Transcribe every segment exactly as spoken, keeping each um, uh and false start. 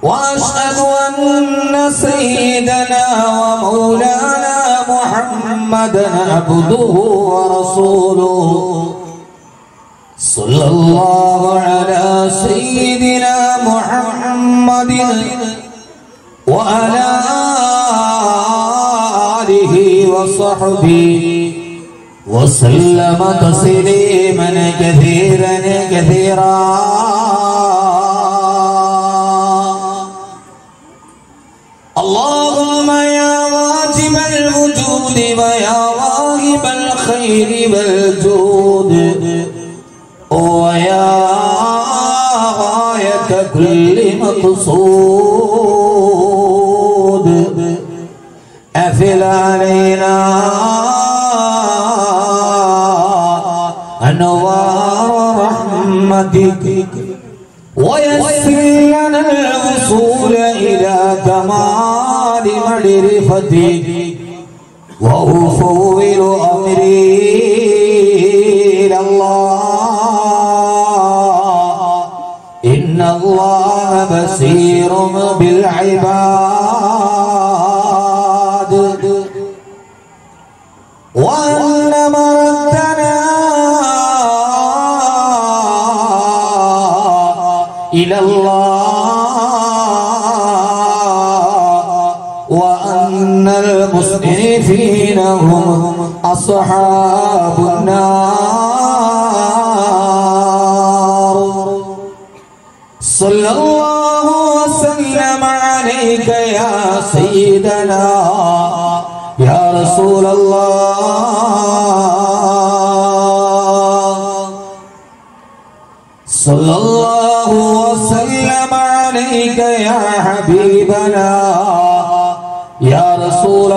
وأشهد أن سيدنا ومولانا محمدا عبده ورسوله صلى الله على سيدنا محمد وعلى آله وصحبه وسلم تسليما كثيرا كثيرا. اللهم يا واجب الوجود ويا واهب الخير والجود ويا غاية كل مقصود أفل علينا أنوار رحمتك ويسر لنا الوصول إلى كمال معرفتك وأفوض أمري إلى الله إن الله بصير بالعباد وأن مردنا إلى الله وأن المسرفين هم أصحاب النار. صلى الله وسلم عليك يا سيدنا يا رسول الله. صلى الله وسلم عليك يا حبيبنا يا رسول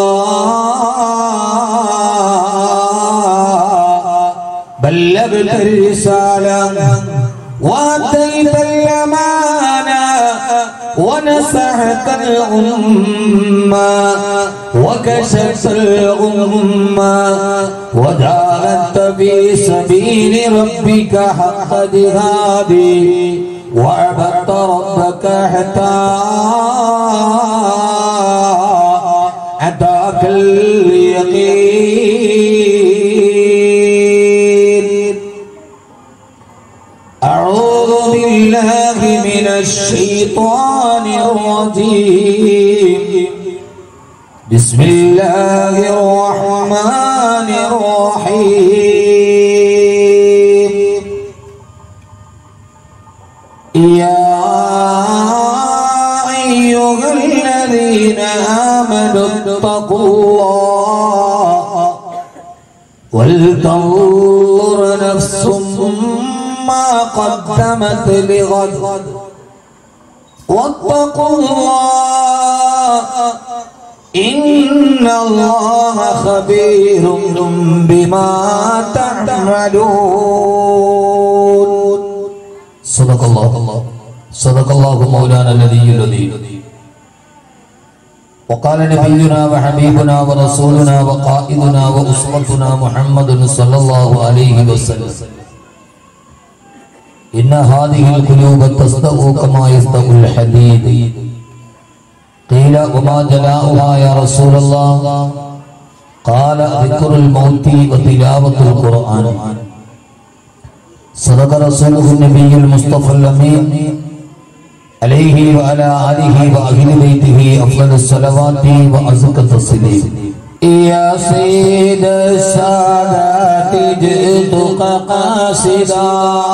الله. بلغت الرسالة وأديت الأمانة ونصحت الأمة وكشفت الأمة وجاهدت في سبيل ربك حق جهاده وعبدت ربك حتى أتاك اليقين. أعوذ بالله من الشيطان الرجيم. بسم الله الرحمن الرحيم. يا أيها الذين آمنوا اتقوا الله ولتنظر نفس ما قدمت لغد واتقوا الله إن الله خبير بما تعملون. صدق الله صدق الله مولانا الذي الذي وقال نبينا وحبيبنا ورسولنا وقائدنا وأسوتنا محمد صلى الله عليه وسلم إن هذه القلوب تصدق كما يصدق الحديد. قيل وما جلاؤها يا رسول الله؟ قال ذكر الموت وتلاوة القرآن. صدق رسوله النبي المصطفى الأمين عليه وعلى آله وأهل بيته أفضل الصلوات وأزكى التسليم. يا سيد السادات جئتك قاصدا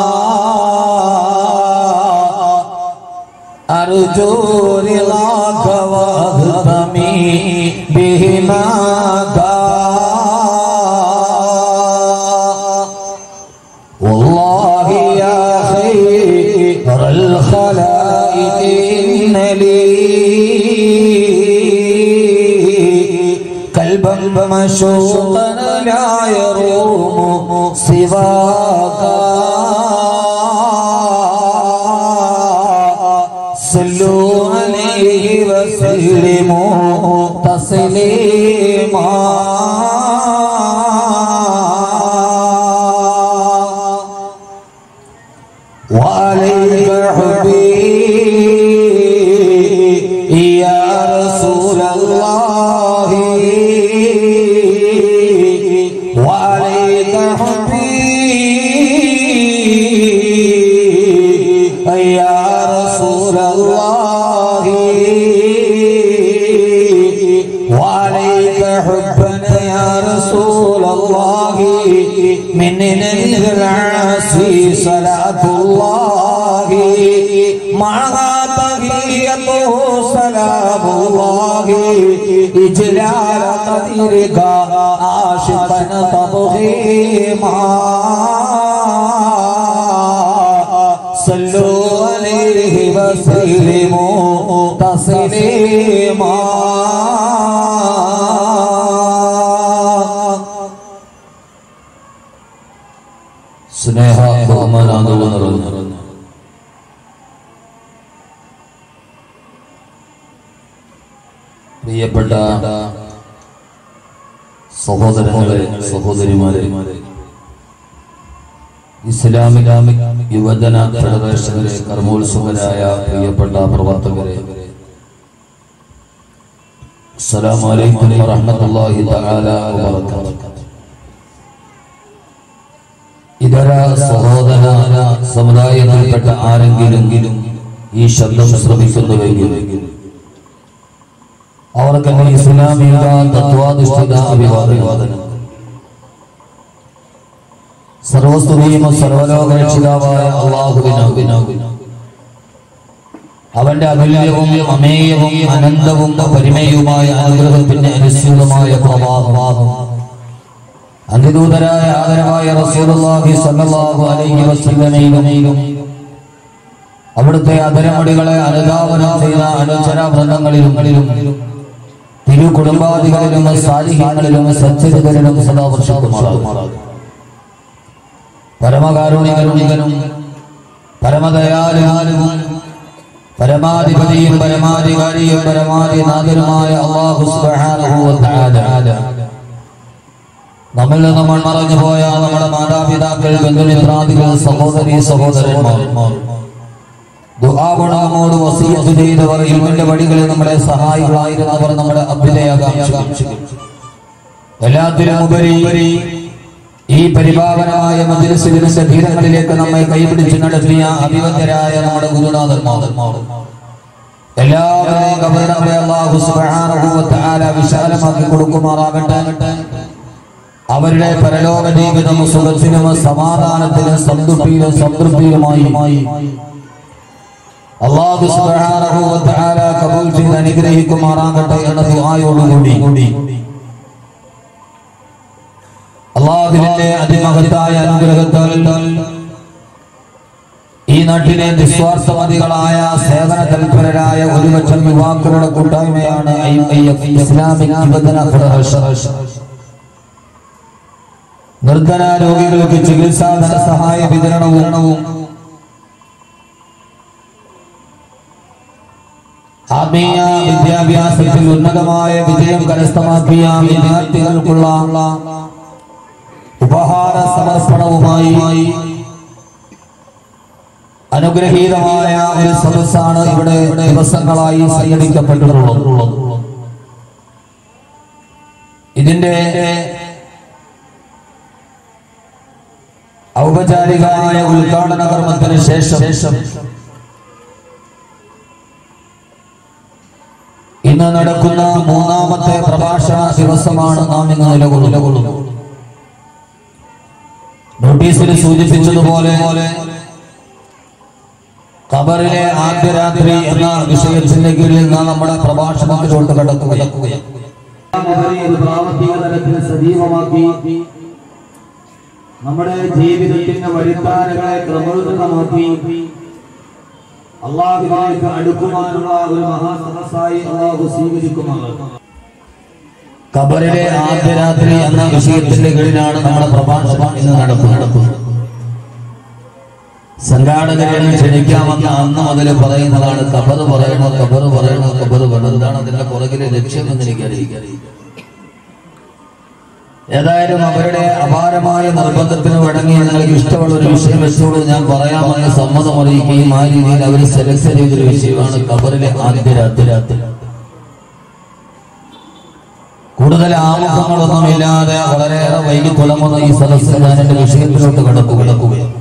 أرجو رضاك وأهتمي بهماك والله يا خير الخلائق إن لي قلبا مشوقا لا يروم سواك صلوا عليه وسلموا تسليما. وعليك حبي സലാത്തുല്ലാഹി മഅ തഹിയ്യതുഹു സലാമുല്ലാഹി ഇജ്ലാല ഖദീരിക ആശിഖന തബ്ഹീമാ സല്ലു അലൈഹി വസല്ലിമു തസ്ലീമാ. സ്നേഹ ബഹുമാനാദരവ് നിറഞ്ഞ പ്രിയപ്പെട്ട സഹോദരങ്ങളെ, സഹോദരിമാരെ, ഇസ്ലാമിക യുവജന ഫെഡറേഷനിലെ കർമ്മോത്സുകരായ പ്രിയപ്പെട്ട പ്രവർത്തകരെ, അസ്സലാമു അലൈക്കും വറഹ്മത്തുള്ളാഹി തആല വബറകാതുഹു. ഇതര സഹോദര സമുദായത്തിൽപ്പെട്ട ആരെങ്കിലും ഈ ശബ്ദം ശ്രമിക്കുന്നുവെങ്കിൽ അവർക്ക് ഇസ്ലാമിക തത്വാധിഷ്ഠിത അഭിവാദനം. സർവസ്തുതിയും സർവലോക രക്ഷിതാവായ അല്ലാഹുവിനാകുന്നു. അവന്റെ അമൂല്യവും അമേയവും അനന്തവും പരിമേയവുമായ അനുഗ്രഹത്തിന്റെ അനുസൃതമായ പ്രവാഹം അതിദൂതരായ ആദരവായ റസൂലുള്ളാഹി സ്വല്ലല്ലാഹു അലൈഹി വസല്ലമയിലും അവിടുത്തെ അതരമടികളെ അനുധാവനം ചെയ്ത അനുചര വൃന്ദങ്ങളിലും തിരു കുടുംബാദികളിലും സാലിഹീങ്ങളിലും സച്ചരിതരിലും സദാ വർഷിക്കുമാറാകും. പരമകാരുണികനും പരമദയാലുവും പരമാധിപതിയും പരമാധികാരിയും പരമാധിനാഥനുമായ അല്ലാഹു സുബ്ഹാനഹു വ തആല നമ്മിൽ നിന്ന് മൺമറഞ്ഞു പോയ നമ്മുടെ മാതാപിതാക്കൾ, ബന്ധുമിത്രാദികൾ, സഹോദരീ സഹോദരന്മാർ, ദുആവണമോട് വസിയത്ത് ചെയ്തവർ, ഇൽമിന്റെ വഴികളിൽ നമ്മുടെ സഹായികളായിരുന്നവർ, നമ്മുടെ അഭ്യുദയാകാംക്ഷികൾ, എല്ലാത്തിലും ഉപരി ഈ പരിപാവനമായ മജ്‌ലിസിന്റെ തീരങ്ങളിലേക്ക് നമ്മെ കൈപിടിച്ച് നടത്തിയ അഭിവന്ദരായ നമ്മുടെ ഗുരുനാഥന്മാർ എല്ലാവരെയും ഖബറിനെ അല്ലാഹു സുബ്ഹാനഹു വ തആല വിശാലമാക്കി കൊടുക്കുമാറാകട്ടെ. അവരുടെ പരലോക ജീവിതം സുഖത്തിനും സമാധാനത്തിനും സംതൃപ്തിയിലും സംതൃപ്തിയിലുമായി അല്ലാഹു സുബ്ഹാനഹു വ തആല കബൂൽ ചെയ്ത് അനുഗ്രഹിക്കുമാറാകട്ടെ എന്ന ദുആയോടുകൂടി അല്ലാഹുവിന്റെ അതിമഹത്തായ അനുഗ്രഹത്താൽ ഈ നാട്ടിലെ നിസ്വാർത്ഥവാദികളായ സേവന തൽപരരായ ഒരു ലക്ഷം യുവാക്കളുടെ കൂട്ടായ്മയാണ് ഇസ്ലാമിക് യുവജന ഫെഡറേഷൻ. നിർധന രോഗികൾക്ക് ചികിത്സാ ധനസഹായ വിതരണവും ആത്മീയ വിദ്യാഭ്യാസത്തിൽ ഉന്നതമായ വിജയം കരസ്ഥമാക്കിയ വിദ്യാർത്ഥികൾക്കുള്ള ഉപഹാര സമർപ്പണവുമായി അനുഗ്രഹീതമായ ഒരു സദസ്സാണ് ഇവിടെ ദിവസങ്ങളായി സംഘടിപ്പിക്കപ്പെട്ടിട്ടുള്ളത്. ഇതിന്റെ ഔപചാരികമായ ഉദ്ഘാടന കർമ്മത്തിന് ശേഷം ഇന്ന് നടക്കുന്ന മൂന്നാമത്തെ പ്രഭാഷണ ദിവസമാണ് നാം ഇന്ന് നിലകൊള്ളുന്നത്. നോട്ടീസിൽ സൂചിപ്പിച്ചതുപോലെ ഖബറിലെ ആദ്യ രാത്രി എന്ന വിഷയത്തിന്റെ കീഴിൽ നാം നമ്മുടെ പ്രഭാഷണത്തിലോട്ട് കടക്കുകയാണ്. പ്രാവർത്തിക തലത്തിൽ സജീവമാക്കി നമ്മുടെ ജീവിതത്തിന്റെ വഴിത്താരകളെ ക്രമോന്നതമാക്കി അല്ലാഹുവിലേക്ക് അടുക്കുവാനുള്ള ഒരു മഹാസദസ്സായി അല്ലാഹു സ്വീകരിക്കുമാറാകട്ടെ. ഖബറിലെ ആദ്യ രാത്രി എന്ന വിഷയത്തിന്റെ കീഴിലാണ് നമ്മുടെ പ്രഭാഷണം ഇന്ന് നടക്കുന്നത്. സംഘാടകരെ ക്ഷണിക്കാമെന്ന് അന്ന് മുതൽ പറയുന്നതാണ് ഖബർ പറയണോ ഖബർ പറയണോ ഖബർ പറയണോ. എന്താണ് അതിന്റെ പുറകിലെ ലക്ഷ്യം എന്ന് എനിക്കറിയിക്കാം. ഏതായാലും അവരുടെ അപാരമായ നിർബന്ധത്തിന് വഴങ്ങി നിങ്ങൾക്ക് ഇഷ്ടമുള്ള ഒരു വിഷയം വെച്ചോളൂ, ഞാൻ പറയാമെന്ന് സമ്മതം അറിയിക്കുകയും ആ രീതിയിൽ അവർ സെലക്ട് ചെയ്തൊരു വിഷയമാണ് ഖബറിലെ ആദ്യ രാത്രി. കൂടുതൽ ആമുഖങ്ങളൊന്നുമില്ലാതെ വളരെയേറെ വൈകി തുടങ്ങുന്ന ഈ സദസ്സ് ഞാൻ എന്റെ വിഷയത്തിലോട്ട് കടക്കു കിടക്കുകയാണ്.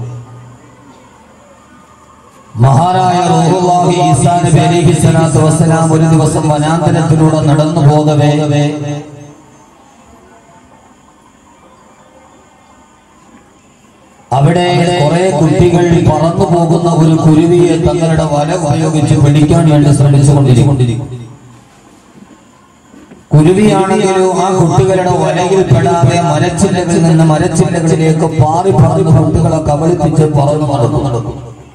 മഹാനായ റൂഹുല്ലാഹി ഈസാ നബി അലൈഹി സ്വലാത്തു വസ്സലാം ഒരു ദിവസം വനാന്തരത്തിലൂടെ നടന്നു പോകവേ അവിടെ അവിടെ കുറെ കുട്ടികൾ പറന്നു പോകുന്ന ഒരു കുരുവിയെ തങ്ങളുടെ വല ഉപയോഗിച്ച് പിടിക്കാൻ വേണ്ടി ശ്രമിച്ചുകൊണ്ടിരിക്കും. കുരുവിയാണെങ്കിലും ആ കുട്ടികളുടെ വലയിൽ പെടാതെ മരച്ചില്ലകളിൽ നിന്ന് മരച്ചില്ലകളിലേക്ക് പാറി പറന്ന് കുട്ടികളെ കബളിപ്പിച്ച് പറന്നു നടക്കും.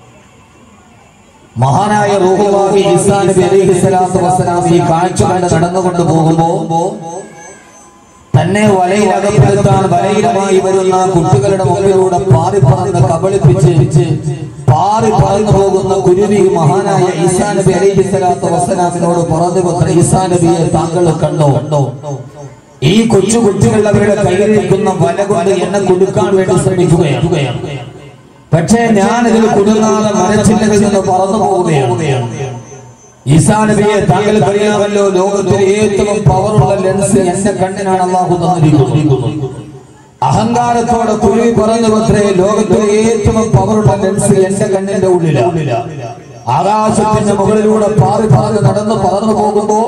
മഹാനായ റൂഹുല്ലാഹി ഈസാ നബി അലൈഹിസ്സലാത്തു വസ്സലാം ഈ കാഴ്ച കണ്ട് നടന്നുകൊണ്ട് പോകുമ്പോ തന്നെ വലയിൽ അകപ്പെടുത്താൻ വലയിലുമായി വരുന്ന കുട്ടികളുടെ മുമ്പിലൂടെ പാറി പറന്ന് കബളിപ്പിച്ച് പാറി പറന്നു പോകുന്ന കുരുവി മഹാനായ ഈസാ നബി അലൈഹിസ്സലാത്തു വസ്സലാമിനോട് പറഞ്ഞു, പത്ര ഈസാ നബിയെ താങ്കൾ കണ്ടോ? ഈ കൊച്ചു കുട്ടികൾ അവരുടെ കയ്യിലിരിക്കുന്ന വല കൊണ്ട് എന്നെ കൊടുക്കാൻ വേണ്ടി ശ്രമിക്കുകയാണ്. പക്ഷേ ഞാൻ ഇതിൽ കുടുങ്ങാതെ മരച്ചില്ലകളിൽ നിന്ന് പറന്നു പോവുകയാണ്. ഈസാ നബിയെ താങ്കൾ അറിയാമല്ലോ, ലോകത്തിലെ ഏറ്റവും പവറുള്ള ലെൻസ് എന്റെ കണ്ണിനാണ് അല്ലാഹു തന്നിരിക്കുന്നത്. അഹങ്കാരത്തോടെ കുരുവി പറഞ്ഞു, പത്രേ ലോകത്തിലെ ഏറ്റവും പവറുള്ള ലെൻസ് എന്റെ കണ്ണിന്റെ ഉള്ളിലാണ്. ആകാശത്തിന്റെ മുകളിലൂടെ പാറി പാറി നടന്ന് പറന്നു പോകുമ്പോ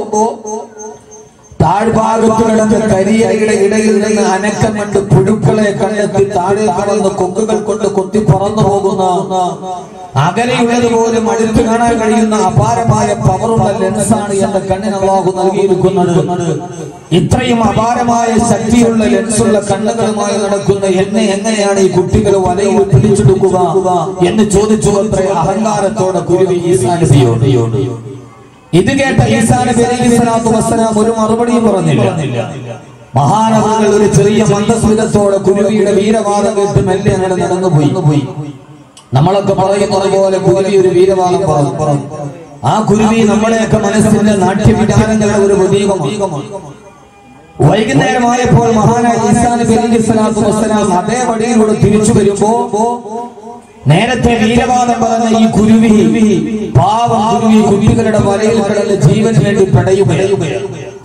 താഴ്ഭാഗത്ത് കിടന്ന കരിയയുടെ ഇടയിൽ നിന്ന് അനക്കം കണ്ട് പുഴുക്കളെ കണ്ടെത്തി താഴെ കടന്ന് കൊക്കുകൾ കൊണ്ട് കൊത്തി പറന്നു പോകുന്ന അകലെയുള്ളതുപോലും അടുത്ത് കാണാൻ കഴിയുന്ന അപാരമായ പവറുള്ള ലെൻസാണ് എന്റെ കണ്ണിന് അല്ലാഹു നൽകിയിരിക്കുന്നത്. ഇത്രയും അപാരമായ ശക്തിയുള്ള ലെൻസുള്ള കണ്ണുകളുമായി നടക്കുന്ന എന്നെ എങ്ങനെയാണ് ഈ കുട്ടികൾ വലയിൽ പിടിച്ചെടുക്കുക എന്ന് ചോദിച്ചു അത്ര അഹങ്കാരത്തോടെ കുരുവി ഈസാ നബിയോട്. ഇത് കേട്ട ഈസാ നബി അലൈഹിസ്സലാത്തു വസ്സലാം ഒരു മറുപടിയും പറഞ്ഞില്ല. മഹാനവറുകൾ ഒരു ചെറിയ മന്ദസ്മിതത്തോടെ കുരുവിയുടെ വീരവാദം കേട്ട് മെല്ലെ അങ്ങനെ നടന്നുപോയി. നമ്മളൊക്കെ പറയുന്നത് പോലെ കുരുവി ഒരു വീരവാദം പറഞ്ഞു. ആ കുരുവി നമ്മുടെയൊക്കെ മനസ്സിന്റെ നാട്യവിചാരങ്ങളുടെ ഒരു പ്രതീകമാണ്. വൈകുന്നേരമായപ്പോൾ മഹാനായ ഈസാ നബി അലൈഹിസ്സലാത്തു വസ്സലാം അതേ വഴിയിലൂടെ തിരിച്ചു വരുമ്പോ നേരത്തെ വീരവാദം പറഞ്ഞ ഈ കുരുവി പാവം കുരുവി കുട്ടികളുടെ വലയിൽ കിടന്ന് ജീവന് വേണ്ടി പിടയുകയാണ്.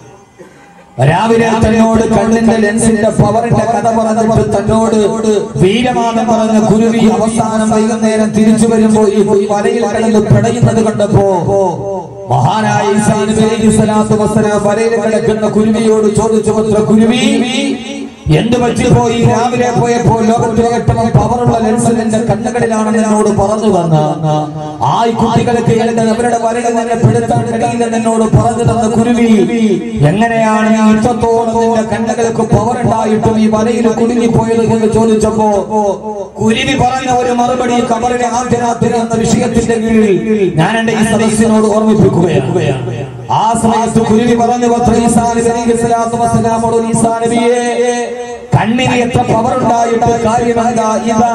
രാവിലെ തന്നോട് കണ്ണിന്റെ ലെൻസിന്റെ പവറിന്റെ കഥ പറഞ്ഞിട്ട് തന്നോട് വീരവാദം പറഞ്ഞ കുരുവി അവസാനം വൈകുന്നേരം തിരിച്ചു വരുമ്പോ ഈ വലയിൽ കിടന്ന് പിടയുന്നത് കണ്ടപ്പോ മഹാനായ ഈസാ നബി അലൈഹിസ്സലാത്തു വസ്സലാം വലയിൽ കിടക്കുന്ന കുരുവിയോട് ചോദിച്ചു, പത്ര കുരുവി എന്ത് പറ്റിപ്പോയി? രാവിലെ പോയപ്പോൾ ലോകത്തിലെ ഏറ്റവും പവറുള്ള ലെൻസ് എന്റെ കണ്ണുകളിലാണെന്ന് എന്നോട് പറഞ്ഞു തന്ന ആ കുട്ടികൾക്ക് അവരുടെ വരകൾ തന്നെ പെടുത്താൻ കഴിയില്ലെന്ന് എന്നോട് പറഞ്ഞു തന്ന കുരുവി എങ്ങനെയാണ് ഈ ഇത്രത്തോളം നിന്റെ കണ്ണുകൾക്ക് പവർ ഉണ്ടായിട്ടും ഈ വലയിൽ കുടുങ്ങിപ്പോയത് എന്ന് ചോദിച്ചപ്പോ കുരുവി പറഞ്ഞ ഒരു മറുപടി ഖബറിലെ ആദ്യ രാത്രി എന്ന വിഷയത്തിന്റെ കീഴിൽ ഞാൻ എന്റെ ഈ സദസ്സിനോട് ഓർമ്മിപ്പിക്കുകയാണ്. ആ സമയത്ത് കുരുവി പറഞ്ഞു, ഈസാ നബി അലൈഹിസ്സലാത്തു വസ്സലാമോട്, ഈസാ നബിയെ കണ്ണിന് എത്ര പവർ ഉണ്ടായിട്ട് കാര്യമെന്താ?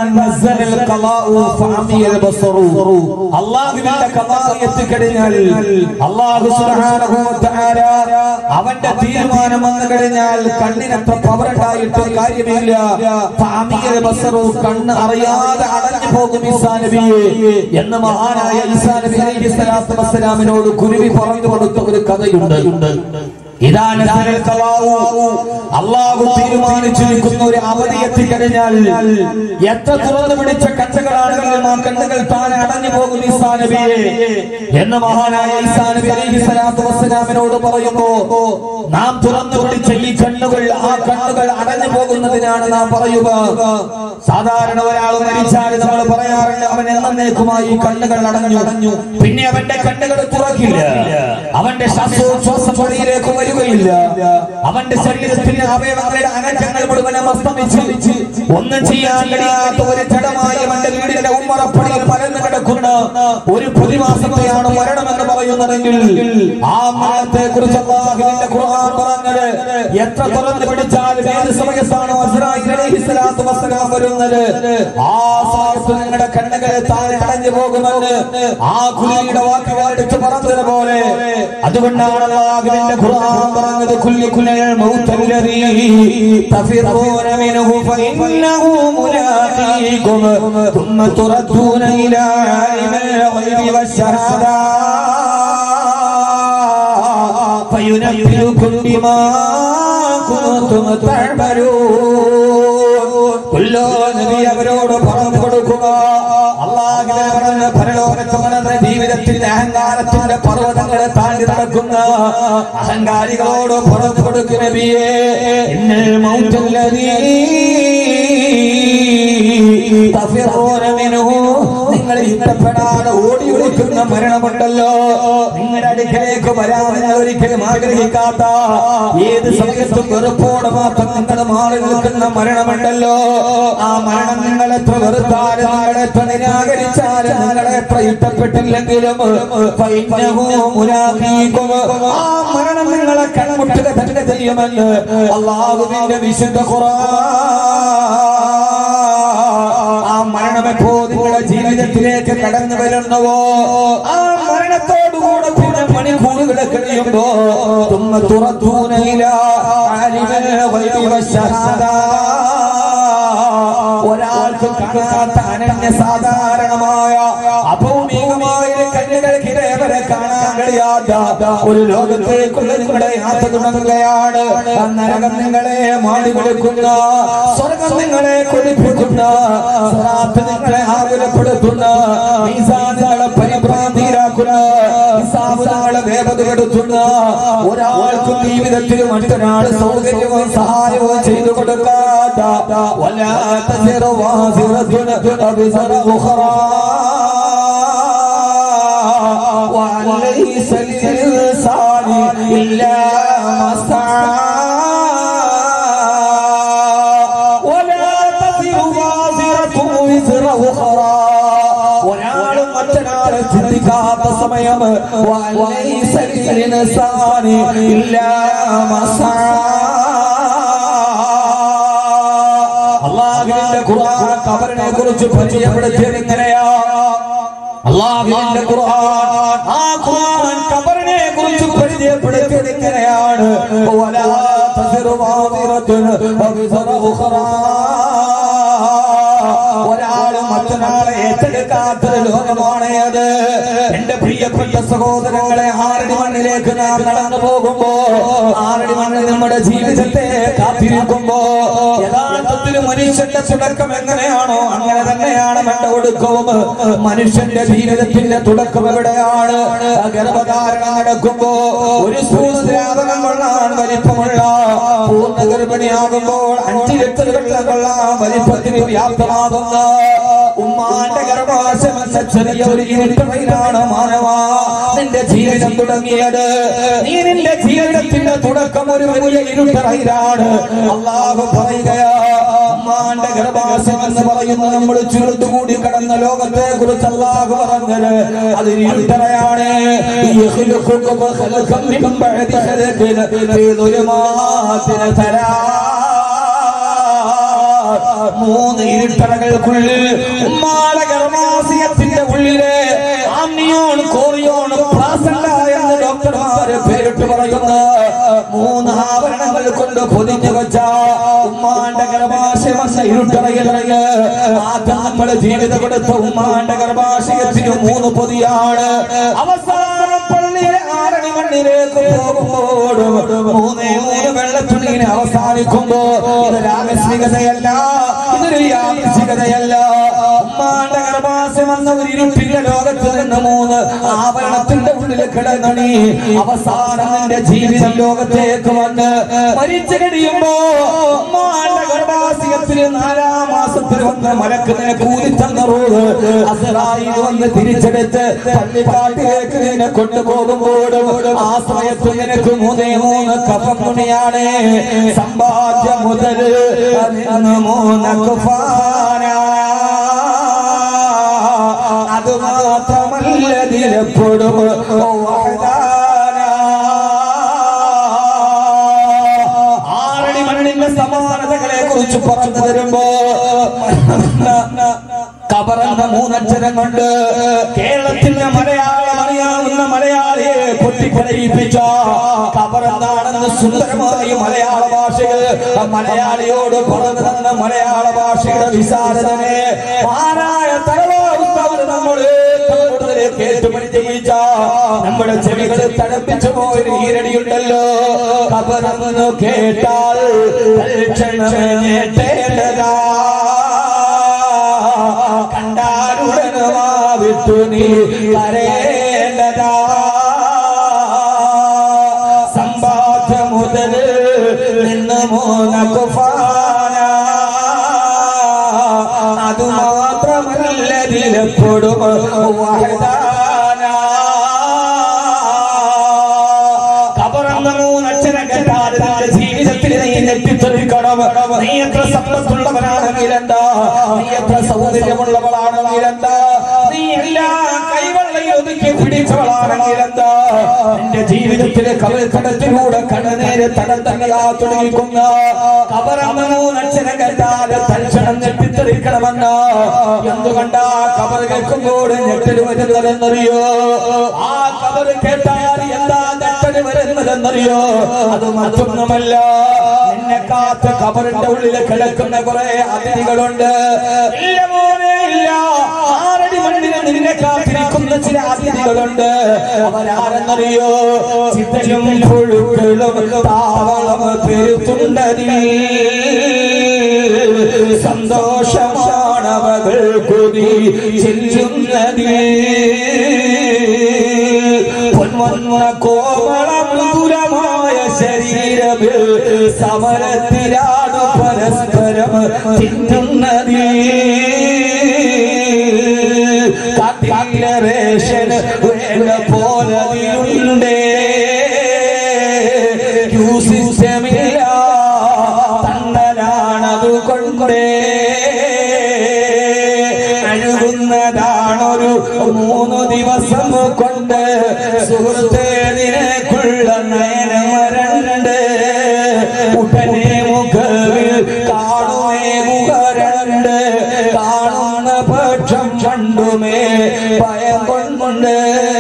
അല്ലാഹുവിന്റെ ഖദാ എത്തിക്കഴിഞ്ഞാൽ, അല്ലാഹു സുബ്ഹാനഹു വ തആല അവന്റെ തീരുമാനം വന്നു കഴിഞ്ഞാൽ കണ്ണിന് എത്ര പവർ ഉണ്ടായിട്ട് കാര്യമില്ല. കണ്ണ് അറിയാതെ അടഞ്ഞു പോകും ഈസാ നബിയെ എന്ന് മഹാനായ ഈസാ നബി അലൈഹിസ്സലാത്തു വസ്സലാമിനോട് കുരുവി പറഞ്ഞു കൊടുത്ത ഒരു കഥയുണ്ട്. ഇതാണ് അല്ലാഹു തീരുമാനിച്ചിരിക്കുന്ന ഒരു അവധി എത്തിക്കഴിഞ്ഞാൽ എത്ര തുറന്നു പിടിച്ച കണ്ണുകളാണെങ്കിലും ആ കണ്ണുകൾ താനെ അടഞ്ഞു പോകും ഈസാ നബിയെ എന്ന് മഹാനായ ഈസാ നബി അലൈഹിസ്സലാത്തു വസ്സലാമിനോട് പറയുമ്പോ നാം തുറന്നു പിടിച്ച ഈ കണ്ണുകൾ ആ കണ്ണുകൾ അടഞ്ഞു പോകുന്നതിനാണ് നാം പറയുക. സാധാരണ ഒരാൾ മരിച്ചാൽ നമ്മൾ പറയാറുണ്ട്, അവൻ എന്നേക്കുമായി കണ്ണുകൾ അടഞ്ഞു അടഞ്ഞു പിന്നെ അവന്റെ കണ്ണുകൾ തുറക്കില്ല, അവന്റെ ശ്വാസോച്ഛ്വാസത്തിലേക്ക് വരികയില്ല, അവന്റെ ശരീരത്തിന്റെ അവയവങ്ങളുടെ അനക്കങ്ങൾ മുഴുവനും അസ്തമിച്ച് ഒന്നും ചെയ്യാൻ കഴിയാത്ത ഒരു ജഡമായി അവന്റെ വീടിന്റെ ഉമ്മറപ്പടിയിൽ പരന്നു കിടക്കുന്ന ഒരു പ്രതിമാസത്തെയാണ് മരണമെന്ന് പറയുന്നതെങ്കിൽ ആ മരണത്തെ കുറിച്ച് അല്ലാഹുവിന്റെ ഖുർആൻ പറഞ്ഞത് എത്ര തുറന്നു പിടിച്ചാൽ ഏത് സമയത്താണോ അസ്റായീൽ അലൈഹിസ്സലാത്തു വസ്സലാം വരുന്നത് ആ സമയത്ത് നിങ്ങളുടെ കണ്ണുകൾ താനെ അടഞ്ഞു പോകുമെന്ന് ആ കുരുവിയുടെ വാക്കുകൾ എടുത്ത് പറഞ്ഞതുപോലെ അതുകൊണ്ടാണ് അല്ലാഹുവിന്റെ ഖുർആൻ പറഞ്ഞത്, കുല്ലുൽ മൗതല്ലദീ തഫിറൂന മിൻഹു ഫഇന്നഹു മുലാഖീകും തുമ്മ തുറദൂന ഇലാ ആലിമിൽ ഗൈബി വശഹാദ ഫയുനബ്ബിഉകും ബിമാ കുൻതും തഅമലൂൻ. കുല്ലു നബി അവരോട് പറഞ്ഞു കൊടുക്കുക, അല്ലാഹുവിനെ പറഞ്ഞ പരലോകത്തെ ജീവിതത്തിന്റെ അഹങ്കാരത്തിന്റെ പർവ്വതങ്ങളെ താണ്ടി നടക്കുന്ന അഹങ്കാരികളോട് പറഞ്ഞു കൊടുക്കും, നബിയേ ഇന്നൽ മൗതല്ലദീ തഫിറൂന മിൻഹു നിങ്ങൾ ഇഷ്ടപ്പെടാതെ ഓടി ഒളിക്കുന്ന മരണമുണ്ടല്ലോ നിങ്ങളുടെ അടുക്കലേക്ക് വരാൻ നിങ്ങൾ ഒരിക്കലും ആഗ്രഹിക്കാത്ത ഏത് സമയത്തും വെറുപ്പോടെ മാത്രം നിങ്ങൾ മാറി നിൽക്കുന്ന മരണമുണ്ടല്ലോ ആ മരണം നിങ്ങൾ എത്ര വെറുത്താലും നിങ്ങൾ എത്ര നിരാകരിച്ചാലും നിങ്ങളെ എത്ര ഇഷ്ടപ്പെട്ടില്ലെങ്കിലും ആ മരണം നിങ്ങളെ കൺമുട്ടുക തന്നെ ചെയ്യുമെന്ന് അല്ലാഹുവിന്റെ വിശുദ്ധ ഖുർആൻ ആ മരണമെപ്പോ നിങ്ങളുടെ ജീവിതത്തിലേക്ക് കടന്നു വരുന്നവോ ആ മരണത്തോടുകൂടെ പിന്നെ മണിക്കൂറുകൾ കഴിയുമ്പോ തുമ്മ തുറത്തൂന ഇലാ ആലിമിൽ ഗൈബി വശഹാദ ഒരാൾക്ക് കാണാത്ത അനന്യ സാധാരണമായ അഭൗമികമായ കണ്ണുകൾക്ക് ഇതേവരെ കാണാൻ കഴിയാത്ത ഒരു ലോകത്തേക്കുള്ള നിങ്ങളുടെ യാത്ര തുടങ്ങുകയാണ് നരകം നിങ്ങളെ മാടി കൊടുക്കുന്ന സ്വർഗം നിങ്ങളെ കൊതിപ്പിക്കുന്ന സ്വറാത്ത് നിങ്ങളെ ആകുലപ്പെടുത്തുന്ന മീസാനുകളെ പരിഭ്രാന്തിയിലാക്കുന്ന ഹിസാബുകളെ വേഗതപ്പെടുത്തുന്ന ഒരാൾക്കും ജീവിതത്തിൽ മറ്റൊരാൾ സൗകര്യവും സഹായവും ചെയ്തു കൊടുക്കാത്ത വലാ തസിറു വാസിറത്തുൻ ബിസറ ഉഖറാ വലൈസ ലിൽഇൻസാനി ഇല്ലാ മാ സഅ വലാ തസിറു വാസിറത്തുൻ ബിസറ ഉഖറാ ഒരാളും മറ്റൊരാളെ ചിന്തിക്കാത്ത സമയം വലൈസ ലിൽഇൻസാനി ഇല്ലാ മാ സഅ അല്ലാഹുവിന്റെ ഖുർആൻ ഖബറിനെ കുറിച്ച് പരിചയപ്പെടുത്തിയത് എങ്ങനെയാ അല്ലാഹുവിന്റെ ഖുർആൻ ആ ഖുർആൻ ഖബറിനെ കുറിച്ച് പരിചയപ്പെടുത്തിയത് എങ്ങനെയാണ് വലാ തസിറു വാസിറത്തുൻ ബിസറ ഉഖറാ ഒരാളും മറ്റൊരാളെ ഏറ്റെടുക്കാത്ത ലോകമാണ് അത് എന്റെ പ്രിയപ്പെട്ട സഹോദരങ്ങളെ ആറടി മണ്ണിലേക്ക് നാം നടന്നു പോകുമ്പോ ആറടി മണ്ണിൽ നമ്മുടെ ജീവിതത്തെ കാത്തിരിക്കുമ്പോ യഥാർത്ഥത്തിൽ മനുഷ്യന്റെ തുടക്കം എങ്ങനെയാണോ അങ്ങനെ തന്നെയാണ് വേണ്ട ഒടുക്കവും മനുഷ്യന്റെ ജീവിതത്തിന്റെ തുടക്കം എവിടെയാണ് ഗർഭധാരണം നടക്കുമ്പോ ഒരു സൂസ്രാവനം കൊള്ളാൻ വലിപ്പമുള്ള പൂർണ്ണ ഗർഭിണിയാകുമ്പോൾ അഞ്ച് ലിറ്റർ വെള്ളം കൊള്ളാൻ വലിപ്പത്തിന് വ്യാപ്തമാകുന്ന ഉമ്മാന്റെ ഗർഭാശയം എന്ന ചെറിയ ഒരു ഇരുട്ടറയിലാണ് മാനവാ നിന്റെ ജീവിതം തുടങ്ങിയത് നീ നിന്റെ ജീവിതത്തിന്റെ തുടക്കം ഒരു വലിയ ഇരുട്ടറയിലാണ് അല്ലാഹു പറയുകയാ ഉമ്മാന്റെ ഗർഭാശയം എന്ന് പറയുന്ന നമ്മൾ ചുരുട്ടുകൂടി കടന്ന ലോകത്തെ കുറിച്ച് അല്ലാഹു പറഞ്ഞത് അത് ഇരുട്ടറയാണ് മൂന്ന് ഇരുട്ടറകൾക്കുള്ളിൽ ഉമ്മാടെ ഗർഭാശയത്തിന്റെ ഉള്ളിലെ ആംനിയോൺ കോറിയോൺ പ്ലാസന്റ എന്ന് ഡോക്ടർമാര് പേരിട്ട് പറയുന്ന മൂന്ന് ആവരണങ്ങൾ കൊണ്ട് പൊതിഞ്ഞു വെച്ച ഉമ്മാന്റെ ഗർഭാശയം എന്ന ഇരുട്ടറയിലറങ്ങ് ആദ്യം നമ്മുടെ ജീവിതം കൊടുത്ത ഉമ്മാന്റെ ഗർഭാശയത്തിന് മൂന്ന് പൊതിയാണ് അവസാനം പള്ളിയിലെ ആറടി മണ്ണിലേക്ക് പോകുമ്പോഴും മൂന്നേ മൂന്ന് വെള്ളത്തുണിനെ അവസാനിക്കുമ്പോ ഇതൊരു ആകസ്മികതയല്ല ഇതൊരു യാദൃശ്ചികതയല്ല ഉമ്മാന്റെ ഗർഭാശയം എന്ന ഒരു ഇരുട്ടിന്റെ ലോകത്ത് നിന്ന് മൂന്ന് ആവരണത്തിന്റെ ഉള്ളിൽ കിടന്നണി അവസാനം നിന്റെ ജീവിതം ലോകത്തേക്ക് വന്ന് മരിച്ചു കഴിയുമ്പോ ഉമ്മാന്റെ ഗർഭാശയത്തിന് നാലാം മാസത്തിൽ വന്ന് മലക്കിനെ കൂലിച്ചെന്ന റൂഹ് അസ്റായീൽ വന്ന് തിരിച്ചെടുത്ത് പള്ളിക്കാട്ടിലേക്ക് നിന്നെ കൊണ്ടുപോകുമ്പോഴും ആ സമയത്ത് നിനക്ക് മൂന്നേ മൂന്ന് കഫം തുണിയാണ് സമ്പാദ്യം മുതൽ മൂന്ന് കുഫാന അത് മാത്രമല്ല ദിലപ്പെടും ആറടി മണ്ണിന്റെ സമാനതകളെ കുറിച്ച് പറഞ്ഞു തരുമ്പോ ഖബറെന്ന മൂന്നക്ഷരം കൊണ്ട് കേരളത്തിന്റെ മലയാളം അറിയാവുന്ന മലയാളിയെ പൊട്ടിക്കരയിപ്പിച്ച ഖബറെന്താണെന്ന് സുന്ദരമായി മലയാള ഭാഷയിൽ മലയാളിയോട് പറഞ്ഞു തന്ന മലയാള ഭാഷയുടെ വിശാലതനെ ആരായ തലവാർ നമ്മൾ കൂടുതൽ കേട്ടുപരിചയിച്ച നമ്മുടെ ചെവികൾ തടപ്പിച്ചു പോയൊരു ഈരടിയുണ്ടല്ലോ ഖബറെന്ന് കേട്ടാൽ കേട്ടേണ്ടതാ കണ്ടാലുടനമാ വിട്ടു നീ കരേണ്ടതാ സമ്പാദ്യ മുതൽ നിന്ന് മൂന്ന കുഫാന അത് നിലപ്പെടും വഹദാനാ. കബറെന്ന മൂന്നക്ഷരം കേട്ടാൽ നിന്റെ ജീവിതത്തിൽ നീ ഞെട്ടിത്തെറിക്കണം. നീ എത്ര സമ്പത്തുള്ളവനാണെങ്കിൽ എന്താ, നീ എത്ര സൗന്ദര്യമുള്ളവളാണെങ്കിൽ എന്താ, നീ എല്ലാ കൈവെള്ളയിൽ ഒതുക്കി പിടിച്ചവളാണെങ്കിൽ എന്താ, നിന്റെ ജീവിതത്തിലെ കവൽക്കടത്തിലൂടെ കടനേരെ തടം തന്നെയാ തുടങ്ങിക്കുന്ന കബറെന്ന മൂന്നക്ഷരം കേട്ടാൽ തൽക്ഷണം ഞെട്ടിത്തെറിക്കണമെന്ന്. എന്തുകൊണ്ടാ കബർ കേൾക്കുമ്പോൾ ഞെട്ടൽ വരുന്നതെന്നറിയോ? ആ കബർ കേട്ടാൽ എന്താ ഞെട്ടൽ വരുന്നതെന്നറിയോ? അത് മറ്റൊന്നുമല്ല, നിന്നെ കാത്ത് കബറിന്റെ ഉള്ളിൽ കിടക്കുന്ന കുറെ അതിഥികളുണ്ട്. ഇല്ല മോനെ ഇല്ല, ആറടി മണ്ണിന് നിന്നെ കാത്തിരിക്കുന്ന ചില അതിഥികളുണ്ട്. അവരാരെന്നറിയോ? ചിതലും പുഴുക്കളും താവളം പെരുത്തുണ്ടതിൽ സന്തോഷമാണവകൾ കൊതി ചെല്ലുന്നതിൽ പൊന്മന്ന കോമളം ദുരമായ ശരീരമിൽ സമരത്തിലാണു പരസ്പരം തിന്നുന്നതിൽ കാട്ടിലെ റേഷൻ വേണ്ട പോലതിലുണ്ടേ ക്യൂ സിസ്റ്റമില്ല തന്നലാണതു കൊണ്ടേ അഴുകുന്നതാണൊരു മൂന്നു ദിവസം കൊണ്ട് സുഹൃത്തേ നിനക്കുള്ള നയനമരണ്ട് ഉടനെ മുഖവിൽ കാണുമേ മുഖരണ്ട് കാണുന്ന പക്ഷം കണ്ടുമേ ഭയം കൊണ്ടുണ്ട്.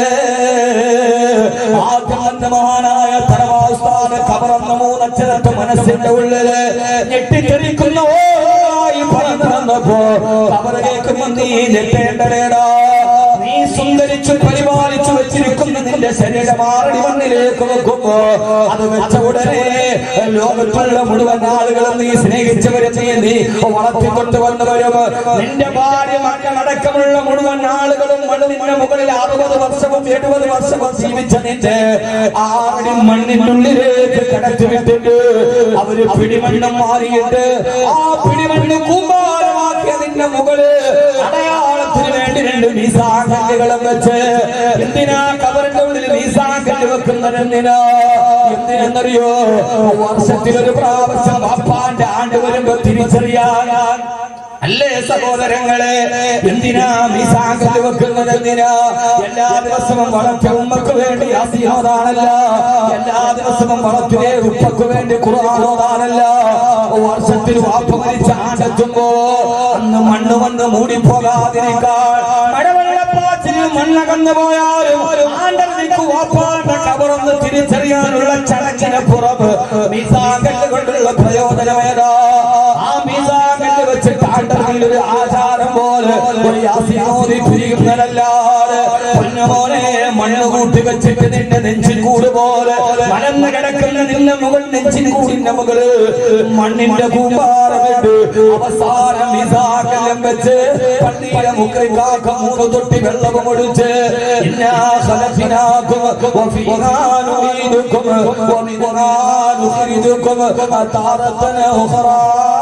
ആദ്യമത്തെ മഹാനായ തറവാസ്ഥാന കബറന്ന മൂന്നക്ഷരത്ത് മനസ്സിന്റെ ഉള്ളില് ഞെട്ടിത്തെറിക്കുന്ന ഓരോന്നായി പറഞ്ഞു വന്നപ്പോ കബർ കേൾക്കുമ്പോ നീ ഞെട്ടേണ്ടേടാ. നീ സുന്ദരിച്ചു പരിപാലിച്ചു വെച്ചിരിക്കുന്ന നിന്റെ ശരീരമാറടി മണ്ണിലേക്ക് വെക്കുമ്പോ അത് വെച്ച ഉടനെ ലോകത്തുള്ള മുഴുവൻ ആളുകളും നീ സ്നേഹിച്ചവരെ നീ നീ വളർത്തിക്കൊണ്ടുവന്നവരും നിന്റെ ഭാര്യ മക്കളടക്കമുള്ള മുഴുവൻ ആളുകളും നിന്റെ മുകളിൽ അറുപത് വർഷവും എഴുപത് വർഷവും ജീവിച്ച നിന്റെ ആറടി മണ്ണിനുള്ളിലേക്ക് കടത്തി വിട്ടിട്ട് അവര് പിടിമണ്ണം മാറിയിട്ട് ആ പിടിമണ്ണ് കൂമ്പാരമാക്കിയ നിന്റെ മുകളിൽ അടയാളത്തിന് വേണ്ടി രണ്ട് മീസാങ്കല്ലുകളും വെച്ച് എന്തിനാ കബറിന്റെ ഉള്ളിൽ മീസാങ്കല്ല് വെക്കുന്നത്? എന്തിനാ എന്തിനെന്നറിയോ? വർഷത്തിലൊരു പ്രാവശ്യം അപ്പാന്റെ ആണ്ട് വരുമ്പോ തിരിച്ചറിയാൻ അല്ലേ സഹോദരങ്ങളെ? എന്തിനാ മീസാങ്കല്ല് വെക്കുന്നത്? എന്തിനാ? എല്ലാ ദിവസവും വളർത്തിയ ഉമ്മക്ക് വേണ്ടി യാസീനോദാനല്ല, എല്ലാ ദിവസവും വളർത്തിയ ഉപ്പക്ക് വേണ്ടി ഖുർആനോദാനല്ല. വർഷത്തിൽ വാപ്പ മരിച്ച ആണ്ടെത്തുമ്പോ അന്ന് മണ്ണ് വന്ന് മൂടിപ്പോകാതിരിക്കാൻ മഴവെള്ളപ്പാച്ചിൽ മണ്ണകന്നു പോയാലും ആണ്ടതിക്ക് വാപ്പാന്റെ കബറൊന്ന് തിരിച്ചറിയാനുള്ള ചടങ്ങിന് പുറത്ത് മീസാങ്കല്ല് കൊണ്ടുള്ള പ്രയോജനമേതാ? ആ മീസാങ്കല്ല് വെച്ചിട്ട് ആണ്ടതിലൊരു ആചാരം പോലെ ഒരു യാസീനോദി പിരിയുന്നതല്ലാതെ പൊന്നമോനെ മണ്ണ് കൂട്ടി വെച്ചിട്ട് നിന്റെ നെഞ്ചിൻ കൂട് പോലെ മലന്ന് കിടക്കുന്ന നിന്റെ മുകൾ നെഞ്ചിൻ കൂടിന്റെ മുകള് മണ്ണിന്റെ കൂമ്പാരമിട്ട് അവസാനം മീസാങ്കല്ലും വെച്ച് പള്ളിയിലെ മുക്കൈക്കാക്ക മൂന്ന് തൊട്ടി വെള്ളവും ഒഴിച്ച് ഇന്നാ ഖലഖനാകും വഫീഹാ നുഈദുകും വമിൻഹാ നുഖ്രിജുകും താറത്തൻ ഉഖറാ.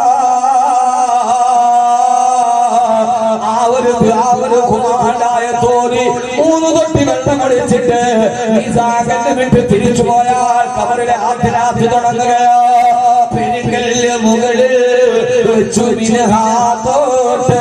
മൂന്ന് തൊട്ടി വെള്ളം ഒഴിച്ചിട്ട് മീസാങ്കല്ല് വിട്ട് തിരിച്ചു പോയാൽ കബറിലെ ആദ്യരാത്രി തുടങ്ങുകയോ പെരുങ്കല്ല് മുകളിൽ ചുമിനഹാത്തോട്ട്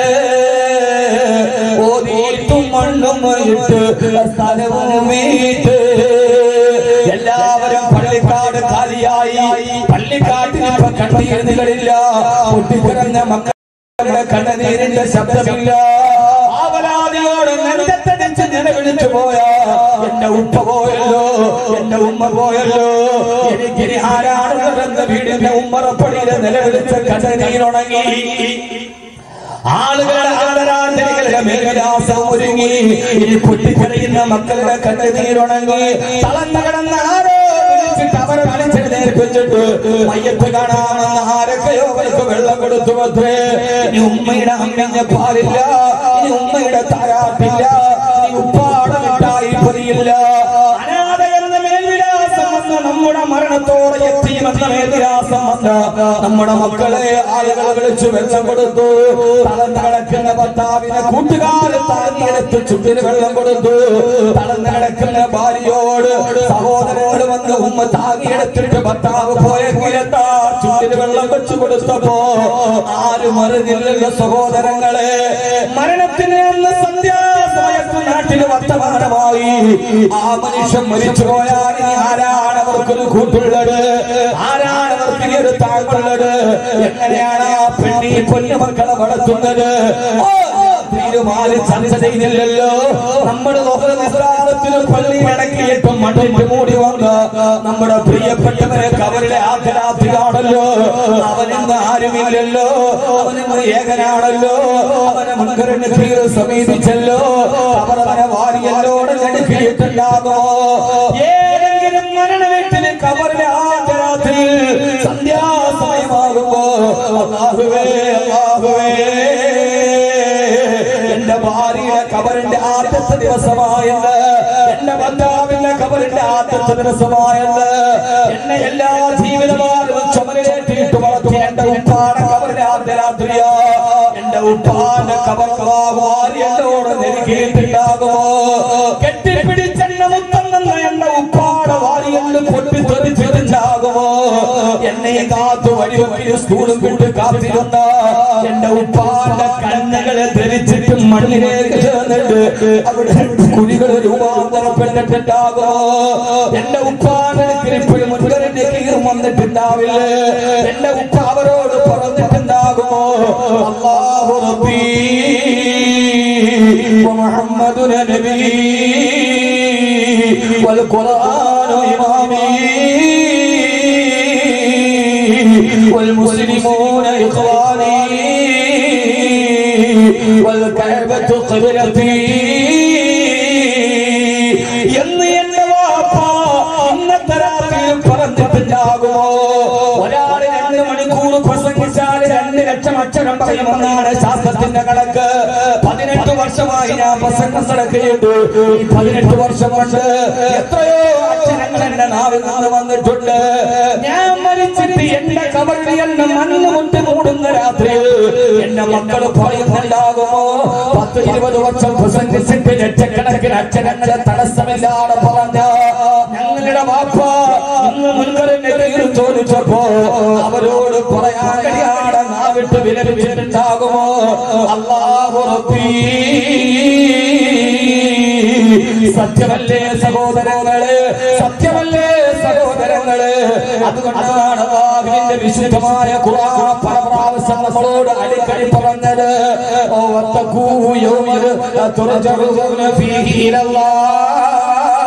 ഓതിയിട്ടും മണ്ണും ഇട്ട് സ്ഥലവും വീട്ട് എല്ലാവരും പള്ളിക്കാട് കാലിയായി. പള്ളിക്കാട്ടിൽ ഇപ്പൊ കണ്ണീരുകളില്ല, പൊട്ടിക്കിടന്ന മക്കൾ കണ്ണുനീരിന്റെ ശബ്ദമില്ല. ആവലാതിയോട് നെഞ്ചത്തടിച്ച് നിലവിളിച്ചു പോയാ എന്റെ ഉപ്പ പോയല്ലോ, എന്റെ ഉമ്മ പോയല്ലോ, എനിക്കിനി ആരാണുള്ളതെന്ന് വീടിന്റെ ഉമ്മറപ്പടിയിലെ നിലവിളിച്ച് കണ്ണുനീരുണങ്ങി. ആളുകളുടെ ആദരാഞ്ജലികളുടെ മേഖലാസം ഒരുങ്ങി. ഇനി പൊട്ടിക്കരയുന്ന മക്കളുടെ കണ്ണുനീരുണങ്ങി. തളർന്നു കിടന്ന ആരോ വിളിച്ചിട്ട് അവരെ വിളിച്ചെഴുന്നേൽപ്പിച്ചിട്ട് മയ്യത്ത് കാണാമെന്ന് ആരൊക്കെയോ അവർക്ക് വെള്ളം കൊടുത്തു അത്രേ. ഇനി ഉമ്മയുടെ അമ്മിഞ്ഞ പാലില്ല, ഇനി ഉമ്മയുടെ താരാട്ടില്ല, ഇനി ഉപ്പാട മിഠായി പൊതിയില്ല. അനാഥ എന്ന മേൽവിലാസം വന്ന നമ്മുടെ മരണ മരണത്തോടെ എത്തിയുമെന്ന മേൽവിലാസം വന്ന നമ്മുടെ മക്കളെ ആളുകൾ വിളിച്ചു വെള്ളം കൊടുത്തു. തളർന്നു കിടക്കുന്ന ഭർത്താവിനെ കൂട്ടുകാരൻ താങ്ങിയെടുത്ത് ചുറ്റിന് വെള്ളം കൊടുത്തു. തളർന്നു കിടക്കുന്ന ഭാര്യയോട് സഹോദരനോട് വന്ന് ഉമ്മ താങ്ങിയെടുത്തിട്ട് ഭർത്താവ് പോയെങ്കിലെത്താ ചുറ്റിന് വെള്ളം വെച്ചു കൊടുത്തപ്പോ ആരും അറിഞ്ഞില്ലല്ലോ സഹോദരങ്ങളെ. മരണത്തിന് അന്ന് സന്ധ്യാസമയത്ത് നാട്ടിൽ വർത്തമാനമായി. ആ മനുഷ്യൻ മരിച്ചു പോയാൽ ഇനി ആരാണ് അവർക്കൊരു കൂട്ടുള്ളത്? ആരാണ് അവർക്ക് ഒരു താങ്ങുള്ളത്? എങ്ങനെയാണ് ആ പെണ്ണി പൊന്നു മക്കളെ വളർത്തുന്നത്? തീരുമാനം ചർച്ച ചെയ്തില്ലല്ലോ. നമ്മുടെ നിസ്കാരത്തിന് പള്ളി അടക്കിയിട്ടും മടങ്ങി മൂടി വന്ന് നമ്മുടെ പ്രിയപ്പെട്ടവരെ കവറിലെ ആഗ്രഹാത്തിലാണല്ലോ. അവനെന്ന് ആരുമില്ലല്ലോ, അവനെന്ന് ഏകനാണല്ലോ. അവനെ മുൻകറിന് കീഴ് സമീപിച്ചല്ലോ. അവർ അവനെ വാരിയല്ലോടെ നടുക്കിയിട്ടുണ്ടാകുമോ? ഏതെങ്കിലും മരണ വീട്ടിന് കവറിലെ ആഗ്രഹത്തിൽ സന്ധ്യാസമയമാകുമ്പോ അല്ലാഹുവേ അല്ലാഹുവേ എന്റെ ഭാര്യയുടെ കബറിന്റെ ആദ്യത്തെ ദിവസമായെന്ന്, എന്റെ ഭർത്താവിന്റെ കബറിന്റെ ആദ്യത്തെ ദിവസമായെന്ന്, എന്നെ എല്ലാ ജീവിതമാരും ചുമലിലേറ്റിട്ട് വളർത്തിയ എന്റെ ഉപ്പാടെ കബറിന്റെ ആദ്യ രാത്രിയാ. എന്റെ ഉപ്പാന്റെ കബർവാരി എന്നോട് നെരുക്കിയിട്ടുണ്ടാകുമോ? കെട്ടിപ്പിടിച്ചെന്നെ മുത്തം നിന്ന് എന്റെ ഉപ്പാടെ വാരി എന്ന് പൊട്ടിത്തെറിച്ചിട്ടുണ്ടാകുമോ? എന്നെ കാത്തു വഴി വഴി സ്കൂളും വിട്ട് കാത്തിരുന്ന എന്റെ ഉപ്പാന്റെ കണ്ണുകളെ ധരിച്ചിട്ട് മണ്ണിലേക്ക് ചേർന്നിട്ട് അവിടെ കുഴികൾ രൂപാന്തരപ്പെട്ടിട്ടുണ്ടാകുമോ? എന്റെ ഉപ്പാന്റെ ഇപ്പോഴും മുൻകറിന്റെ കീറും വന്നിട്ടുണ്ടാവില്ലേ? എന്റെ ഉപ്പ അവരോട് പറഞ്ഞിട്ടുണ്ടാകുമോ? അല്ലാഹു റബ്ബി മുഹമ്മദു നബി വൽ ഖുർആനു ഇമാമി والمسلمون إخواني والكعبة قبلتي. എന്ന് എന്റെ വാപ്പ ഇന്നത്തെ രാത്രിയിൽ പറഞ്ഞിട്ടുണ്ടാകുമോ? ഒരാൾ രണ്ട് മണിക്കൂർ പ്രസംഗിച്ചാൽ രണ്ട് ലക്ഷം അക്ഷരം പറയുമെന്നാണ് ശാസ്ത്രത്തിന്റെ കണക്ക്. പതിനെട്ട് വർഷമായി ഞാൻ പ്രസംഗം നടക്കുകയുണ്ട്. ഈ പതിനെട്ട് വർഷം കൊണ്ട് എത്രയോ അക്ഷരങ്ങൾ എന്റെ നാവിൽ നിന്ന് വന്നിട്ടുണ്ട്. ഞാൻ മരിച്ചിട്ട് എന്റെ കബറിൽ എന്നെ മണ്ണ് മുട്ടി മൂടുന്ന രാത്രിയിൽ എന്റെ മക്കൾ പറയുന്നുണ്ടാകുമോ? പത്ത് ഇരുപത് വർഷം പ്രസംഗിച്ചിട്ട് ലക്ഷക്കണക്കിന് അക്ഷരങ്ങളെ തടസ്സമില്ലാതെ പറഞ്ഞ ഞങ്ങളുടെ വാപ്പ ഇന്ന് മുൻകറിന്റെ കീഴിൽ ചോദിച്ചപ്പോ അവരോട് പറയാൻ കഴിയാതെ നാവിട്ട് വിലപിച്ചിട്ടുണ്ടാകുമോ? അല്ലാഹു റബ്ബി സത്യമല്ലേ സഹോദരങ്ങളെ, സത്യമല്ലേ സഹോദരങ്ങളെ. അതുകൊണ്ടാണ് അല്ലാഹുവിന്റെ വിശുദ്ധമായ ഖുർആൻ പല പ്രാവശ്യം നമ്മളോട് അടിക്കടി പറഞ്ഞത്, ഓ വത്തഖൂ യൗമൻ തുർജഊന ഫീഹി ഇലല്ലാഹ്.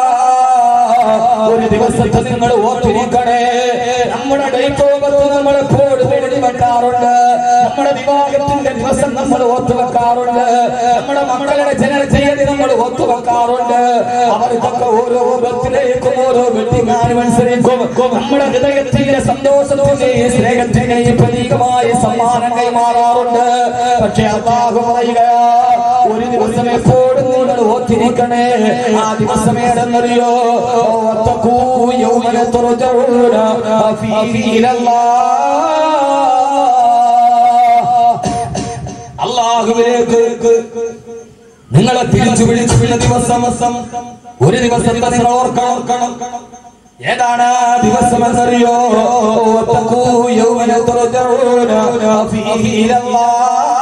ഒരു ദിവസത്തെ നിങ്ങൾ ഓർത്തിരിക്കണേ. നമ്മുടെ ഡേറ്റോപത്ത് നമ്മൾ എപ്പോഴും എഴുതി വെക്കാറുണ്ട്. നമ്മുടെ വിവാഹത്തിന്റെ ദിവസം നമ്മൾ ഓർത്തു വെക്കാറുണ്ട്. നമ്മുടെ മക്കളുടെ ജനനതീയതി നമ്മൾ ഓർത്തു വെക്കാറുണ്ട്. അവർക്കൊക്കെ ഓരോ ബർത്തിലേക്കും ഓരോ വെഡിങ് അനുസരിക്കും നമ്മുടെ ഹൃദയത്തിന്റെ സന്തോഷത്തിന്റെയും സ്നേഹത്തിന്റെയും പ്രതീകമായി സമ്മാനം കൈമാറാറുണ്ട്. പക്ഷെ അല്ലാഹു പറയുകയാ, ഒരു ദിവസം എപ്പോഴും നിങ്ങൾ ഓർത്തിരിക്കണേ. ആ ദിവസം ഏതെന്നറിയോ? വത്തഖൂ യൗമൻ തുർജഊന ഫീഹി ഇലല്ലാഹ്. അല്ലാഹുവിലേക്ക് നിങ്ങളെ തിരിച്ചു വിളിച്ചുള്ള ദിവസം. ഒരു ദിവസം നിങ്ങൾ ഓർക്കണം. ഏതാണ് ദിവസം എന്നറിയോ? വത്തഖൂ യൗമൻ തുർജഊന ഫീഹി ഇലല്ലാഹ്.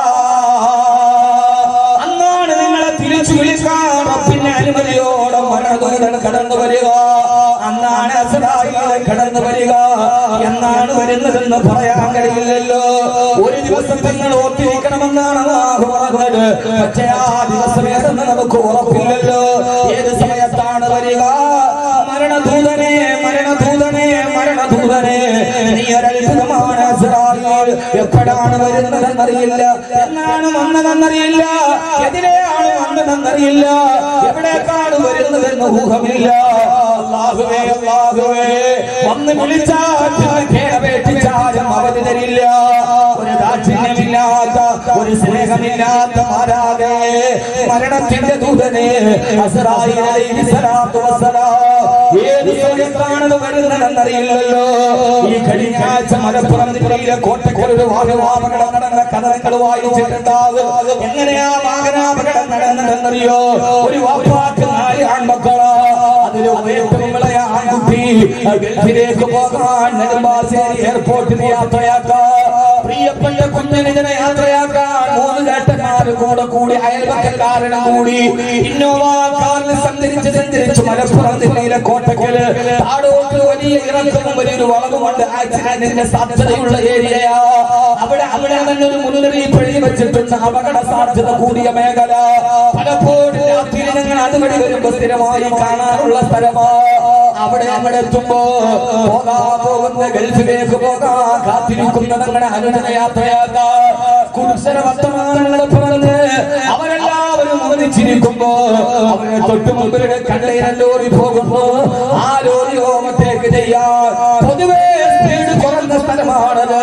അന്നാണ് നിങ്ങളെ തിരിച്ചു വിളിക്കാൻ റബ്ബിന്റെ അനുമതിയോടെ മരണദൂതൻ കടന്നു വരിക. അന്നാണ് അസ്രായീൽ കടന്നു വരിക. എന്നാണ് വരുന്നതെന്ന് പറയാൻ കഴിയില്ലല്ലോ. ഒരു ദിവസം നിങ്ങൾ ഓർത്തിരിക്കണമെന്നാണ് അല്ലാഹു പറഞ്ഞത്. പക്ഷേ ആ ദിവസം ഏതെന്ന് നമുക്ക് ഉറപ്പില്ലല്ലോ. ഏത് സമയത്താണ് വരിക? മരണദൂതനെ മരണദൂതനെ മരണദൂതനെ നീ ഒരത്ഭുതമാണ് അസ്രായീൽ. എപ്പോഴാണ് വരുന്നതെന്നറിയില്ല, എന്നാണ് വന്നതെന്നറിയില്ല, എതിരെയാണ് വന്നതെന്നറിയില്ല, എവിടേക്കാണ് വരുന്നതെന്ന് ഊഹമില്ല. അല്ലാഹുവേ അല്ലാഹുവേ വന്ന് വിളിച്ചാൽ കേട്ടപേക്ഷിച്ചാലും അവധി തരില്ല. ഒരു ദാക്ഷിണ്യമില്ലാത്ത, ഒരു സ്നേഹമില്ലാത്ത മാരാകെ മരണത്തിന്റെ ദൂതനെ അസ്റായീൽ അലൈഹിസ്സലാത്തു വസ്സലാം ഏത് സമയത്താണ് വരുന്നതെന്നറിയില്ലല്ലോ. ഈ കഴിഞ്ഞ ആഴ്ച മലപ്പുറം ജില്ലയിലെ കോട്ടക്കൽ ഒരു വാഹനാപകടം നടന്ന കഥ നിങ്ങൾ വായിച്ചിട്ടുണ്ടാവും. എങ്ങനെയാ വാഹനാപകടം നടന്നതെന്നറിയോ? ഒരു വാപ്പാക്ക് നാല് ആൺമക്കളാ. അതില് ഏറ്റവും ഇളയ ആൺകുട്ടി ഗൾഫിലേക്ക് പോകാൻ നെടുമ്പാശ്ശേരി എയർപോർട്ടിൽ യാത്രയാക്കാൻ പ്രിയപ്പെട്ട കുഞ്ഞനിതിനെ യാത്രയാക്കാൻ മൂന്ന് ചേട്ടന്മാര് കൂടെ കൂടി അയൽവക്കക്കാരനും കൂടി ഇന്നോവ കാറിൽ സഞ്ചരിച്ച് സഞ്ചരിച്ചു മലപ്പുറം ജില്ലയിലെ കോട്ടക്കല് താടോട്ട് വലിയ ഇറക്കവും വലിയൊരു വളവുമുണ്ട്. ആക്സിഡന്റിന്റെ സാധ്യതയുള്ള ഏരിയയാ. അവിടെ അവിടെ തന്നെ ഒരു മുന്നറിയിപ്പ് എഴുതി വെച്ചിട്ടുണ്ട്. അപകട സാധ്യത കൂടിയ മേഖല. പലപ്പോഴും രാത്രി ഞങ്ങൾ അതുവഴി വരുമ്പോ സ്ഥിരമായി കാണാറുള്ള സ്ഥലമാ. അവിടെ അവിടെ എത്തുമ്പോ പോകാൻ പോകുന്ന ഗൾഫിലേക്ക് പോകാൻ കാത്തിരിക്കുന്ന ഞങ്ങളുടെ അനുജന യാത്രയാക്കാൻ കുടുംബ വർത്തമാനങ്ങളെ പറഞ്ഞ് അവരെല്ലാവരും അവതരിച്ചിരിക്കുമ്പോ അവരെ തൊട്ടു മുമ്പിലൂടെ കണ്ടെയ്നർ ലോറി പോകുന്നു. ആ ലോറി ഓമത്തേക്ക് ചെയ്യാൻ പൊതുവേ സ്പീഡ് കുറഞ്ഞ സ്ഥലമാണത്.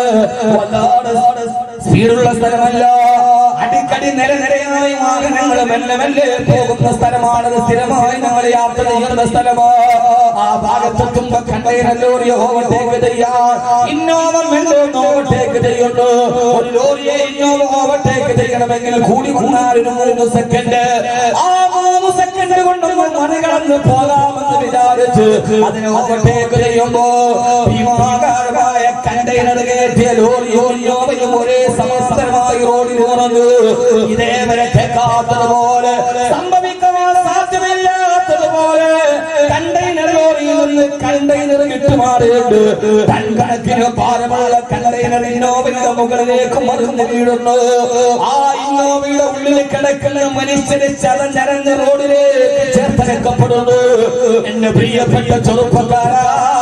വല്ലാതെ സ്പീഡുള്ള സ്ഥലമല്ല. അടിക്കടി നിര നിരയായി വാഹനങ്ങൾ മെല്ലെ മെല്ലെ പോകുന്ന സ്ഥലമാണത്. സ്ഥിരമായി ഞങ്ങൾ യാത്ര ചെയ്യുന്ന സ്ഥലമാ. ആ ഭാഗത്തെത്തുമ്പോ കണ്ടെയ്നർ ലോറി ഓവർടേക്ക് ചെയ്യാൻ ഇന്നോവ മെല്ലെ ഓവർടേക്ക് ചെയ്യുന്നു. ഒരു ലോറിയെ ഇന്നോവ ഓവർടേക്ക് ചെയ്യണമെങ്കിൽ കൂടി കൂടാനൊരു മൂന്ന് സെക്കൻഡ്. ആ മൂന്ന് സെക്കൻഡ് കൊണ്ടൊന്നും മറികടന്ന് പോകാമെന്ന് വിചാരിച്ച് അതിനെ ഓവർടേക്ക് ചെയ്യുമ്പോ ഭീമാകാരമായ കണ്ടെയ്നർ കയറ്റിയ ലോറിയോ ഇന്നോവയും ഒരേ സമാന്തരമായി റോഡിൽ ഉറങ്ങു. ഇതേവരെ കേൾക്കാത്തതുപോലെ സംഭവിക്കാൻ സാധ്യമില്ലാത്തതുപോലെ കണ്ടെയ്നർ ലോറിയിൽ നിന്ന് കണ്ടെയ്നർ വിട്ടുമാറിയിട്ട് ടൺകണക്കിന് ഭാരമുള്ള കണ്ടെയ്നർ ഇന്നോവയുടെ മുകളിലേക്ക് മറിഞ്ഞു വീഴുന്നു. ആ ഇന്നോവയുടെ ഉള്ളിൽ കിടക്കുന്ന മനുഷ്യരെ ചതഞ്ഞരഞ്ഞ റോഡിലേക്ക് ചേർത്തരക്കപ്പെടുന്നു. എന്റെ പ്രിയപ്പെട്ട ചെറുപ്പക്കാരാ,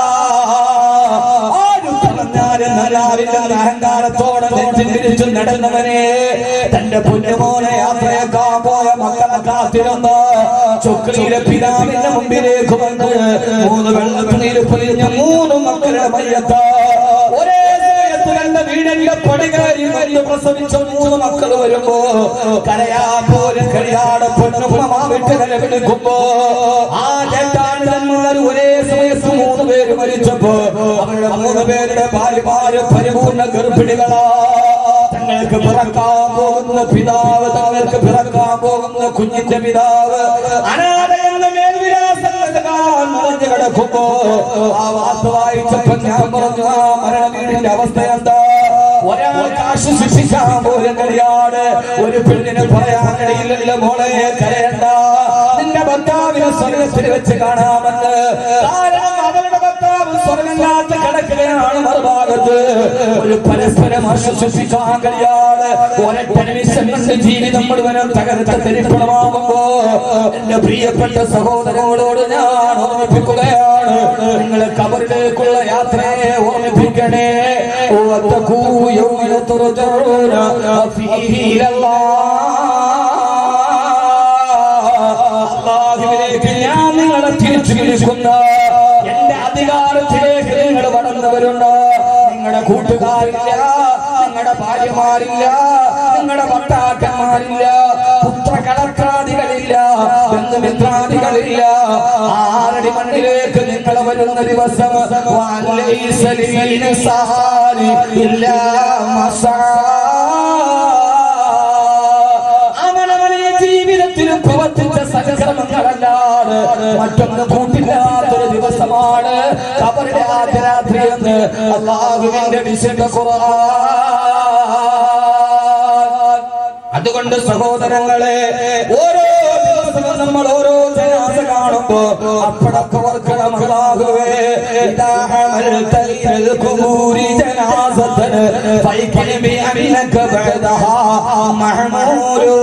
അഹങ്കാരത്തോടെ നെഞ്ചിരിച്ചു നടന്നവനെ തന്റെ പൊന്നുമോനെ യാത്രയേക്കാൻ പോയ മക്കളെ കാത്തിരുന്ന ചൊക്ലിയിലെ പിതാവിന്റെ മുമ്പിലേക്ക് വന്ന് മൂന്ന് വെള്ളത്തുണിയിൽ പൊലിഞ്ഞ മൂന്ന് മക്കളുടെ മയ്യത്ത് ഒരേ സമയത്ത് വീടിന്റെ പടികാരി വലിയ പ്രസവിച്ച മൂന്ന് മക്കൾ വരുമ്പോ കരയാ പോലും കഴിയാതെ പൊന്നുമ്മ വിട്ട് നിലവിളിക്കുമ്പോ ആ ചേട്ടാനിതന്മാർ ഒരേ സമയത്ത് മൂന്ന് പേര് മരിച്ചപ്പോ അവരുടെ മൂന്ന് പേരുടെ ഭാര്യമാര് പരിപൂർണ്ണ ഗർഭിണികളാ. തങ്ങൾക്ക് പിറക്കാൻ പോകുന്ന പിതാവ്, തങ്ങൾക്ക് പിറക്കാൻ പോകുന്ന കുഞ്ഞിന്റെ പിതാവ് അനാഥയെന്ന മേൽവിലാസങ്ങൾ നിറഞ്ഞു കിടക്കുമ്പോ ആ വാർത്ത വായിച്ചപ്പോ ഞാൻ പറഞ്ഞു, ആ മരണ വീടിന്റെ അവസ്ഥ എന്താ? ഒരാൾക്ക് ആശ്വസിപ്പിക്കാൻ പോലും കഴിയാണ്. ഒരു പെണ്ണിന് പറയാൻ കഴിയില്ലല്ലോ, മോളെ കരയണ്ട, നിന്റെ ഭർത്താവിനെ സ്വർഗത്തിൽ വെച്ച് കാണാമെന്ന്. കാരണം അവരുടെ ഭർത്താവ് സ്വർഗത്തിനകത്ത് കിടക്കുകയാണ് മറുഭാഗത്ത്. ഒരു പരസ്പരം ആശ്വസിപ്പിക്കാൻ കഴിയാണ്. ഒരൊറ്റ നിമിഷം എന്റെ ജീവിതം മുഴുവനും തകർത്ത തരിപ്പണമാകുമ്പോ എന്റെ പ്രിയപ്പെട്ട സഹോദരങ്ങളോട് ഞാൻ ഓർമ്മിപ്പിക്കുകയാണ്, നിങ്ങളെ ഖബറിലേക്കുള്ള യാത്രയെ ഓർമ്മിപ്പിക്കണേ. അല്ലാഹുവിലേക്ക് ഞാൻ നിങ്ങളെ തിരിച്ചു വിളിക്കുന്ന എന്റെ അധികാരത്തിലേക്ക് നിങ്ങൾ വളർന്നു വരുന്ന നിങ്ങളുടെ കൂട്ടുകാരില്ല, നിങ്ങളുടെ ഭാര്യമാരില്ല, നിങ്ങളുടെ ഭർത്താക്കന്മാരില്ല, പുത്രകളത്രാദികളില്ല, ബന്ധുമിത്രാദികളില്ല. ആറടി മണ്ണിലേക്ക് നിങ്ങൾ വരുന്ന ദിവസം അവനവനെ ജീവിതത്തിൽ പ്രവർത്തിച്ച സൽക്കർമ്മങ്ങളല്ലാതെ മറ്റൊന്ന് കൂട്ടില്ലാത്തൊരു ദിവസമാണ് ഖബറിലെ ആദ്യ രാത്രി എന്ന് അല്ലാഹുവിന്റെ വിശുദ്ധ ഖുർആൻ. അതുകൊണ്ട് സഹോദരങ്ങളെ, ഓരോ ദിവസവും നമ്മൾ ഓരോ ജനാസ കാണുമ്പോ അപ്പടൊക്കെ ഓർക്കണം, അല്ലാഹുവേ ഇദാ അമൽതൽ ഖുബൂരി ജനാസതൻ ഫൈകൻ ബി അന്നക ബഅദഹാ മഹ്മൂലു.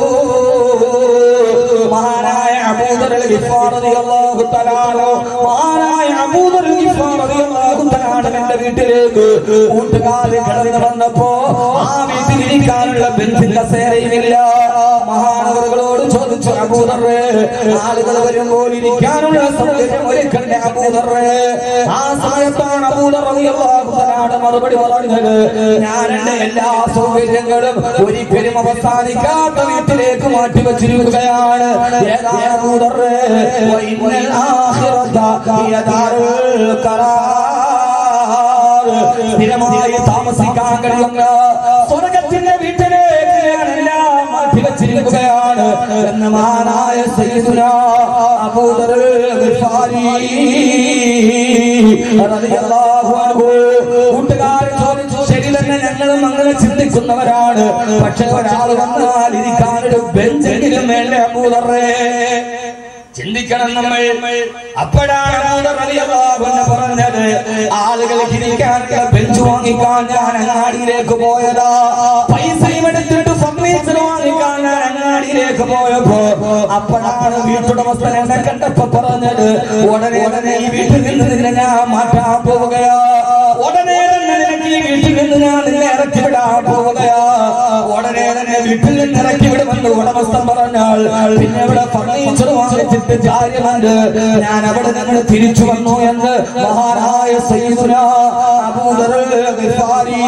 മഹാനായ അബൂദർ ഗിഫാർ റളിയല്ലാഹു തആല മഹാനായ അബൂദർ ഗിഫാർ റളിയല്ലാഹു തആലയുടെ വീട്ടിലേക്ക് കൂട്ടുകാരെ കടന്നു വന്നപ്പോ ആ വീട്ടിൽ ഇരിക്കാനുള്ള ബെഞ്ചിൽ കസേരയുമില്ല. മഹാനവറുകളോട് ചോദിച്ചു, ചോദിച്ചു അബൂ ദർ ആളുകൾ വരുമ്പോൾ ഇരിക്കാനുള്ള സൗകര്യം ഒരുക്കണ്ടേ അബൂ ദർ ആ സമയത്താണ് അബൂ ദർ റളിയല്ലാഹു തആല മറുപടി പറഞ്ഞത് ഞാൻ എന്റെ എല്ലാ സൗകര്യങ്ങളും ഒരിക്കലും അവസാനിക്കാത്ത വീട്ടിലേക്ക് മാറ്റി വെച്ചിരിക്കുകയാണ് ഏതാണ് അബൂ ദർ വഇന്നൽ ആഖിറത ഹിയ ദാറുൽ ഖറാർ സ്ഥിരമായി താമസിക്കാൻ കഴിയുന്ന സ്വർഗ്ഗത്തിന്റെ വീട്ടിലേക്ക് ഞാൻ എല്ലാം മാറ്റി വെച്ചിരിക്കുകയാണ് എന്ന് മഹാനായ സയ്യിദുനാ അബൂ ദർ ഗിഫാരി റളിയല്ലാഹു അൻഹു കൂട്ടുകാരൻ ചോദിച്ചു ശരി തന്നെ ഞങ്ങളും അങ്ങനെ ചിന്തിക്കുന്നവരാണ് പക്ഷെ ഒരാൾ വന്നാൽ ഇരിക്കാനൊരു ബെഞ്ചെങ്കിലും വേണ്ടേ അബൂ ദർ ചിന്തിക്കണം നമ്മൾ അപ്പോഴാണ് അബൂ ദർ റളിയല്ലാഹു അൻഹു പറഞ്ഞത് ആളുകൾക്ക് ഇരിക്കാനുള്ള ബെഞ്ച് വാങ്ങിക്കാൻ ഞാൻ അങ്ങാടിയിലേക്ക് പോയതാ പൈസയും എടുത്തിട്ട് ഫർണിച്ചർ വാങ്ങിക്കാൻ ഞാൻ അങ്ങാടിയിലേക്ക് പോയപ്പോ അപ്പോഴാണ് വീട്ടുടമസ്ഥൻ എന്നെ കണ്ടപ്പോ പറഞ്ഞത് ഉടനെ ഉടനെ ഈ വീട്ടിൽ നിന്ന് നിന്നെ ഞാൻ മാറ്റാൻ പോവുകയാ ഉടനെ തന്നെ നിനക്ക് ഈ വീട്ടിൽ നിന്ന് ഞാൻ നിന്നെ ഇറക്കി വിടാൻ പോവുകയാ ഉടനെ തന്നെ വീട്ടിൽ നിന്ന് ഇറക്കി വിടുമെന്ന് ഉടമസ്ഥൻ പറഞ്ഞാൽ പിന്നെ ഇവിടെ ഫർണിച്ചർ വാങ്ങിച്ചിട്ട് കാര്യമുണ്ട് ഞാൻ അവിടെ നിന്ന് തിരിച്ചു വന്നു എന്ന് മഹാനായ സയ്യിദുനാ അബൂ ദർ ഗിഫാരി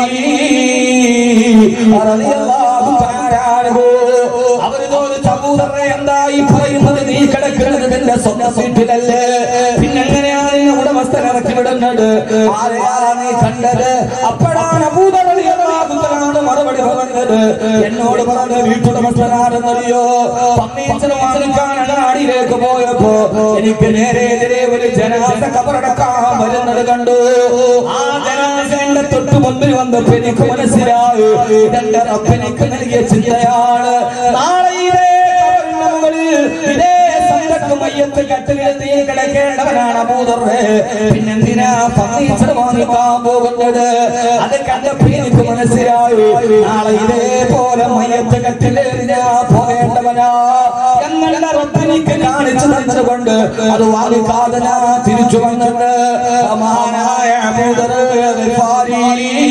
റളിയല്ലാഹു തആല അൻഹു അവർ ചോദിച്ചു അബൂ ദർ എന്തായി പറയുന്നത് നീ കിടക്കുന്നത് നിന്റെ സ്വന്തം വീട്ടിലല്ലേ പിന്നെ എങ്ങനെയാണ് ഉടമസ്ഥൻ ഇറക്കി വിടുന്നത് ആരെയാണ് നീ കണ്ടത് അപ്പോഴാണ് അബൂ ദർ റളിയല്ലാഹു തആല മറുപടി പറഞ്ഞത് എന്നോട് പറഞ്ഞ വീട്ടുടമസ്ഥനാണെന്നറിയോ ഫർണിച്ചർ വാങ്ങിക്കാൻ അങ്ങാടിയിലേക്ക് പോയപ്പോ എനിക്ക് നേരെ എതിരെ ഒരു ജനാസ ഖബറടക്കാൻ വരുന്നത് കണ്ടു ആ ജനാസയുടെ തൊട്ടു മുമ്പിൽ വന്നപ്പോ എനിക്ക് മനസ്സിലായി ഇതെന്റെ റബ്ബിനിക്ക് നൽകിയ ചിന്തയാണ് നാളെ ഇതേ ഖബറിന്റെ മുകളിൽ ഇതേ സന്തക്ക് മയ്യത്ത് കട്ടിലെത്തി കിടക്കേണ്ടവനാണ് അബൂ ദർ പിന്നെന്തിനാ ഫർണിച്ചർ വാങ്ങിക്കാൻ പോകുന്നത് അത് കണ്ടപ്പോ എനിക്ക് മനസ്സിലായി നാളെ ഇതേപോലെ മയ്യത്ത് കട്ടിലേറി ഞാൻ പോകേണ്ടവനാ എന്നുള്ള റബ്ബിനിക്ക് കാണിച്ചു തന്നതുകൊണ്ട് അത് വാങ്ങിക്കാതെ ഞാൻ തിരിച്ചു വന്നത് മഹാനായ അബൂ ദർ ഗിഫാരി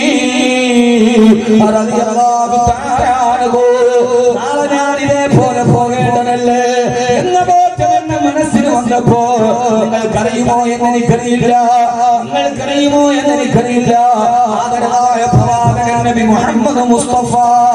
റളിയല്ലാഹു തആല അൻഹു നാളെ ഞാൻ ഇതേപോലെ പോകേണ്ടതല്ലേ എന്ന ബോധ്യം എന്റെ മനസ്സിൽ വന്നപ്പോ നിങ്ങൾക്കറിയുമോ എന്നെനിക്കറിയില്ല നിങ്ങൾക്കറിയുമോ എന്നെനിക്കറിയില്ല ആദരവായ പ്രവാചകൻ നബി മുഹമ്മദ് മുസ്തഫ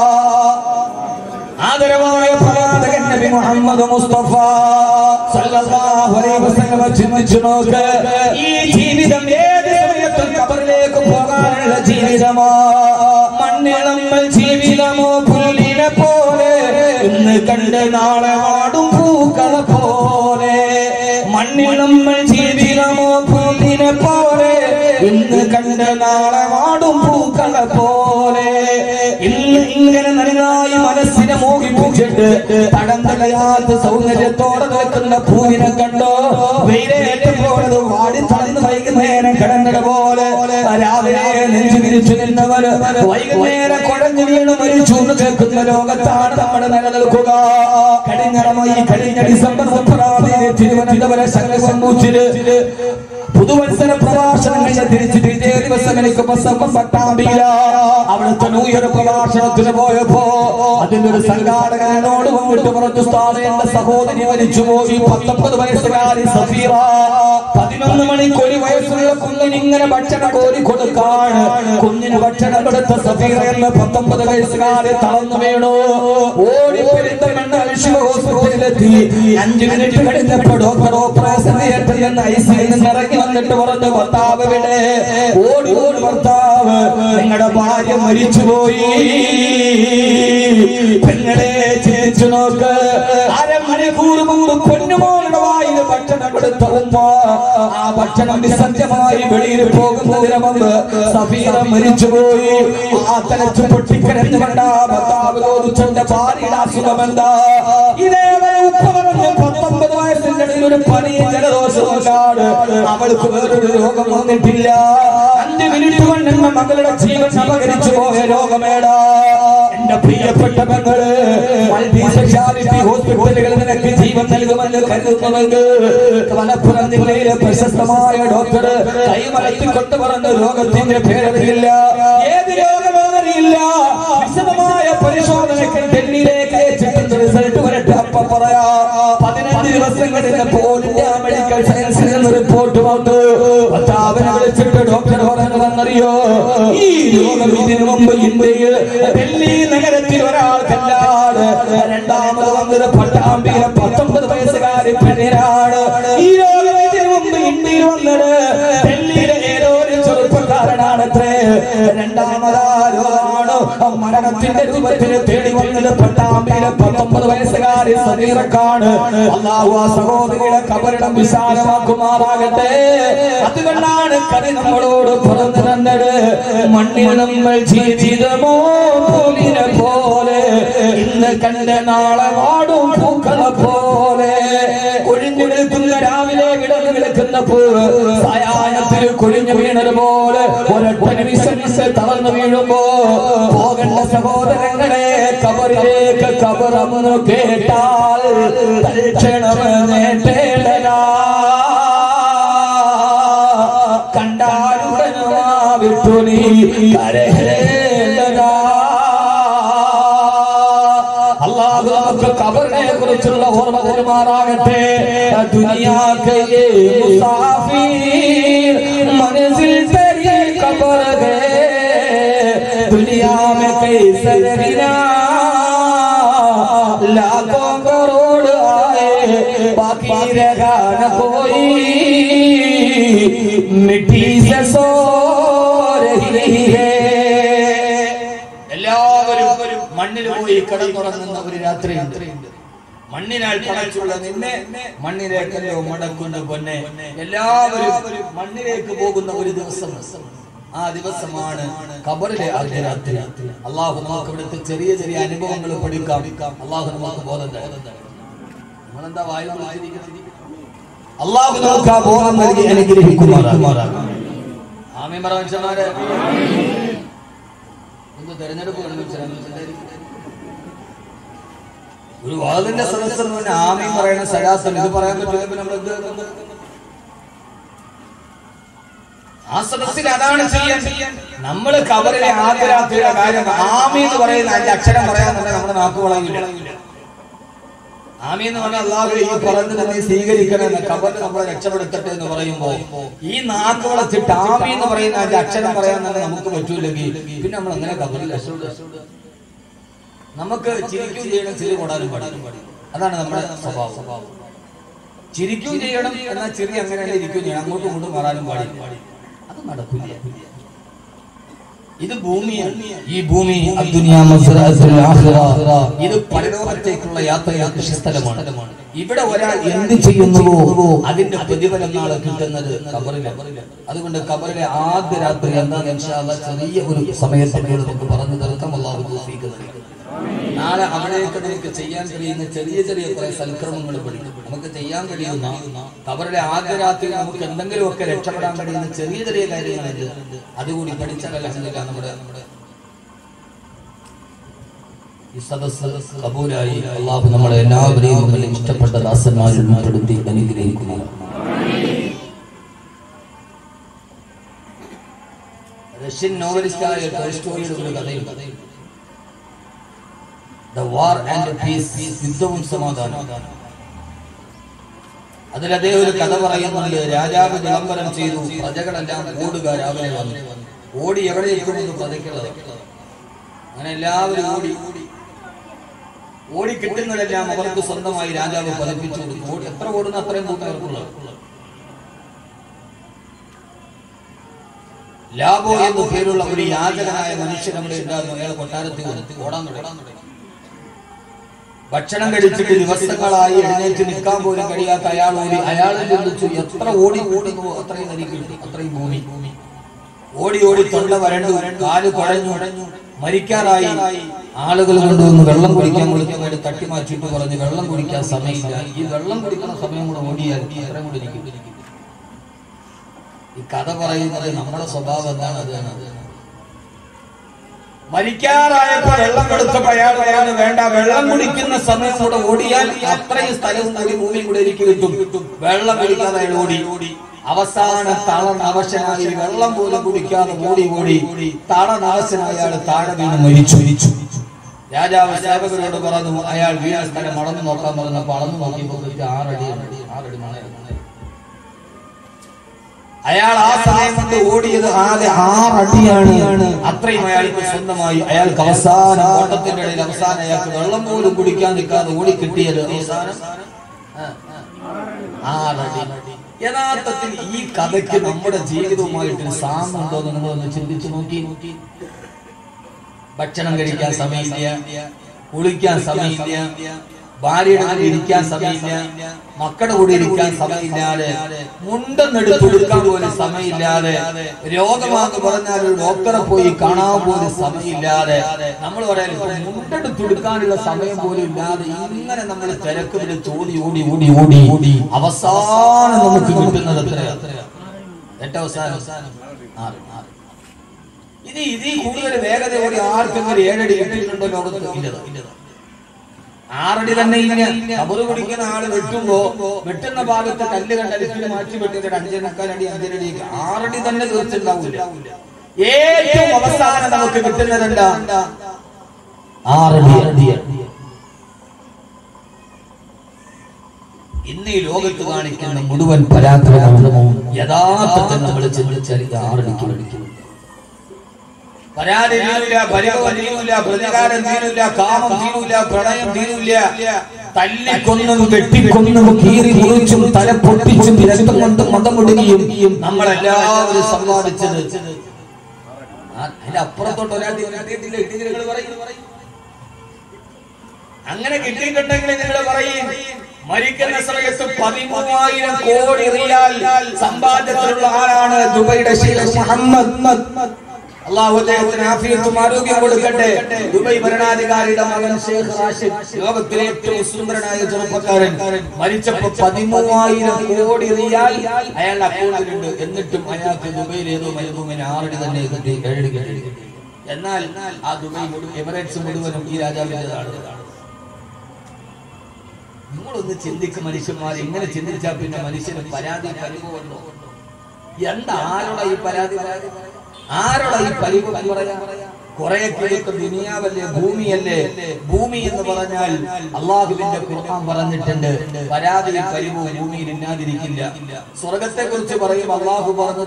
ആദരവായ പ്രവാചകൻ നബി മുഹമ്മദ് മുസ്തഫ സല്ലല്ലാഹു അലൈഹി വസല്ലം ചിന്തിച്ചു നോക്ക് ഈ ജീവിതം ഏത് സമയത്തും ഖബറിലേക്ക് പോകാനുള്ള ജീവിതമാ മണ്ണിൽ നമ്മൾ ജീവിതമോ പുല്ലിനെ പോലെ ഇന്ന് കണ്ട് നാളെ വാടും പൂക്കളെ പോലെ മണ്ണിൽ നമ്മൾ ജീവിതമോ പുല്ലിനെ പോലെ ഇന്ന് കണ്ട് നാളെ വാടും പൂക്കളെ പോലെ ഇന്ന് ഇങ്ങനെ നന്നായി മനസ്സിനെ മോഹിപ്പിച്ചിട്ട് തടം തടയാത്ത സൗന്ദര്യത്തോടെ നിൽക്കുന്ന പൂവിനെ കണ്ടോ വെയിലേറ്റപ്പോഴത് വാടി തളർന്ന് വൈകുന്നേരം കിടന്നത് പോലെ രാവിലെ നെഞ്ചു വിരിച്ചു നിന്നവർ വൈകുന്നേരം കുഴഞ്ഞു വീണ് മരിച്ചു എന്ന് കേൾക്കുന്ന ലോകത്താണ് നമ്മൾ നിലനിൽക്കുക കഴിഞ്ഞ കഴിഞ്ഞ ഡിസംബർ മുപ്പതാം തീയതി തിരുവനന്തപുരം ശംഖുമുഖില് പുതുവത്സര പ്രഭാഷണം കഴിഞ്ഞ തിരിച്ചിട്ട് ഇതേ ദിവസം എനിക്ക് പട്ടാമ്പിയില അവിടുത്തെ ന്യൂ ഇയർ പ്രഭാഷണത്തിന് പോയപ്പോ അതിന്റെ ഒരു സംഘാടകനോട് വന്നിട്ട് പറഞ്ഞു ഉസ്താദേ എന്റെ സഹോദരി മരിച്ചുപോയി പത്തൊമ്പത് വയസ്സുകാരി സഫീറ പതിനൊന്ന് മണിക്ക് ഒരു വയസ്സുള്ള കുഞ്ഞിന് ഇങ്ങനെ ഭക്ഷണം കോരി കൊടുക്കാൻ കുഞ്ഞിന് ഭക്ഷണം കൊടുത്ത സഫീറ എന്ന പത്തൊമ്പത് വയസ്സുകാരി തളർന്നു വീണു ഓടി പെരുന്തൽമണ്ണ അൽഷിഫ ഹോസ്പിറ്റലിലെത്തി അഞ്ചു മിനിറ്റ് കഴിഞ്ഞപ്പോൾ ഡോക്ടർ ഓപ്പറേഷൻ തിയേറ്ററിൽ നിന്ന് ഐ സിയിൽ നിന്ന് ഇറങ്ങി വന്നിട്ട് പറഞ്ഞു ഭർത്താവ് ഇവിടെ ഓടി ഓടി ഭർത്താവ് നിങ്ങളുടെ ഭാര്യ മരിച്ചുപോയി പെങ്ങളെ ചിരിച്ചു നോക്ക് അരമണിക്കൂർ മുമ്പ് പൊന്നുമോളുടെ വായിൽ ഭക്ഷണം കൊടുത്ത ഉമ്മ ആ ഭക്ഷണം നിസ്സംഗമായി വെളിയിൽ പോകുന്നതിന് മുമ്പ് സഫീറ മരിച്ചുപോയി ആ തലച്ചു പൊട്ടിക്കരഞ്ഞു കണ്ട ഭർത്താവ് ചോദിച്ചെന്റെ ഭാര്യയുടെ അസുഖമെന്താ ഇതേവരെ ഉപ്പ പറഞ്ഞ് പത്തൊമ്പത് വയസ്സിന്റെ ഇടയിൽ ഒരു പനിയും ജലദോഷവുമാണ് അവൾക്ക് വേറൊരു രോഗം വന്നിട്ടില്ല അഞ്ച് മിനിറ്റ് കൊണ്ട് എന്റെ മകളുടെ ജീവൻ അപകരിച്ചു പോയ രോഗമേടാ എന്റെ പ്രിയപ്പെട്ട മകള് മൾട്ടി സ്പെഷ്യാലിറ്റി ഹോസ്പിറ്റലുകൾ നിനക്ക് ജീവൻ നൽകുമെന്ന് കരുതുന്നുവെങ്കിൽ മലപ്പുറം ജില്ലയിലെ പ്രശസ്തമായ ഡോക്ടർ കൈമലത്തിക്കൊണ്ട് പറഞ്ഞ രോഗത്തിന്റെ പേരറിയില്ല ഏത് രോഗമേറിയില്ല വിശദമായ പരിശോധനയ്ക്ക് ഡൽഹിയിലേക്ക് അയച്ചിട്ടുണ്ട് റിസൾട്ട് വരട്ടെ അപ്പ പറയാ ദിവസം കഴിഞ്ഞപ്പോൾ മെഡിക്കൽ സയൻസിൽ നിന്ന് റിപ്പോർട്ട് വന്നു. ഭർത്താവിനെ വിളിച്ചിട്ട് ഡോക്ടർ പറഞ്ഞതെന്നറിയോ, ഈ രോഗം ഇതിനു മുമ്പ് ഇന്ത്യയിൽ ഡൽഹി നഗരത്തിൽ ഒരാൾക്കല്ലാതെ രണ്ടാമത് വന്നത് പട്ടാമ്പിയിലെ പത്തൊമ്പത് വയസ്സുകാരി പെണ്ണിനാണ്. ഈ രോഗം ഇതിനു മുമ്പ് ഇന്ത്യയിൽ വന്നത് ഡൽഹിയിലെ ഏതോ ഒരു ചെറുപ്പക്കാരനാണത്രേ. രണ്ടാമതാ രോഗമാണ് മരണത്തിന്റെ രൂപത്തിൽ തേടി വന്നത് പട്ടാമ്പിയിലെ പത്തൊമ്പത് വയസ്സുകാരി സമീറക്കാണ്. അല്ലാഹു ആ സഹോദരിയുടെ കബറിടം വിശാലമാക്കുമാറാകട്ടെ. അതുകൊണ്ടാണ് കവി നമ്മളോട് പറഞ്ഞു തന്നത്, മണ്ണിൽ നമ്മൾ ജീവിതമോ പൂവിനെ പോലെ, ഇന്ന് കണ്ട നാളെ വാടും പൂക്കളെ പോലെ. കൊഴിഞ്ഞു നിൽക്കുന്ന രാവിലെ കിടന്നു കിടക്കുന്ന പൂവ് സായാഹ്നത്തിൽ കൊഴിഞ്ഞു വീണതുപോലെ ഒരൊറ്റ നിമിഷം തളർന്നു വീഴുമ്പോ പോകേണ്ട സഹോദരങ്ങളെ, കബറിലേക്ക് കബറന്നു കേട്ടാൽ തൽക്ഷണം നേട്ടേടലാ, കണ്ടാലുടനുമാ വിട്ടു നീ കരയേണ്ടതാ. അല്ലാഹു നമുക്ക് ഖബറിനെ കുറിച്ചുള്ള ഓർമ്മ തരുമാറാകട്ടെ. ദുനിയാ കേ മുസാഫിർ മൻസിൽ തെരി ഖബർ ഹേ, दुनिया में कैसे रहना, लाखों करोड़ आए बाकी रहेगा न कोई, मिट्टी से सो रही है. എല്ലാവരും മണ്ണിൽ പോയി കിടന്നുറങ്ങുന്ന ഒരു രാത്രിയുണ്ട്. മണ്ണിനാൽ പടച്ചുള്ള നിന്നെ മണ്ണിലേക്കല്ലോ മടക്കുന്ന പൊന്നെ. എല്ലാവരും മണ്ണിലേക്ക് പോകുന്ന ഒരു ദിവസം, ആ ദിവസമാണ് ഖബറിലെ രാത്രി. അള്ളാഹു നമുക്ക് ഇവിടുത്തെ ചെറിയ ചെറിയ അനുഭവങ്ങൾ പഠിക്കാം. അള്ളാഹു നമുക്ക് ബോധം തരും. നമ്മളെന്താ വായിൽ അള്ളാഹു നമുക്ക് ആ ബോധം നൽകി അനുഗ്രഹിക്കുമാറാകട്ടെ. ആമീൻ പറ മനുഷ്യന്മാരെ. ഒന്ന് തെരഞ്ഞെടുപ്പ് ഒരു വാദിന്റെ സദസ്സെന്ന് പറഞ്ഞാൽ ആമീൻ പറയുന്ന സലാസം ഇത് പറയാൻ പറ്റില്ല. നമ്മൾ എന്ത് ആ സദസ്സിൽ അതാണ് ചെയ്യാൻ. നമ്മള് ഖബറിലെ ആദ്യരാത്രിയുടെ കാര്യം ആമീൻ എന്ന് പറയുന്ന അഞ്ച് അക്ഷരം പറയാൻ തന്നെ നമ്മുടെ നാക്ക് വളയില്ല. ആമീൻ എന്ന് പറഞ്ഞാൽ അല്ലാഹു ഈ പറഞ്ഞത് നീ സ്വീകരിക്കണമെന്ന്, ഖബറിൽ നമ്മളെ രക്ഷപ്പെടുത്തട്ടെ എന്ന് പറയുമ്പോ ഈ നാക്ക് വളച്ചിട്ട് ആമീൻ എന്ന് പറയുന്ന അഞ്ച് അക്ഷരം പറയാൻ തന്നെ നമുക്ക് പറ്റൂല്ലെങ്കിൽ പിന്നെ നമ്മൾ എങ്ങനെ ഖബറിൽ രക്ഷപ്പെടുക? നമുക്ക് ചിരിക്കും ചെയ്യണം, ചിരി കൊടാനും പാടില്ല. അതാണ് നമ്മുടെ സ്വഭാവം. ചിരിക്കും ചെയ്യണം എന്നാൽ ചിരി അങ്ങനെ ഇരിക്കും ചെയ്യണം, അങ്ങോട്ടും ഇങ്ങോട്ടും മാറാനും പാടില്ല. അത് നടക്കില്ല. ഇത് ഭൂമിയാണ്. ഈ ഭൂമി ഇത് പരലോകത്തേക്കുള്ള യാത്രയാ കൃഷിസ്ഥലമാണ്. ഇവിടെ ഒരാൾ എന്ത് ചെയ്യുന്നുവോ അതിന്റെ പ്രതിഫലം നാളെ കിട്ടുന്നത് ഖബറിലാണ്. അതുകൊണ്ട് ഖബറിലെ ആദ്യ രാത്രി എന്താണെന്ന് ഇൻഷാ അല്ലാഹ് ചെറിയ ഒരു സമയത്തേക്ക് നമുക്ക് പറഞ്ഞു തീർക്കാം. അല്ലാഹു തൗഫീഖ് നൽകട്ടെ. നാളെ അവിടേക്ക് നമുക്ക് ചെയ്യാൻ കഴിയുന്ന ചെറിയ ചെറിയ കുറെ സൽക്രമങ്ങൾ പഠിക്കും. നമുക്ക് ചെയ്യാൻ കഴിയുന്ന ഖബറിലെ ആദ്യ രാത്രി നമുക്ക് എന്തെങ്കിലുമൊക്കെ രക്ഷപ്പെടാൻ കഴിയുന്ന ചെറിയ ചെറിയ കാര്യങ്ങളുണ്ട്. അതുകൂടി പഠിച്ചാൽ അൽഹംദുലില്ലാഹ് നമ്മുടെ നമ്മുടെ ഈ സദസ്സ് കബൂലായി അല്ലാഹു നമ്മളെ എല്ലാവരെയും ഇഷ്ടപ്പെട്ട ദാസന്മാരിൽ ഉൾപ്പെടുത്തി അനുഗ്രഹിക്കുക. റഷ്യൻ നോവലിസ്റ്റായ ടോൾസ്റ്റോയിയുടെ ഒരു കഥയുണ്ട്, The War and Peace, യുദ്ധവും സമാധാനവും. അതിൽ അദ്ദേഹം ഒരു കഥ പറയുന്നുണ്ട്. രാജാവ് വിളംബരം ചെയ്തു, പ്രജകളെല്ലാം ഓടുക. രാവിലെ വന്നു ഓടി എവിടെ എത്തുമെന്ന് പ്രജയ്ക്കുള്ളത്. അങ്ങനെ എല്ലാവരും ഓടി ഓടി കിട്ടുന്നതെല്ലാം അവർക്ക് സ്വന്തമായി രാജാവ് പതിപ്പിച്ചു കൊടുക്കും. എത്ര ഓടുന്ന അത്രയും കൂട്ടുകാർക്കുള്ളത്. ലാബോ എന്ന് പേരുള്ള ഒരു യാചകനായ മനുഷ്യൻ അവിടെ ഉണ്ടായിരുന്നു. അയാൾ കൊട്ടാരത്തിൽ ഓടാൻ തുടങ്ങി. ഭക്ഷണം കഴിച്ചിട്ട് ദിവസങ്ങളായി എഴുന്നേറ്റ് നിൽക്കാൻ പോലും കഴിയാത്ത അയാൾ ഓടി. അയാളെ ചിന്തിച്ചു, എത്ര ഓടി ഓടുന്നു അത്രയും നരിക്കും, അത്രയും ഭൂമി. ഓടി ഓടി തൊണ്ട വരണ്ടു, കാല് കുഴഞ്ഞു, മരിക്കാറായി. ആളുകൾ കൊണ്ടുവന്ന് വെള്ളം കുടിക്കാൻ വിളിക്കുന്നവര് തട്ടി മാറ്റിയിട്ട് പറഞ്ഞു, വെള്ളം കുടിക്കാൻ സമയമില്ല, ഈ വെള്ളം കുടിക്കുന്ന സമയം കൂടെ ഓടിയാൽ അത്രയും കൂടെ ഇരിക്കും. ഈ കഥ പറയുന്നത് നമ്മുടെ സ്വഭാവം എന്താണ്? അതാണ് മരിക്കാറായപ്പോ വെള്ളം കൊടുത്തപ്പോ അയാൾ പറയാതെ വേണ്ട, വെള്ളം കുടിക്കുന്ന സമയം കൂടെ ഓടിയാൽ അത്രയും സ്ഥലവും കൂടി ഭൂമിയും കൂടെ എനിക്ക് കിട്ടും. വെള്ളം കുടിക്കാതെ അയാൾ ഓടി ഓടി അവസാനം തളർന്ന അവശനായി വെള്ളം പോലും കുടിക്കാതെ ഓടി ഓടി തളർന്ന അവശനായ അയാൾ താഴെ വീണ് മരിച്ചു. രാജാവ് സേവകരോട് പറഞ്ഞു, അയാൾ വീണ സ്ഥലം അളന്നു നോക്കാൻ പറഞ്ഞപ്പോൾ അളന്നു നോക്കിയപ്പോൾ ആറടി ആറടി മണൽ. അയാൾ ആ സമയം കൊണ്ട് ഓടിയത് ആകെ ആറടിയാണ്. അത്രയും അയാൾക്ക് സ്വന്തമായി. അയാൾക്ക് അവസാനം ഓട്ടത്തിന്റെ ഇടയിൽ അവസാനം അയാൾക്ക് വെള്ളം പോലും കുടിക്കാൻ നിൽക്കാതെ ഓടി കിട്ടിയത് അവസാനം ആറടി. യഥാർത്ഥത്തിൽ ഈ കഥയ്ക്ക് നമ്മുടെ ജീവിതവുമായിട്ട് സാമ്യമുണ്ടോ നിങ്ങളൊന്ന് ചിന്തിച്ചു നോക്കി. ഭക്ഷണം കഴിക്കാൻ സമയമില്ല, കുളിക്കാൻ സമയമില്ല, ഭാര്യയുടെ കൂടെ ഇരിക്കാൻ സമയമില്ല, മക്കളുടെ കൂടെ ഇരിക്കാൻ സമയമില്ലാതെ, മുണ്ടെന്നെടുത്ത് കൊടുക്കാൻ പോലും സമയമില്ലാതെ, രോഗമാണെന്ന് പറഞ്ഞാൽ ഒരു ഡോക്ടറെ പോയി കാണാൻ പോലും സമയമില്ലാതെ, നമ്മൾ പറയാൻ മുണ്ടെടുത്ത് കൊടുക്കാനുള്ള സമയം പോലും ഇല്ലാതെ ഇങ്ങനെ നമ്മൾ തിരക്ക് പിടിച്ച് ഓടി ഓടി ഓടി ഓടി ഓടി അവസാനം നമുക്ക് കിട്ടുന്നത് എത്രയാ? ഏറ്റവും അവസാനം ആറ് ആറ് ഇത് ഇതിൽ കൂടുതൽ വേഗതയോടെ ആർക്കെങ്കിലും ഏഴടി കിട്ടിയിട്ടുണ്ടോ ലോകത്ത്? ഇല്ലത്. ആറടി തന്നെ. ഇങ്ങനെ കബറ് കുടിക്കുന്ന ആള് വെട്ടുമ്പോ വെട്ടുന്ന ഭാഗത്ത് കല്ല് കണ്ടലിച്ച് മാറ്റി വെട്ടിയിട്ട് അഞ്ചേനക്കാലടി അഞ്ചരടി ആറടി തന്നെ തീർച്ചയുണ്ടാവില്ല. ഏറ്റവും അവസാനം നമുക്ക് കിട്ടുന്നത് എന്താ? ആറടി. ഇന്ന് ഈ ലോകത്ത് കാണിക്കുന്ന മുഴുവൻ പരാക്രമവും യഥാർത്ഥത്തിൽ നമ്മൾ ചിന്തിച്ചാൽ ആറടിക്ക് പഠിക്കുന്നു. പരാതി തീരൂല, പരിഭവം തീരൂല, പ്രതികാരം തീരൂല, കാമം തീരൂല, പ്രണയം തീരൂല. തല്ലിക്കൊന്നും വെട്ടിക്കൊന്നും കീറി മുറിച്ചും തല പൊട്ടിച്ചും രക്തം കൊണ്ടും മതമുടുകയും നമ്മളെല്ലാവരും സമ്പാദിച്ചത്. അതിന്റെ അപ്പുറത്തോട്ട് ഒരാൾ അങ്ങനെ കിട്ടിയിട്ടുണ്ടെങ്കിൽ നിങ്ങൾ പറയും, മരിക്കുന്ന സമയത്ത് പതിമൂവായിരം കോടി റിയാൽ സമ്പാദ്യത്തിലുള്ള ആളാണ് ദുബൈയുടെ ഷെയ്ഖ് മുഹമ്മദ്. അല്ലാഹു അദ്ദേഹത്തിന് ആഫിയത്തും ആരോഗ്യം കൊടുക്കട്ടെ. ദുബൈ ഭരണാധികാരിയുടെ മകൻ ഷെയ്ഖ് റാഷിദ്, ലോകത്തിലെ ഏറ്റവും സുന്ദരനായ ചെറുപ്പക്കാരൻ, മരിച്ചപ്പോൾ പതിമൂവായിരം കോടി റിയാൽ അയാളുടെ അക്കൗണ്ടിലുണ്ട്. എന്നിട്ടും അയാൾക്ക് ദുബൈയിൽ ഏതോ മരുഭൂമിന് ആറടി തന്നെ കിട്ടി, ഏഴടി കിട്ടി. എന്നാൽ ആ ദുബൈ മുഴുവൻ എമിറേറ്റ്സ് മുഴുവനും ഈ രാജാവിൻ്റെതാണ്. നിങ്ങളൊന്ന് ചിന്തിക്കും മനുഷ്യന്മാർ. ഇങ്ങനെ ചിന്തിച്ചാൽ പിന്നെ മനുഷ്യന് പരാതി പരിഭവമുണ്ടോ? എന്താ ആരോടാ ഈ പരാതി? ആരോടാ ഈ പരിഭവം പറയാ? കുറെ കിഴക്ക് ദുനിയാവല്ലേ, ഭൂമിയല്ലേ? ഭൂമി എന്ന് പറഞ്ഞാൽ അള്ളാഹുവിന്റെ ഖുർആൻ പറഞ്ഞിട്ടുണ്ട്, പരാതി പരിഭവം ഭൂമിയിൽ ഇല്ലാതിരിക്കില്ല. സ്വർഗത്തെ കുറിച്ച് പറയും അള്ളാഹു പറഞ്ഞത്,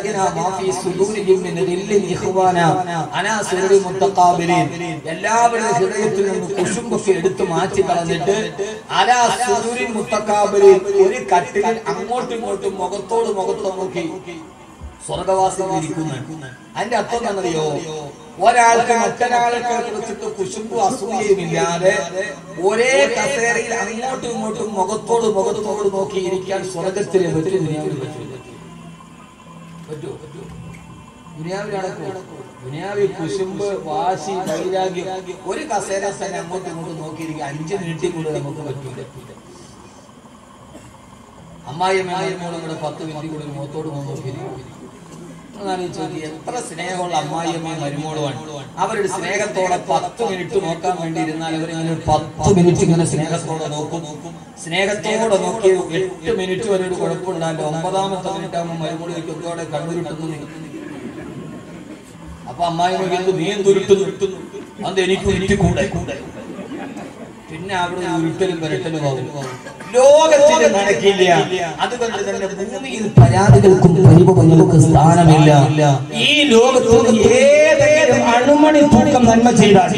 എല്ലാവരുടെ ഹൃദയത്തിൽ നിന്ന് കുശുമ്പൊക്കെ എടുത്തു മാറ്റി കളഞ്ഞിട്ട് അലാ സുദൂരിൻ മുത്തഖാബിരീൻ, ഒരു കട്ടിലിൽ അങ്ങോട്ടും ഇങ്ങോട്ടും മുഖത്തോട് മുഖത്തോ നോക്കി സ്വർഗവാസികൾ ഇരിക്കുന്നു. അതിന്റെ അർത്ഥം എന്നറിയോ? ഒരാൾക്ക് മറ്റൊരാളെ കുറിച്ചിട്ട് കുശുമ്പും അസൂയയും ഇല്ലാതെ ഒരേ കസേരയിൽ അങ്ങോട്ടും ഇങ്ങോട്ടും മുഖത്തോട് മുഖത്തോട് നോക്കി ഇരിക്കാൻ സ്വർഗത്തിലെ പറ്റും, ദുനിയാവിൽ പറ്റില്ല. പറ്റൂ? ദുനിയാവിലാണ്. ദുനിയാവിൽ കുശുമ്പ്, വാശി, വൈരാഗ്യം, ഒരു കസേര തന്നെ അങ്ങോട്ടും ഇങ്ങോട്ടും നോക്കിയിരിക്കുക അഞ്ചു മിനിറ്റിൽ കൂടെ നമുക്ക് പറ്റില്ല. അമ്മായിയമ്മയുടെ പത്ത് മിനിറ്റ് കൂടെ മുഖത്തോട് നോക്കിയിരിക്കും. എത്ര സ്നേഹമുള്ള അമ്മായിയമ്മയും മരുമോളുമാണ്. അവരുടെ സ്നേഹത്തോടെ പത്ത് മിനിറ്റ് നോക്കാൻ വേണ്ടി ഇരുന്നാൽ അവരിങ്ങനെ പത്ത് മിനിറ്റ് ഇങ്ങനെ സ്നേഹത്തോടെ നോക്കും. സ്നേഹത്തോടെ നോക്കി എട്ട് മിനിറ്റ് വരെ ഒരു കുഴപ്പമുണ്ടാവില്ല. ഒമ്പതാമത്തെ മിനിറ്റ് ആകുമ്പോൾ മരുമോള് വയ്ക്കുന്നതോടെ കണ്ണുരുട്ടുന്നു. അപ്പൊ അമ്മായിമ്മ നീ എന്തുരുട്ടുന്നു? അത് എനിക്ക് എനിക്ക് കൂടെ കൂടെ പിന്നെ അവിടെ ഉരുട്ടലും വരട്ടലും ആകും. ലോകത്തിന് നടക്കില്ല. അതുകൊണ്ട് തന്നെ ഭൂമിയിൽ പരാതികൾക്കും പരിഭവങ്ങൾക്കും സ്ഥാനമില്ല. ഈ ലോകത്ത് ഏതെങ്കിലും അണുമണി തൂക്കം നന്മ ചെയ്താൽ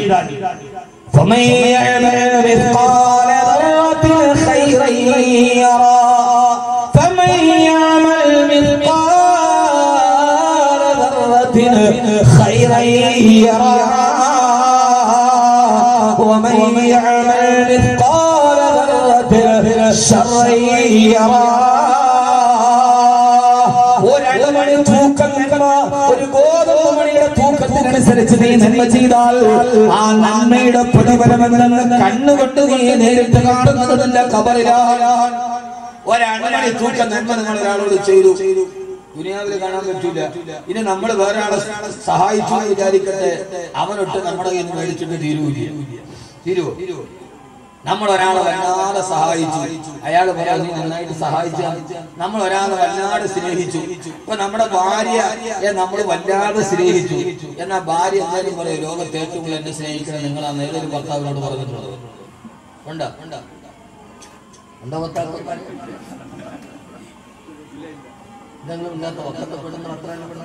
ഒരണമണി തൂക്കം നന്മ, ഒരു ഗോതമ്പ് മണിയുടെ തൂക്കത്തിനനുസരിച്ച് നീ നന്മ ചെയ്താൽ ആ നന്മയുടെ പ്രതിഫലമെന്ന് കണ്ണുകൊണ്ട് നീ നേരിട്ട് കാണുന്നത് നിന്റെ ഖബറിലാണ്. ഒരണമണി തൂക്കം നന്മ നിങ്ങൾ ഒരാളോട് ചെയ്തു, ദുനിയാവിൽ കാണാൻ പറ്റൂല. ഇനി നമ്മൾ വേറെ ആളെ സഹായിച്ചു വിചാരിക്കട്ടെ, അവനൊട്ട് നമ്മുടെ കയ്യിൽ നിന്ന് മേടിച്ചിട്ട് തീരുവില്ല. തീരുവോ? നമ്മൾ ഒരാളെ വല്ലാതെ സഹായിച്ചു, അയാൾ പറയാൻ നീ നന്നായിട്ട് സഹായിച്ച. നമ്മൾ ഒരാളെ വല്ലാതെ സ്നേഹിച്ചു, ഇപ്പൊ നമ്മുടെ ഭാര്യയെ നമ്മൾ വല്ലാതെ സ്നേഹിച്ചു. എന്നാ ഭാര്യ എന്തായാലും പറയും ലോകത്ത് ഏറ്റവും കൂടുതൽ എന്നെ സ്നേഹിക്കണം നിങ്ങളാണ് ഏതൊരു ഭർത്താവിനോട് പറഞ്ഞിട്ടുള്ളത്? ഉണ്ടോ ഉണ്ടോ ഉണ്ടോ ഭർത്താവ്? ഇതെങ്കിലും ഇല്ലാത്ത ഒക്കത്തപ്പെടുന്ന അത്ര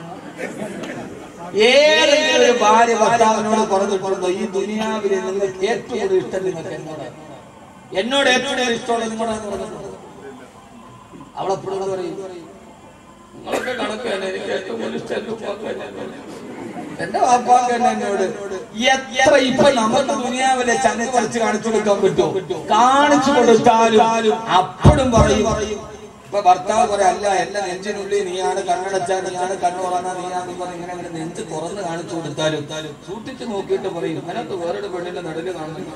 ഏതെങ്കിലും ഒരു ഭാര്യ ഭർത്താവിനോട് പറഞ്ഞിട്ടുണ്ടോ ഈ ദുനിയാവിലെ നിങ്ങൾക്ക് ഏറ്റവും കൂടുതൽ ഇഷ്ടം നിങ്ങൾക്ക് എന്നോട് എന്നോട് ഏറ്റവും കൂടുതൽ ഇഷ്ടമുള്ള നിങ്ങളാന്ന് പറഞ്ഞിട്ടുള്ളത്? അവളെപ്പോഴും പറയും നിങ്ങളൊക്കെ കണക്ക് തന്നെ എനിക്ക് ഏറ്റവും കൂടുതൽ ഇഷ്ടം എന്റെ വാപ്പാക്ക് തന്നെ എന്നോട്. എത്ര ഇപ്പൊ നമുക്ക് ദുനിയാവിലെ ചനച്ചടിച്ച് കാണിച്ചു കൊടുക്കാൻ പറ്റുമോ? കാണിച്ചു കൊടുത്താലും അപ്പോഴും പറയും. ഇപ്പൊ ഭർത്താവ് പറയാം അല്ല എന്റെ നെഞ്ചിനുള്ളിൽ നീയാണ് കണ്ണടച്ചാൽ നീയാണ് കണ്ണു തുറന്നാ നീയാന്ന് പറഞ്ഞ് ഇങ്ങനെ അങ്ങനെ നെഞ്ച് തുറന്ന് കാണിച്ചു കൊടുത്താലും സൂക്ഷിച്ചു നോക്കിയിട്ട് പറയും അതിനകത്ത് വേറൊരു പെണ്ണിന്റെ നടുവിൽ കാണുന്നു.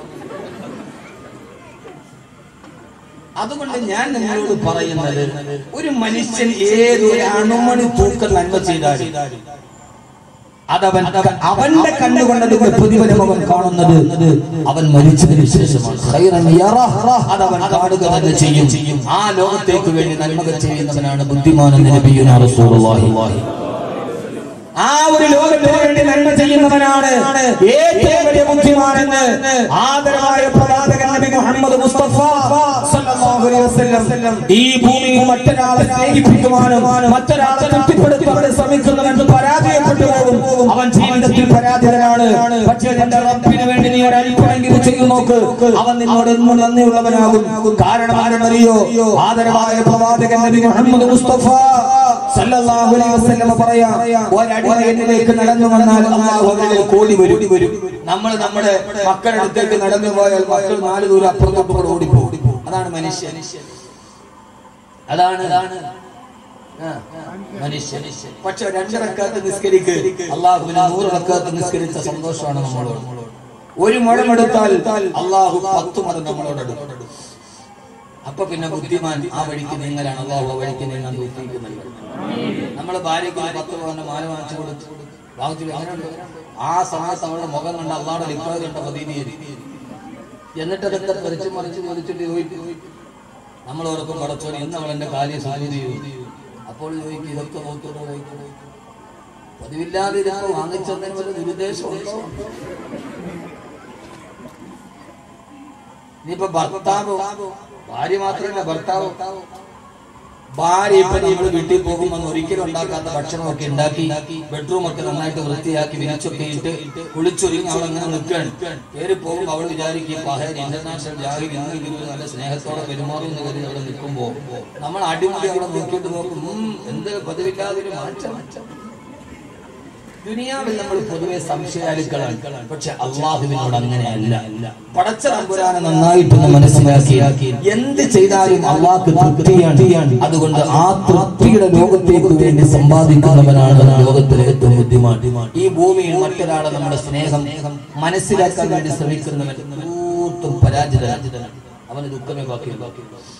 അതുകൊണ്ട് ഞാൻ നിങ്ങളോട് പറയുന്നത് ഒരു മനുഷ്യൻ ഏതൊരു അണുമണി തൂക്കം നന്മ ചെയ്താലും അതവൻ അവന്റെ കണ്ണുകൊണ്ടതിന്റെ പ്രതിഫലം അവൻ കാണുന്നത് അവൻ മരിച്ചതിന് ശേഷമാണ്. അതവൻ കാണുക തന്നെ ചെയ്യും. ആ ലോകത്തേക്ക് വേണ്ടി നന്മകൾ ചെയ്യുന്നവനാണ് ബുദ്ധിമാനെന്ന് നബിയുനാ റസൂലുള്ളാഹി. ആ ഒരു ലോകത്തിന് വേണ്ടി നന്മ ചെയ്യുന്നവനാണ് ഏറ്റവും വലിയ ബുദ്ധിമാനെന്ന് ആദരവായ പ്രവാചകൻ നബി മുഹമ്മദ് മുസ്തഫ സല്ലല്ലാഹു അലൈഹി വസല്ലം. ഈ ഭൂമിയിൽ മറ്റൊരാളെ സ്നേഹിപ്പിക്കുവാനും മറ്റൊരാളെ തൃപ്തിപ്പെടുത്താൻ ശ്രമിക്കുന്നവൻ പരാജയപ്പെട്ടു പോകും. അവൻ ജീവിതത്തിൽ പരാജയനാണ്. പക്ഷേ എന്റെ റബ്ബിന് വേണ്ടി നീ ഒരു അല്പമെങ്കിലും ചെയ്തു നോക്ക്, അവൻ നിന്നോട് എന്നും നന്ദിയുള്ളവനാകും. കാരണം ആരെന്നറിയോ? ആദരവായ പ്രവാചകൻ നബി മുഹമ്മദ് മുസ്തഫ സല്ലല്ലാഹു അലൈഹി വസല്ലം പറയാ എന്നിലേക്ക് നടന്നു വന്നാൽ അല്ലാഹു അവരിൽ കോടി വരും. നമ്മൾ നമ്മുടെ മക്കളുടെ അടുത്തേക്ക് നടന്നു പോയാൽ മക്കൾ നാല് ദൂരം അപ്പുറത്തോട്ട് ഓടിപ്പോകും. അതാണ് മനുഷ്യൻ. അതാണ് മനുഷ്യൻ. പക്ഷെ രണ്ടിറക്കാത്ത് നിസ്കരിക്ക് അല്ലാഹുവിന് നൂറ് റക്കാത്ത് നിസ്കരിച്ച സന്തോഷമാണ് നമ്മളോട്. ഒരു മുഴമെടുത്താൽ അല്ലാഹു പത്ത് മുഴം നമ്മളോട് എടുക്കും. അപ്പൊ പിന്നെ ബുദ്ധിമാൻ ആ വഴിക്ക് നീങ്ങലാണ്. അല്ലാഹു ആ വഴിക്ക് നീങ്ങാൻ തോന്നിക്കുന്നത്. നമ്മള് ഭാര്യയ്ക്ക് പത്ത് പവന്റെ മാല വാങ്ങിച്ചു കൊടുത്തു. ആ സമയത്ത് അവളുടെ മുഖം കണ്ട അള്ളാഹുടെ ലിഖാ കണ്ട മദീനയിൽ എന്നിട്ട് അതൊക്കെ പറിച്ചു മറിച്ച് ചോദിച്ചിട്ട് ചോദിക്കും നമ്മൾ ഓർക്കും പടച്ചോൻ ഇന്ന് അവൾ എന്റെ കാര്യം സാധ്യത ചെയ്തു. അപ്പോൾ ചോദിക്കും ഇതൊക്കെ നോക്കിയോ ചോദിക്കുന്നു. പതിവില്ലാതെ ഇതൊക്കെ വാങ്ങിച്ചതിന് വല്ല ദുരുദ്ദേശമുണ്ടോ? ഇനിയിപ്പോ ഭർത്താവ് ഭാര്യ മാത്രമല്ല ഭർത്താവ് ഭാര്യ ഇപ്പൊ നമ്മൾ വീട്ടിൽ പോകുമ്പോൾ ഒരിക്കലും ഉണ്ടാക്കാത്ത ഭക്ഷണമൊക്കെ ഉണ്ടാക്കി ബെഡ്റൂം ഒക്കെ നന്നായിട്ട് വൃത്തിയാക്കി വിരിച്ചൊക്കെ ഇട്ട് കുളിച്ചൊരുങ്ങി അവൾ അങ്ങനെ നിൽക്കുകയാണ്. കയറി പോകുമ്പോൾ അവൾ വിചാരിക്കും ഇന്റർനാഷണൽ ജാഹിൽ ഇന്ന് നല്ല സ്നേഹത്തോടെ പെരുമാറുന്ന കരുതി അവിടെ നിൽക്കുമ്പോ നമ്മൾ അടിമുടി അവിടെ നോക്കിയിട്ട് നോക്കും എന്ത് പതിവില്ലാതെ മാറ്റം. ദുനിയാവിൽ നമ്മൾ പൊതുവെ സംശയാലുക്കളാണ്. പക്ഷെ അള്ളാഹുവിനോട് അങ്ങനെയല്ല. പടച്ച തമ്പുരാനെ നന്നായിട്ടൊന്ന് മനസ്സിലാക്കി എന്ത് ചെയ്താലും അള്ളാഹ്ക്ക് തൃപ്തിയാണ്. അതുകൊണ്ട് ആ തൃപ്തിയുടെ ലോകത്തേക്ക് വേണ്ടി സമ്പാദിക്കുന്നവനാണ് ലോകത്തിലെ ഏറ്റവും ബുദ്ധിമാൻ. ഈ ഭൂമിയിൽ മറ്റൊരാളെ നമ്മുടെ സ്നേഹം മനസ്സിലാക്കാൻ വേണ്ടി ശ്രമിക്കുന്നവൻ തീർത്തും പരാജിതനാണ്. അവന് ദുഃഖമേ ബാക്കിയുള്ളൂ.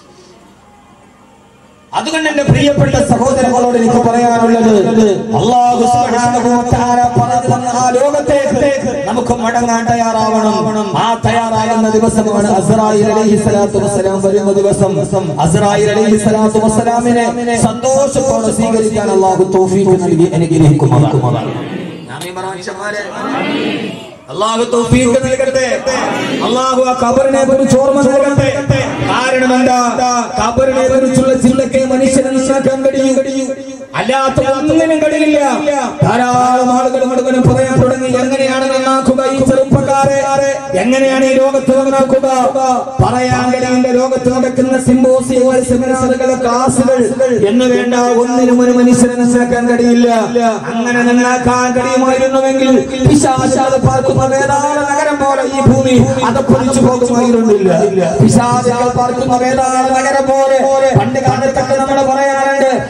അതുകൊണ്ട് എന്റെ പ്രിയപ്പെട്ട സഹോദരങ്ങളോട് എനിക്ക് പറയാനുള്ളത് അല്ലാഹു സുബ്ഹാനഹു വ തആല പറഞ്ഞ ആ ലോകത്തേക്ക് നമുക്ക് മടങ്ങാൻ തയ്യാറാവണം. ആ തയ്യാറാകുന്ന ദിവസമാണ് അസ്റായീൽ അലൈഹിസ്സലാത്തു വസ്സലാം വരുന്ന ദിവസം. അസ്റായീൽ അലൈഹിസ്സലാത്തു വസ്സലാമിനെ സന്തോഷത്തോടെ സ്വീകരിക്കാൻ അല്ലാഹു തൗഫീഖ് നൽകി അനുഗ്രഹിക്കുമാറാകട്ടെ. ആമീൻ മറാശമാരെ. അല്ലാഹു തൗഫീഖ് നൽകട്ടെ. അല്ലാഹു ആ ഖബറിനെ കുറിച്ച് ഓർമ്മ നൽകട്ടെ. കാരണം എന്താ? ഖബറിനെ കുറിച്ചുള്ള ചിന്തക്കെ മനുഷ്യനെ നന്നാക്കാൻ കഴിയും. അല്ലാത്ത ഒന്നിനും കഴിയില്ല. ധാരാളം ആളുകൾ മുഴുവനും പറയാൻ തുടങ്ങി എങ്ങനെയാണ് നന്നാക്കുക ഈ ചെറുപ്പക്കാരെ, എങ്ങനെയാണ് ഈ ലോകത്ത് നന്നാക്കുക? പറയാൻ കഴിയുന്ന ലോകത്ത് നടക്കുന്ന സിംബോസിയങ്ങൾ, സെമിനാറുകൾ, ക്ലാസുകൾ എന്ന് വേണ്ട ഒന്നിനും ഒരു മനുഷ്യനെ നന്നാക്കാൻ കഴിയില്ല. അങ്ങനെ നന്നാക്കാൻ കഴിയുമായിരുന്നുവെങ്കിൽ പിശാചുകൾ പാർക്കുന്ന വേദാള നഗരം പോലെ ഈ ഭൂമി അതപ്പൊലിച്ചു പോകുമായിരുന്നില്ല. പിശാചുകൾ പാർക്കുന്ന വേദാള നഗരം പോലെ പണ്ട് കാലത്തൊക്കെ നമ്മൾ പറയാറുണ്ട് അച്ഛൻ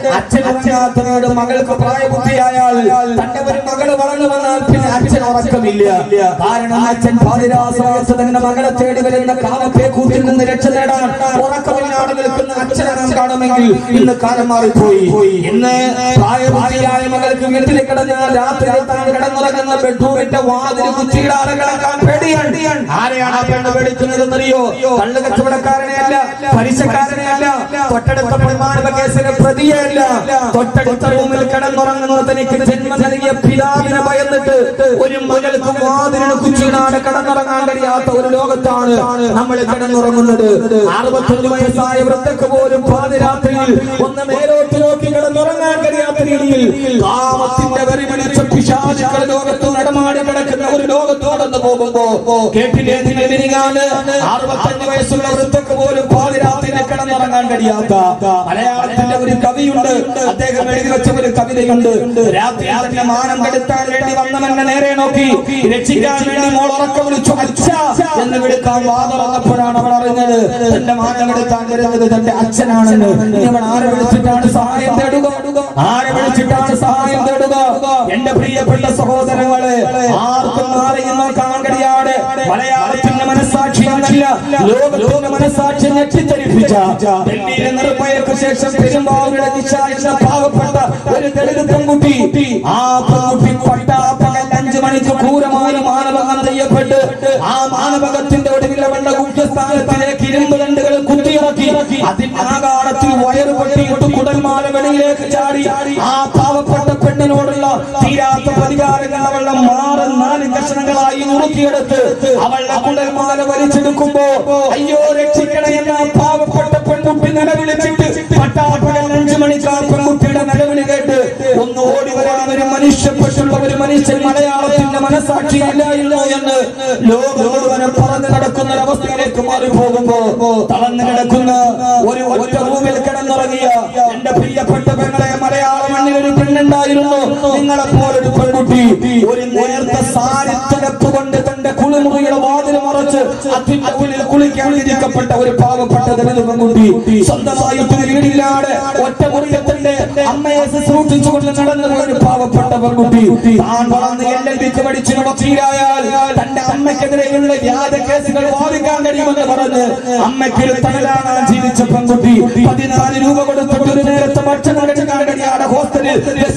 അച്ഛനാത്തനോട് മകൾക്ക് പ്രായബുദ്ധിയായാൽ തന്റെ ഒരു മകള് വളർന്നു വന്നാൽ പിന്നെ അച്ഛൻ ഉറക്കമില്ല. കാരണം അച്ഛൻ പാതിരാസമയത്ത് തന്നെ മകളെ തേടി വരുന്ന കാമത്തെ കൂട്ടിൽ നിന്ന് രക്ഷ നേടാൻ ഉറക്കമില്ലാതെ നിൽക്കുന്ന അച്ഛനെ നാം കാണുമെങ്കിൽ ഇന്ന് കാലം മാറിപ്പോയി. ഇന്ന് പ്രായബുദ്ധിയായ മകൾക്ക് വീട്ടിൽ കിടന്നാൽ രാത്രി താൻ കിടന്നുറങ്ങുന്ന ബെഡ്റൂമിന്റെ വാതിൽ കുറ്റിയിടാതെ കിടക്കാൻ പേടിയാണ്. ആരെയാണ് ആ പെണ്ണ് പേടിക്കുന്നതെന്നറിയോ? കള്ളു കച്ചവടക്കാരനെയല്ല, പലിശക്കാരനെയല്ല, തൊട്ടടുത്ത പ്രമാണ കേസിലെ പ്രതിയല്ല, തൊട്ടടുത്ത റൂമിൽ കിടന്നുറങ്ങുന്നത് തനിക്ക് ജന്മം നൽകിയ പിതാവിനെ ഭയന്നിട്ട് ഒരു മകൾക്ക് വാതിലിന് കുറ്റിയിടാതെ കിടന്നുറങ്ങാൻ കഴിയാത്ത ഒരു ലോകത്താണ് നമ്മൾ കിടന്നുറങ്ങുന്നത്. അറുപത്തഞ്ച് വയസ്സായ വൃദ്ധക്ക് പോലും പാതിരാത്രിയിൽ ഒന്ന് മേലോട്ട് നോക്കി കിടന്നുറങ്ങാൻ കഴിയാത്ത രീതിയിൽ കാമത്തിന്റെ വെറി വിളിച്ച പിശാചുക്കൾ ലോകത്ത് നടമാടി കിടക്കുന്ന ഒരു ലോകത്തോടൊന്ന് പോകുമ്പോ കേട്ടില്ലേ നിങ്ങൾ? മിനിങ്ങാന് അറുപത്തഞ്ച് വയസ്സുള്ള വൃദ്ധക്ക് പോലും പാതിരാത്രിയിൽ കിടന്നുറങ്ങാൻ കഴിയാത്ത മലയാളത്തിന്റെ ഒരു കവിയുണ്ട്. അദ്ദേഹം എഴുതി വെച്ച ഒരു കവിതയുണ്ട്. രാത്രി തന്നെ മാനം കെടുത്താൻ വേണ്ടി വന്നവന്റെ നേരെ നോക്കി രക്ഷിക്കാൻ വേണ്ടി മോൾ ഉറക്കം വിളിച്ചു അച്ഛ എന്ന് വിളിക്കാൻ വാതുറന്നപ്പോഴാണ് അവൾ അറിഞ്ഞത് തന്റെ മാനം കെടുത്താൻ വരുന്നത് തന്റെ അച്ഛനാണെന്ന്. അവൾ ആരെ വിളിച്ചിട്ടാണ് സഹായം തേടുക? ആരെ വിളിച്ചിട്ടാണ് സഹായം തേടുക? എന്റെ പ്രിയപ്പെട്ട സഹോദരങ്ങളെ, ആർക്കും ആരെയും നോക്കാൻ കഴിയാതെ മലയാളത്തിന്റെ മനസ്സാക്ഷി എന്നല്ല ലോകത്തിന്റെ മനസ്സാക്ഷി ഞെട്ടിച്ചരിപ്പിച്ച ഡൽഹിയിലെ നിർഭയക്ക് ശേഷം പെരുമ്പാവൂരിലെ ദിശ എന്ന പാവപ്പെട്ട ഒരു ദളിത് പെൺകുട്ടി, ആ പെൺകുട്ടി പട്ടാപ്പകൽ അഞ്ചു മണിക്ക് ക്രൂരമായ മാനഭംഗം ചെയ്യപ്പെട്ട് ആ മാനഭംഗത്തിന്റെ ഒടുവിൽ അവളുടെ ഗുഹ്യസ്ഥാനത്തിലേക്ക് ഇരുമ്പ് കണ്ടുകൾ കുത്തിയിറക്കി അതിന്റെ ആകാരത്തിൽ വയറ് പൊട്ടിയിട്ട് കുടൽമാല വെളിയിലേക്ക് ചാടി ആ പാവപ്പെട്ട പെണ്ണിനോടുള്ള തീരാത്ത പ്രതികാരങ്ങൾ അവളുടെ മാറ് നാല് കഷണങ്ങളായി നുറുക്കിയെടുത്ത് അവളുടെ കുടൽമാല വലിച്ചെടുക്കുമ്പോ അയ്യോ രക്ഷിക്കണേ എന്ന പാവപ്പെട്ട പെൺകുട്ടി നിലവിളിച്ചിട്ട് പട്ടാപ്പകൽ അഞ്ചു മണിക്കാർ പെൺകുട്ടിയുടെ നിലവിളി കേട്ട് ഒന്ന് ഓടി വരാൻ ഒരു മനുഷ്യപ്പെട്ടുള്ള ഒരു മനുഷ്യൻ മലയാളത്തിന്റെ മനസ്സാക്ഷി ഇല്ലായിരുന്നു എന്ന് ലോകം മുഴുവൻ പറഞ്ഞു നടക്കുന്ന ഒരവസ്ഥയിലേക്ക് മാറി പോകുമ്പോ തളർന്നു കിടക്കുന്ന ഒരു ഒറ്റ റൂമിൽ കിടന്നുറങ്ങിയ എന്റെ പ്രിയപ്പെട്ട പെങ്ങളെ, മലയാള മണ്ണിൽ ഒരു പെണ്ണുണ്ടായിരുന്നു നിങ്ങളെപ്പോലൊരു പെൺകുട്ടി. ഒരു നേർത്ത സാരിത്തലപ്പ് കൊണ്ട് തന്റെ കുളിമുറിയുടെ വാതിൽ മറച്ച് അതിന്റെ ഉള്ളിൽ കുളിക്കാൻ വിധിക്കപ്പെട്ട ഒരു പാവപ്പെട്ട ദളിത് പെൺകുട്ടി, സ്വന്തമായിട്ട് വീടില്ലാതെ ഒറ്റ മുറിയത്തിന്റെ അമ്മയെ ശുശ്രൂഷിച്ചുകൊണ്ട് നടന്ന ഒരു പാവപ്പെട്ട പെൺകുട്ടി. താൻ വളർന്ന് എൽ എൽ ബിക്ക് പഠിച്ചു വക്കീലായാൽ തന്റെ അമ്മയ്ക്കെതിരെയുള്ള വ്യാജ കേസുകൾ വാദിക്കാൻ കഴിയുമെന്ന് പറഞ്ഞ് അമ്മയ്ക്ക് തണലാകാൻ ജീവിച്ച പെൺകുട്ടി പതിനാല് രൂപ കൊടുത്തിട്ട് ഒരു നേരത്തെ ഭക്ഷണം കഴിക്കാൻ കഴിയാതെ ഹോസ്റ്റലിൽ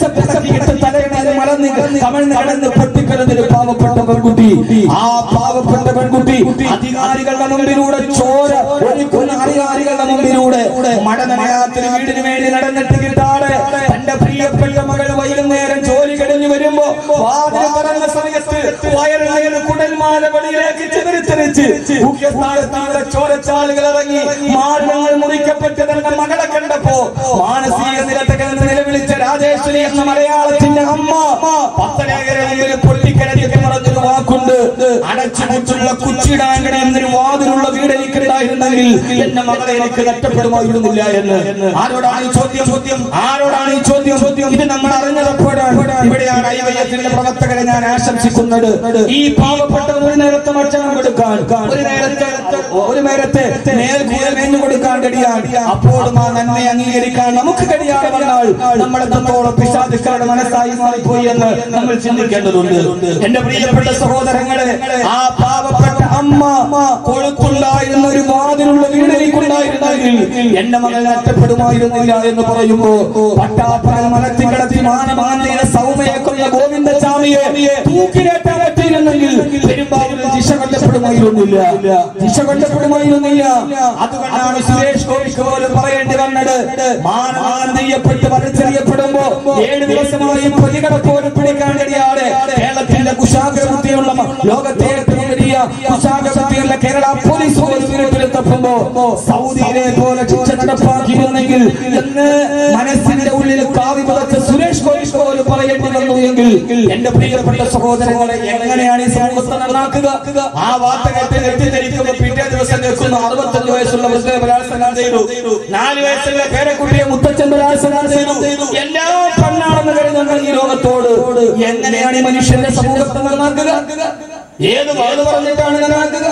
തലയിണ മലന്ന് കമഴ്ന്ന് കടന്ന് പൊട്ടിക്കലൊരു പാവപ്പെട്ട പെൺകുട്ടി. ആ പാവപ്പെട്ട പെൺകുട്ടി അധികാരികളുടെ മുമ്പിലൂടെ ചോര ഒഴിക്കുന്ന അധികാരികളുടെ മുമ്പിലൂടെ മഴ നനയാത്തൊരു വീടിന് വേണ്ടി നടന്നിട്ട് കിട്ടാതെ തന്റെ പ്രിയപ്പെട്ട മകൾ വൈകുന്നേരം ജോലി കഴിഞ്ഞു വരുമ്പോ വാതിൽ പറഞ്ഞ സമയത്ത് വയറിൽ കുടൽമാല വെളിയിലേക്ക് ചിതറിത്തെറിച്ച് മുഖ്യസ്ഥാനത്താതെ ചോരച്ചാലുകൾ ഇറങ്ങി മാരണങ്ങൾ മുറിക്കപ്പെട്ട് തന്റെ മകളെ കണ്ടപ്പോ മാനസിക നില തകർന്ന് നിലവിളിച്ച രാജേശ്വരി എന്ന മലയാളത്തിന്റെ അമ്മ പത്തനേകര മുമ്പിൽ പൊട്ടിക്കരഞ്ഞിട്ട് പറഞ്ഞൊരു വാക്കുണ്ട്, അടച്ചുമുറ്റുള്ള കുച്ചിടാങ്കണ എന്നൊരു വാതിലുള്ള വീട് എനിക്കുണ്ടായിരുന്നെങ്കിൽ എന്റെ മകളെ എനിക്ക് നഷ്ടപ്പെടുമായിരുന്നില്ല എന്ന്. ആരോടാണ് ഈ ചോദ്യം? ചോദ്യം ആരോടാണ് ഈ ചോദ്യം? ചോദ്യം ഇത് നമ്മൾ അറിഞ്ഞതപ്പോഴാണ്. ഇവിടെയാണ് ഐവൈഎഫിന്റെ പ്രവർത്തകരെ ഞാൻ ആശംസിക്കുന്നത്. ഈ പാവപ്പെട്ട ഒരു നേരത്തെ ഭക്ഷണം കൊടുക്കാൻ, ഒരു നേരത്തെ ഒരു നേരത്തെ നേർക്കൂല മേഞ്ഞു കൊടുക്കാൻ കഴിയാൻ, അപ്പോഴും ആ നന്മയെ അംഗീകരിക്കാൻ നമുക്ക് കഴിയാതെ വന്നാൽ നമ്മൾ എത്രത്തോളം പിശാചുക്കളുടെ മനസ്സായി മാറിപ്പോയി എന്ന് നമ്മൾ ചിന്തിക്കേണ്ടതുണ്ട്. എന്റെ പ്രിയപ്പെട്ട സഹോദരങ്ങളെ, ആ പാവപ്പെട്ട അമ്മ കൊളുത്തുണ്ടായിരുന്ന ഒരു വാതിലുള്ള വീടിലേക്കുണ്ടായിരുന്നെങ്കിൽ എന്റെ മകൾ നഷ്ടപ്പെടുമായിരുന്നില്ല എന്ന് പറയുമ്പോ പട്ടാപ്പകൽ മലത്തിൽ കിടത്തി മാനമാന്തിയുടെ സൗമ്യയെ കൊന്ന ഗോവിന്ദസ്വാമിയെ തൂക്കിലേറ്റാൻ പറ്റിയിരുന്നെങ്കിൽ പെരുമ്പാവൂരിൽ ദിശ കൊല്ലപ്പെടുമായിരുന്നില്ല ദിശ കൊല്ലപ്പെടുമായിരുന്നില്ല അതുകൊണ്ടാണ് സുരേഷ് ഗോപിക്ക് പോലും പറയേണ്ടി വന്നത്, മാനമാന്തിയപ്പെട്ട് വലിച്ചെറിയപ്പെടുമ്പോ ഏഴ് ദിവസമായി പ്രതികളെ പോലും പിടിക്കാൻ കഴിയാതെ കേരളത്തിന്റെ കുശാഗ്രബുദ്ധിയുള്ള ലോകത്തെ ഏറ്റവും വലിയ കുശാഗ്രബുദ്ധിയുള്ള കേരള പോലീസ് പോലും വീട്ടിലെത്തപ്പോ സൗദിയിലെ പോലെ ശിക്ഷ നടപ്പാക്കിയിരുന്നെങ്കിൽ എന്ന് മനസ്സിന്റെ ഉള്ളിൽ കാവി പുതച്ച സുരേഷ് ഗോപി പോലും പറയേണ്ടി വന്നു എങ്കിൽ എന്റെ പ്രിയപ്പെട്ട സഹോദരങ്ങളെ, എങ്ങനെയാണ് ഈ സമൂഹത്തെ നന്നാക്കുക? ആ വാർത്തകത്തിൽ എത്തിദ്ധരിക്കുന്ന പിറ്റേ ദിവസം നിൽക്കുന്ന അറുപത്തഞ്ച് വയസ്സുള്ള വൃദ്ധയെ ബലാത്സംഗം ചെയ്തു, നാല് വയസ്സുള്ള പേരക്കുട്ടിയെ മുത്തച്ഛൻ ബലാത്സംഗം ചെയ്തു, എല്ലാം കണ്ണാണെന്ന് കരുതുന്ന ഈ ലോകത്തോട് എങ്ങനെയാണ് ഈ മനുഷ്യന്റെ സമൂഹത്തെ നന്നാക്കുക? ഏത് വാത് പറഞ്ഞിട്ടാണ് നന്നാക്കുക?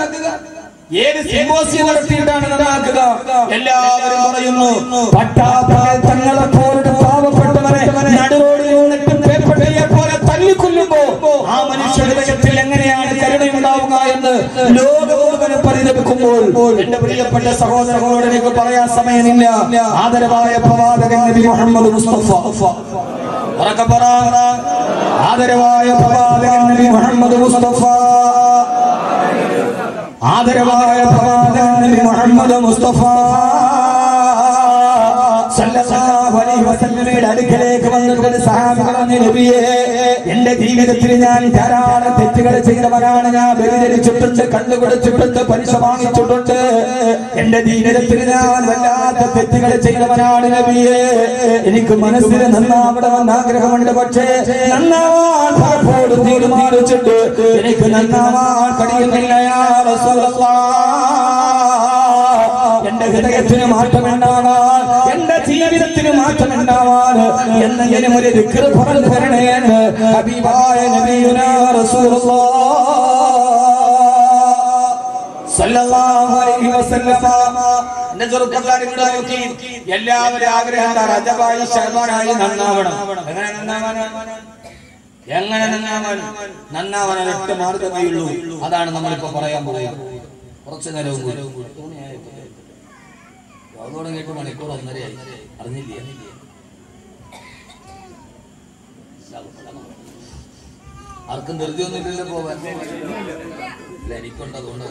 ഏത് സിംബോസിയം നടത്തിയിട്ടാണ് നന്നാക്കുക? എല്ലാവരും പറയുന്നു പട്ടാപ്പകൽ തങ്ങളെ പോലുള്ള പാവപ്പെട്ട ലോകം മുഴുവനും പരിതപിക്കുമ്പോൾ എന്റെ പ്രിയപ്പെട്ട സഹോദരങ്ങളോട് എനിക്ക് പറയാൻ സമയമില്ല. ആദരവായ പ്രവാചകൻ നബി മുഹമ്മദ് മുസ്തഫ ഉറക്കെ പറ. ആദരവായ പ്രവാചകൻ നബി മുഹമ്മദ് മുസ്തഫ ആദരവായ പ്രവാചകൻ നബി മുഹമ്മദ് മുസ്തഫ സല്ലല്ലാഹു അലൈഹി വസല്ലമയുടെ അടുക്കലേക്ക് വന്നിട്ട് സഹാബി പറഞ്ഞു, നബിയേ, എന്റെ ജീവിതത്തിൽ ഞാൻ ധാരാളം തെറ്റുകൾ ചെയ്തവനാണ്. ഞാൻ വ്യഭിചരിച്ചിട്ടുണ്ട്, കള്ളു കുടിച്ചിട്ടുണ്ട്, പലിശ വാങ്ങിച്ചിട്ടുണ്ട്. എന്റെ ജീവിതത്തിൽ ഞാൻ വല്ലാത്ത തെറ്റുകൾ ചെയ്തവനാണ് നബിയേ. എനിക്ക് മനസ്സിൽ നന്നാവണമെന്ന് ആഗ്രഹമുണ്ട്. പക്ഷേ നന്നാവാൻ പലപ്പോഴും തീരുമാനിച്ചിട്ട് എനിക്ക് നന്നാവാൻ കഴിയുന്നില്ല. യാ റസൂലല്ലാഹ്, എന്റെ ഹൃദയത്തിന് മാറ്റമുണ്ടാവാൻ, എന്റെ ജീവിതത്തിന് മാറ്റമുണ്ടാവാൻ എന്തെങ്കിലും ഒരു ദിക്ർ പറഞ്ഞു തരണേന്ന് ഹബീബായ നബിയുനാ റസൂലുള്ളാഹ് സല്ലല്ലാഹു അലൈഹി വസല്ലമ. എന്റെ ചെറുപ്പക്കാരെ നോക്കി, എല്ലാവരും ആഗ്രഹം റജബായി ശഅബാനായി നന്നാവണം. എങ്ങനെ നന്നാവാനാ? എങ്ങനെ നന്നാവാൻ? നന്നാവാൻ ഒറ്റ മാർഗ്ഗമേ ഉള്ളൂ. അതാണ് നമ്മളിപ്പോ പറയാൻ പറയാം. കുറച്ചു നേരവും അതോടെ കേട്ട് മണിക്കൂർ ഒന്നരയായി, അറിഞ്ഞില്ലേ? ആർക്കും ധൃതിയൊന്നുമില്ലല്ലോ പോവാൻ. എനിക്കുണ്ടതുകൊണ്ട്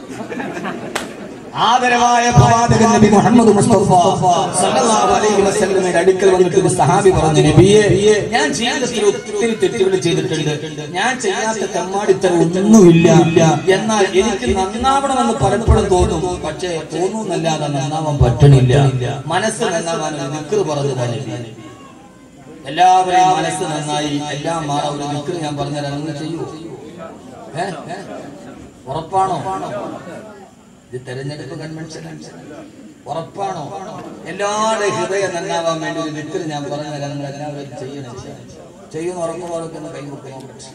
ആദരവായ പ്രവാചകൻ നബി മുഹമ്മദ് മുസ്തഫ സല്ലല്ലാഹു അലൈഹി വസല്ലമയുടെ അടുക്കൽ വന്നിട്ട് ഒരു സഹാബി പറഞ്ഞു, നബിയേ, ഞാൻ ജീവിതത്തിൽ ഒത്തിരി തെറ്റുകൾ ചെയ്തിട്ടുണ്ട്. ഞാൻ ചെയ്യാത്ത തെമ്മാടിത്തരം ഒന്നുമില്ല. എന്നാൽ എനിക്ക് നന്നാവണമെന്ന് പലപ്പോഴും തോന്നും. പക്ഷേ തോന്നുന്നല്ലാതെ നന്നാവാൻ പറ്റണില്ല. മനസ്സ് നന്നാവാൻ ദിക്ർ പറഞ്ഞു തന്നെ. എല്ലാവരെയും മനസ്സ് നന്നായി എല്ലാം മാറാൻ ഒരു ദിക്ർ ഞാൻ പറഞ്ഞുതരാം. നിങ്ങൾ ചെയ്യൂ? ഏഹ് ഉറപ്പാണോ? ഇത് തെരഞ്ഞെടുപ്പ് കൺവെൻഷൻ ഉറപ്പാണോ? എല്ലാവരുടെയും ഹൃദയം നന്നാവാൻ വേണ്ടി ഒരു ദിക്ർ ഞാൻ പറഞ്ഞുതരാം. നിങ്ങൾ എല്ലാവരും ചെയ്യണം. ചെയ്യുന്ന ഉറപ്പുപോലൊക്കെ കൈ കൊടുക്കാൻ പറ്റും.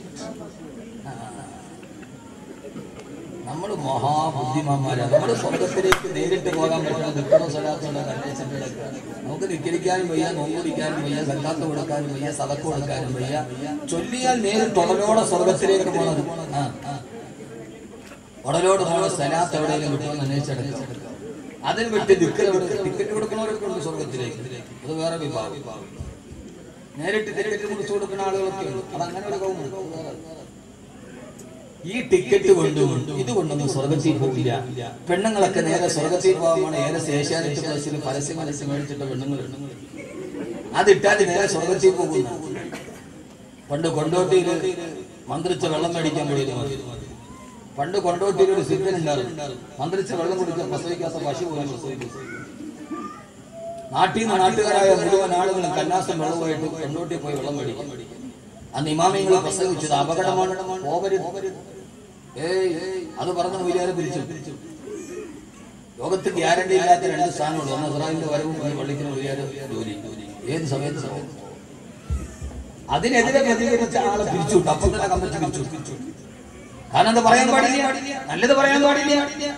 നമ്മൾ മഹാബുദ്ധിമാന്മാരാണ്. നമ്മൾ സ്വർഗത്തിലേക്ക് നേരിട്ട് പോകാൻ പറ്റുന്ന ദിക്റും സ്വലാത്തും അന്വേഷിച്ചിട്ട് നമുക്ക് നിക്കരിക്കാനും വയ്യ, നോമ്പുടിക്കാനും വയ്യ, സക്കാത്ത് കൊടുക്കാനും വയ്യ, സദഖ കൊടുക്കാനും വയ്യ. ചൊല്ലിയാൽ നേരിട്ട് ഉടലോടെ സ്വർഗത്തിലേക്ക് പോകണം. ആ ഉടലോട് പോകണം. സലാത്ത് എവിടെയെങ്കിലും കിട്ടുമെന്ന് അന്വേഷിച്ചെടുക്കാം. അതിന് വിട്ട് ദിക്ർ ടിക്കറ്റ് കൊടുക്കുന്നവരൊക്കെ ഉണ്ട് സ്വർഗത്തിലേക്ക്. അത് വേറെ വിഭാഗം. നേരിട്ട് ടിക്കറ്റ് മുറിച്ചു കൊടുക്കുന്ന ആളുകളൊക്കെ ഉണ്ട്. അതങ്ങനെ ഒരു കൗമുണ്ട്. ഈ ടിക്കറ്റ് കൊണ്ടും ഇതുകൊണ്ടൊന്നും സ്വർഗത്തിൽ പോകില്ല. പെണ്ണുങ്ങളൊക്കെ നേരെ സ്വർഗത്തിൽ പോകാമാണ്. ഏറെ ഏഷ്യാനെറ്റ് പ്ലസിൽ പരസ്യം പരസ്യം മേടിച്ചിട്ട പെണ്ണുങ്ങൾ അതിട്ടാൽ നേരെ സ്വർഗത്തിൽ പോകുന്നു. പണ്ട് കൊണ്ടോട്ടിയിൽ മന്ത്രിച്ച വെള്ളം മേടിക്കാൻ പോയിരുന്നു. പണ്ട് കൊണ്ടോട്ടിയിൽ ഒരു സിദ്ധൻ ഉണ്ടായിരുന്നു. മന്ത്രിച്ച വെള്ളം കുടിക്കാൻ പ്രസവിക്കാത്ത പശു പോലും പ്രസവിക്കും. നാട്ടിൽ നിന്ന് നാട്ടുകാരായ മുഴുവൻ ആളുകളും കന്നാസം വെള്ളവുമായിട്ട് കൊണ്ടോട്ടി പോയി വെള്ളം മേടിക്കും. അന്ന് ഇമാമിങ്ങൾ പ്രസംഗിച്ചത് അപകടമാണ്, പോവരുത്. ഏയ് അത് പറഞ്ഞു വിചാരം പിരിച്ചു. ലോകത്ത് ഗ്യാരണ്ടി ഇല്ലാത്ത രണ്ട് സ്ഥാനമുള്ളൂ. ഒന്ന് ഇസ്രായേലിന്റെ വരവും പള്ളിക്കുന്ന വിചാരം ജോലി. ഏത് സമയത്ത് സമയത്ത് അതിനെതിരെ പ്രതികരിച്ച ആളെ പിരിച്ചു. അപ്പം തന്നെ കമ്മിറ്റി പിരിച്ചു. കാരണം അത് പറയാൻ പാടില്ല, നല്ലത് പറയാൻ പാടില്ല.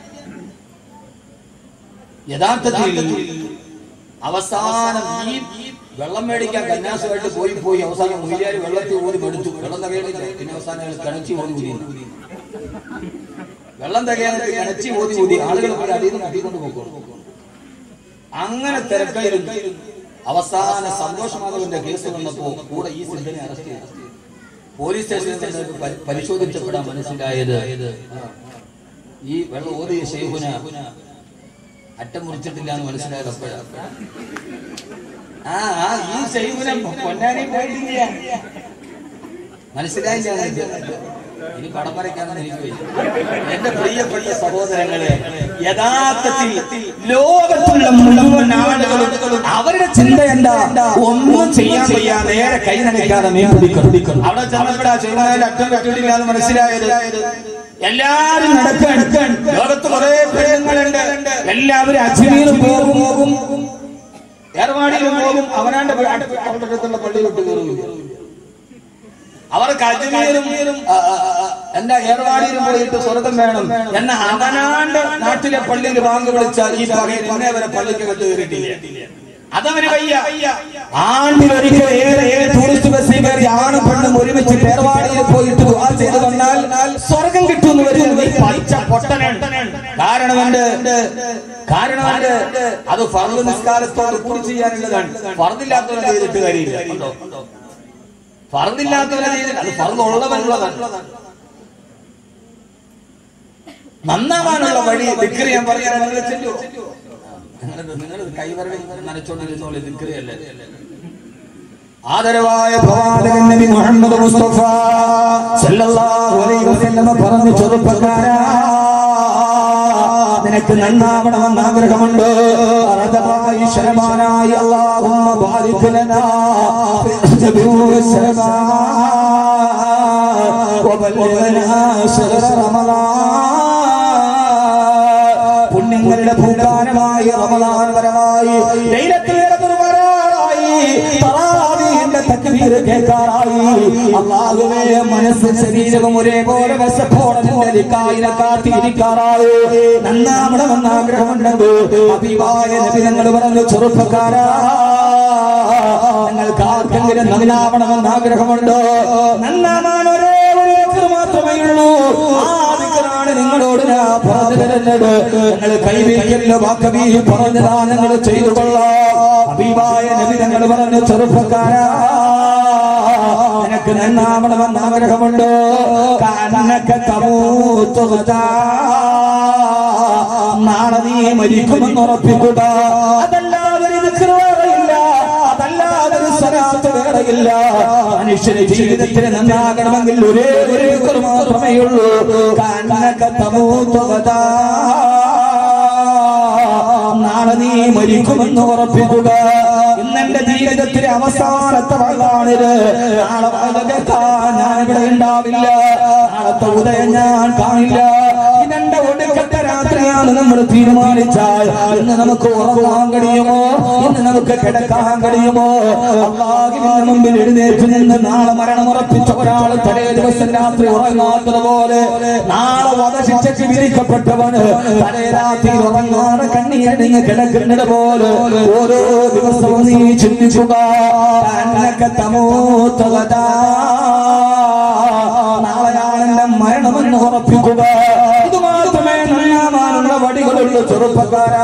യഥാർത്ഥത്തിൽ അവസാനം ഈ വെള്ളം മേടിക്കാൻ കന്യാസമായിട്ട് പോയി പോയി അവസാനം മുയിലാര് വെള്ളത്തിൽ ഓടി എടുത്തു. വെള്ളം തികയണില്ല. പിന്നെ അവസാനം കിണച്ചി ഓടി കൂടി വെള്ളം തികയാനായിട്ട് കിണച്ചി ഓതി കൂടി ആളുകൾ അടിയിൽ നിന്ന് അടിക്കൊണ്ട് പോയിക്കോളും. അങ്ങനെ തിരക്കായിരുന്നു. അവസാന സന്തോഷമാധവന്റെ കേസ് വന്നപ്പോ കൂടെ ഈ സിദ്ധനെ അറസ്റ്റ് ചെയ്തു. പോലീസ് സ്റ്റേഷനിൽ പരിശോധിച്ചപ്പെടാൻ മനസ്സിലായത് ഈ വെള്ളം ഓതിയ ശൈഖുന അറ്റം മുറിച്ചിട്ടില്ല എന്ന് മനസ്സിലായത് അപ്പോഴാണ്. ആ ഈ ശൈഖുന പൊന്നാനി പോയിട്ടില്ല. മനസ്സിലായില്ല. ഇനി പടം വരയ്ക്കാമെന്ന് എനിക്ക് വയ്യ. എന്റെ പ്രിയപ്പെട്ട സഹോദരങ്ങളെ, യഥാർത്ഥത്തിൽ ലോകത്തുള്ള മുഴുവൻ ആളുകളും അവരുടെ ചിന്ത എന്താ? ഒന്നും ചെയ്യാൻ വയ്യ, നേരെ കൈ നനയ്ക്കാതെ മീൻ പിടിക്കണം. അവിടെ ചെന്നപ്പോഴാ ചെയ്യുന്നതിൽ അറ്റം കെട്ടിട്ടില്ലാന്ന് മനസ്സിലായത്. എല്ലാരും നടക്കാൻ ലോകത്ത് കുറെ പെണ്ണുങ്ങളുണ്ട്. എല്ലാവരും അജ്മീർ പോകും പോകും ഏർവാടിയിലും പോകും. അവനാണ്ട് അടുത്തുള്ള പള്ളിയിലോട്ട് കയറും. അവർക്ക് അജ്മീരും എന്താ ഏർവാടിയിലും പോയിട്ട് സ്വർഗം വേണം എന്ന അവനാണ്ട് നാട്ടിലെ പള്ളിയിൽ വാങ്ങി വിളിച്ചാൽ ഈ പകയിൽ ഇന്നേ വരെ പള്ളിക്ക് കത്ത് കയറിയിട്ടില്ല. അതവന് വയ്യ. ആണ്ടിലൊരിക്കൽ ഏറെ ഏഴ് ടൂറിസ്റ്റ് ബസ്സിൽ കയറി ആണും പെണ്ണും ഒരുമിച്ച് ഏർവാടിയിൽ പോയിട്ട് ദുആ ചെയ്ത് വന്നാൽ സ്വർഗം കിട്ടുമെന്ന് വരുന്നത് പച്ച പൊട്ടനാണ്. കാരണം എന്ത്? കാരണം എന്ത്? അത് ഫർദ് നിസ്കാരത്തോട് കൂടി ചെയ്യാനുള്ളതാണ്. ഫർദില്ലാത്തവരെ ചെയ്തിട്ട് കാര്യമില്ല. ഫർദില്ലാത്തവരെ ചെയ്തിട്ട് അത് ഫർദ് ഉള്ളവനുള്ളതാണ്. നന്നാവാനുള്ള വഴി ദിക്ർ ഞാൻ പറയാൻ നിങ്ങൾ ചെല്ലോ. നിങ്ങൾ കൈവരടി നനച്ചോണ്ടിരുന്നോളെ ദിക്റയല്ലേ. ആദരവായ പ്രവാചകൻ നബി മുഹമ്മദ് മുസ്തഫ സല്ലല്ലാഹു അലൈഹി വസല്ലം പറഞ്ഞു, ചെറുപ്പക്കാരാ, നിനക്ക് നന്നാവണമെന്ന് ആഗ്രഹമുണ്ട്. അർദമായി ശരമാനായി അല്ലാഹുമ്മ ബാരിക് ലനാ വബല്ലിഗ്നാ ശഹ്റ റമളാൻ. പുണ്യങ്ങളുടെ പൂക്കാലമായി റമളാൻ വരമായി, ലൈലത്തുൽ ഖദ്ർ വരാറായി, തറാവീഹിന്റെ തക്ബീർ കേൾക്കാറായി. അല്ലാഹുവേ, മനസ്സും ശരീരവും ഒരേപോലെ വശപ്പോടെ നിന്റെ ലിഖായിനെ കാത്തിരിക്കാറായി. നന്നാവണമെന്ന് ആഗ്രഹമുണ്ടെങ്കിൽ ഹബീബായ നബി തങ്ങൾ പറഞ്ഞു, ചെറുപ്പക്കാരാ, നിങ്ങൾക്ക് ആർക്കെങ്കിലും നന്നാവണമെന്ന് ആഗ്രഹമുണ്ടോ? നന്നാവാൻ ഒരേ ഒരു ദിക്ർ മാത്രമേ ഉള്ളൂ. ആ ദിക്റാണ് നിങ്ങളോട് ഞാൻ പറഞ്ഞു തരുന്നത്. നിങ്ങൾ കൈവയ്ക്കല്ലോ, വാക്കവി പറഞ്ഞതാ നിങ്ങൾ ചെയ്തു കൊള്ളാം. ഹബീബായ നബി തങ്ങൾ പറഞ്ഞു, ചെറുപ്പക്കാരാ, നിനക്ക് നന്നാവണമെന്ന് ആഗ്രഹമുണ്ടോ? കഅന്നക തമൂതു ഗദാ, നാളെ നീ മരിക്കുമെന്ന് ഉറപ്പിക്കുക. അതല്ലാതെ ഒരു ദിക്ർ വേറെയില്ല, അതല്ലാതെ ഒരു സ്വലാത്ത് വേറെയില്ല. മനുഷ്യന്റെ ജീവിതത്തിന് നന്നാകണമെങ്കിൽ ഒരേ ഒരു ദിക്ർ മാത്രമേ ഉള്ളൂ. കഅന്നക തമൂതു ഗദാ, നാളെ നീ മരിക്കുമെന്ന് ഉറപ്പിക്കുക. ഇന്നെന്റെ ജീവിതത്തിലെ അവസാനത്തെ വഴിയാണിത്. നാളെ വൈകിട്ടാൻ ഞാൻ ഇവിടെ ഉണ്ടാവില്ല. നാളത്തെ ഉദയം ഞാൻ കാണില്ല. ഇതെന്റെ ഒടുക്കത്തെ രാത്രിയാണ് നമ്മൾ തീരുമാനിച്ചാൽ ഇന്ന് നമുക്ക് ഉറങ്ങാൻ കഴിയുമോ? ഇന്ന് നമുക്ക് കിടക്കാൻ കഴിയുമോ? അല്ലാഹുവിന്റെ മുമ്പിൽ എഴുന്നേറ്റ് നിന്ന് നാളെ മരണം ഉറപ്പിച്ച ഒരാൾ തലേ ദിവസം രാത്രി ഉറങ്ങാത്തത് പോലെ, നാളെ വധശിക്ഷയ്ക്ക് വിധിക്കപ്പെട്ടവന് തലേ രാത്രി ഉറങ്ങാതെ കണ്ണീരണിഞ്ഞ് കിടക്കുന്നത് പോലെ ഓരോ ദിവസവും നീ ചിന്തിക്കുക. നാളെയാണ് എന്റെ മരണമെന്ന് ഉറപ്പിക്കുക. ഇത് മാത്രമേ നന്നാവാനുള്ള വഴികളുള്ളൂ. ചെറുപ്പക്കാരാ,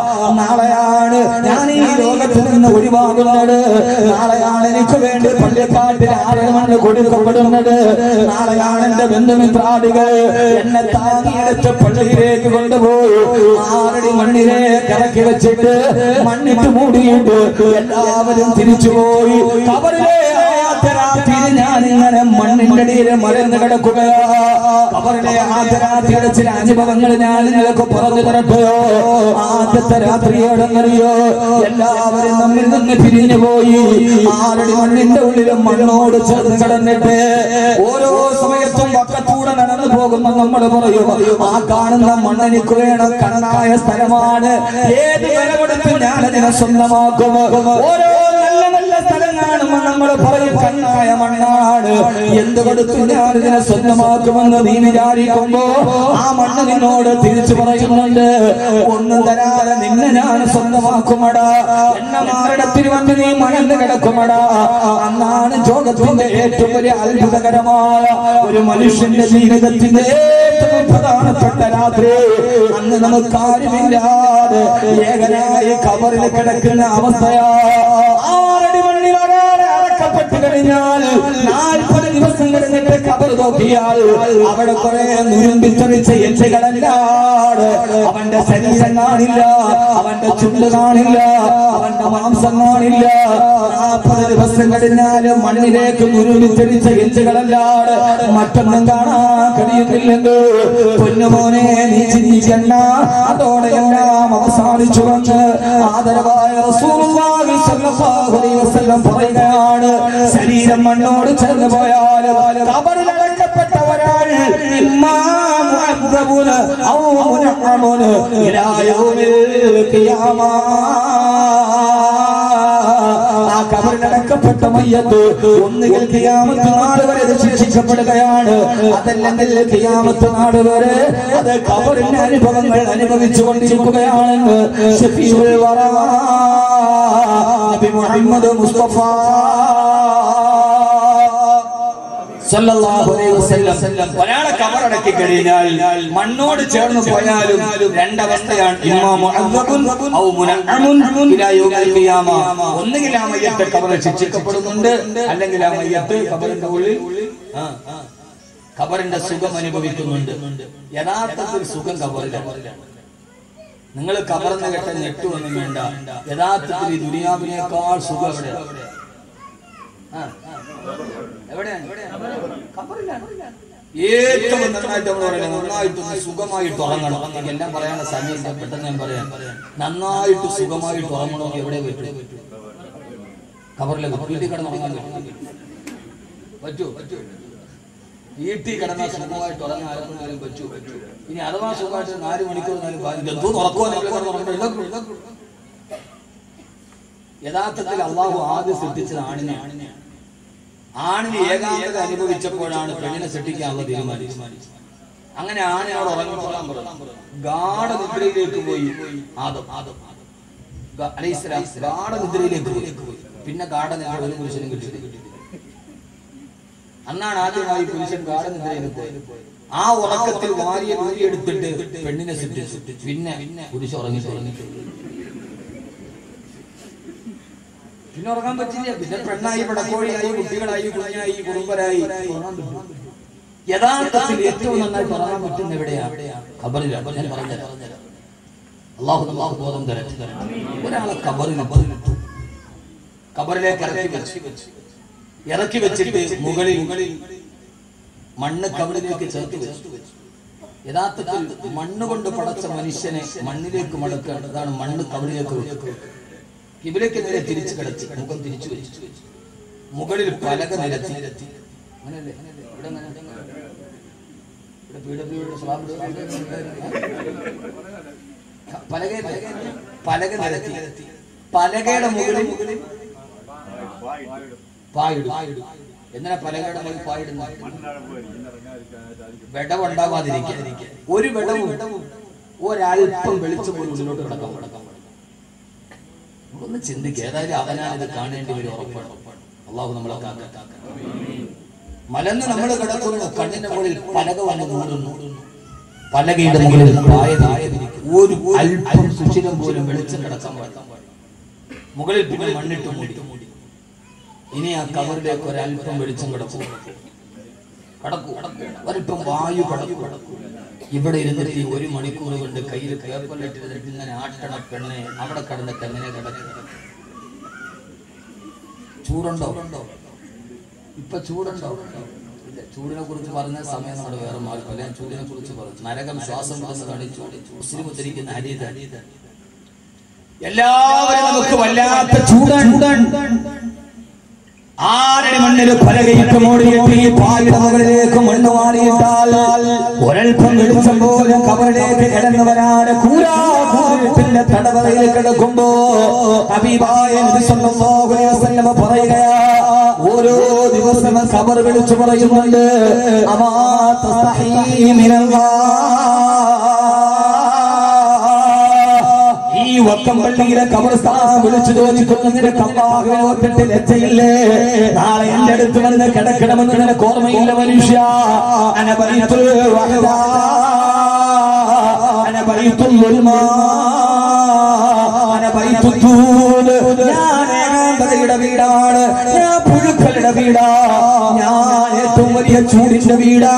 നാളെയാണ് ഞാൻ ഈ ലോകത്ത് നിന്ന് ഒഴിവാകുന്നത്. നാളെയാണ് എനിക്ക് വേണ്ടി പള്ളിക്കാട്ടിൽ ആരെയാണ് കൊടുക്കപ്പെടുന്നത്. നാളെയാണ് എന്റെ ബന്ധുമിത്രാദികൾ എന്നെ താങ്ങിയെടുത്ത് പള്ളിയിലേക്ക് കൊണ്ടുപോയി ആറടി മണ്ണിനെ കറക്കി വെച്ചിട്ട് മണ്ണിട്ട് മൂടിയിട്ട് എല്ലാവരും തിരിച്ചുപോയി. കബറിലെ രാത്രി ഞാൻ ഇങ്ങനെ മണ്ണിന്റെ അടിയിൽ മലർന്ന് കിടക്കുകയോ. കബറിലെ ആദ്യ രാത്രിയുടെ ചില അനുഭവങ്ങൾ ഞാൻ നിങ്ങൾക്ക് പറഞ്ഞു തരട്ടെയോ? ആദ്യത്തെ രാത്രിയോടെന്നറിയോ, എല്ലാവരും നമ്മിൽ നിന്ന് പിരിഞ്ഞു പോയി. ആറടി മണ്ണിന്റെ ഉള്ളിലും മണ്ണോട് ചേർന്ന് കിടന്നിട്ട് ഓരോ സമയത്തും പക്കത്തൂടെ നടന്നു പോകുമ്പോ നമ്മൾ പറയും, ആ കാണുന്ന മണ്ണെനിക്ക് വേണം, കണ്ണായ സ്ഥലമാണ്, ഏത് വില കൊടുത്ത് ഞാനതിനെ സ്വന്തമാക്കും. ഓരോ നല്ല നല്ല സ്ഥലം കാണുമ്പോൾ നമ്മൾ പറയും, കണ്ണായ മണ്ണാണ്, എന്ത് കൊടുത്തു ഞാനിതിനെ സ്വന്തമാക്കുമെന്ന് നീ വിചാരിക്കുമ്പോ ആ മണ്ണ് നിന്നോട് തിരിച്ചു പറയുന്നുണ്ട്, ഒന്നും തരാതെ നിന്നെ ഞാൻ സ്വന്തമാക്കുമടാ, എന്നെ മാറിടത്തിൽ വന്ന് നീ മണന്ന് കിടക്കുമടാ. അന്നാണ് ലോകത്തിന്റെ ഏറ്റവും വലിയ അത്ഭുതകരമായ ഒരു മനുഷ്യന്റെ ജീവിതത്തിന്റെ ഏറ്റവും പ്രധാനപ്പെട്ട രാത്രി. അന്ന് നമുക്കാരുമില്ലാതെ ഏകനായി കബറിൽ കിടക്കുന്ന അവസ്ഥയാ. ആറടി മണ്ണിൽ ഒരാളെ അടക്കപ്പെട്ടു കഴിഞ്ഞാൽ നാൽപ്പത് ദിവസം കഴിഞ്ഞിട്ട് കബർ നോക്കിയാൽ അവിടെ കുറെ നുരുമ്പിച്ചൊരിച്ച എച്ചകളല്ലാട് അവന്റെ ശരീരം കാണില്ല, അവന്റെ ചുണ്ട് കാണില്ല, അവന്റെ മാംസം കാണില്ല. നാൽപ്പത് ദിവസം കഴിഞ്ഞാൽ മണ്ണിലേക്ക് നുരുമ്പിച്ചൊരിച്ച എച്ചകളല്ലാട് മറ്റൊന്നും കാണാൻ കഴിയുന്നില്ലെങ്കിൽ പൊന്നുമോനെ നീ ചിന്തിക്കണ്ട, അതോടെ എല്ലാം അവസാനിച്ചു വന്ന് ആദരവായ റസൂലുള്ളാഹി സ്വല്ലല്ലാഹു അലൈഹി വസല്ലം പറയുകയാണ്, ശരീരം മണ്ണോട് ചേർന്ന് പോയാൽ ഖബറിൽ അടക്കപ്പെട്ട ഒരാൾ ഇമാം മുഅദ്ദബുന ഔ മുനഅമുന ഇലാ യൗമിൽ ഖിയാമ, ആ ഖബറിലടക്കപ്പെട്ട മയ്യത്ത് ഒന്നുകിൽ ഖിയാമത്ത് നാൾ വരെ ശിക്ഷിക്കപ്പെടുകയാണ്, അതല്ലെങ്കിൽ ഖിയാമത്ത് നാൾ വരെ അത് ഖബറിന്റെ അനുഭവങ്ങൾ അനുഭവിച്ചു കൊണ്ടിരിക്കുകയാണെന്ന് ശഫീഉൽ വറാ നബി മുഹമ്മദ് മുസ്തഫ സല്ലല്ലാഹു അലൈഹി വസല്ലം ഒരാളെ ഖബറടക്കി കഴിഞ്ഞാൽ മണ്ണോട് ചേർന്ന് പോയാലും രണ്ടവസ്ഥയാണ്. ഇമ്മാ മുഅദ്ദബുൻ ഔ മുനഅമുൻ ഇലാ യൗമിൽ ഖിയാമ. ഒന്നുകിൽ ആ മയ്യത്ത് ഖബറിൽ ശിക്ഷിക്കപ്പെടുന്നുണ്ട്, അല്ലെങ്കിൽ ആ മയ്യത്ത് ഖബറിന്റെ ഉള്ളിൽ ഖബറിന്റെ സുഖം അനുഭവിക്കുന്നുണ്ട്. യഥാർത്ഥത്തിൽ സുഖം ഖബറിലാണ്. നിങ്ങൾ ഖബറിനെ കേട്ട ഞെട്ടുവൊന്നും വേണ്ട. യഥാർത്ഥത്തിൽ ഈ ദുനിയാവിനേക്കാൾ സുഖം എവിടെയാണ്? എവിടെയാണ്? ഖബറിലാണ്. ഏറ്റവും നന്നായിട്ട് നമ്മൾ പറയാം, നന്നായിട്ട് സുഖമായിട്ട് ഉറങ്ങണം. എല്ലാം പറയാനുള്ള സമയം പെട്ടെന്ന് ഞാൻ പറയാം. നന്നായിട്ട് സുഖമായിട്ട് ഉറങ്ങണമെങ്കിൽ എവിടെ പറ്റും? ഖബറിലെ വീട്ടിൽ കിടന്നുറങ്ങാൻ പറ്റൂ? പറ്റൂ. വീട്ടിൽ കിടന്നാൽ സുഖമായിട്ട് ഉറങ്ങാനും പറ്റൂ. ഇനി അഥവാ സുഖമായിട്ട് നാല് മണിക്കൂർ യഥാർത്ഥത്തിൽ അള്ളാഹു ആദ്യം സൃഷ്ടിച്ചത് ആണിനെ. ആണിന് ഏകാന്തത അനുഭവിച്ചപ്പോഴാണ് പെണ്ണിനെ സൃഷ്ടിക്കാനുള്ള തീരുമാനിച്ചത്. അങ്ങനെ ആനയോട് ഉറങ്ങിക്കൊള്ളാൻ പറഞ്ഞു. ഗാഠനിദ്രയിലേക്ക് പോയി ആദം അലൈഹിസ്സലാം. ഗാഠനിദ്രയിലേക്ക് പോയി. പിന്നെ ഗാഠനിദ്ര ഒരു പുരുഷനും കിട്ടി. അന്നാണ് ആദ്യമായി പുരുഷൻ ഗാഠനിദ്രയിൽ പോയത്. ആ ഉറക്കത്തിൽ വാരിയ ഊരിയെടുത്തിട്ട് പെണ്ണിനെ സൃഷ്ടിച്ചു. പിന്നെ പുരുഷൻ ഉറങ്ങിട്ട് ഉറങ്ങിട്ട് പിന്നെ ഉറങ്ങാൻ പറ്റില്ല. പിന്നെ പെണ്ണായി, പടക്കോഴിയായി, കുട്ടികളായി, കുഞ്ഞായി, കുടുംബരായി. യഥാർത്ഥത്തിൽ ഏറ്റവും നന്നായി ഉറങ്ങാൻ പറ്റുന്ന എവിടെയാണ്? ഖബറിലാണ്. ഞാൻ പറഞ്ഞുതരാം. അല്ലാഹു അല്ലാഹു ബോധം തരട്ടെ. ഒരാളെ ഖബറിൽ ഖബറിലേക്ക് ഇറക്കി വെച്ച് ഇറക്കി വെച്ചിട്ട് മുകളിൽ മണ്ണ് ഖബറിലേക്ക് ചേർത്ത് വെച്ചു. യഥാർത്ഥത്തിൽ മണ്ണ് കൊണ്ട് പടച്ച മനുഷ്യനെ മണ്ണിലേക്ക് മടക്കേണ്ടതാണ്. മണ്ണ് ഖബറിലേക്ക് വെക്കുക. കിബിലക്കെതിരെ തിരിച്ചു കിടത്തി, മുഖം തിരിച്ചു വെച്ചു. മുകളിൽ പലക നിരത്തി. അങ്ങനെയല്ലേ? പലക പലക നിരത്തി. പലകയുടെ മുകളിൽ പായിടും. എന്തിനാ പലകയുടെ മുകളിൽ പായിടുന്ന? വെടവുണ്ടാവാതിരിക്കാൻ. ഒരു വെടവും ഒരൽപ്പം വെളിച്ചം പോലും ഉള്ളിലോട്ട് കിടക്കാൻ കിടക്കാൻ ഒന്ന് ചിന്തിക്കുക. ഏതായാലും അവനാണിത് കാണേണ്ടി വരും, ഉറപ്പാണ്. അള്ളാഹു നമ്മളെ കാക്കട്ടെ. മലന്ന് നമ്മൾ കിടക്കുന്നു, കണ്ണിന്റെ മുകളിൽ പലക വന്ന് മൂടുന്നു. പലകയുടെ മുകളിൽ ഒരു അല്പം സുഷിരം പോലും വെളിച്ചം കിടക്കാൻ പാടില്ല. മുകളിൽ പിന്നെ മണ്ണിട്ട് മൂടി. ഇനി ആ കവറിലേക്ക് ഒരല്പം വെളിച്ചം കിടക്കും കടക്കൂ ഒരല്പം വായു കടക്കൂ. ഇവിടെ ഇരുന്നിട്ട് ഒരു മണിക്കൂർ കൊണ്ട് കയ്യിൽ പേപ്പറിലിട്ടിരുന്നിട്ട് ഇങ്ങനെ ആട്ടണ പെണ്ണെ അവിടെ കടന്നിട്ട് എങ്ങനെ കിടക്കുക? ചൂടുണ്ടോ? ഇപ്പൊ ചൂടുണ്ടോ? ഇല്ല. ചൂടിനെ കുറിച്ച് പറഞ്ഞ സമയം നമ്മുടെ വേറെ മാർഗം. ഞാൻ ചൂടിനെ കുറിച്ച് പറഞ്ഞു. നരകം ശ്വാസം വിടുന്നതാണ് ചൂട്. മുസ്ലിം ഉദ്ധരിക്കുന്ന ഹദീസ്. എല്ലാവരും നമുക്ക് വല്ലാത്ത ചൂടാണ്. ആരുടെ മണ്ണിൽ പലകയിട്ട് മൂടിയിട്ട് ഈ പായുടെ മുകളിലേക്ക് മണ്ണ് വാരിയിട്ടാൽ ഒരൽപ്പം വെളിച്ചം പോലും കബറിലേക്ക് കിടന്നു വരാൻ കൂരാകൂരത്തിന്റെ തടവറയിൽ കിടക്കുമ്പോ ഹബീബായ നബി സല്ലല്ലാഹു അലൈഹി വസല്ലം പറയുകയാ, ഓരോ ദിവസം ഖബർ വിളിച്ചു പറയുന്നുണ്ട്, അമാ തസ്തഹീ മിനല്ലാഹ്. ഈ വക്കമ്പള്ളിയിലെ ഖബർസ്ഥാൻ വിളിച്ചു ചോദിക്കുന്നു, നിനക്ക് അല്ലാഹുവിനെ ഓർത്തിട്ട് ലജ്ജയില്ലേ? നാളെ എന്റെ അടുത്ത് വന്ന് കിടക്കണമെന്ന് നിനക്ക് ഓർമ്മയില്ല മനുഷ്യ? അനബൈത്തുൽ വഹദാ അനബൈത്തുൽ ഉൽമാ അനബൈത്തുൽ തൂദ്. ഞാൻ ഏകാന്തതയുടെ വീടാണ്, ഞാൻ പുഴുക്കളുടെ വീടാ, ഞാൻ ഏറ്റവും വലിയ ചൂടിന്റെ വീടാ.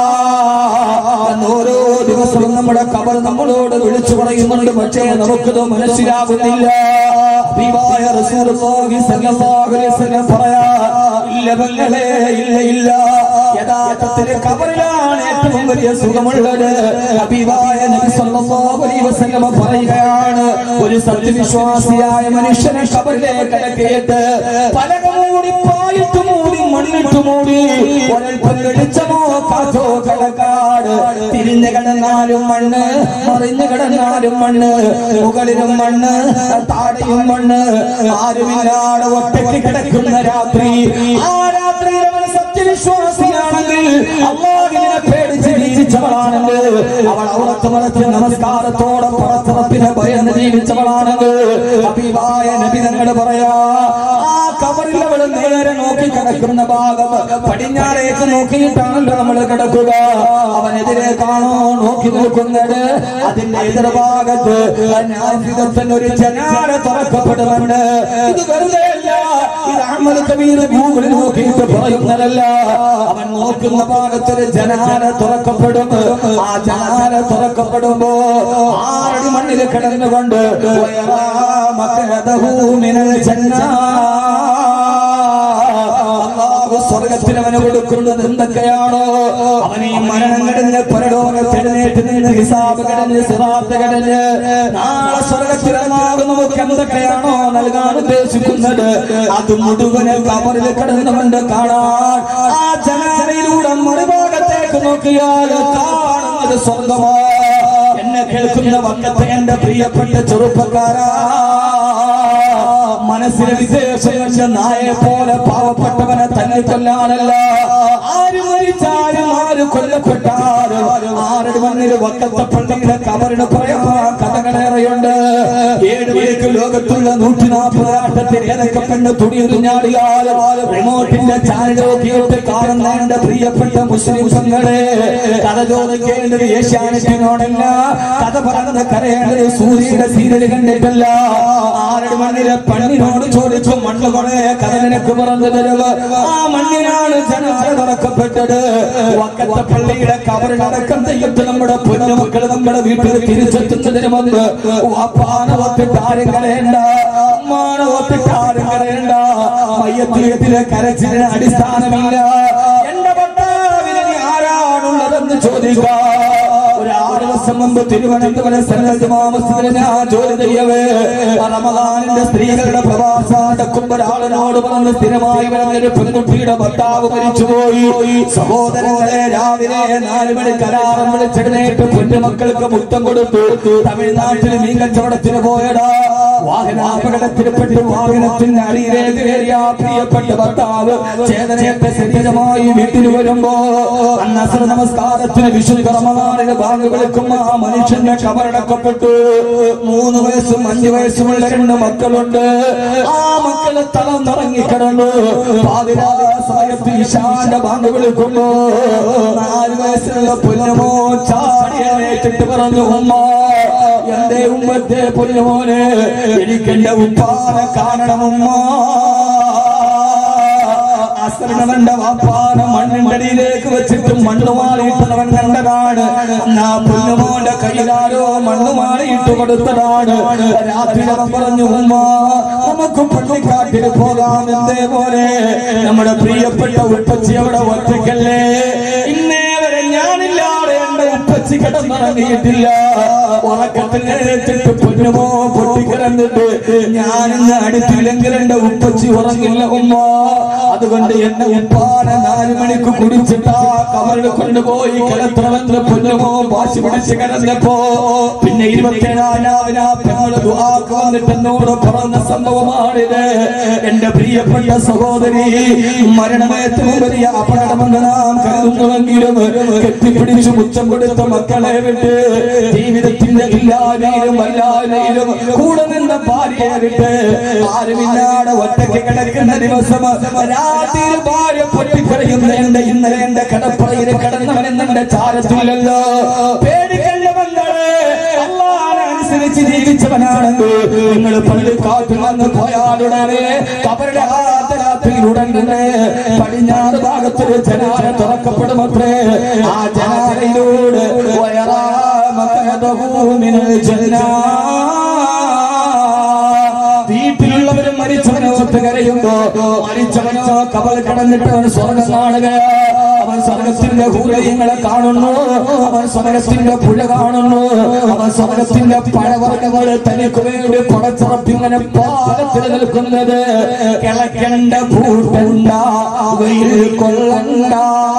ഓരോ ദിവസവും നമ്മുടെ ഖബർ നമ്മളോട് വിളിച്ചു പറയുന്നുണ്ട്. പക്ഷേ നമുക്കത് മനസ്സിലാകുന്നില്ല. ഹബീബായ റസൂലുള്ളാഹി സ്വല്ലല്ലാഹു അലൈഹി വസല്ലം പറയാ, ഇല്ല ബല്ലലേ, ഇല്ല ഇല്ല, യഥാർത്ഥത്തിൽ ഖബറിലാണ് ഏറ്റവും വലിയ സുഖമുള്ളത്. ഹബീബായ നബി സ്വല്ലല്ലാഹു അലൈഹി വസല്ലം പറയുകയാണ്, ഒരു സത്യവിശ്വാസിയായ മനുഷ്യനെ ഖബറിലേക്ക് ഇറക്കിയിട്ട് പലക മൂടി പായിട്ട് മൂടി മണ്ണിട്ട് മൂടി ഒരൽപ്പം വെളിച്ചമോ കാറ്റോ കടക്കാട്. തിരിഞ്ഞു കിടന്നാലും മണ്ണ്, മറിഞ്ഞു കിടന്നാലും മണ്ണ്, മുകളിലും മണ്ണ്, താഴെയും മണ്ണ്, ആരുമില്ലാതെ ഒറ്റയ്ക്ക് കിടക്കുന്ന രാത്രി. ആ രാത്രിയിൽ അവൻ സത്യവിശ്വാസിയാണെങ്കിൽ, അല്ലാഹുവിനെ പേടിച്ച് ജീവിച്ചവളാണെങ്കിൽ, അവൾ ഔറത്ത് മറച്ച് നമസ്കാരത്തോടെ പടച്ചറപ്പിനെ ഭയന്ന് ജീവിച്ചവളാണെങ്കിൽ, ഹബീബായ നബി തങ്ങൾ പറയാ, ആ കബറിൽ അവൾ നേരെ നോക്കി കിടക്കുന്ന ഭാഗം പടിഞ്ഞാറേക്ക് നോക്കിയിട്ടാണല്ലോ നമ്മൾ കിടക്കുക. അവനെതിരേക്കാണോ നോക്കി നിൽക്കുന്നത്? അതിന്റെ എതിർഭാഗത്ത് ഒരു ജനാല തുറക്കപ്പെടുന്നുണ്ട്. ഇത് വെറുതെയല്ല, ഇത് അഹ്മദ് കബീർ ഗൂഗിളിൽ നോക്കിയിട്ട് പറയുന്നതല്ല. അവൻ നോക്കുന്ന ഭാഗത്തൊരു ജനാല തുറക്കപ്പെടും. ആ ജനാല തുറക്കപ്പെടുമ്പോ ആറടി മണ്ണിൽ കിടന്നുകൊണ്ട് സ്വർഗത്തിൽ അവന് കൊടുക്കുന്നത് എന്തൊക്കെയാണോ? അവൻ ഈ മരണം കടന്ന് പരലോകത്തെഴുന്നേറ്റ് നിന്ന് ഹിസാബ് കടന്ന് സിറാത്ത് കടന്ന് നാളെ സ്വർഗത്തിലാകും നമുക്ക് എന്തൊക്കെയാണോ നൽകാൻ ഉദ്ദേശിക്കുന്നത്, അത് മുഴുവന് കബറിൽ കിടന്നുകൊണ്ട് കാണാൻ. ആ ജനാലയിലൂടെ മറുഭാഗത്തേക്ക് നോക്കിയാൽ കാണുന്നത് സ്വർഗമോ? എന്നെ കേൾക്കുന്ന വക്കത്തെ എന്റെ പ്രിയപ്പെട്ട ചെറുപ്പക്കാരാ, മനസ്സിലെ വിശേഷം നായെ പോലെ പാവപ്പെട്ടവനെ തല്ലിക്കൊല്ലാനല്ല. ആര് മരിച്ചാലും ആര് കൊല്ലപ്പെട്ടാലും ആരുടെ മണ്ണിൽ വക്കത്തെ പള്ളിയുടെ കബറിന് പറയാൻ കഥകളേറെയുണ്ട്. ഏഴ് മണിക്ക് ലോകത്തുള്ള നൂറ്റി നാൽപ്പത് ആട്ടത്തിൽ ഏതൊക്കെ പെണ്ണ് തുണിയുറിഞ്ഞാടിയാലും റിമോട്ടിന്റെ ചാനൽ നോക്കിയിട്ട് കാണുന്ന എന്റെ പ്രിയപ്പെട്ട മുസ്ലിം സംഘടേ, കഥ ചോദിക്കേണ്ടത് ഏഷ്യാനെറ്റിനോടല്ല, കഥ പറഞ്ഞത് കരയേണ്ടത് സൂര്യയുടെ സീരിയൽ കണ്ടിട്ടല്ല. ആരുടെ മണ്ണിലെ പണ്ണിനോട് ചോദിച്ചു, മണ്ണ് കൊറേ കഥ നിനക്ക് പറഞ്ഞു തരുക. ആ മണ്ണിനാണ് ജനാല തുറക്കപ്പെട്ടത്. വക്കത്തെ പള്ളിയുടെ കബറിനടക്കം ചെയ്തിട്ട് നമ്മുടെ പൊന്നുമക്കൾ നമ്മുടെ വീട്ടിൽ തിരിച്ചെത്തുന്നതിന് മുമ്പ് വാപ്പാനെ ഒത്തിട്ട് ആരും കരയണ്ട, ഉമ്മാനെ ഒത്തിട്ട് ആരും കരയണ്ട. മയ്യത്തിലെ കരച്ചിലിന് അടിസ്ഥാനമില്ല. എന്റെ ഭർത്താവിന് ആരാണുള്ളതെന്ന് ചോദിക്കുക. ഒരു ആറ് ദിവസം മുമ്പ് തിരുവനന്തപുരം സന്നദ്ധമാമസ്ഥയിൽ ഞാൻ ജോലി ചെയ്യവേ റമദാനിന്റെ സ്ത്രീകളുടെ പ്രവാസം നടക്കുമ്പോൾ ഒരാളിനോട് പറഞ്ഞ് സ്ഥിരമായി വരുന്നൊരു പെൺകുട്ടിയുടെ ഭർത്താവ് മരിച്ചുപോയി. സഹോദരങ്ങളെ, രാവിലെ നാല് മണി കരാറം വിളിച്ചെഴുന്നേറ്റ് കുഞ്ഞുമക്കൾക്ക് മുത്തം കൊടുത്തു. തമിഴ്നാട്ടിൽ മീൻ കച്ചവടത്തിന് പോയടാ. വാഹനാപകടത്തിൽപ്പെട്ട് വാഹനത്തിന്റെ അടിയിലേക്ക് കയറിയ പ്രിയപ്പെട്ട ഭർത്താവ് ചേതനയത്തെ ശരീരമായി വീട്ടിൽ വരുമ്പോ അന്നസർ നമസ്കാരത്തിന് വിശുദ്ധ റമദാനിലെ ബാങ്ക് വിളിക്കുന്ന ആ മനുഷ്യന്റെ കബറടക്കപ്പെട്ടു. മൂന്ന് വയസ്സും അഞ്ചു വയസ്സുമുള്ള രണ്ട് മക്കളുണ്ട്. ആ മക്കളെ തളം നിറങ്ങിക്കിടന്നു. പാതിരാ സമയത്ത് ഇശാന്റെ ബാങ്ക് വിളിക്കുമ്പോ നാല് വയസ്സിലുള്ള പൊന്നുമോ ചാടിയേറ്റിട്ട് പറഞ്ഞു, ഉമ്മ, എന്റെ ഉമ്മത്തെ പൊന്നുമോനെ, എനിക്കെന്റെ ഉപ്പാനെ കാണണം ഉമ്മ. അസരണവന്റെ വാപ്പാനെ മണ്ണിന്റെ അടിയിലേക്ക് വെച്ചിട്ട് മണ്ണ് മാറിയിട്ടവൻ കണ്ടതാണ്. ആ പൊന്നുമോന്റെ കയ്യിലാരോ മണ്ണ് മാറിയിട്ട് കൊടുത്തതാണ്. രാത്രി അവൻ പറഞ്ഞു, ഉമ്മ, നമുക്ക് പള്ളിക്കാട്ടിൽ പോകാം. എന്തേ പോലെ നമ്മുടെ പ്രിയപ്പെട്ട ഉപ്പച്ചി അവിടെ ഒറ്റയ്ക്കല്ലേ? ഇന്നേ വരെ ഞാനില്ലാതെ എന്റെ ഉപ്പച്ചി കിടന്നിറങ്ങിയിട്ടില്ല. ഉറക്കത്തിൽ എഴുതിട്ട് പൊന്നുമോ പൊട്ടിക്കിടന്നിട്ട് ഞാനിന്ന് അടുത്തില്ലെങ്കിൽ എന്റെ ഉപ്പച്ചി ഉറങ്ങില്ല ഉമ്മ. അതുകൊണ്ട് എന്നെ ഉപ്പാനെ നാല് മണിക്ക് കുടിച്ചിട്ടാ കബറിൽ കൊണ്ടുപോയി കിടത്തണമെന്ന് പൊന്നുമോ വാശി പിടിച്ച് കിടന്നപ്പോ പിന്നെ ഇരുപത്തിയേഴാനാവിനാ പെങ്ങള് ദുആക്ക് വന്നിട്ട് എന്നോട് പറഞ്ഞ സംഭവമാണിത്. എന്റെ പ്രിയപ്പെട്ട സഹോദരി, മരണമേറ്റവും വലിയ അപകടമെന്ന് നാം കരുതുന്നുവെങ്കിലും കെട്ടിപ്പിടിച്ചു മുച്ചം കൊടുത്ത മക്കളെ വിട്ട് ജീവിതത്തിന്റെ ഇല്ലാതെയും വല്ലാതെയും കൂടെ നിന്ന ഭാര്യയെ വിട്ട് ആരുമില്ലാതെ ഒറ്റയ്ക്ക് കിടക്കുന്ന ദിവസം രാത്രി ഭാര്യ പൊട്ടിക്കറിയുന്ന എന്റെ ഇന്നലെ എന്റെ കടപ്പുറയിൽ കിടന്നവൻ എന്റെ ചാരത്തിലല്ലോ. പേടിക്കണ്ട മക്കളെ, അല്ലാഹുവിനെ അനുസരിച്ച് ജീവിച്ചവനാണെങ്കിൽ നിങ്ങൾ പള്ളിക്കാട്ടിൽ വന്ന് പോയാലുടനെ കബറിന്റെ ആദ്യരാത്രിയിലുടനെ പടിഞ്ഞാറ് ഭാഗത്തൊരു ജനാല തുറക്കപ്പെടുമത്രേ. ആ ജനാലയിലൂടെ വീട്ടിലുള്ളവരും മരിച്ചവനെ ഒത്ത് കരയുമ്പോ മരിച്ചവനോ കബൽ കടന്നിട്ട് അവൻ സ്വർഗം കാണുക. അവൻ സ്വർഗത്തിന്റെ ഹൂലയങ്ങളെ കാണുന്നു, അവൻ സ്വർഗത്തിന്റെ പുഴ കാണുന്നു, അവൻ സ്വർഗത്തിന്റെ പഴവർഗ്ഗങ്ങൾ തനിക്ക് വേണ്ടി പടച്ചുറപ്പിങ്ങനെ പാലത്തിൽ നിൽക്കുന്നത്. കിളക്കണ്ട പൂട്ടണ്ട, വെയിൽ കൊള്ളണ്ട,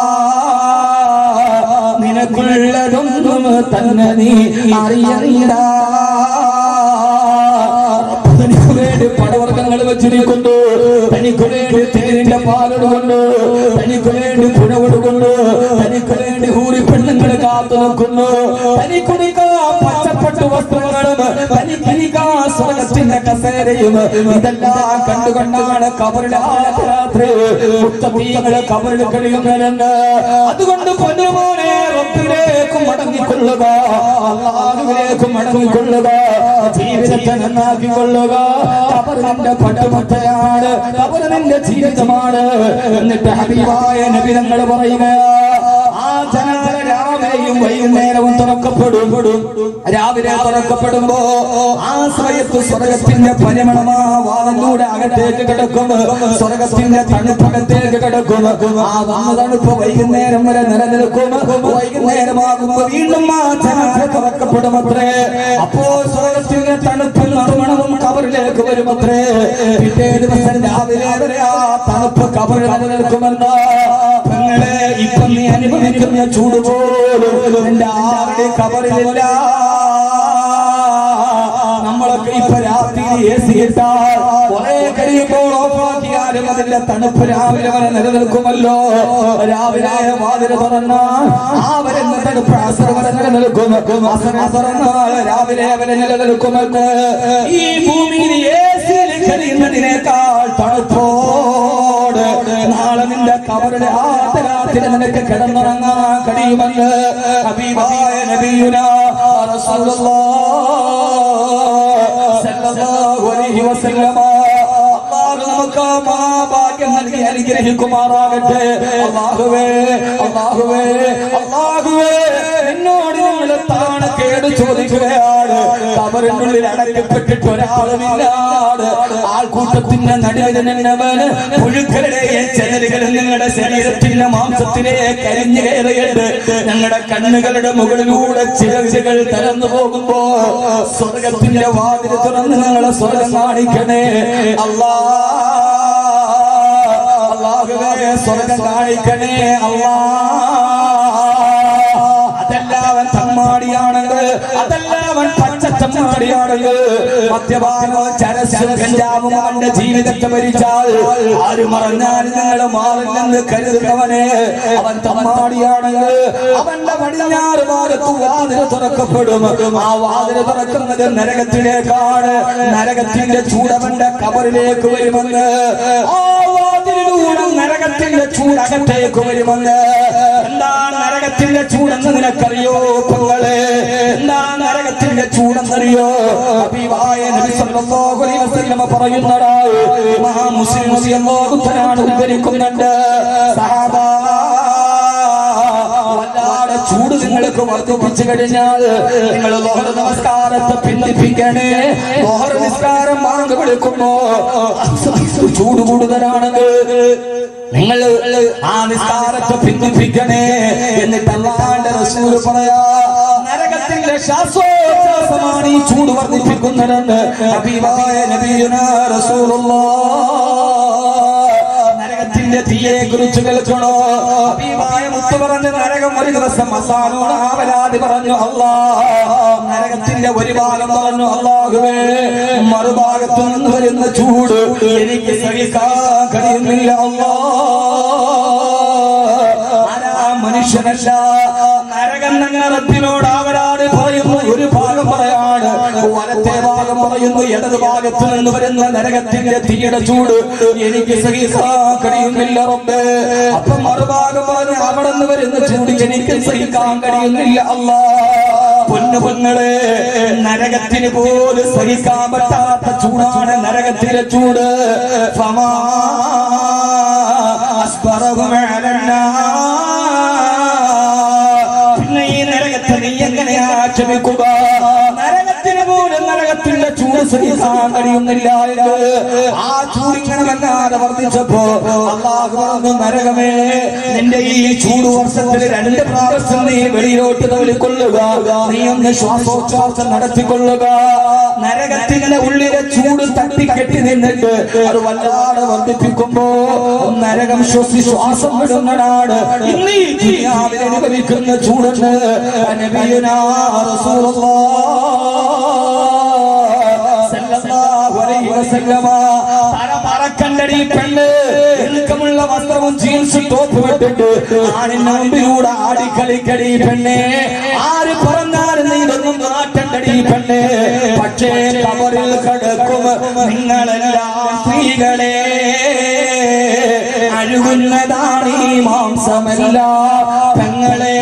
നിനക്കുള്ളതൊന്നും തന്നെ നീ അറിയണ്ട. വേണ്ടി പടവർ പർവ്വതങ്ങൾ വെച്ചിരിക്കുന്നു. തനിക്ക് വേണ്ടി തേനിന്റെ പാലൊടുകൊണ്ട്, തനിക്ക് വേണ്ടി പുഴവൊടുകൊണ്ട്, തനിക്ക് വേണ്ടി ഹൂറി പെണ്ണുങ്ങൾ കാത്തു നിൽക്കുന്നു. തനിക്കുടിക്കാ പച്ചപ്പട്ടു വസ്ത്രങ്ങളും തനിക്കിരിക്കാ സ്വർഗത്തിന്റെ കസേരയും ഇതെല്ലാം കണ്ടുകൊണ്ടാണ് കബറിലെ രാത്രി മുത്തഖീങ്ങളെ കബറിൽ കഴിയുന്നതെന്ന്. അതുകൊണ്ട് പൊന്നുമോനെ റബ്ബിലേക്ക് മടങ്ങിക്കൊള്ളുക, അല്ലാഹുവിലേക്ക് മടങ്ങിക്കൊള്ളുക, ജീവിതത്തെ നന്നാക്കിക്കൊള്ളുക. കബർ നിന്റെ പട്ടുമട്ടയാണ്, കബർ നിന്റെ ജീവിതമാണ്. എന്നിട്ട് ഹബീബായ നബി തങ്ങൾ പറയുക, ആ ജനാല രാവിലെയും വൈകുന്നേരവും തുറക്കപ്പെടും. രാവിലെ തുറക്കപ്പെടുമ്പോ ആ സമയത്ത് സ്വർഗത്തിന്റെ പരിമളമാ വാതിലൂടെ അകത്തേക്ക് കിടക്കും, സ്വർഗത്തിന്റെ തണുപ്പകത്തേക്ക് കിടക്കും. ആ വന്ന തണുപ്പ് വൈകുന്നേരം വരെ നിലനിൽക്കും. വൈകുന്നേരമാകുമ്പോ വീണ്ടും ആ ജനാല തുറക്കപ്പെടുമത്രേ. അപ്പോ സ്വർഗത്തിന്റെ തണുപ്പും നറുമണവും കബറിലേക്ക് വരുമത്രേ. പിറ്റേ ദിവസം രാവിലെ വരെ ആ തണുപ്പ് കബറിൽ നിലനിൽക്കുമെന്ന്. നിങ്ങളെ ഇപ്പൊ നീ അനുഭവിക്കുന്ന ചൂട് പോലും എന്റെ ആരുടെ കബറിലില്ല. നമ്മളൊക്കെ ഇപ്പൊ രാത്രി എ സി ഇട്ടാൽ കുറെ കഴിയുമ്പോൾ ഓഫാക്കിയാലും അതിന്റെ തണുപ്പ് രാവിലെ വരെ നിലനിൽക്കുമല്ലോ. രാവിലെ വാതിൽ തുറന്നാൽ ആ വരുന്ന തണുപ്പ് അസർ വരെ നിലനിൽക്കും. അസർ തുറന്നാൽ രാവിലെ വരെ നിലനിൽക്കുമെന്ന്. ഈ ഭൂമിയിൽ എ സിയിൽ കഴിയുന്നതിനേക്കാൾ തണുപ്പോട് നാളെ നിന്റെ കബറിലെ ആ രാത്രി നിനക്ക് കിടന്നുറങ്ങാൻ കഴിയുമെന്ന് ഹബീബായ നബിയുനാ റസൂലുള്ളാഹ് സല്ലല്ലാഹു അലൈഹി വസല്ലം. അല്ലാഹു നമുക്ക് മഹാഭാഗ്യം നൽകി അനുഗ്രഹിക്കുമാറാകട്ടെ. അല്ലാഹുവേ അല്ലാഹുവേ അല്ലാഹുവേ എന്നോട് ഞങ്ങൾ താണ കേട് ചോദിക്കുകയാണ്. കബറിനുള്ളിൽ അടക്കപ്പെട്ടിട്ട് ഒരാളുമില്ലാതെ ആൾക്കൂട്ടത്തിന്റെ നടുവിൽ നിന്നവന് പുഴുക്കളുടെയും ചെതലുകളും നിങ്ങളുടെ ശരീരത്തിന്റെ മാംസത്തിലെ കരിഞ്ഞു കയറിയിട്ട് ഞങ്ങളുടെ കണ്ണുകളുടെ മുകളിലൂടെ ചിറകുകൾ തരന്നു പോകുമ്പോ സ്വർഗത്തിന്റെ വാതിൽ തുറന്ന് ഞങ്ങളെ സ്വർഗം കാണിക്കണേ അല്ലാ. അല്ലാഹുവേ സ്വർഗം കാണിക്കണേ അല്ലാ. അതെല്ലാവൻ തമ്മാടിയാണെങ്കിൽ, അതെല്ലാവൻ പച്ചത്തമ്മാടിയാണെങ്കിൽ, മദ്യപാനവും ചരസും കഞ്ചാവും അവന്റെ ജീവിതത്തെ ഭരിച്ചാൽ ആര് മറഞ്ഞാലും ഞങ്ങൾ മാറില്ലെന്ന് കരുതുന്നവനെ അവൻ തമ്മാടിയാണെങ്കിൽ അവന്റെ പടിഞ്ഞാറ് ഭാഗത്ത് വാതിൽ തുറക്കപ്പെടും. ആ വാതിൽ തുറക്കുന്നത് നരകത്തിലേക്കാണ്. നരകത്തിന്റെ ചൂടവന്റെ കബറിലേക്ക് വരുമെന്ന്. ആ വാതിലൂടെ നരകത്തിന്റെ ചൂടകത്തേക്ക് വരുമെന്ന്. എന്താണ് നരകത്തിന്റെ ചൂടെന്ന് നിനക്കറിയോ പെങ്ങളെ? എന്താണ് നരകത്തിന്റെ ചൂടെന്നറിയോ? ഹബീബായ നബി സല്ലല്ലാഹു അലൈഹി വസല്ലം പറയുന്നതാ മഹാ മുസ്ലിം റളിയല്ലാഹു തആല ഉദ്ധരിക്കുന്നുണ്ട്. സഹാബ വല്ലാതെ ചൂട് നിങ്ങൾക്ക് വർദ്ധിപ്പിച്ചു കഴിഞ്ഞാൽ നിങ്ങൾ ലോഹർ നമസ്കാരത്തെ പിന്തിപ്പിക്കണേ. ലോഹർ നിസ്കാരം മാർഗ വിളിക്കുമ്പോ ചൂട് കൂടുതലാണെങ്കിൽ നിങ്ങൾ ആ നിസ്കാരത്തെ പിന്തിപ്പിക്കണേ. എന്നിട്ട് അല്ലാഹുവിന്റെ റസൂൽ പറയാ, നരകത്തിന്റെ ശ്വാസോച്ഛ്വാസമാണ് ഈ ചൂട് വർദ്ധിപ്പിക്കുന്നതെന്ന് ഹബീബായ നബിയുനാ റസൂലുള്ളാഹ്. നരകത്തിന്റെ തീയെ കുറിച്ച് കേൾക്കണോ? ഹബീബായ മുത്ത് പറഞ്ഞു, നരകം ഒരു ദിവസം അല്ലാഹുവോട് ആവലാതി പറഞ്ഞു. അല്ലാഹ് നരകത്തിന്റെ ഒരു ഭാഗം പറഞ്ഞു, അല്ലാഹുവേ മറുഭാഗത്തു നിന്ന് വരുന്ന ചൂട് എനിക്ക് സഹിക്കാൻ കഴിയുന്നില്ല അല്ലാഹ്. മനുഷ്യനല്ല, നരകം റബ്ബിനോട് ആവലാതി പറയുന്നു. ഒരു ഭാഗം പറയാണ്, വലത്തെ ഭാഗം പറയുന്നു, ഇടത് ഭാഗത്ത് നിന്ന് വരുന്ന നരകത്തിന്റെ തീയുടെ ചൂട് എനിക്ക് സഹിക്കാൻ കഴിയുന്നില്ല റബ്ബേ. അപ്പൊ മറുഭാഗം പറഞ്ഞ് അവിടെ നിന്ന് വരുന്ന ചൂട് എനിക്ക് സഹിക്കാൻ കഴിയുന്നില്ല അല്ലാഹ്. പൊന്നു പൊങ്ങളെ, നരകത്തിന് പോലും സഹിക്കാൻ പറ്റാത്ത ചൂടാണ് നരകത്തിലെ ചൂട്. ഫമാ അസ്ബറഹും അലന്നാർ. പിന്നെ ഈ നരകത്തെ നീ എങ്ങനെയാ ക്ഷമിക്കുക? നരകത്തിന് പോലും നരകത്തിന്റെ ചൂട് സഹിക്കാൻ കഴിയുന്നില്ല. ആ ചൂടിങ്ങനെ വല്ലാതെ വർദ്ധിച്ചപ്പോ അല്ലാഹു പറഞ്ഞു, നരകമേ നിന്റെ ഈ ചൂട് വർഷത്തിൽ രണ്ട് പ്രാവശ്യം നീ വെളിയിലോട്ട് തള്ളിക്കൊള്ളുക, നീ ഒന്ന് ശ്വാസോച്ഛ്വാസം നടത്തിക്കൊള്ളുക. നരകത്തിന്റെ ഉള്ളിലെ ചൂട് തട്ടിക്കെട്ടി നിന്നിട്ട് അത് വല്ലാതെ വർദ്ധിപ്പിക്കുമ്പോ നരകം ശ്വസി ശ്വാസം വിടുന്നതാണ്. ഇന്ന് ഈ ദുനിയാവിൽ അനുഭവിക്കുന്ന ചൂടെന്ന് നബിയുനാ റസൂലുള്ളാഹ് സല്ലല്ലാഹു അലൈഹി വസല്ലം കണ്ടടി പെണ്ണ് ഇറുക്കമുള്ള വസ്ത്രവും ജീൻസും ടോപ്പും ഇട്ടിട്ട് ആണിന്റെ മുമ്പിലൂടെ ആടിക്കളിക്കടി പെണ്ണെ. ആര് പറഞ്ഞാലും നീ ഇതൊന്നും മാറ്റണ്ടടി പെണ്ണെ. പക്ഷേ കബറിൽ കിടക്കും നിങ്ങളെല്ലാം സ്ത്രീകളെ, അഴുകുന്നതാണ് ഈ മാംസമല്ല പെങ്ങളെ.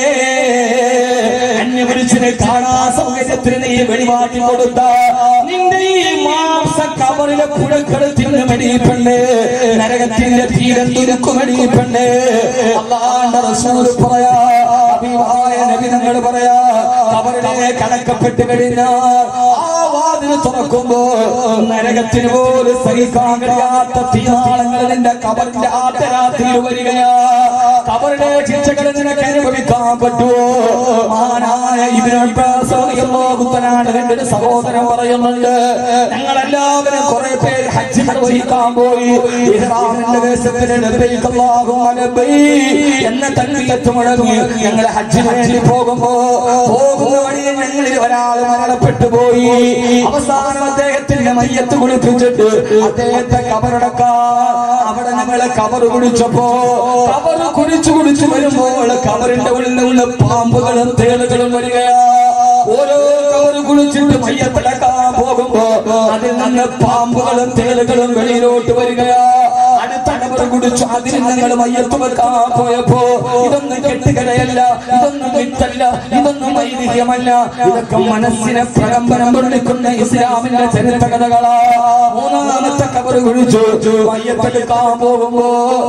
അന്യപുരുഷനെ കാണാ സൗകര്യത്തിന് നീ വെളിവാക്കി കൊടുത്ത നിന്റെ ഈ മാംസ കബറിലെ പുഴക്കടത്തിന് മടിയിപ്പെണ്ണ്, നരകത്തിന്റെ തീരം തുരുക്കുമടിയിപ്പെണ്ണ്. അല്ലാഹുവിന്റെ റസൂൽ പറയാ, ഹബീബായ നബി തങ്ങൾ പറയാ, കബറിലേക്ക് അടക്കപ്പെട്ട് കഴിഞ്ഞാൽ ആ വാതിൽ തുറക്കുമ്പോ നരകത്തിന് പോലും സഹിക്കാൻ കഴിയാത്ത തീനാളങ്ങൾ നിന്റെ കബറിന്റെ ആദ്യരാത്രിയിൽ വരികയാ. കബറിലെ ശിക്ഷകൾ നിനക്ക് അനുഭവിക്കാൻ പറ്റുമോ? മഹാനായ ഇബ്നു അബ്ബാസ് റളിയല്ലാഹു തആല അൻഹുവിന്റെ സഹോദരൻ പറയുന്നുണ്ട്, ഞങ്ങളെല്ലാവരും കുറെ പേര് ഹജ്ജ് നിർവഹിക്കാൻ പോയി. ഇഹ്റാമിന്റെ വേഷത്തിൽ ലബ്ബൈക അല്ലാഹുമ്മ ലബ്ബൈക് എന്ന തൽബിയത്ത് മുഴങ്ങി ഞങ്ങൾ ഹജ്ജിന് വേണ്ടി പോകുമ്പോ പോകുന്ന വഴിയിൽ ഞങ്ങളിൽ ഒരാൾ മരണപ്പെട്ടു പോയി. അവസാനം അദ്ദേഹത്തിന്റെ മയ്യത്ത് കുളിപ്പിച്ചിട്ട് അദ്ദേഹത്തെ കബറടക്കാൻ അവിടെ ഞങ്ങളെ കബർ കുടിച്ചപ്പോ കബർ കുടിച്ചു കുടിച്ചു വരുമ്പോൾ കബറിന്റെ ഉള്ളിലുള്ള പാമ്പുകളും തേളുകളും വരികയാ. ഓരോ കബറ് കുളിച്ചിട്ട് മയ്യത്തടക്കാൻ പോകുമ്പോ അതിൽ നിന്ന് പാമ്പുകളും തേളുകളും വെളിയിലോട്ട് വരികയാ. അടുത്ത കബറ് കുടിച്ചു അതിൽ ഞങ്ങൾ മയ്യത്ത് വെക്കാൻ പോയപ്പോ ഇതൊന്നും കെട്ടുകടയല്ല, ഇതൊന്നും വിത്തല്ല, ഇതൊന്നും വൈദികമല്ല, ഇതൊക്കെ മനസ്സിനെ പ്രകമ്പനം കൊള്ളിക്കുന്ന ഇസ്ലാമിന്റെ ചരിത്ര കഥകളാ. മൂന്നാമത്തെ കബറ് കുഴിച്ചു മയ്യത്തെടുക്കാൻ പോകുമ്പോ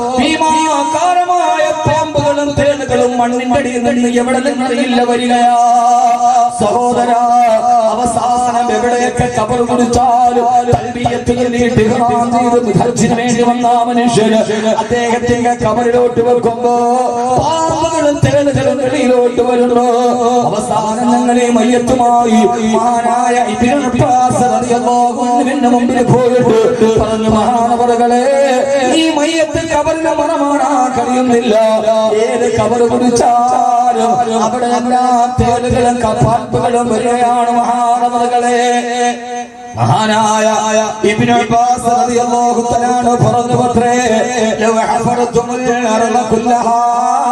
ഭീമാകാരമായ പാമ്പുകളും തേളുകളും മണ്ണിന്റെ അടിയിൽ നിന്ന് എവിടെ നിന്നറിയില്ല വരികയാ. സഹോദര, അവസാനം എവിടെയൊക്കെ കബർ കുടിച്ചാലും തൽബിയത്ത് ചൊല്ലിയിട്ട് ഇഹ്റാം ചെയ്ത് ഹജ്ജിന് വേണ്ടി വന്ന മനുഷ്യന് അദ്ദേഹത്തിന്റെ കബറിലോട്ട് വെക്കുമ്പോ പാമ്പുകളും തേളുകളും വെളിയിലോട്ട് വരുന്നു. അവസാനം ഞങ്ങളെ മയ്യത്തുമായി മഹാനായ ഇബ്നു അബ്ബാസ് റളിയല്ലാഹു അൻഹുവിന്റെ മുമ്പിൽ പോയിട്ട് പറഞ്ഞു, മഹാനവറുകളെ, ഈ മയ്യത്ത് കബറിലെ മണമാണ് കഴിയുന്നില്ല. ഏത് കബർ കുടിച്ചാലും അവിടെ എല്ലാ തേളുകളും പാമ്പുകളും വരികയാണ് മഹാനവറുകളെ. മഹാനായ ഇബ്നു അബ്ബാസ് റളിയല്ലാഹു തആല പറഞ്ഞു പത്രേ, ലൗ ഹഫറതുൽ അർള കുല്ലഹാ,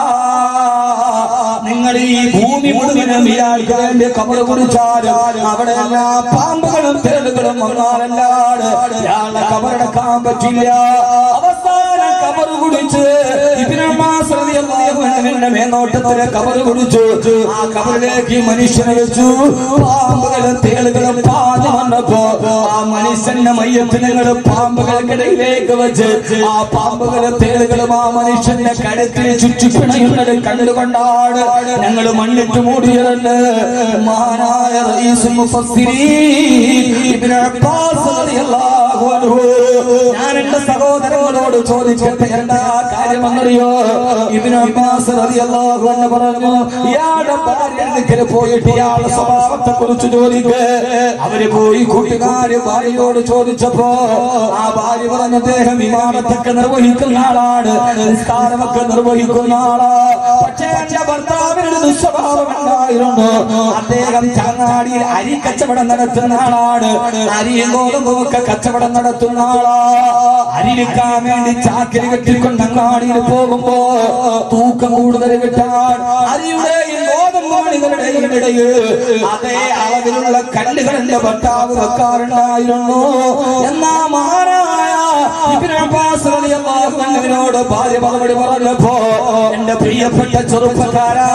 നിങ്ങൾ ഈ ഭൂമി മുഴുവനും ഇയാൾക്ക് വേണ്ടി കബർ കുടിച്ചാലും അവിടെ എല്ലാ പാമ്പുകളും തേളുകളും വന്നാലല്ലാതെ ഇയാളെ കബറടക്കാൻ പറ്റില്ല. അവസാന കബർ കുടിച്ച് ഇബ്നു അബ്ബാസ് റളിയല്ലാഹു അൻഹുവിന്റെ മേൽനോട്ടത്തിലെ കബർ കുടിച്ചു. ആ കബറിലേക്ക് മനുഷ്യനെ വെച്ചു. പാമ്പുകളും തേളുകളും പാഞ്ഞു വന്നപ്പോ ആ മനുഷ്യന്റെ മയ്യത്ത് നിങ്ങൾ പാമ്പുകൾക്കിടയിലേക്ക് വെച്ച് ആ പാമ്പുകളും തേളുകളും ആ മനുഷ്യന്റെ കഴുത്തിൽ ചുറ്റി പിണയുന്നത് കണ്ടുകൊണ്ടാണ് ഞങ്ങൾ മണ്ണിട്ട് മൂടിയതെന്ന് മഹാനായ റഈസുൽ മുഫസ്സിരീൻ ഇബ്നു അബ്ബാസ് റളിയല്ലാഹു അൻഹു. ഞാൻ എന്റെ സഹോദരങ്ങളോട് ചോദിക്കട്ടെ, എന്താ കാര്യമെന്നറിയോ? ഇബ്നു അബ്ബാസ് റളിയല്ലാഹു അൻഹു പറഞ്ഞു, ഇയാളുടെ ഭാര്യയ്ക്ക് പോയിട്ട് ഇയാളുടെ സ്വഭാവത്തെ കുറിച്ച് ചോദിക്ക്. അവര് പോയി കൂട്ടുകാര് ഭാര്യയോട് ചോദിച്ചപ്പോ ആ ഭാര്യ പറഞ്ഞ അദ്ദേഹം ഇമാമത്തൊക്കെ നിർവഹിക്കുന്ന ആളാണ്, നിസ്കാരമൊക്കെ നിർവഹിക്കുന്ന ആളാ. പക്ഷേ എന്റെ ഭർത്താവിനൊരു ദുസ്വഭാവം ഉണ്ടായിരുന്നു. അദ്ദേഹം ചങ്ങാടിയിൽ അരി കച്ചവടം നടത്തുന്ന ആളാണ്, അരിയും ഗോതമ്പുമൊക്കെ കച്ചവടം നടത്തുന്ന ആളാ. അരി വിൽക്കാൻ വേണ്ടി ചാക്കിരി കെട്ടിക്കൊണ്ട് അങ്ങാടിയിൽ പോകുമ്പോ തൂക്കം കൂടുതൽ കിട്ടാൻ അരിയുടെയും ഗോതമ്പ് മണികളുടെയും ഇടയിൽ അതേ അളവിലുള്ള കല്ലുകൾ എന്റെ ഭർത്താവ് വെക്കാറുണ്ടായിരുന്നു. എന്നാ മഹാനായ ഇബ്നു അബ്ബാസ് റളിയല്ലാഹു അൻഹുവിനോട് ഭാര്യ മറുപടി പറഞ്ഞപ്പോ, എന്റെ പ്രിയപ്പെട്ട ചെറുപ്പക്കാരാ,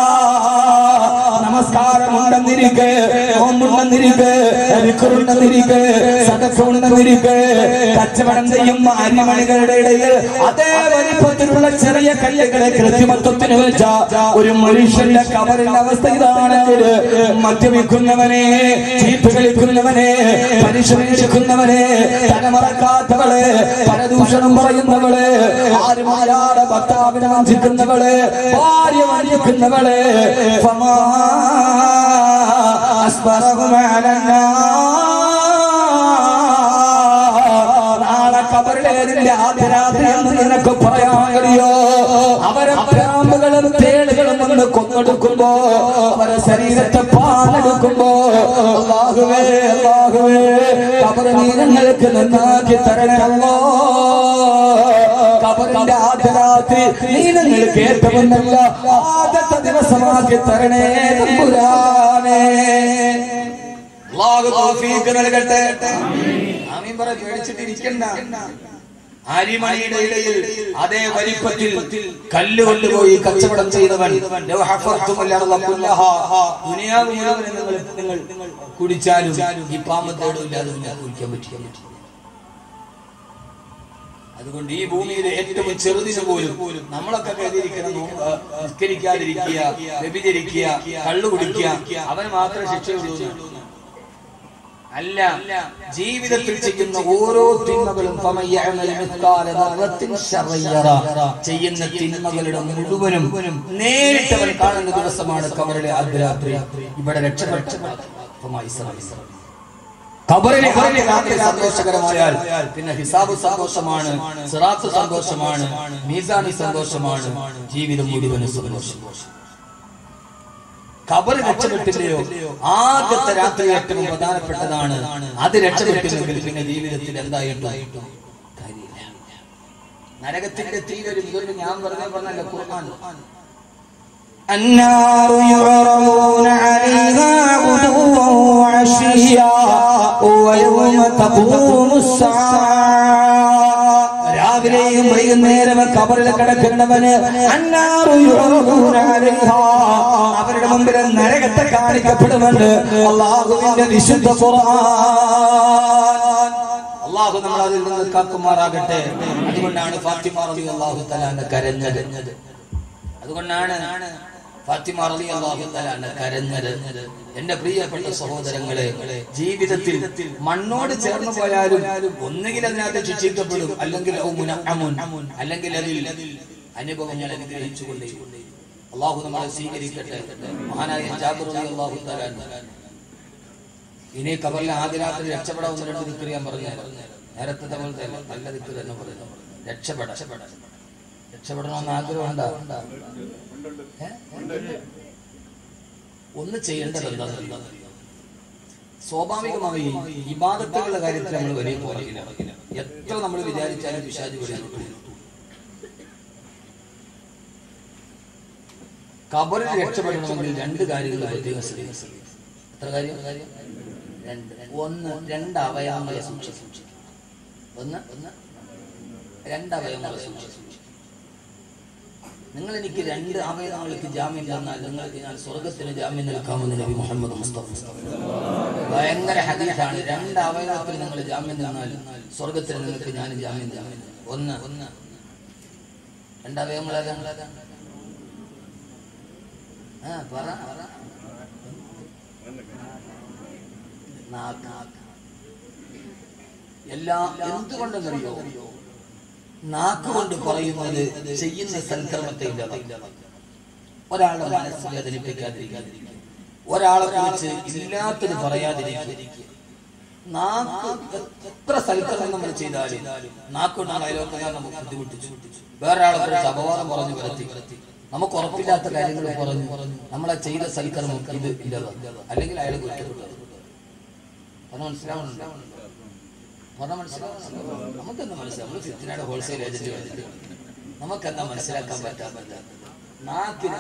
നമസ്കാരം ഉണ്ടെന്നിരിക്കെ, നോമ്പുണ്ടെന്നിരിക്കെ, ദിക്റുണ്ടെന്നിരിക്കെ, സദഖ ഉണ്ടെന്നിരിക്കെ, കച്ചവടം ചെയ്യുന്ന അരിമണികളുടെ ഇടയിൽ അതേ വലിപ്പത്തിലുള്ള ചെറിയ കല്ലുകളെ കൃത്രിമത്വത്തിന് വെച്ച ഒരു മനുഷ്യന്റെ കബറിന്റെ അവസ്ഥ ഇതാണെങ്കിൽ, മദ്യപിക്കുന്നവനെ, ചീട്ട് കളിക്കുന്നവനെ, പരിശോധിക്കുന്നവനെ, തലമറക്കാത്തവളെ, പരദൂഷണം പറയുന്നവളെ, ആരുമാരാടെ ഭർത്താവിനെ വഞ്ചിക്കുന്നവളെ, ഭാര്യ വഞ്ചിക്കുന്നവളെ, നാളെ കബറിലേതിന്റെ ആദ്യ രാത്രി എന്ന് നിനക്ക് പറയാൻ കഴിയോ? അവരെ പാമ്പുകളും തേളുകളും വന്ന് കൊന്നെടുക്കുമ്പോ, അവരെ ശരീരത്തെ പാലെടുക്കുമ്പോ, അല്ലാഹുവേ അല്ലാഹുവേ കബർ നീ ഞങ്ങളെ ഞങ്ങൾക്ക് നന്നാക്കി തരണേ അല്ലാഹ്. ഖബറിന്റെ ആദ്യ രാത്രി നീ ഞങ്ങൾക്ക് ഏറ്റവും നല്ല ആദ്യത്തെ ദിവസമാക്കി തരണേ തമ്പുരാനേ. അല്ലാഹു തൗഫീഖ് നൽകട്ടെ. ആമീൻ പറ. പേടിച്ചിട്ടിരിക്കണ്ട. അരിമണിയുടെ ഇടയിൽ അതേ വലിപ്പത്തിൽ കല്ല് കൊണ്ടുപോയി കച്ചവടം ചെയ്തവൻ ദുനിയാവ് മുഴുവൻ നിങ്ങൾ നിങ്ങൾ കുടിച്ചാലും ഈ പാമ്പത്തേടില്ലാതെ കുടിക്കാൻ പറ്റില്ല. അതുകൊണ്ട് ഈ ഭൂമിയിലെ ഏറ്റവും ചെറുതിന് പോലും നമ്മളൊക്കെ കരുതിയിരിക്കണം നിസ്കരിക്കാതിരിക്കുക, വ്യഭിചരിക്കുക, കള്ളു കുടിക്കുക, അവന് മാത്രമേ ശിക്ഷയുള്ളൂ. അല്ല, ജീവിതത്തിൽ ചെയ്യുന്ന ഓരോ തിന്മകളും ചെയ്യുന്ന തിന്മകളുടെ മുഴുവനും നേരിട്ട് അവൻ കാണുന്ന ദിവസമാണ് ഖബറിലെ അർദ്ധരാത്രി. ഇവിടെ രക്ഷപ്പെട്ട ഖബറിലെ രാത്രി സന്തോഷകരമായാൽ പിന്നെ ഹിസാബ് സന്തോഷമാണ്, സിറാത്ത് സന്തോഷമാണ്, മീസാനി സന്തോഷമാണ്, ജീവിതം മുഴുവനും സന്തോഷം. ഖബർ രക്ഷപ്പെട്ടില്ലയോ? ആദ്യത്തെ രാത്രി ഏറ്റവും പ്രധാനപ്പെട്ടതാണ്. അത് രക്ഷപ്പെട്ടില്ലെങ്കിൽ പിന്നെ ജീവിതത്തിൽ എന്തായിട്ടും കാര്യമില്ല. നരകത്തിന്റെ തീ വരും. ഇതൊരു ഞാൻ പറഞ്ഞ പറഞ്ഞല്ല, ഖുർആൻ. النار يعرضون عليها غدوا وعشيا ويوم تقوم الساعة. രാവിലെയും വൈകുന്നേരം ഖബറിൽ കിടക്കുന്നവന് അവരുടെ മുമ്പിൽ നരകത്തെ കാണിക്കപ്പെടുമെന്ന് അല്ലാഹുവിന്റെ വിശുദ്ധ ഖുർആൻ. അല്ലാഹു നമ്മളെ അതിൽ നിന്ന് കാക്കുമാറാകട്ടെ. അതുകൊണ്ടാണ് ഫാത്തിമ റളിയല്ലാഹു തആല കരഞ്ഞത്. അതുകൊണ്ടാണ് ഫാത്തിമ റളിയല്ലാഹു തആല കരഞ്ഞത്. എന്റെ പ്രിയപ്പെട്ട സഹോദരങ്ങളെ, ജീവിതത്തിൽ മണ്ണോട് ചേർന്ന് പോയാലും ഒന്നുകിൽ അതിനകത്ത് ശിക്ഷിക്കപ്പെടും, അല്ലെങ്കിൽ അല്ലെങ്കിൽ അതിൽ അനുഭവങ്ങൾ അനുഗ്രഹിച്ചുകൊണ്ടേ. അല്ലാഹു നമ്മളെ സ്വീകരിക്കട്ടെ. മഹാനായ ജാബിർ റളിയല്ലാഹു തആല ഇനി ഖബറിലെ ആദ്യ രാത്രി രക്ഷപ്പെടാവുന്ന രണ്ട് ദിക്ർ ഞാൻ പറഞ്ഞു. നേരത്തെ പോലത്തെ നല്ല ദിക്ർ തന്നെ പറയുന്നു. രക്ഷപ്പെട രക്ഷപ്പെടണമെന്ന് ആഗ്രഹമുണ്ടോ? ഒന്ന് ചെയ്യേണ്ടത് എന്താണെന്ന് സ്വാഭാവികമായി ഇബാദത്തുകളുടെ കാര്യത്തിൽ നമ്മൾ വലിയ പോകില്ല. എത്ര നമ്മൾ വിചാരിച്ചാലും പിശാച് വരും. ഖബറിൽ രക്ഷപ്പെടണമെങ്കിൽ രണ്ട് കാര്യങ്ങൾ പ്രത്യേകം ശ്രദ്ധിക്കണം. എത്ര കാര്യം? രണ്ട്. ഒന്ന്, രണ്ട് അവയവങ്ങളെ സൂക്ഷിക്കും. ഒന്ന് ഒന്ന് രണ്ട് അവയവങ്ങളെ സൂക്ഷിക്കും. നിങ്ങൾ എനിക്ക് രണ്ട് അവയവങ്ങൾക്ക് ജാമ്യം തന്നാൽ നിങ്ങൾക്ക് ഞാൻ സ്വർഗത്തിന് ജാമ്യം നൽകാമെന്ന് നബി മുഹമ്മദ് മുസ്തഫ. ഭയങ്കര ഹദീസാണ്. രണ്ട് അവയവത്തിന് നിങ്ങൾ ജാമ്യം തന്നാൽ സ്വർഗത്തിന് നിങ്ങൾക്ക് ഞാൻ ജാമ്യം ജാമ്യം ഒന്ന് ഒന്ന് രണ്ട് അവയവങ്ങൾ ഏതാണ്? ആ പറ. എല്ലാ എന്തുകൊണ്ടെന്നറിയോ? നാക്ക് കൊണ്ട് പറയുന്നത് ചെയ്യുന്ന സൽക്കർമ്മത്തെ ഇല്ലാതാക്കും. ഒരാളെ മനസ്സ് വേദനിപ്പിക്കാതിരിക്കുക, ഒരാളെ കുറിച്ച് ഇല്ലാത്തത് പറയാതിരിക്കുക. നാക്ക് എത്ര സൽക്കർമ്മം നമ്മൾ ചെയ്താലും നാക്കുകൊണ്ടാണ് അയലോക്കാരെ നമുക്ക് ബുദ്ധിമുട്ടിച്ചു. വേറൊരാളെ കുറിച്ച് അപവാദം പറഞ്ഞു വരത്തി, നമുക്ക് ഉറപ്പില്ലാത്ത കാര്യങ്ങൾ പറഞ്ഞു നമ്മളെ ചെയ്ത സൽക്കർമ്മം ഇത് ഇല്ലാതാക്കും, അല്ലെങ്കിൽ അയാളെ കുറ്റപ്പെടുത്തുക. പറഞ്ഞ മനസ്സിലാവുന്നുണ്ടോ? പറഞ്ഞ മനസ്സിലാവുന്നുണ്ടോ? നമുക്കെന്താ മനസ്സിലാവും? നമ്മൾ ഫിത്തിനയുടെ ഹോൾസെയിൽ ഏജന്റ് വന്നിട്ട് നമുക്കെന്താ മനസ്സിലാക്കാൻ പറ്റാൻ പറ്റാത്തത്? നാക്കിന്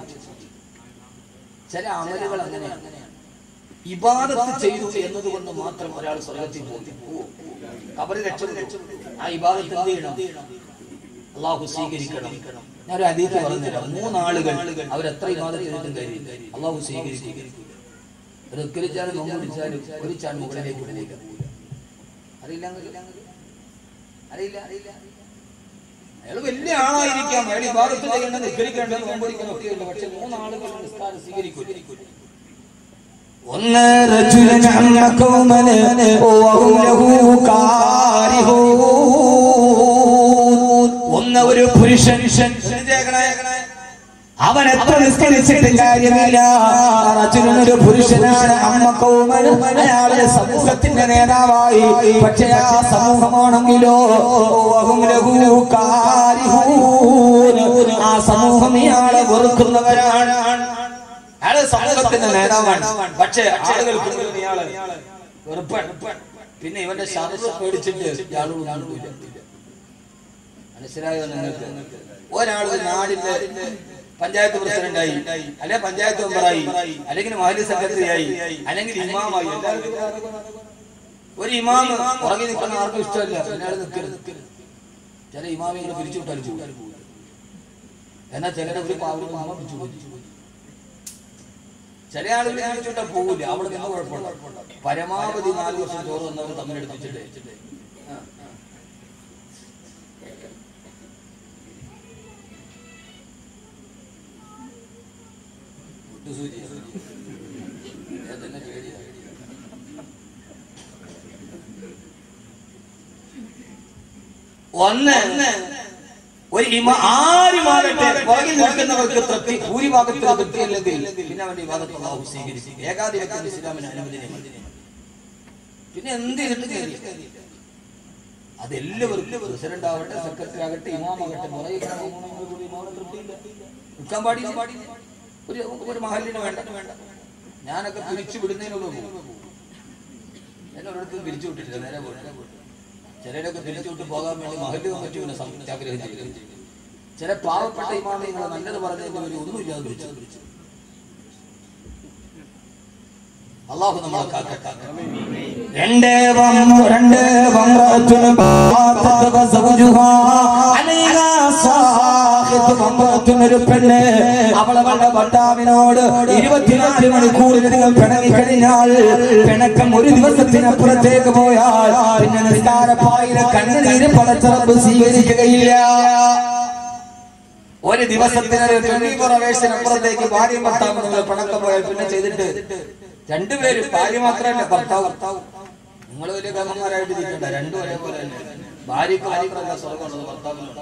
ചില അമലുകൾ അങ്ങനെയാണ്. ഇബാദത്ത് ചെയ്തു എന്നതുകൊണ്ട് മാത്രം ഒരാൾ സ്വർഗത്തിൽ പോകും. ഖബറിൽ രക്ഷപ്പെട്ടു. ആ ഇബാദത്ത് എന്ത് ചെയ്യണം? അള്ളാഹു സ്വീകരിക്കണം. ഞാനൊരു ഹദീസ് പറഞ്ഞുതരാം. മൂന്നാളുകൾ അവരെത്ര ഇബാദത്ത് ചെയ്തിട്ടും കാര്യം അള്ളാഹു സ്വീകരിക്കും. റിക്കരിച്ചാലും നോമ്പ് പിടിച്ചാലും ഒരു ചാൻ മുകളിലേക്ക് പോകില്ല. അറിയില്ല അറിയില്ല അറിയില്ല അയാൾ വലിയ ആളായിരിക്കാം, അയാൾ ഇബാദത്ത് ചെയ്യേണ്ടത് നിസ്കരിക്കേണ്ടത് നോമ്പ് പിടിക്കാൻ ഒക്കെയുണ്ട്. പക്ഷെ മൂന്നാളുകൾ നിസ്കാരം സ്വീകരിക്കും. ഒന്ന് റജുലൻ അമ്മ ഖൗമൻ വഹും ലഹു കാരിഹൂൻ. ഒന്ന് ഒരു പുരുഷൻ, അവൻ എത്ര നിസ്കരിച്ചിട്ട് കാര്യമില്ല. ഒരു പുരുഷനാണ് അമ്മ ഖൗമൻ, അയാളെ സമൂഹത്തിന്റെ നേതാവായി. പക്ഷെ ആ സമൂഹമാണെങ്കിലോ വഹും ലഹു കാരിഹൂൻ, ആ സമൂഹം ഇയാളെ വെറുക്കുന്നവരാണ്. അയാള് സമൂഹത്തിന്റെ നേതാവാണ്, പക്ഷെ ആളുകൾക്ക് ഇയാള് വെറുപ്പാണ്. പിന്നെ ഇവന്റെ ശബ്ദം പേടിച്ചിട്ട് മനസ്സിലായോ നിങ്ങൾക്ക്? ഒരാൾ നാടിന്റെ പഞ്ചായത്ത് പ്രസിഡന്റായി, അല്ലെങ്കിൽ പഞ്ചായത്ത് മെമ്പറായി, അല്ലെങ്കിൽ മഹല്ല് സെക്രട്ടറിയായി, അല്ലെങ്കിൽ ഇമാമായി. ഒരു ഇമാമ് പുറകെ നിൽക്കുന്ന ആർക്കും ഇഷ്ടമല്ല, അയാൾ നിൽക്കരുത്. ചില ഇമാമികളെ പിരിച്ചു വിട്ടാൽ പോകും. എന്നാൽ ചിലരെ ഒരു പാവം മാമ പിടിച്ചു പിടിച്ചു ചില ആളുകൾ പിരിച്ചുവിട്ടാൽ പോകില്ല. അവിടെ നിന്ന് കുഴപ്പമില്ല. പരമാവധി നാല് വർഷം ചോറ് വന്നവർ തമ്മിലെടുപ്പിച്ചിട്ട് ഒന്ന് ഒരു ആരുമാകട്ടെ പുറകിൽ നിൽക്കുന്നവർക്ക് തൃപ്തി, ഭൂരിഭാഗത്തിന് തൃപ്തി അല്ലെങ്കിൽ പിന്നെ അവന്റെ വിവാദത്തെ അല്ലാഹു സ്വീകരിക്കും. ഏകാധിപത്യം ഇസ്ലാമിന് അനുവദനീയമല്ല. പിന്നെ എന്ത് ചെയ്തിട്ട് കാര്യമില്ല. അതെല്ലാവർക്കും പ്രസിഡന്റ് ആവട്ടെ, സെക്രട്ടറി ആകട്ടെ, ഇമാമാകട്ടെ, നിൽക്കാൻ പാടില്ല. ഒരു ഒരു മഹല്ലിന് വേണ്ട വേണ്ട ഞാനൊക്കെ പിരിച്ചു വിടുന്നതിനുള്ള എന്നൊരിടത്തും പിരിച്ചു വിട്ടിട്ടില്ല. നേരെ പോയിട്ട് ചിലരൊക്കെ പിരിച്ചു വിട്ട് പോകാൻ വേണ്ടി മഹല്ല് കമ്മിറ്റി പിന്നെ സത്യാഗ്രഹം ചെയ്തു. ചില പാവപ്പെട്ട ഇമാമികളെ നല്ലത് പറഞ്ഞതിന്റെ ഒരു ഒന്നുമില്ലാതെ പിരിച്ചു പിരിച്ചു അല്ലാഹു നമ്മളെ കാക്കട്ടെ. രണ്ട് രണ്ട് ഒരു പെണ്ണ് അവളവളുടെ ഭർത്താവിനോട് ഇരുപത്തിനാല് മണിക്കൂറിലധികം പിണങ്ങി കഴിഞ്ഞാൽ, പിണക്കം ഒരു ദിവസത്തിനപ്പുറത്തേക്ക് പോയാൽ പിന്നെ നിസ്കാരപ്പായിലെ കണ്ണുനീര് പടച്ചറപ്പ് സ്വീകരിക്കുകയില്ല. ഒരു ദിവസത്തിന് പ്രവേശനപ്പുറത്തേക്ക് ഭാര്യ ഭർത്താവ് പിണക്കം പോയാൽ പിന്നെ ചെയ്തിട്ട് രണ്ടുപേരും, ഭാര്യ മാത്രമല്ല ഭർത്താവ് ഭർത്താവ് നിങ്ങൾ വലിയ കർമ്മന്മാരായിട്ട് ഇരിക്കണ്ട. രണ്ടും ഒരേപോലെ തന്നെ. ഭാര്യക്ക് മാത്രമല്ല സ്വർഗമുള്ളത്, ഭർത്താവിനുണ്ട്.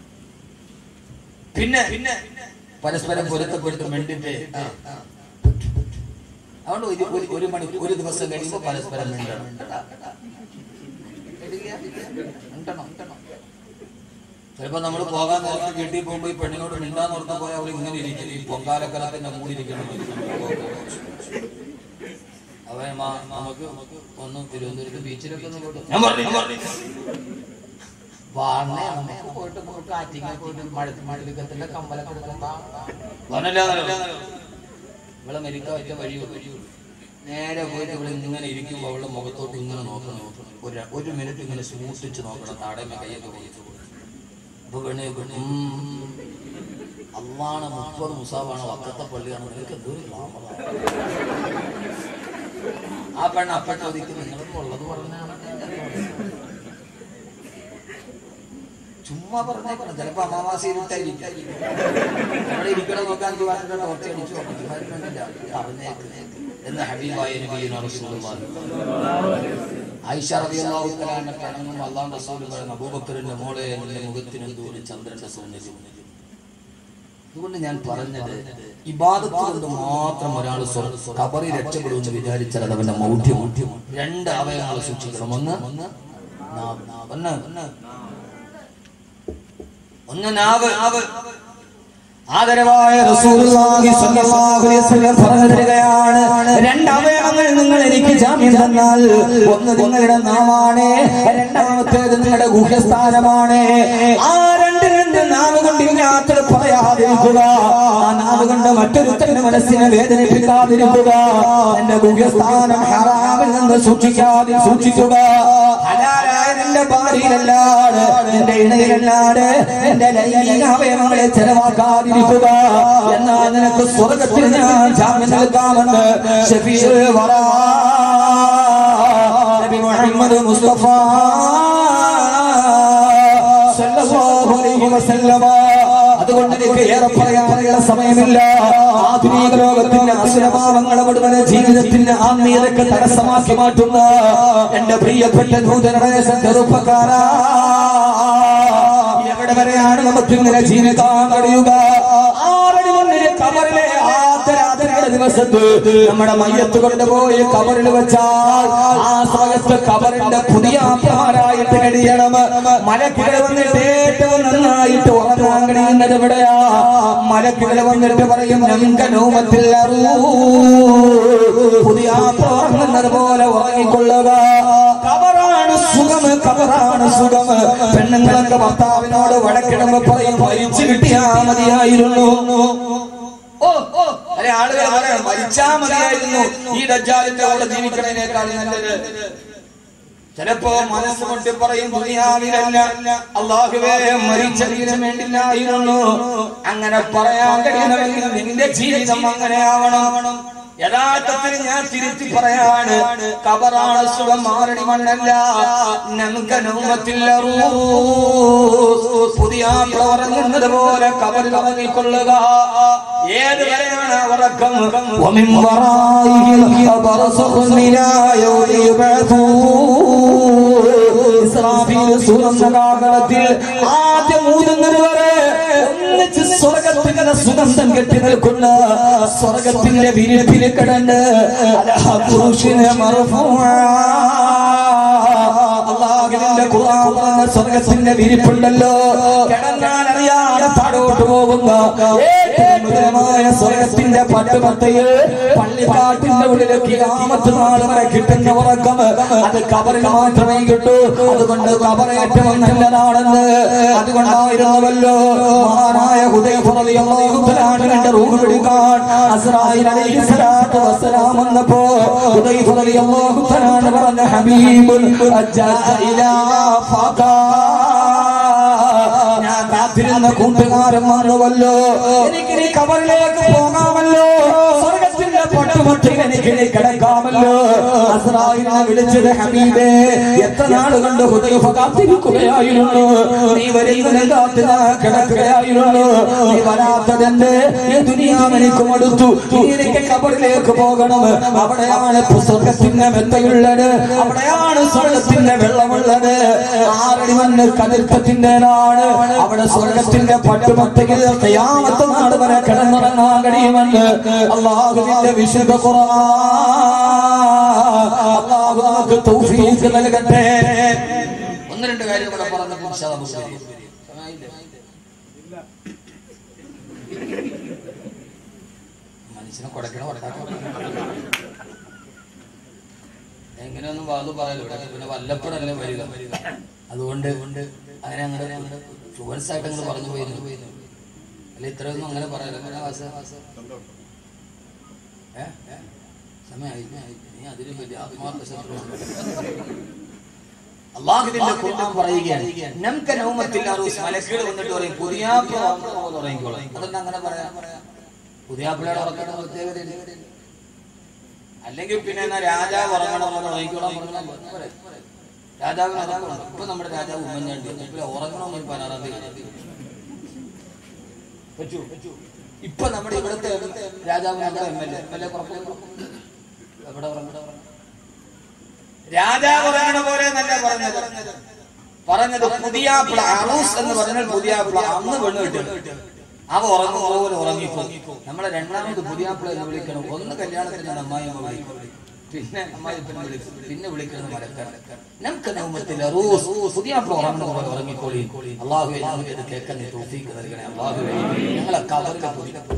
പിന്നെ പിന്നെ പരസ്പരം പൊരുത്തപ്പെടുത്ത് മിണ്ടിട്ട് അതുകൊണ്ട് ഒരു ഒരു മണി ഒരു ദിവസം കഴിയുമ്പോൾ പരസ്പരം മിണ്ടണം. ചിലപ്പോ നമ്മൾ പോകാൻ നേരത്തെ വീട്ടിൽ പോകുമ്പോ ഈ പെണ്ണിനോട് മിണ്ടാൻ ഓർത്ത് പോയാൽ അവൾ ഇങ്ങനെ ഇരിക്കും. ഈ പൊങ്കാലക്കലത്തിന്റെ മൂടിയിരിക്കണം. അവ നമുക്ക് ഒന്ന് തിരുവനന്തപുരത്ത് ബീച്ചിലൊക്കെ ഒന്ന് പോയിട്ട് ഞാൻ പറഞ്ഞു പോയിട്ട് കാറ്റിങ്ങ പോയിട്ട് മഴ മഴക്കത്തിന്റെ കമ്പലൊക്കെ ഇവിടെ മരിക്കാൻ പറ്റിയ വഴിയോ വഴിയുള്ളൂ. നേരെ പോയിട്ട് ഇവിടെ ഇങ്ങനെ ഇരിക്കുമ്പോൾ അവളുടെ മുഖത്തോട്ട് ഇങ്ങനെ നോക്കണം. ഒരു ഒരു മിനിറ്റ് ഇങ്ങനെ സൂക്ഷിച്ച് നോക്കണം. താടമ കൈയൊക്കെ പോയിട്ട് അപ്പൊ പെണ്ണെ അള്ളാണ് മുപ്പത് മുസാബാണ് വക്കത്തെ പള്ളിയാണ്. നിനക്ക് എന്തൊരു ലാഭമാണ്. ആ പെണ്ണ് അപ്പൻ ചോദിക്കും നിങ്ങൾക്ക് ഉള്ളത് പറഞ്ഞാണ്. ചുമ്മാ പറഞ്ഞേക്കണം. ചിലപ്പോ അമാവാസിയിലിട്ടായിരിക്കും അവിടെ ഇരിക്കണം നോക്കാൻ ടോർച്ച് അടിച്ചു പറഞ്ഞേക്ക് എന്ന് ഹബീബായ നബിയുനാ റസൂലുള്ളാഹി ആയിഷ റളിയല്ലാഹു തആല പറഞ്ഞു. അല്ലാഹുവിന്റെ റസൂൽ പറഞ്ഞു, അബൂബക്കറിന്റെ മോളെ നിന്റെ മുഖത്തിന് എന്തോരം ചന്ദ്രന്റെ സൗന്ദര്യം. അതുകൊണ്ട് ഞാൻ പറഞ്ഞത് ഇബാദത്ത് കൊണ്ട് മാത്രം ഒരാൾ ഖബറിൽ രക്ഷപ്പെടുമെന്ന് വിചാരിച്ചാൽ അത് അവന്റെ മൗഢ്യം. രണ്ട് അവയവങ്ങൾ സൂക്ഷിക്കണം. ഒന്ന് ഒന്ന് ഒന്ന് നാവ്. ആദരവായ റസൂലുള്ളാഹി സ്വല്ലല്ലാഹു അലൈഹി വസല്ലം പറഞ്ഞു തരികയാണ്, രണ്ട് അവയവങ്ങൾ നിങ്ങൾ എനിക്ക് ജാമ്യം തന്നാൽ ഒന്ന് നിങ്ങളുടെ നാവാണ്, രണ്ടാമത്തേത് നിങ്ങളുടെ ഗുഹ്യസ്ഥാനമാണ്. ആ രണ്ട് രണ്ട് നാവ് കൊണ്ട് ഇല്ലാത്തത് പറയാതിരിക്കുക. ആ നാവ് കൊണ്ട് മറ്റൊരുത്തന്റെ മനസ്സിനെ വേദനിപ്പിക്കാതിരിക്കുക. എന്റെ ഗുഹ്യസ്ഥാനം ഹറാമിൽ നിന്ന് സൂക്ഷിക്കാതെ സൂക്ഷിക്കുക. ഹലാലായ നിന്റെ ഭാര്യയിലല്ലാതെ, നിന്റെ ഇണയിലല്ലാതെ എന്റെ ലൈംഗിക അവയവങ്ങളെ ചെലവാക്കാതിരിക്കുക. എന്നാൽ നിനക്ക് സ്വർഗത്തിൽ ഞാൻ ജാമ്യം നൽകാമെന്ന് ശഫീഉൽ വറാ നബി മുഹമ്മദ് മുസ്തഫ സല്ലല്ലാഹു അലൈഹി വസല്ലം. അതുകൊണ്ട് എനിക്ക് ഏറെ പറയാനുള്ള സമയമില്ല. ആധുനിക ലോകത്തിന്റെ അസുരഭാവങ്ങളെ മുഴുവൻ ജീവിതത്തിന്റെ ആത്മീയതയ്ക്ക് തടസ്സമാക്കി മാറ്റുന്ന എന്റെ പ്രിയപ്പെട്ട നൂതന ചെറുപ്പക്കാരാ, എവിടെ വരെയാണ് നമുക്ക് ഇങ്ങനെ ജീവിക്കാൻ കഴിയുക? ആറടി മണ്ണിലെ കബറിലെ ആദ്യരാത്രിയുടെ ദിവസത്ത് നമ്മുടെ മയ്യത്ത് കൊണ്ടുപോയി കബറിൽ വെച്ചാൽ ആ സമയത്ത് കബറിന്റെ പുതിയ ആപ്യമാരായിട്ട് കഴിയണം. മലക്കുകൾ വന്നിട്ട് ഏറ്റവും നന്നായിട്ട് ഉറങ്ങാൻ കഴിയുന്നത് എവിടെയാ? മലക്കുകൾ വന്നിട്ട് പറയും നൗമത്തിൽ പുതിയ ആപ്യ ഉറങ്ങുന്നത് പോലെ ഉറങ്ങിക്കൊള്ളുക. സുഖം, കബറാണ് സുഖം. പെണ്ണുങ്ങളൊക്കെ ഭർത്താവിനോട് വഴക്കിടുമ്പോ പറയും മരിച്ചു കിട്ടിയാ മതിയായിരുന്നു. ഓ ഓ അല്ലെ ആളുകൾ പറയാം മരിച്ചാ മതിയായിരുന്നു, ഈ ദജ്ജാലിന്റെ കൂടെ ജീവിക്കണതിനേക്കാൾ നല്ലത്. ചിലപ്പോ മനസ്സ് കൊണ്ട് പറയും ദുനിയാവിലല്ല, അല്ലാഹുവേ മരിച്ചതിന് വേണ്ടില്ലായിരുന്നു. അങ്ങനെ പറയാൻ കഴിയണമെങ്കിൽ നിന്റെ ജീവിതം അങ്ങനെ ആവണം. യഥാർത്ഥത്തിൽ ഞാൻ തിരുത്തി പറയാണ്, കബറാണ് സുഖം, മാറണി മണ്ണല്ല. നമുക്ക് നൗമത്തില്ല പുതിയ പ്രവർന്നത് പോലെ കബറിൽ ഉറങ്ങിക്കൊള്ളുക. ഏത് വരെയാണ് ഉറക്കം? ആദ്യം ഊതുന്നത് വരെ ഒന്നിച്ച് സ്വർഗത്തിന്റെ സുഗന്ധം കെട്ടി നിൽക്കുന്ന സ്വർഗത്തിന്റെ വിരിപ്പിൽ കിടന്ന് പുരുഷനെ അല്ലാഹുവിന്റെ ഖുർആൻ പറഞ്ഞ സ്വർഗത്തിന്റെ വിരിപ്പുണ്ടല്ലോ, കിടന്നാൽ അറിയാതെ താഴോട്ട് പോകുന്ന ഏറ്റവും മധുരമായ സ്വർഗത്തിന്റെ പട്ടുപത്തയിൽ പള്ളിക്കാട്ടിന്റെ ഉള്ളിൽ ഖിയാമത്ത് നാൾ വരെ കിട്ടുന്ന ഉറക്കം അത് കബറിൽ മാത്രമേ കിട്ടൂ. അതുകൊണ്ട് കബർ ഏറ്റവും നല്ലതാണെന്ന് അതുകൊണ്ടായിരുന്നവല്ലോ മഹാനായ ഹുദൈഫ റളിയല്ലാഹു തആല അൻഹുവിന്റെ റൂഹ് പിടിക്കാൻ അസ്റായീൽ അലൈഹിസ്സലാത്തു വസ്സലാം വന്നപ്പോ ഹുദൈഫ റളിയല്ലാഹു തആല പറഞ്ഞ ഹബീബുൽ അജ്ജാ ഇലാ ഫഖാ, ഞാൻ കാത്തിരുന്ന കൂട്ടുകാരൻ വന്നുവല്ലോ, എനിക്ക് കബറിലേക്ക് പോകാമല്ലോ, സ്വർഗത്തിന്റെ പട്ടുമട്ടിൽ എനിക്ക് കിടക്കാമല്ലോ. അസ്റായീലിനെ വിളിച്ചത് ഹബീബേ, എത്ര നാൾ കൊണ്ട് ഹുദൈഫ കാത്തിരിക്കുകയായിരുന്നു, നീ വരുന്നതിനെ കാത്ത് കിടക്കുകയായിരുന്നു, നീ വരാത്തതെന്റെ ഈ ദുനിയാവ് എനിക്ക് മടുത്തു, എനിക്ക് കബറിലേക്ക് പോകണം. അവിടെയാണ് സ്വർഗത്തിന്റെ മെത്തയുള്ളത്, അവിടെയാണ് സ്വർഗത്തിന്റെ വെള്ളമുള്ളത്. ആറടി മണ്ണ് കതിർക്കത്തിന്റേതാണ്, അവിടെ സ്വർഗത്തിന്റെ പട്ടുമത്തയിൽ ഖിയാമത്ത് നാൾ വരെ കിടന്നുറങ്ങാൻ കഴിയുമെന്ന് അല്ലാഹുവിന്റെ വിശുദ്ധ ഖുർആൻ. അല്ലാഹു നമുക്ക് തൗഫീഖ് നൽകട്ടെ. ഒന്ന് രണ്ട് കാര്യം കൂടെ പറഞ്ഞപ്പോൾ ഇൻഷാ അല്ലാഹ് മനുഷ്യനെ കൊടുക്കണോ കൊടുക്കാട്ടോ എങ്ങനെയൊന്നും വാതു പറയല്ലോ, പിന്നെ വല്ലപ്പോഴല്ലേ വരിക. അതുകൊണ്ട് അങ്ങനെ അങ്ങനെ അങ്ങനെ ഫ്ലുവൻസ് ആയിട്ട് അങ്ങനെ പറഞ്ഞു പോയിരുന്നു. അല്ല ഇത്രയൊന്നും അങ്ങനെ പറയല്ലോ. സമയമായി നീ അതിനെ പറ്റി ആത്മാർത്ഥ ശത്രു. അല്ലാഹുവിന്റെ ഖുർആൻ പറയുകയാണ്, നമുക്ക് നൗമത്തിൽ അറൂസ്, മലക്കുകൾ വന്നിട്ട് പറയും പുതിയാപ്ല ഉറങ്ങിക്കോളാം. അതൊന്നും അങ്ങനെ പറയാം, പുതിയാപ്പിളയുടെ ഉറക്കണ പ്രത്യേകത. അല്ലെങ്കിൽ പിന്നെ എന്നാ രാജാവ് ഉറങ്ങണം ഉറങ്ങിക്കോളാം. രാജാവിന് ഉറങ്ങണം. ഇപ്പൊ നമ്മുടെ രാജാവ് ഉമ്മൻചാണ്ടി ഉറങ്ങണമെന്ന് പതിനാറാം തീയതി പറ്റൂ. ഇപ്പൊ നമ്മുടെ ഇവിടുത്തെ രാജാവിന് M L A M L A എവിടെ രാജാവ് ഉറങ്ങണ പോലെ നല്ല പറഞ്ഞത് പറഞ്ഞത് പുതിയാപ്പിള അറൂസ് എന്ന് പറഞ്ഞാൽ പുതിയാപ്പിള അന്ന് പെണ്ണ് കിട്ടും. അവ ഉറങ്ങും പോലെ ഉറങ്ങിപ്പോ. നമ്മളെ രണ്ടാമത് പുതിയാപ്പിള എന്ന് വിളിക്കണം. ഒന്ന് കല്യാണത്തിന് അമ്മായിമ്മ വിളിക്കും, പിന്നെ അമ്മായിപ്പനെ വിളിക്കും, പിന്നെ വിളിക്കുന്നത് മലക്കാർ. നമുക്ക് നൗമത്തിൽ അറൂസ്, പുതിയാപ്പിള ഉറങ്ങുന്ന പോലെ ഉറങ്ങിക്കോളി. അല്ലാഹുവേ ഞങ്ങൾക്ക് ഇത് കേൾക്കാൻ നീ തൗഫീഖ് നൽകണേ. അല്ലാഹുവേ ഞങ്ങളെ കബറിലെ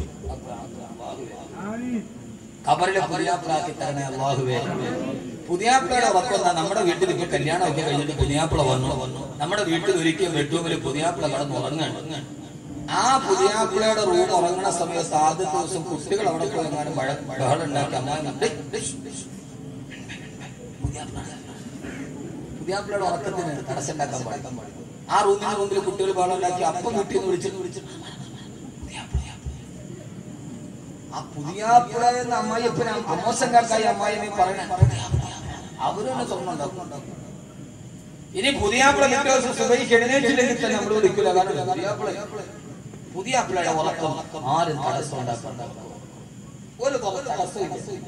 കബറിലെ പുതിയാപ്പിളാക്കി തരണേ. അല്ലാഹുവേ പുതിയാപ്പിളയുടെ ഉറക്കം നമ്മുടെ വീട്ടിൽ ഇപ്പൊ കല്യാണം ഒക്കെ കഴിഞ്ഞിട്ട് പുതിയാപ്പിള വന്നു വന്നു നമ്മുടെ വീട്ടിൽ ഒരിക്കലും ബെഡ്റൂമിൽ പുതിയാപ്പിള കടന്ന് ഉറങ്ങാണ്. ആ പുതിയാപ്പിളയുടെ റൂം ഉറങ്ങണ സമയത്ത് ആദ്യത്തെ ദിവസം കുട്ടികൾ അവിടെ പോയി എങ്ങാനും ബഹളം ഉണ്ടാക്കി അമ്മായി പുതിയാപ്പിളയുടെ ഉറക്കത്തിന് തടസ്സം ഉണ്ടാക്കാൻ പാടില്ല. ആ റൂമിന് മുമ്പിൽ കുട്ടികൾ ബഹളം ഉണ്ടാക്കി അപ്പം വീട്ടിൽ നിന്ന് വിളിച്ചു വിളിച്ചു ആ പുതിയാപ്പിള എന്ന അമ്മായിപ്പനെ അമ്മോശങ്കാർക്കായി അമ്മായി പറയണ അവരൊന്ന് തുറന്നുണ്ടാക്കും. ഇനി പുതിയാപ്പിള പിറ്റേ ദിവസം സുബഹിക്ക് എഴുന്നേറ്റില്ലെങ്കിൽ തന്നെ നമ്മൾ വിളിക്കില്ല. കാരണം പുതിയാപ്പിള പുതിയാപ്പിളയുടെ ഉറക്കം ആരും തടസ്സം ഉണ്ടാക്കാൻ ഒരു തടസ്സമില്ല.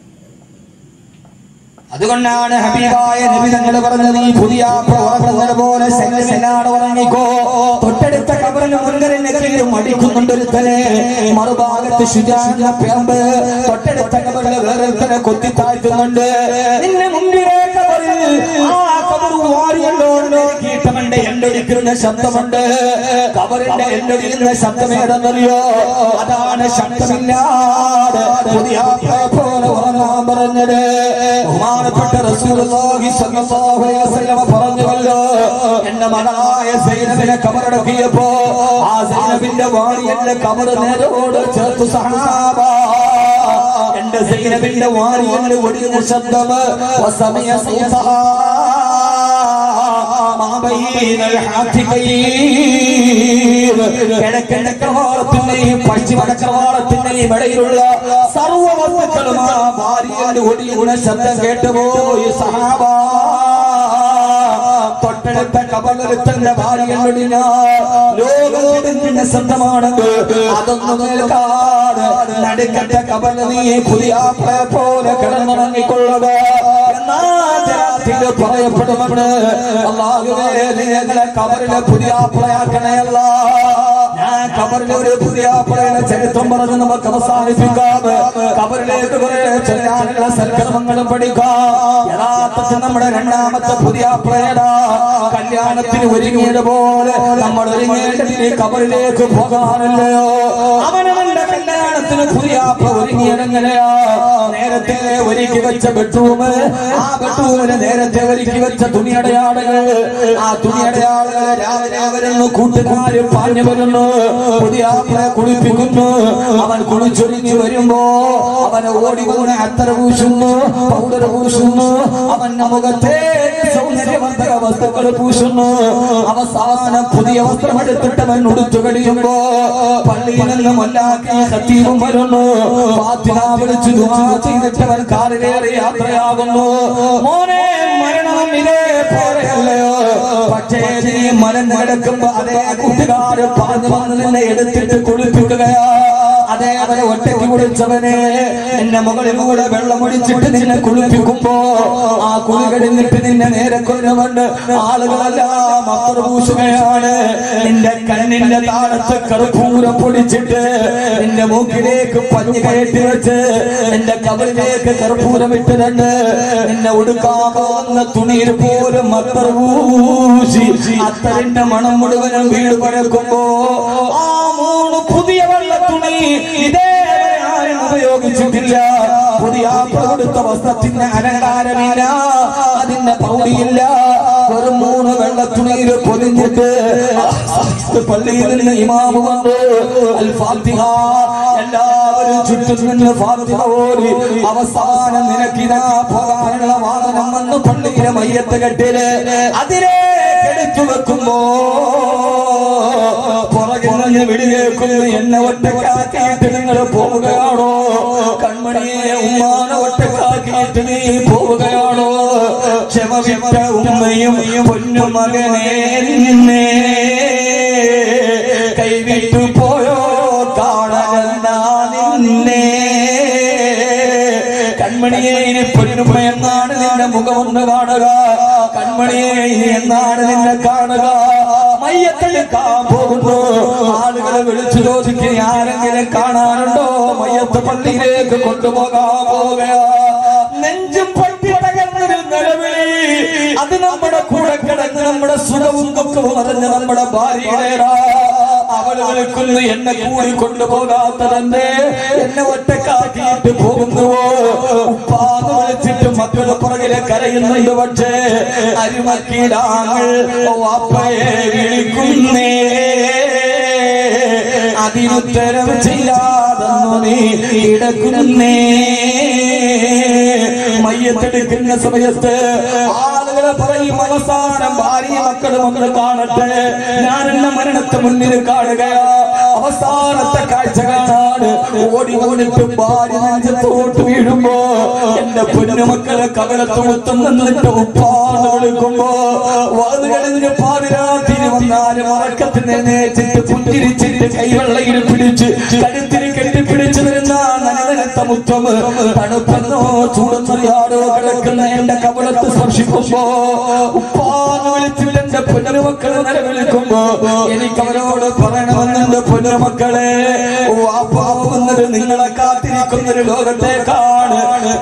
അതുകൊണ്ടാണ് ഹബീബായ നബി തങ്ങൾ പറഞ്ഞത്, ഈ പുതിയാപ്പിള ഉറങ്ങുന്നത് പോലെ ശല്യമില്ലാതെ ഉറങ്ങിക്കോ. തൊട്ടടുത്ത കബറിന് മുൻകരനെങ്കിലും മടിക്കുന്നുണ്ടൊരുത്തനെ, മറുഭാഗത്ത് ശുചാന പേമ്പ് തൊട്ടടുത്ത കബറിന് വേറൊരുത്തനെ കൊത്തി താഴ്ത്തുന്നുണ്ട്. നിന്നെ മുമ്പിലെ കബറിൽ ആ കബർ വാരിയല്ലോണ്ട് കീട്ടമണ്ട് എല്ലൊരിക്കുന്ന ശബ്ദമുണ്ട്. കബറിന്റെ എല്ലൊരിക്കുന്ന ശബ്ദമേതെന്നറിയോ? അതാണ് ശബ്ദമില്ലാതെ പുതിയാപ്പിള പോലെ ഉറങ്ങാൻ പറയും. പറഞ്ഞത്. ബഹുമാനപ്പെട്ട റസൂലുള്ളാഹി സ്വല്ലല്ലാഹു അലൈഹി വസല്ലം പറഞ്ഞുവല്ലോ, എന്റെ മകളായ സൈനബിനെ കബറടക്കിയപ്പോ ആ സൈനബിന്റെ വാരിയന്റെ കബർ നേരോട് ചേർത്തു സഹാബ. എന്റെ സൈനബിന്റെ വാരിയന്റെ ഒടിഞ്ഞ ശബ്ദം വസമിയ സൗതഹാ കിഴക്കൻ ചക്രവാളത്തിന്റെയും പശ്ചിമ ചക്രവാളത്തിന്റെയും ഇടയിലുള്ള സർവ്വ വസ്തുക്കളും ആ ഭാര്യയുടെ ഒടിയുന്ന ശബ്ദം കേട്ടുപോയി സഹാബ. തൊട്ടടുത്ത കബറിലെത്തന്റെ ഭാര്യയുടെ ലോകത്തിന്റെ ശബ്ദമാണെങ്കിൽ അതൊന്നും കേൾക്കാതെ നടുക്കത്തെ കബറിൽ നീ പുതിയാപ്ലെ പോലെ കിടന്നുറങ്ങിക്കൊള്ളുക എന്നാ പറയപ്പെടുമെന്ന്. അല്ലാഹുവേ, നിങ്ങളെ കബറിലെ പുതിയാപ്ലയാക്കണയല്ല. ഞാൻ കബറിലെ ഒരു പുതിയാപ്ലയുടെ ചരിത്രം പറഞ്ഞ് നമുക്ക് അവസാനിപ്പിക്കാം. കബറിലേക്ക് കുറെ ചെല്ലാനുള്ള സൽക്കർമ്മങ്ങളും പഠിക്കാം. യഥാർത്ഥത്തിൽ നമ്മുടെ രണ്ടാമത്തെ പുതിയാപ്ലയുടെ കല്യാണത്തിന് ഒരുങ്ങിയതുപോലെ നമ്മൾ ഒരുങ്ങേണ്ടതിന് കബറിലേക്ക് പോകാനല്ലയോ? അവനവന്റെ കല്യാണത്തിന് പുതിയാപ്ല ഒരുങ്ങിയതെങ്ങനെയാ? നേരത്തെ ഒരുക്കി വെച്ച ബെഡ്റൂം, ആ ബെഡ്റൂമിന് നേരത്തെ ഒരുക്കി വെച്ച തുണിയടയാളുകൾ, ആ തുണിയടയാളുകൾ രാവിലെ വരുന്നു, കൂട്ടുകാര് പാഞ്ഞു വരുന്നു, പുതിയാപ്ലയെ കുളിപ്പിക്കുന്നു. അവൻ കുളിച്ചൊരുങ്ങി വരുമ്പോ അവനെ ഓടി കൂടെ അത്തര പൂശുന്നു, പൗഡർ പൂശുന്നു, അവന്റെ മുഖത്തെ സൗന്ദര്യവർദ്ധക വസ്തുക്കൾ പൂശുന്നു. അവസാനം പുതിയ വസ്ത്രം എടുത്തിട്ടവൻ ഉടുത്തു കഴിയുമ്പോ പള്ളിയിൽ നിന്ന് മൊല്ലാക്കി ഖതീബും വരുന്നു. ഫാത്തിഹ വിളിച്ചു ദുആ ചെയ്തിട്ടവൻ കാറിലേറി യാത്രയാകുന്നു. മോനെ, മരണം ഇതേ പോലെയല്ലയോ? പക്ഷേ നീ മലന്ന് കിടക്കുമ്പോ അതേ കൂട്ടുകാര് പറഞ്ഞു വന്ന് നിന്നെ എടുത്തിട്ട് കുളിപ്പിക്കുകയാ. അതേ അവരെ ഒറ്റയ്ക്ക് കുളിച്ചവനെ നിന്നെ മുകളിലൂടെ വെള്ളമൊടിച്ചിട്ട് നിന്നെ കുളിപ്പിക്കുമ്പോ ആ കുളി കഴിഞ്ഞിട്ട് നിന്നെ നേരെ കൊണ്ടുവന്ന് ആളുകളെല്ലാം അപ്പുറ പൂശുകയാണ്. നിന്റെ കണ്ണിന്റെ താഴത്ത് കർപ്പൂരം പൊടിച്ചിട്ട് നിന്റെ മൂക്കിലേക്ക് പഞ്ഞി കയറ്റി വെച്ച് നിന്റെ കബറിലേക്ക് കർപ്പൂരം ഇട്ടിട്ടുണ്ട്. നിന്നെ ഉടുക്കാൻ പോകുന്ന തുണിയിൽ പോലും അത്തർ പൂശി അത്തറിന്റെ മണം മുഴുവനും വീട് പരക്കുമ്പോ ആ മൂന്ന് പുതിയ വെള്ള തുണി ഇതേവരെ ആരും ഉപയോഗിച്ചിട്ടില്ല. പുതിയ കൊടുത്ത വസ്ത്രത്തിന്റെ അലങ്കാരമില്ല, അതിന്റെ പൗടിയില്ല. ഒരു മൂന്ന് വെള്ള തുണിയിൽ പൊതിഞ്ഞിട്ട് പള്ളിയിൽ നിന്ന് ഇമാമ് വന്നു അൽ ഫാത്തിഹ, എല്ലാവരും ചുറ്റും നിന്ന് ഫാത്തിഹ ഓതി അവസാനം നിനക്കിതാ പോകാനുള്ള വാഹനം വന്ന് പള്ളിയിലെ മയ്യത്ത് കെട്ടില് അതിനെ എടുത്തു വെക്കുമ്പോ പുറകിൽ നിന്ന് വിളി കേൾക്കുന്നു, എന്നെ ഒറ്റക്കാക്കിയിട്ട് നിങ്ങൾ പോവുകയാണോ? കൺമണിയെ ഉമ്മാനെ ഒറ്റക്കാക്കിയിട്ട് നീ പോവുകയാണോ? ക്ഷമവിട്ട ഉമ്മയും പൊന്നു മകനെ നിന്നെ കൈവിട്ടു പോയോ കാണാനാ നിന്നെ. കൺമണിയെ ഇനി പൊന്നുമ്മ എന്നാണ് നിന്റെ മുഖമൊന്ന് കാണുക. കൺമണിയെ ഇനി എന്നാണ് നിന്നെ കാണുക. മയ്യത്തെടുക്കാൻ പോകുന്നു. ആളുകളെ വിളിച്ചു ചോദിക്കുന്ന ആരെങ്കിലും കാണാനുണ്ടോ? മയ്യത്ത് പള്ളിയിലേക്ക് കൊണ്ടുപോകാൻ പോവുകയാ. നെഞ്ചും പൊട്ടി തകർന്നൊരു നിലവിളി, അത് നമ്മുടെ കൂടെ കിടന്ന് നമ്മുടെ സുഖവും ദുഃഖവും അറിഞ്ഞ് നമ്മുടെ ഭാര്യയുടെ അവൾ വിളിക്കുന്നു, എന്നെ കൂടി കൊണ്ടുപോകാത്തതെന്തേ? എന്നെ ഒറ്റക്കാക്കിയിട്ട് പോകുന്നുവോ? ഉപ്പാന്ന് വിളിച്ചിട്ട് മക്കള് പുറകിലെ കരയുന്നുണ്ട്. പക്ഷേ അരിമക്കിടാങ്ങൾ വാപ്പയെ വിളിക്കുന്നേ, അതിനുത്തരം ചെയ്യാതെന്നു നീ കിടക്കുന്നേ. മയ്യത്തെടുക്കുന്ന സമയത്ത് ആളുകളെ പറയും, അവസാനം ഭാര്യ മക്കളും ഒന്ന് കാണട്ടെ, ഞാൻ എന്റെ മരണത്തെ മുന്നിൽ കാണുകയാ. അവസാനത്തെ കാഴ്ച കാണാണ്. ഓടി ഓടിട്ട് ഭാര്യ നെഞ്ചത്തോട്ട് വീഴുമ്പോ എന്റെ പൊന്നുമക്കളെ കവലത്ത് മുത്തം നിന്നിട്ട് ഉപ്പാന്ന് വിളിക്കുമ്പോ വാത് കഴിഞ്ഞ് പാതിരാതിരി വന്നാലും ഉറക്കത്തിന് നേച്ചിട്ട് പുഞ്ചിരിച്ചിട്ട് കൈവെള്ളയിൽ പിടിച്ച് കരുത്തിരി കെട്ടിപ്പിടിച്ചു വരുന്ന നനനത്ത മുത്തം തണുപ്പെന്നോ ചൂടെന്നറിയാടോ കിടക്കുന്ന എന്റെ കവലത്ത് സ്പർശിക്കുമ്പോ ഉപ്പാന്ന് വിളിച്ചിട്ട് എന്റെ പൊന്നുമക്കളെ നിലവിളിക്കുമ്പോ എനിക്ക് അവരോട് പറയണമെന്നുണ്ട്, പൊന്നുമക്കളെ വാപ്പാവുന്നത് നിങ്ങളെ കാത്തിരിക്കുന്നൊരു ലോകത്തേക്കാണ്.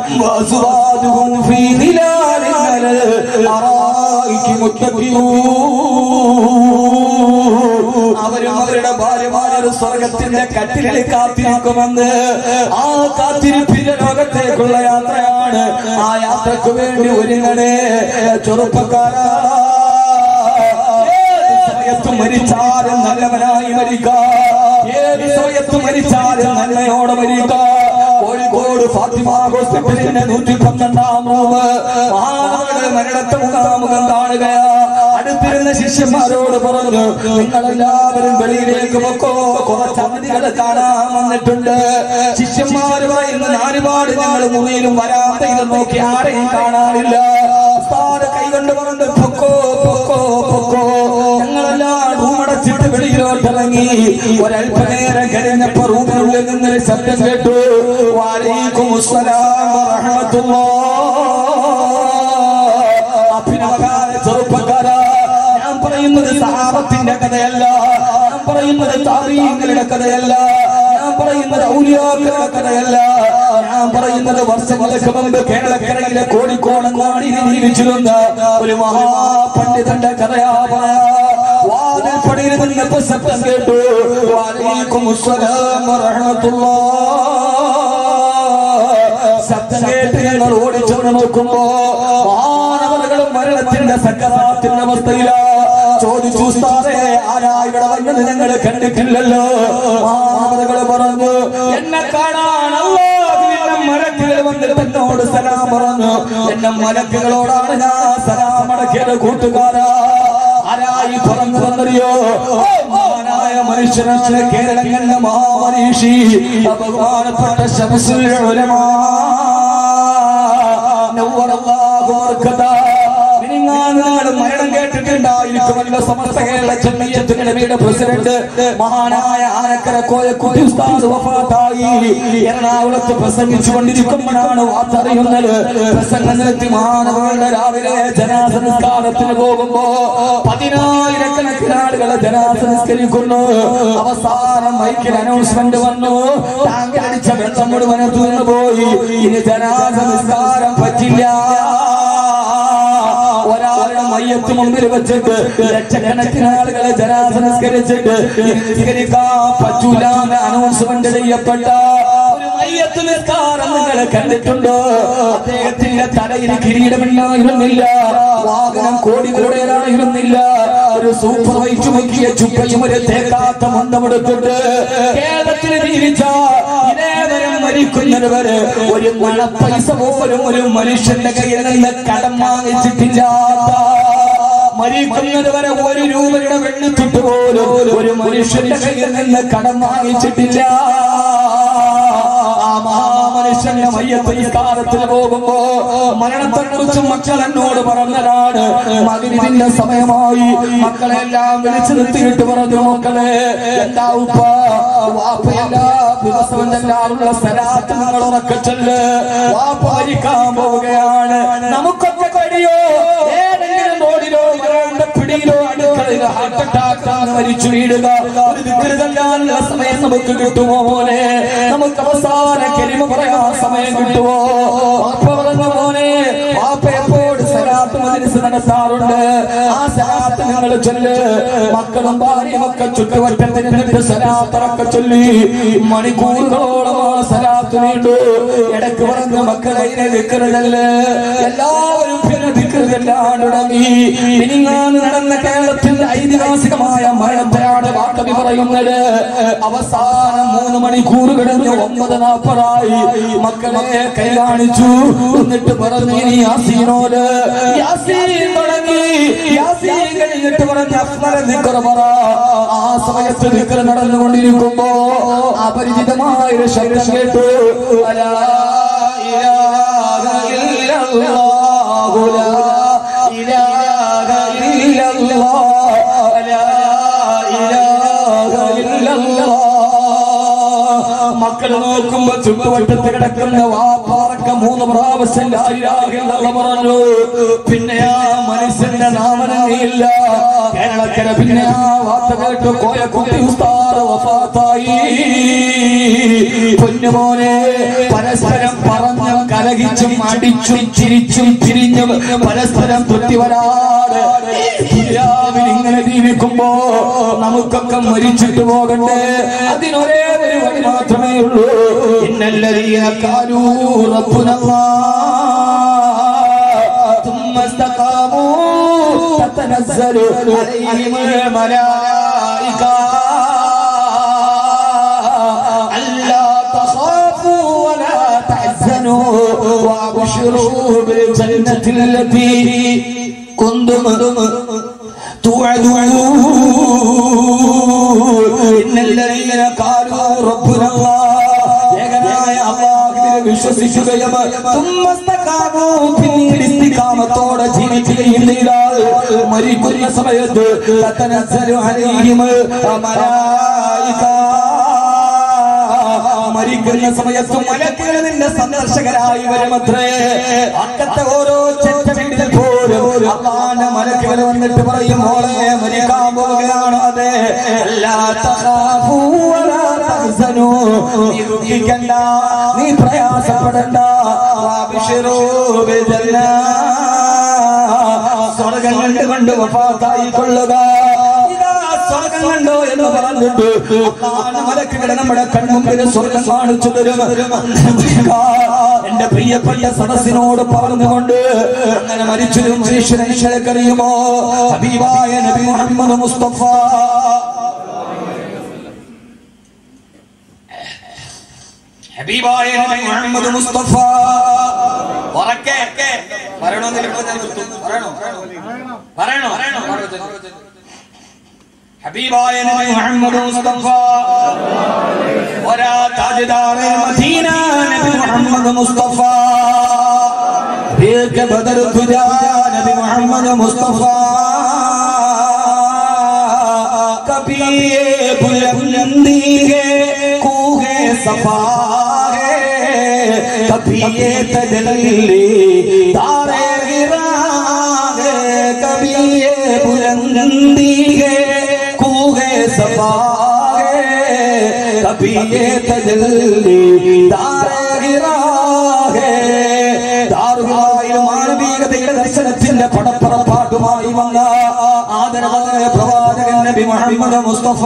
അവരും അവരുടെ ഭാര്യമാരുടെ സ്വർഗത്തിന്റെ കട്ടിലിൽ കാത്തിരിക്കുമെന്ന്. ആ കാത്തിരിപ്പിന്റെ ലോകത്തേക്കുള്ള യാത്രയാണ്. ആ യാത്രക്ക് വേണ്ടി ഒരുങ്ങണേ ചെറുപ്പക്കാരാ. മരിച്ചാലും നല്ലവനായി മരിക്കാം, ഏത് സമയത്ത് മരിച്ചാലും നന്മയോടെ മരിക്കാം. കോഴിക്കോട് ഫാത്തിമ ഹോസ്പിറ്റലിന്റെ നൂറ്റി പന്ത്രണ്ടാം റൂമ് മഹാനവരുടെ മരണത്തെ മുഖാമുഖം കാണുകയാ. അടുത്തിരുന്ന ശിഷ്യന്മാരോട് പറഞ്ഞു, നിങ്ങളെല്ലാവരും വെളിയിലേക്ക് പൊക്കോ, കുറച്ച് അവധികൾ കാണാൻ വന്നിട്ടുണ്ട്. ശിഷ്യന്മാര് പറയുന്നു, നാലുപാട് ഞങ്ങൾ മുറിയിലും വരാന്തയിലും നോക്കി ആരെയും കാണാനില്ല. കൈകൊണ്ട് പറഞ്ഞു, പൊക്കോ പൊക്കോ പൊക്കോ. ഞങ്ങളെല്ലാം റൂമടച്ചിട്ട് വെളിയിലോട്ടിറങ്ങി. ഒരല്പനേരം കഴിഞ്ഞപ്പോ റൂമിനുള്ളിൽ നിന്നൊരു ശബ്ദം കേട്ടു, വഅലൈക്കും അസ്സലാം വറഹ്മത്തുള്ളാഹ്. അഭിനവകാല ചെറുപ്പക്കാരാ, ഞാൻ പറയുന്നത് സഹാബത്തിന്റെ കഥയല്ല, ഞാൻ പറയുന്നത് താബീങ്ങളുടെ കഥയല്ല, ഞാൻ പറയുന്നത് ഔലിയാക്കളുടെ കഥയല്ല, ഞാൻ പറയുന്നത് വർഷങ്ങൾക്ക് മുമ്പ് കേരളക്കരയിലെ കോഴിക്കോടങ്ങാടിയിൽ ജീവിച്ചിരുന്ന ഒരു മഹാപണ്ഡിതന്റെ കഥയാ പറയാ. വാതിൽപ്പടിയിൽ നിന്നപ്പോ ശബ്ദം കേട്ടു, വഅലൈക്കും അസ്സലാം വറഹ്മത്തുള്ളാഹ്. ശബ്ദം കേട്ട് ഞങ്ങൾ ഓടിച്ചെന്ന് നോക്കുമ്പോ മഹാനവറുകളും മരണത്തിന്റെ സക്കറാത്തിന്റെ അവസ്ഥയിലാ. ചോദിച്ചു, ഉസ്താദേ ആരാ ഇവിടെ വന്നത്, ഞങ്ങൾ കണ്ടിട്ടില്ലല്ലോ. മഹാനവറുകൾ പറഞ്ഞു, എന്നെ കാണാൻ അല്ലാഹുവിന്റെ മലക്കുകൾ വന്നിട്ട് എന്നോട് സലാം പറഞ്ഞു. എന്നെ മലക്കുകളോടാണ് ഞാൻ സലാം അടക്കിയത്. കൂട്ടുകാരാ, ആരായി തുറന്നു വന്നറിയോ? മഹാനായ മനുഷ്യനാണ്, കേരളങ്ങളുടെ മഹാമനീഷി, ബഹുമാനപ്പെട്ട ശംസുൽ ഉലമാ നവ്വറല്ലാഹു മർകദാ. മരണം കേട്ടിട്ടുണ്ടായിരിക്കുമല്ലോ സമസ്ത കേരള ജംഇയ്യത്തുൽ ഉലമയുടെ പ്രസിഡന്റ് മഹാനായ ആനക്കര കോയക്കുട്ടി ഉസ്താദ് വഫാത്തായി. എറണാകുളത്ത് പ്രസംഗിച്ചു കൊണ്ടിരിക്കുമ്പോഴാണ് വാർത്തറിയുന്നത്. പ്രസംഗം നിർത്തി മഹാനവറുടെ രാവിലെ ജനാസ നിസ്കാരത്തിന് പോകുമ്പോ പതിനായിരക്കണക്കിന് ആളുകളെ ജനാസ നിസ്കരിക്കുന്നു. അവസാനം മൈക്കിൽ അനൗൺസ്മെന്റ് വന്നു, ടാങ്കടിച്ച വെള്ളം മുഴുവൻ തീർന്നു പോയി, ഇനി ജനാസ നിസ്കാരം പറ്റില്ല. ഒരാളുടെ മയ്യത്ത് മുമ്പിൽ വെച്ചിട്ട് ലക്ഷക്കണക്കിന് ആളുകളെ ജനാസ നിസ്കരിച്ചിട്ട് നിസ്കരിക്കാൻ പറ്റൂല എന്ന് അനൗൺസ്മെന്റ് ചെയ്യപ്പെട്ട ഒരു മയ്യത്ത് നിസ്കാരം നിങ്ങൾ കണ്ടിട്ടുണ്ടോ? അദ്ദേഹത്തിന്റെ തലയിൽ കിരീടമില്ലായിരുന്നില്ല, വാഹനം കോടികളുടേതായിരുന്നില്ല, ഒരു സൂപ്പർ വൈറ്റ് മുക്കിയ ചുപ്പയും ഒരു തേക്കാത്ത മന്ദമെടുത്തിട്ട് കേരളത്തിൽ ജീവിച്ച ഇതേവരം മരിക്കുന്നവര് ഒരു മണപ്പൈസ പോലും ഒരു മനുഷ്യന്റെ കയ്യിൽ നിന്ന് കടം വാങ്ങിച്ചിട്ടില്ല. മരിക്കുന്നത് വരെ ഒരു രൂപയുടെ വെള്ളിത്തുട്ട് പോലും ഒരു മനുഷ്യന്റെ കയ്യിൽ നിന്ന് കടം വാങ്ങിച്ചിട്ടില്ല. ആ മഹാമനുഷ്യന്റെ മയ്യത്ത് നിസ്കാരത്തിൽ പോകുമ്പോ മരണത്തെ കുറിച്ച് മക്കൾ എന്നോട് പറഞ്ഞതാണ്. മഗ്‌രിബിന്റെ സമയമായി. മക്കളെല്ലാം വിളിച്ചു നിർത്തിയിട്ട് പറഞ്ഞു, മക്കളെ എന്താ ഉപ്പ വാപ്പ എല്ലാ ദിവസവും ചെല്ലാറുള്ള സ്ഥലത്ത് നിങ്ങൾ ഉറക്കച്ചെല്ല്, വാപ്പ മരിക്കാൻ പോവുകയാണ്. നമുക്കൊക്കെ കഴിയോ? ഏതെങ്കിലും റോഡിലോ വരാണ്ട പിടിയിലോ അടുക്കളയിലോ ഹാർട്ട് അറ്റാക്ക് മരിച്ചു വീടുക. ഒരു ദിക്ർ ചൊല്ലാനുള്ള സമയം നമുക്ക് കിട്ടുമോ മോനെ? നമുക്ക് അവസാന കലിമ പറയാൻ സമയം കിട്ടുമോ? വാപ്പ പറഞ്ഞ മോനെ, വാപ്പ എപ്പോഴും സലാത്ത് മജ്‌ലിസ് നടത്താറുണ്ട്. ആ സലാത്ത് നിങ്ങൾ ചൊല്ല്. മക്കളും ഭാര്യയും ഒക്കെ ചുറ്റുവട്ടത്തിൽ നിന്നിട്ട് സലാത്തൊക്കെ ചൊല്ലി മണിക്കൂറുകളോളമാണ് സലാത്ത് നീണ്ടു. ഇടയ്ക്ക് പറഞ്ഞ മക്കളെ ദിക്ർ ചൊല്ല്. എല്ലാവരും പിന്നെ ദിക്ർ ചൊല്ലാൻ തുടങ്ങി. മിനിങ്ങാന്ന് നടന്ന കേരളത്തിന്റെ ഐതിഹാസികമായ മരണത്തെയാണ് വാക്കവി പറയുന്നത്. അവസാനം മൂന്ന് മണിക്കൂർ കഴിഞ്ഞ് ഒമ്പത് നാൽപ്പതായി. മക്കളെ കൈ കാണിച്ചു, എന്നിട്ട് പറഞ്ഞു ഇനി യാസീനോട്. യാസീൻ തുടങ്ങി. യാസീൻ കഴിഞ്ഞിട്ട് പറഞ്ഞ അഫ്ളൽ ദിക്ർ പറ. ആ സമയത്ത് ദിക്ർ നടന്നുകൊണ്ടിരിക്കുമ്പോ അപരിചിതമായ ഒരു ശബ്ദം കേട്ടു. അലാ ഇലാഹ ഇല്ലല്ലാഹു ലാ ഇലാഹ ഇല്ലല്ലാഹ് ലാ ഇലാഹ ഇല്ലല്ലാഹ്. മക്കൾ നോക്കുമ്പോ ചുറ്റുവട്ടത്ത് കിടക്കുന്ന വാപ്പാറ ഉറക്കം മൂന്ന് പ്രാവശ്യം ലാ ഇലാഹ ഇല്ലല്ലാഹ് പറഞ്ഞു. പിന്നെ ആ മനുഷ്യന്റെ നാമനയില്ല. കേരളക്കര പിന്നെ ആ വാർത്ത കേട്ട് കോയക്കുട്ടി ഉസ്താദ് വഫാത്തായി. പൊന്നുമോനെ, പരസ്പരം പറഞ്ഞും കലഹിച്ചും അടിച്ചും ചിരിച്ചും പിരിഞ്ഞും പരസ്പരം തൊട്ടിവരാട് ദുനിയാവിൽ ഇങ്ങനെ ജീവിക്കുമ്പോ നമുക്കൊക്കെ മരിച്ചിട്ട് പോകണ്ടേ? അതിനൊരേ ഒരു വഴി മാത്രമേ ഉള്ളൂ. ഇന്നല്ലദീന ഖാലൂ റബ്ബുനല്ലാഹ് തുമ്മ ഇസ്തഖാമൂ തതനസ്സലു അലൈഹിമുൽ മലായിക അല്ലാ തഖാഫൂ വലാ തഹ്സനൂ വഅബ്ശിറൂ ബിൽ ജന്നത്തിൽ ലതീ കുന്തും തുഅദൂൻ. ഇന്നല്ലദീന ഖാലൂ റബ്ബുനല്ലാഹ്, ഏകനായ അല്ലാഹുവിനെ വിശ്വസിക്കുകയും തുമ്മസ്തഖാമൂ, പിന്നീട് ഇസ്തിഖാമത്തോടെ ജീവിക്കുകയും ചെയ്താൽ മരിക്കുന്ന സമയത്ത് തതനസ്സലു അലൈഹിമുൽ മലായിക, മരിക്കുന്ന സമയത്ത് മലക്കുകൾ നിന്റെ സന്ദർശകരായി വരുമത്രേ. അക്കത്തെ ഓരോ ചെറ്റമിടിൽ പോലും അല്ലാഹുവിന്റെ മലക്കുകൾ വന്നിട്ട് പറയും, മോളെ മരിക്കാൻ പോവുകയാണ്. അതെ, ലാ തഖാഫൂ വലാ തഹ്സനൂ, നീ ദുഃഖിക്കണ്ട, നീ പ്രയാസപ്പെടണ്ട. വഅബ്ശിറൂ ബിൽ ജന്ന, സ്വർഗ്ഗം കണ്ടുകൊണ്ട് വഫാത്തായി കൊള്ളുക. സ്വർഗം കണ്ടോ എന്ന് പറഞ്ഞിട്ട് മലക്കുകൾ നമ്മുടെ കൺമുമ്പിൽ സ്വർഗം കാണിച്ചു തരും. എന്റെ പ്രിയപ്പെട്ട സദസ്സിനോട് പറഞ്ഞുകൊണ്ട് അങ്ങനെ മരിച്ചൊരു മനുഷ്യനെ അറിയുമോ? ഹബീബായ നബി മുഹമ്മദ് മുസ്തഫ, ഹബീബായ നബി മുഹമ്മദ് മുസ്തഫ. ഉറക്കെ പറയണോ? പറയണോ? പറയണോ? ഹബീബായ നബി മുഹമ്മദ് മുസ്തഫ, ഒരാ താജ്ദാറെ മദീന നബി മുഹമ്മദ് മുസ്തഫ, एक बदर तुझा नबी मोहम्मद मुस्तफा, कभी ये बुलंदी है कूहे सफा है, कभी ये तजल्ली तारे गिरा है, कभी ये बुलंदी है कूहे सफा है, कभी ये तजल्ली तारे गिरा है. മാനവികതയുടെ ദർശനത്തിന്റെ പടപ്പുറപ്പാട്ടുമായി വന്ന ആദരവായ പ്രവാചകൻ നബി മുഹമ്മദ് മുസ്തഫ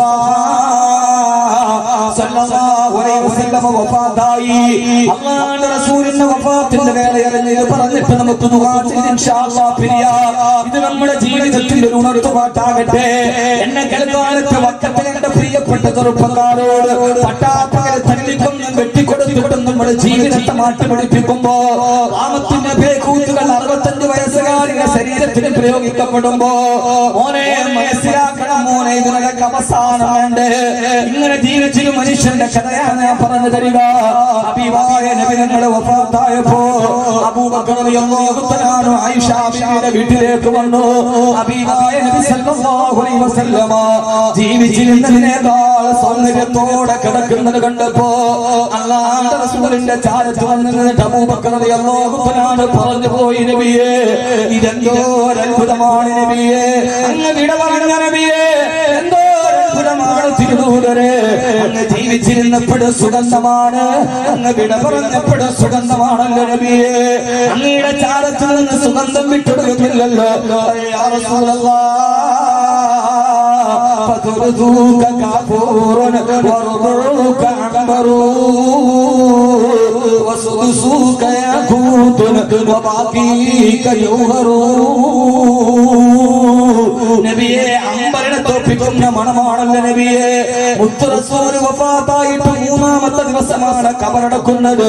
സല്ലല്ലാഹു അലൈഹി വസല്ലം വഫാത്തായി. അല്ലാഹുവിന്റെ റസൂലിന്റെ വഫാത്തിന്റെ വേളയറിഞ്ഞ് പറഞ്ഞിട്ട് നമുക്ക് ദുആ ചെയ്ത് ഇൻഷാ അല്ലാഹ് പിരിയാം. ഇത് നമ്മുടെ ജീവിതത്തിന്റെ ഒരു ഉണർത്തുപാട്ടാകട്ടെ. എന്നെ കേൾക്കാനൊക്കെ വക്കത്തെ എന്റെ പ്രിയപ്പെട്ട ചെറുപ്പക്കാരോട് പട്ടാപ്പകൽ തല്ലിക്കൊന്നും വെട്ടിക്കൊടുത്തിട്ടും നമ്മുടെ ജീവിതത്തെ മാറ്റിപിടിപ്പിക്കുമ്പോ കാമത്തിന്റെ പേക്കൂത്തുകൾ അറുപത്തഞ്ച് വയസ്സുകാരുടെ ശരീരത്തിന് പ്രയോഗിക്കപ്പെടുമ്പോ മോനെ മനസ്സിലാക്കണം, മോനെ ഇതിനൊക്കെ അവസാനം വേണ്ടേ. ഇങ്ങനെ ജീവിച്ചൊരു മനുഷ്യന്റെ കഥയാണ് ഞാൻ പറഞ്ഞു തരിക. ഹബീബായ നബി തങ്ങളുടെ വഫാത്തായപ്പോ അബൂബക്കർ റളിയല്ലാഹു തആല ആയിഷ ബീവിയുടെ വീട്ടിലേക്ക് വന്നു. ഹബീബായ നബി സല്ലല്ലാഹു അലൈഹി വസല്ലമ ജീവിച്ചിരുന്നതിനേക്കാൾ സൗന്ദര്യത്തോടെ കിടക്കുന്നത് കണ്ടപ്പോ അല്ലാഹുവിന്റെ റസൂലിന്റെ ചാരത്ത് വന്നിട്ട് അബൂബക്കർ റളിയല്ലാഹു തആല പറഞ്ഞു പോയി, നബിയേ ഇതെന്തോ അത്ഭുതമാണ് നബിയേ, അങ്ങ് വിട പറഞ്ഞ നബിയേ, എന്തോ അത്ഭുതമാണ് തിരുദൂതരെ, അങ്ങ് ജീവിച്ചിരുന്നപ്പോഴും സുഗന്ധമാണ്, അങ്ങ് വിട പറഞ്ഞപ്പോഴും സുഗന്ധമാണല്ലോ നബിയേ, അങ്ങയുടെ ചാരത്ത് നിന്ന് സുഗന്ധം വിട്ടൊടുക്കുന്നില്ലല്ലോ. യാ റസൂലല്ലാഹ് ഫതുർദൂക കാഫൂറുൻ വറുദൂക അംബറൂ വസുദുസൂക യഖൂതുൻ വബാഖീക യൗഹറൂ. നബിയെ അംബറിനെ തോപ്പിക്കുന്ന മണമാണല്ലോ നബിയെ. മുത്ത് റസൂൽ വഫാത്തായിട്ട് മൂന്നാമത്തെ ദിവസമാണ് കബറടക്കുന്നത്.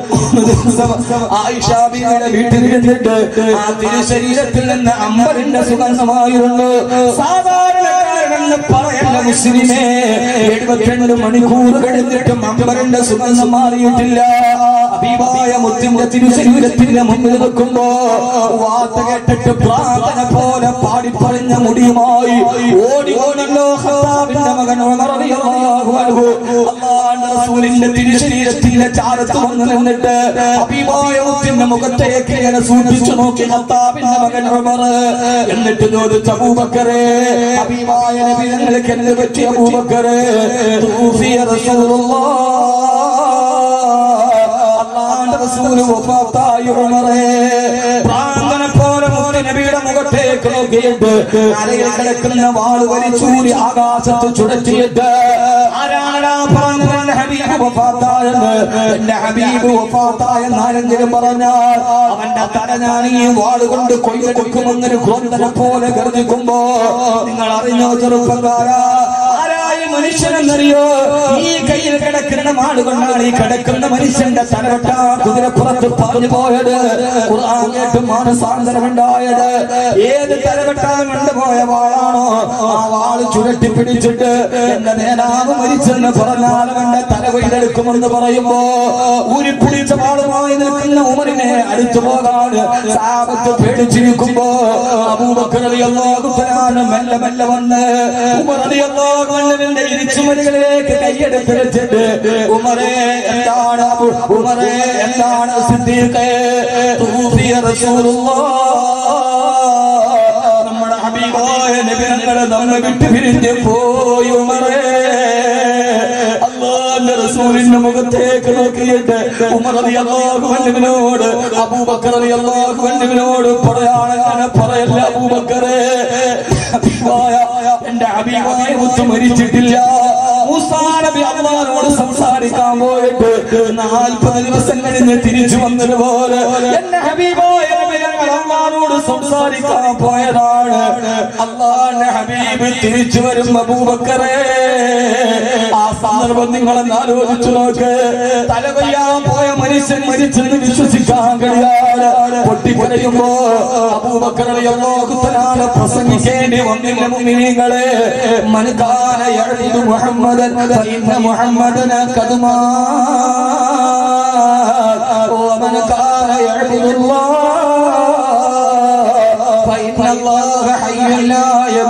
ആയിഷ ബീവിയുടെ വീട്ടിൽ ഇരുന്നിട്ട് ആ തിരുശരീരത്തിൽ നിന്ന് അംബറിന്റെ സുഗന്ധമായിരുന്നു. സാധാരണക്കാരനെന്ന് പറയല്ല മുസ്ലിമേ, എഴുപത്തിരണ്ട് മണിക്കൂർ കഴിഞ്ഞിട്ടും അംബറിന്റെ സുഗന്ധം മാറിയിട്ടില്ല. ഹബീബായ മുത്തിന്റെ തിരുശരീരത്തിന്റെ മുന്നിൽ നിൽക്കുമ്പോ വാർത്ത കേട്ടിട്ട് പ്രാർത്ഥന പോലെ പാടിപ്പറിഞ്ഞ മുടിയുമായി ഓടി ഓടല്ലോ ഖത്താബിന്റെ മകൻ ഉമർ റളിയല്ലാഹു അൻഹു. അല്ലാഹുവിന്റെ അള്ളാഹുവിന്റെ റസൂലിന്റെ തിരുശരീരത്തിന്റെ ചാരത്ത് വന്ന് നിന്നിട്ട് ഹബീബായ മുത്തിന്റെ മുഖത്തേക്ക് ഇങ്ങനെ സൂക്ഷിച്ചു നോക്കി ഖത്താബിന്റെ മകൻ ഉമർ. എന്നിട്ട് ചോദിച്ചു, അബൂബക്കറേ, ഹബീബായ നബി നിങ്ങൾക്ക് എന്ത് പറ്റി അബൂബക്കറേ? തൂഫിയ റസൂലുള്ളാഹ്, അല്ലാഹുവിന്റെ റസൂൽ വഫാത്തായി ഉമറേ. പ്രാന്തനെ പോലെ മുത്ത് നബിയുടെ മുഖത്തേക്ക് നോക്കിയിട്ട് അരയിൽ കിടക്കുന്ന വാള് വലിച്ചൂരി ആകാശത്ത് ചുടറ്റിയിട്ട് ആരാണടാ പറഞ്ഞത് എന്റെ ഹബീബ് വഫാത്തായെന്ന്? എന്റെ ഹബീബ് വഫാത്തായെന്ന് ആരെങ്കിലും പറഞ്ഞാൽ അവന്റെ തല ഞാൻ ഈ വാള് കൊണ്ട് കൊയ്തെടുക്കുമെന്നൊരു ക്രോധനെ പോലെ ഗർജിക്കുമ്പോ നിങ്ങൾ അറിഞ്ഞോ ചെറുപ്പക്കാരാ, മനുഷ്യനെന്നറിയോ? ഈ കയ്യിൽ കിടക്കുന്ന വാളുകൊണ്ടാണ് ഈ കിടക്കുന്ന മനുഷ്യന്റെ തലവട്ട കുതിരപ്പുറത്ത് പറഞ്ഞു പോയത്. ഖുർആൻ കേട്ട് മാനസാന്തരമുണ്ടായത്. ഏത് തലവെട്ടാൻ കൊണ്ടുപോയ വാളാണോ ആ വാള് ചുരട്ടി പിടിച്ചിട്ട് എന്റെ നേതാവ് മരിച്ചെന്ന് പറഞ്ഞാൽ അവന്റെ തല കൊയ്തെടുക്കുമെന്ന് പറയുമ്പോ ഊരിപ്പിടിച്ച വാളുമായി നിൽക്കുന്ന ഉമറിനെ അടുത്തു പോകാൻ സാബത്ത് പേടിച്ചിരിക്കുമ്പോ അബൂബക്കർ റളിയല്ലാഹു തആല മെല്ലെ മെല്ലെ വന്ന് ഉമർ റളിയല്ലാഹു അൻഹുവിന്റെ ചുമലുകളിലേക്ക് കൈയെടുത്ത് വെച്ചിട്ട് ഉമറേ എന്താണ് ഉമറേ എന്താണ് സിദ്ദീഖേ? തൂഫിയ റസൂലുള്ളാഹ്, നമ്മുടെ ഹബീബായ നബി ഞങ്ങളെ നമ്മെ വിട്ടു പിരിഞ്ഞു പോയി ഉമറേ. അല്ലാഹുവിന്റെ റസൂലിന്റെ മുഖത്തേക്ക് നോക്കിയിട്ട് ഉമർ റളിയല്ലാഹു അൻഹുവിനോട് അബൂബക്കർ റളിയല്ലാഹു അൻഹുവിനോട് പറയാണ്, അങ്ങനെ പറയല്ല അബൂബക്കറേ, എന്റെ ഹബീബായ മുത്ത് മരിച്ചിട്ടില്ല. മൂസാ നബി അല്ലാഹുവോട് സംസാരിക്കാൻ പോയിട്ട് നാൽപ്പത് ദിവസം കഴിഞ്ഞ് തിരിച്ചു വന്നതുപോലെ എന്റെ ഹബീബായ നബി ഞങ്ങൾ അല്ലാഹുവോട് സംസാരിക്കാൻ പോയതാണ്. അല്ലാഹുവിന്റെ ഹബീബ് തിരിച്ചു വരും അബൂബക്കറേ. ആ സന്ദർഭം നിങ്ങളെന്ന് ആലോചിച്ചു നോക്ക്. തല കൊയ്യാൻ പോയ മനുഷ്യൻ മരിച്ചെന്ന് വിശ്വസിക്കാൻ കഴിയാതെ പൊട്ടിക്കരയുമ്പോ അബൂബക്കർ റളിയല്ലാഹു തആല പ്രസംഗിക്കേണ്ടി വന്നില്ല. മുഅ്മിനീങ്ങളെ, മൻ കാന യഅബുദു മുഹമ്മദൻ ഫഇന്ന മുഹമ്മദൻ ഖദ് മാത വമൻ കാന യഅബുദുല്ലാഹ ഫഇന്ന അല്ലാഹ ഹയ്യുൻ ലാ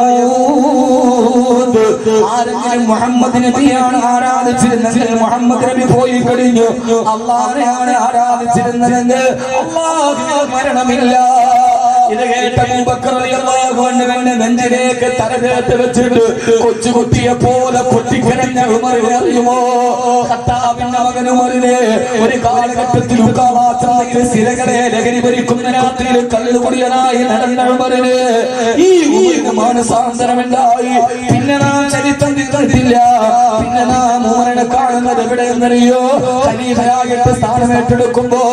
യമൂത്. ആരെങ്കിലും മുഹമ്മദ് നബിയാണ് ആരാധിച്ചിരുന്നെങ്കിൽ മുഹമ്മദ് നബി പോയി കഴിഞ്ഞു. അല്ലാഹനെയാണ് ആരാധിച്ചിരുന്നതെങ്കിൽ അല്ലാഹുവിന് മരണമില്ല. ഇത് കേട്ട അബൂബക്കർ റളിയല്ലാഹു അൻഹുവിന്റെ നെഞ്ചിലേക്ക് തലകേറ്റ് വെച്ചിട്ട് കൊച്ചുകുട്ടിയെ പോലെ പൊട്ടിക്കരഞ്ഞ ഉമറിനെ അറിയുമോ? ഖത്താബിന്റെ മകൻ ഉമറിനെ ഒരു കാലഘട്ടത്തിൽ ഉക്കാവാച്ചയിൽ സിരകളെ ലഹരി ഭരിക്കുന്ന രാത്രിയിൽ കള്ളുകുടിയനായി നടന്ന ഉമറിന് ഈ ഉമറിന് മാനസാന്തരമുണ്ടായി. പിന്നെ നാം ചരിത്രം കേട്ടില്ല. പിന്നെ നാം ഉമറിനെ കാണുന്നത് എവിടെയെന്നറിയോ? ഖലീഫയായിട്ട് സ്ഥാനമേറ്റെടുക്കുമ്പോ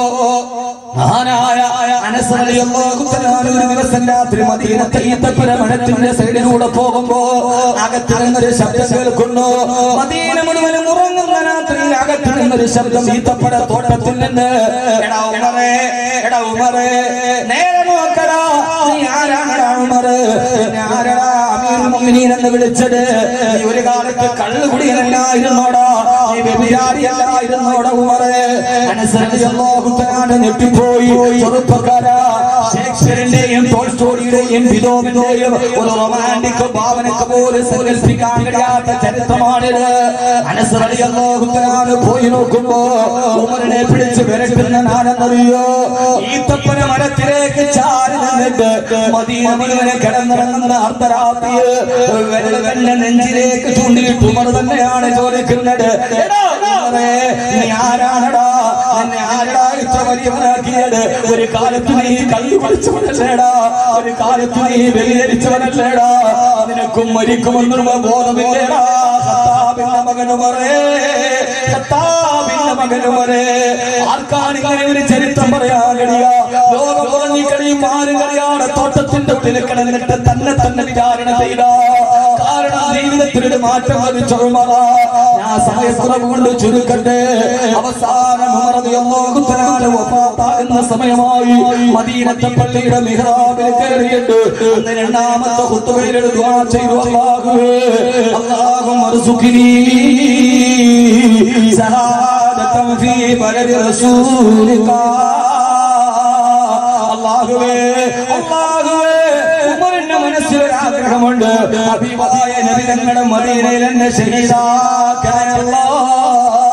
മഹാനായ അനസ് റളിയല്ലാഹു തആല ഒരു ദിവസം രാത്രി മദീനത്തെ ഈത്തപ്പന മരത്തിന്റെ സൈഡിലൂടെ പോകുമ്പോ അകത്ത് നിന്നൊരു ശബ്ദം കേൾക്കുന്നു. മദീന മുഴുവനും ഉറങ്ങുന്ന രാത്രിയിൽ അകത്ത് നിന്നൊരു ശബ്ദം ഈത്തപ്പന തോട്ടത്തിൽ നിന്ന്. എടാ ഉമറേ, എടാ ഉമറേ, നേരെ നോക്കടാ, നീ ആരാണടാ ഉമറേ? ആരാടാ അമീറുൽ മുഅ്മിനീൻ എന്ന് വിളിച്ചത്? നീ ഒരു കാലത്ത് കള്ളുകുടിയനല്ലായിരുന്നോടാ? നീ വ്യഭിചാരിയല്ലായിരുന്നോടാ ഉമറേ? അനസ് റളിയല്ലാഹു തആല ഞെട്ടിപ്പോയി. ചെറുപ്പക്കാരാ, ഷേക്സ്പിയറിന്റെയും ടോൾസ്റ്റോയിയുടെയും ബിദോവിന്റെയും ഒരു റൊമാന്റിക് ഭാവനക്ക് പോലും സങ്കല്പിക്കാൻ കഴിയാത്ത ചരിത്രമാണിത്. അനസ് റളിയല്ലാഹു തആല പോയി നോക്കുമ്പോ ഉമറിനെ പിടിച്ച് വിരട്ടുന്ന ആരെന്നറിയോ? ഈത്തപ്പന മരത്തിലേക്ക് ചാരി നിന്നിട്ട് മദീന മുഴുവനെ കിടന്നിറങ്ങുന്ന അർദ്ധരാത്രിയിൽ വിരൽ തന്നെ നെഞ്ചിലേക്ക് ചൂണ്ടിയിട്ട് ഉമർ തന്നെയാണ് ചോദിക്കുന്നത്, എടാ ഉമറേ, നീ ആരാണടാ? എന്നെ ആരടാ ഇത്ര വലിയവനാക്കിയത്? ഒരു കാലത്ത് നീ കള്ളു കുടിച്ചവനല്ലേടാ? ഒരു കാലത്ത് നീ വ്യഭിചരിച്ചവനല്ലേടാ? നിനക്കും മരിക്കുമെന്നുള്ള ബോധമില്ലേടാ? ഖത്താബിന്റെ മകൻ ഉമറേ, ഖത്താബിന്റെ മകൻ ഉമറേ. ആർക്കാണ് ഇങ്ങനെ ഒരു ചരിത്രം പറയാൻ കഴിയുക? ലോകം ഉറങ്ങിക്കളിയും ആരും കളിയാണ് തോട്ടത്തിന്റെ ഉള്ളിൽ കിടന്നിട്ട് തന്നെ തന്നെ വിചാരണ ചെയ്ത കാരണം ജീവിതത്തിലൊരു മാറ്റം വരിച്ച ഉമറ. ഞാൻ സമയക്കുറവ് കൊണ്ട് ചുരുക്കട്ടെ. അവസാനം ഉമർ റളിയല്ലാഹു തആല വഫാത്താകുന്ന സമയമായി മദീനത്തെ പള്ളിയുടെ മിഹ്റാബിൽ കയറിയിട്ട് അന്ന് രണ്ടാമത്തെ ഖുത്ബയിൽ ദുആ ചെയ്തു, അല്ലാഹുവേ, അല്ലാഹുമ്മ അർസുഖ്നി സഹാദതൻ ഫീ ബലദി റസൂലിക. അല്ലാഹുവേ, അല്ലാഹുവേ, ഉമറിന്റെ മനസ്സിൽ ഒരു ആഗ്രഹമുണ്ട്. ഹബീബായ നബി തങ്ങളുടെ മദീനയിൽ എന്നെ ശഹീദാക്കണേ അല്ലാഹ്.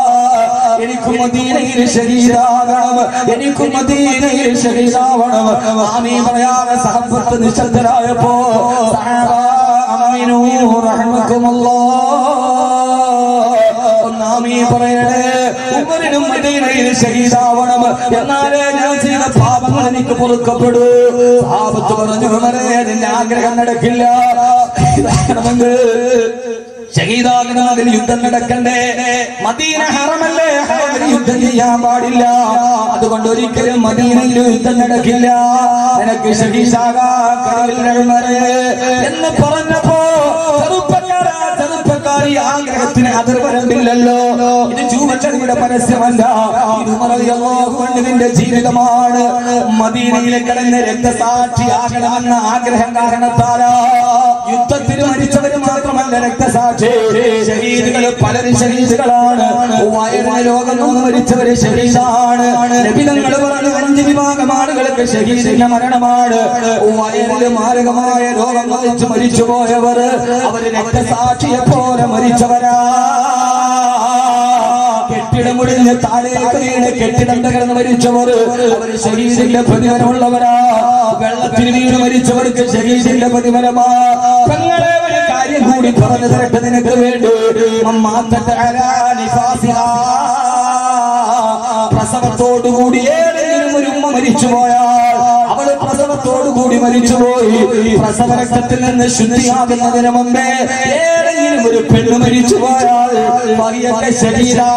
എനിക്ക് മദീനയിൽ ഷഹീദാകണം, എനിക്ക് മദീനയിൽ ഷഹീദാവണം. ആമീൻ പറയാതെ സഹബത്ത് നിശബ്ദരായപ്പോ സഹാബ ആമീനു റഹ്മത്തുല്ലാഹ് ആമീൻ പറയണേ. ഉമറിനും മദീനയിൽ ഷഹീദാവണം, എന്നാലേ ഞാൻ ചെയ്ത പാപങ്ങൾ എനിക്ക് പൊറുക്കപ്പെടൂ. സഹാബത്ത് പറഞ്ഞു, ഉമറേ നിന്റെ ആഗ്രഹം നടക്കില്ല, ഷഹീദാകണമെങ്കിൽ യുദ്ധം നടക്കണ്ടേ, മദീന ഹറമല്ലേ, ഹറമിൽ യുദ്ധം ചെയ്യാൻ പാടില്ല, അതുകൊണ്ട് ഒരിക്കലും മദീനയിൽ യുദ്ധം നടക്കില്ല, നിനക്ക് ഷഹീദാകാൻ കഴിയില്ല ഉമറേ എന്ന് പറഞ്ഞപ്പോ ചെറുപ്പക്കാരാ ചെറുപ്പക്കാരി ആഗ്രഹത്തിന് അതിർവരമ്പില്ലല്ലോ. ഇത് ചൂവച്ചടിയുടെ പരസ്യമല്ല, ഇത് ഉമർ റളിയല്ലാഹു അൻഹുവിന്റെ ജീവിതമാണ്. മദീനയിലെ കിടന്ന് രക്തസാക്ഷിയാകണമെന്ന ആഗ്രഹം കാരണത്താലാ യുദ്ധത്തിൽ മരിച്ചവര് മാത്രമല്ല രക്തസാക്ഷി, ഷഹീദുകൾ പലരും ഷഹീദുകളാണ്. വയറിന ലോകം നിന്ന് മരിച്ചവര് ഷഹീദാണ്. നബി തങ്ങൾ പറഞ്ഞു അഞ്ച് വിഭാഗം ആളുകൾക്ക് ഷഹീദിന്റെ മരണമാണ്. വയറില് മാരകമായ രോഗം വഹിച്ച് മരിച്ചുപോയവർ അവര് രക്തസാക്ഷിയെ പോലെ മരിച്ചവരാ. കെട്ടിടം മുടിഞ്ഞ് താഴേക്ക് വീണ് കെട്ടിടം തകർന്ന് മരിച്ചവർ അവര് ഷഹീദിന്റെ പ്രതിഫലമുള്ളവരാ. വെള്ളത്തിൽ വീണ് മരിച്ചവർക്ക് ഷഹീദിന്റെ പ്രതിഫലമാ. തങ്ങളെ ഒരു കാര്യം കൂടി പറഞ്ഞു തരട്ടെ നിനക്ക് വേണ്ടി, പ്രസവത്തോടുകൂടി ഏതെങ്കിലും ഒരു ഉമ്മ മരിച്ചുപോയാൽ അവള് പ്രസവത്തോടുകൂടി മരിച്ചുപോയി, പ്രസവ രക്തത്തിൽ നിന്ന് ശുദ്ധിയാകുന്നതിന് മുമ്പേ ഏതെങ്കിലും ഒരു പെണ്ണ് മരിച്ചുപോയാൽ വഹിയൊക്കെ ശരീരാ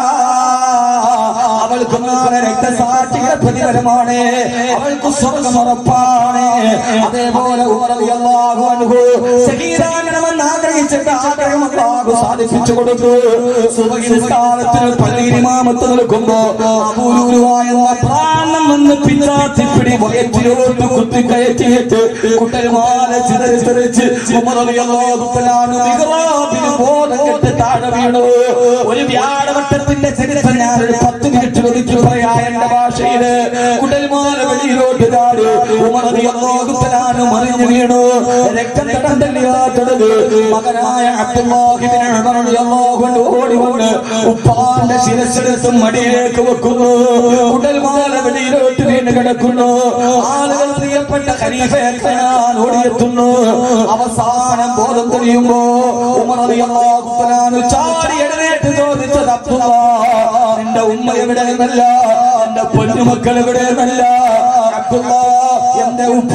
അവൾക്ക് രക്തസാക്ഷിയുടെ പ്രതിഫലമാണ്, അവൾക്ക് സ്വർഗ്ഗം ഉറപ്പാണ്. അതേപോലെ ഉമർ റളിയല്ലാഹു അൻഹു ഷഹീദാകണമെന്ന് ആഗ്രഹിച്ചിട്ട് ആഗ്രഹം അല്ലാഹു സാധിപ്പിച്ചു കൊടുത്തു. സുബഹി നിസ്കാരത്തിന് പള്ളിയിൽ ഇമാമത്ത് നിൽക്കുമ്പോ അബൂലുലുവായ പ്രാണം വന്ന് പിന്നാത്തിപ്പിടി വയറ്റിലോട്ട് കുത്തിക്കയറ്റിയിട്ട് കുട്ടൽമാല ചിതറിത്തെറിച്ച് ഉമർ റളിയല്ലാഹു തആല മിഹ്റാബിൽ ബോധം കെട്ട് താഴെ വീണു. ഒരു വ്യാഴവട്ടത്തിന്റെ ചരിത്രം ഞാൻ ഒരു പത്ത് മിനിറ്റ് ഒതുക്കി പറയാ എന്റെ ഭാഷയില്. കുടൽമാല വെളിയിലോട്ട് ചാടി ഉമർ റളിയല്ലാഹു തആല മറിഞ്ഞു വീണു. രക്തം തടന്തലിയാത്തത് മകനായ അബ്ദുല്ലാഹി ഇബ്നു ഉമർ റളിയല്ലാഹു അൻഹു ഓടി വന്ന് ഉപ്പാന്റെ ശിരസ്സെടുത്ത് മടിയിലേക്ക് വെക്കുന്നു. കുടൽമാല വെളിയിലോട്ട് വീണ് കിടക്കുന്നു. ആളുകൾ പ്രിയപ്പെട്ട ഖലീഫയെ കാണാൻ ഓടിയെത്തുന്നു. അവസാനം ബോധം തെളിയുമ്പോ ഉമർ റളിയല്ലാഹു തആല ചാടി എഴുന്നേറ്റ് ചോദിച്ചത്, അബ്ദുല്ലാഹ് നിന്റെ ഉമ്മ എവിടെയെന്നല്ല, എന്റെ പൊന്നുമക്കൾ എവിടെയെന്നല്ല, അബ്ദുല്ലാഹ് എന്റെ ഉപ്പ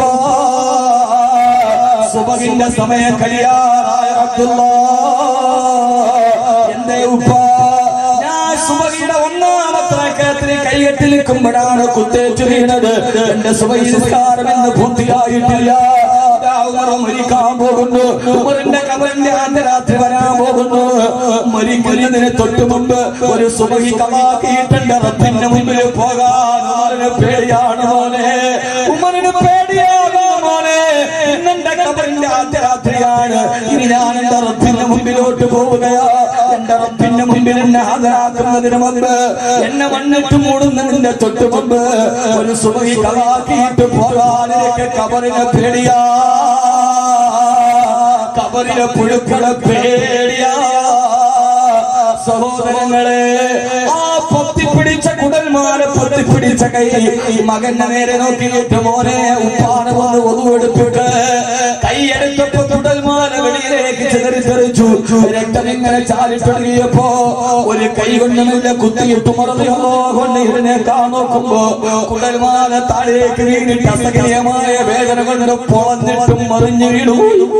സുബഹിന്റെ സമയം കഴിയാറായ അബ്ദുല്ലാഹ് എന്റെ ഉപ്പ ഞാൻ സുബഹിയുടെ ഒന്നാമത്തെ റക്അത്തിൽ കൈകെട്ടി നിൽക്കുമ്പോഴാണ് കുത്തേറ്റ് വീണത്. എന്റെ സുബഹി നിസ്കാരം എന്ന് പൂർത്തിയായിട്ടില്ല. മരിക്കാൻ പോകുന്നു. ഉമറിന്റെ ഖബറിന്റെ അർദ്ധരാത്രി വരാൻ പോകുന്നു. മരിക്കുന്നതിന് തൊട്ടു മുമ്പ് ഒരു സുബഹി ഖലാക്കിയിട്ടുണ്ട്. റബ്ബിന്റെ മുമ്പിൽ പോകാൻ ഉമറിന് പേടിയാണ് മോനെ, ഉമറിന് പേടിയാകാ മോനെ. ഇന്നെന്റെ ഖബറിന്റെ അർദ്ധരാത്രിയാണ്. ഇനി ഞാൻ എന്റെ റബ്ബിന്റെ മുമ്പിലോട്ട് പോവുകയാ. എന്റെ റബ്ബിന്റെ മുമ്പിൽ എന്നെ ഹാജരാക്കുന്നതിന് മുമ്പ്, എന്നെ മണ്ണിട്ട് മൂടുന്നതിന്റെ തൊട്ടു മുമ്പ് ഒരു സുബഹി ഖലാക്കിയിട്ട് പോകാൻ എനിക്ക് ഖബറിനെ പേടിയാ, ഖബറിലെ പുഴുക്കളെ പേടിയാ. സഹോദരങ്ങളെ, ആ പൊത്തിപ്പിടിച്ച കുടൽമാല പൊത്തിപ്പിടിച്ച കൈ മകന്റെ നേരെ നോക്കിയിട്ട് മോനെ ഉപ്പാണ് വന്ന് ഒതുവെടുത്തിട്ട് കൈയെടുത്തപ്പോ കുടൽമാല വെളിയിലേക്ക് ചിതറിത്തെറിച്ചു. രക്തം ഇങ്ങനെ ചാലിട്ടൊടുങ്ങിയപ്പോ ഒരു കൈ കൊണ്ടുമില്ല കുത്തിയിട്ട് മറന്നോ കൊണ്ട് ഇതിനേക്കാൻ നോക്കുമ്പോ കുടൽമാല താഴേക്ക് വീണിട്ട് അസഹനീയമായ വേദന കൊണ്ട് പൊളന്നിട്ടും മറിഞ്ഞു വീണു.